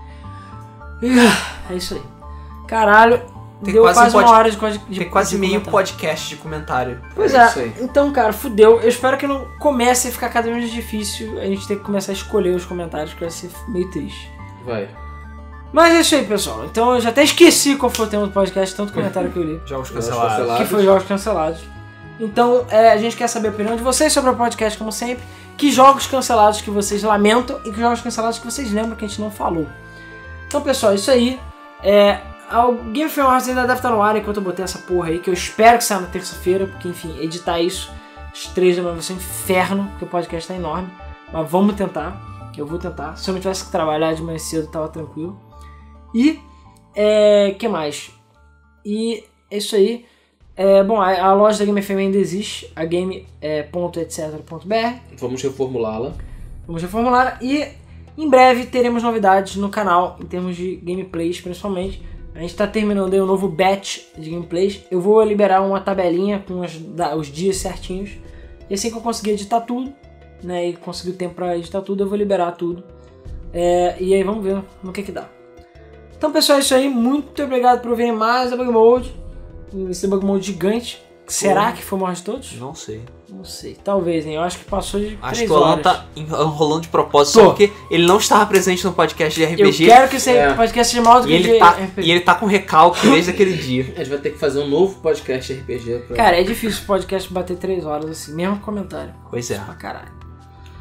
É isso aí. Caralho, Tem deu quase quase um uma pod... hora de, de Tem quase de meio comentário. podcast de comentário. Pois É é, isso aí. então cara, fudeu. Eu espero que não comece a ficar cada vez mais difícil a gente ter que começar a escolher os comentários, que vai ser meio triste. Vai. Mas é isso aí, pessoal. Então eu já até esqueci qual foi o tema do podcast, tanto comentário que eu li. Jogos Jogos cancelados. cancelados. Que foi jogos cancelados. Então é, a gente quer saber a opinião de vocês sobre o podcast, como sempre. Que jogos cancelados que vocês lamentam e que jogos cancelados que vocês lembram que a gente não falou. Então, pessoal, é isso aí. É, o Game Film Awards ainda deve estar no ar enquanto eu botei essa porra aí, que eu espero que saia na terça-feira, porque, enfim, editar isso às três da manhã vai ser um inferno, porque o podcast tá enorme. Mas vamos tentar, eu vou tentar. Se eu não tivesse que trabalhar de manhã cedo, tava tranquilo. E, é, que mais? E é isso aí. É, bom, a, a loja da Game F M ainda existe, a game ponto etc ponto b r. Vamos reformulá-la. Vamos reformular e em breve teremos novidades no canal em termos de gameplays, principalmente. A gente está terminando aí um novo batch de gameplays. Eu vou liberar uma tabelinha com os, da, os dias certinhos. E assim que eu conseguir editar tudo, né, e conseguir o tempo para editar tudo, eu vou liberar tudo. É, e aí vamos ver no que que dá. Então, pessoal, é isso aí. Muito obrigado por ouvirem mais a Bug Mode. Esse Bug Mode gigante. Será Porra. que foi o maior de todos? Não sei. Não sei. Talvez, hein? Eu acho que passou de Acho três que o Alan horas. tá enrolando de propósito, Tô. só porque ele não estava presente no podcast de R P Eu G. quero que esse É. podcast seja maior do E que o ele, de tá, R P G. e ele tá com recalque desde aquele dia. A gente vai ter que fazer um novo podcast R P G. Pra... Cara, é difícil o podcast bater três horas assim, mesmo com comentário. Pois é. Pra caralho.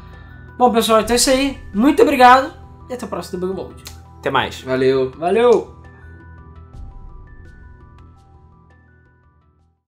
Bom, pessoal, então é isso aí. Muito obrigado e até o próximo Debug Mode. Até mais. Valeu. Valeu!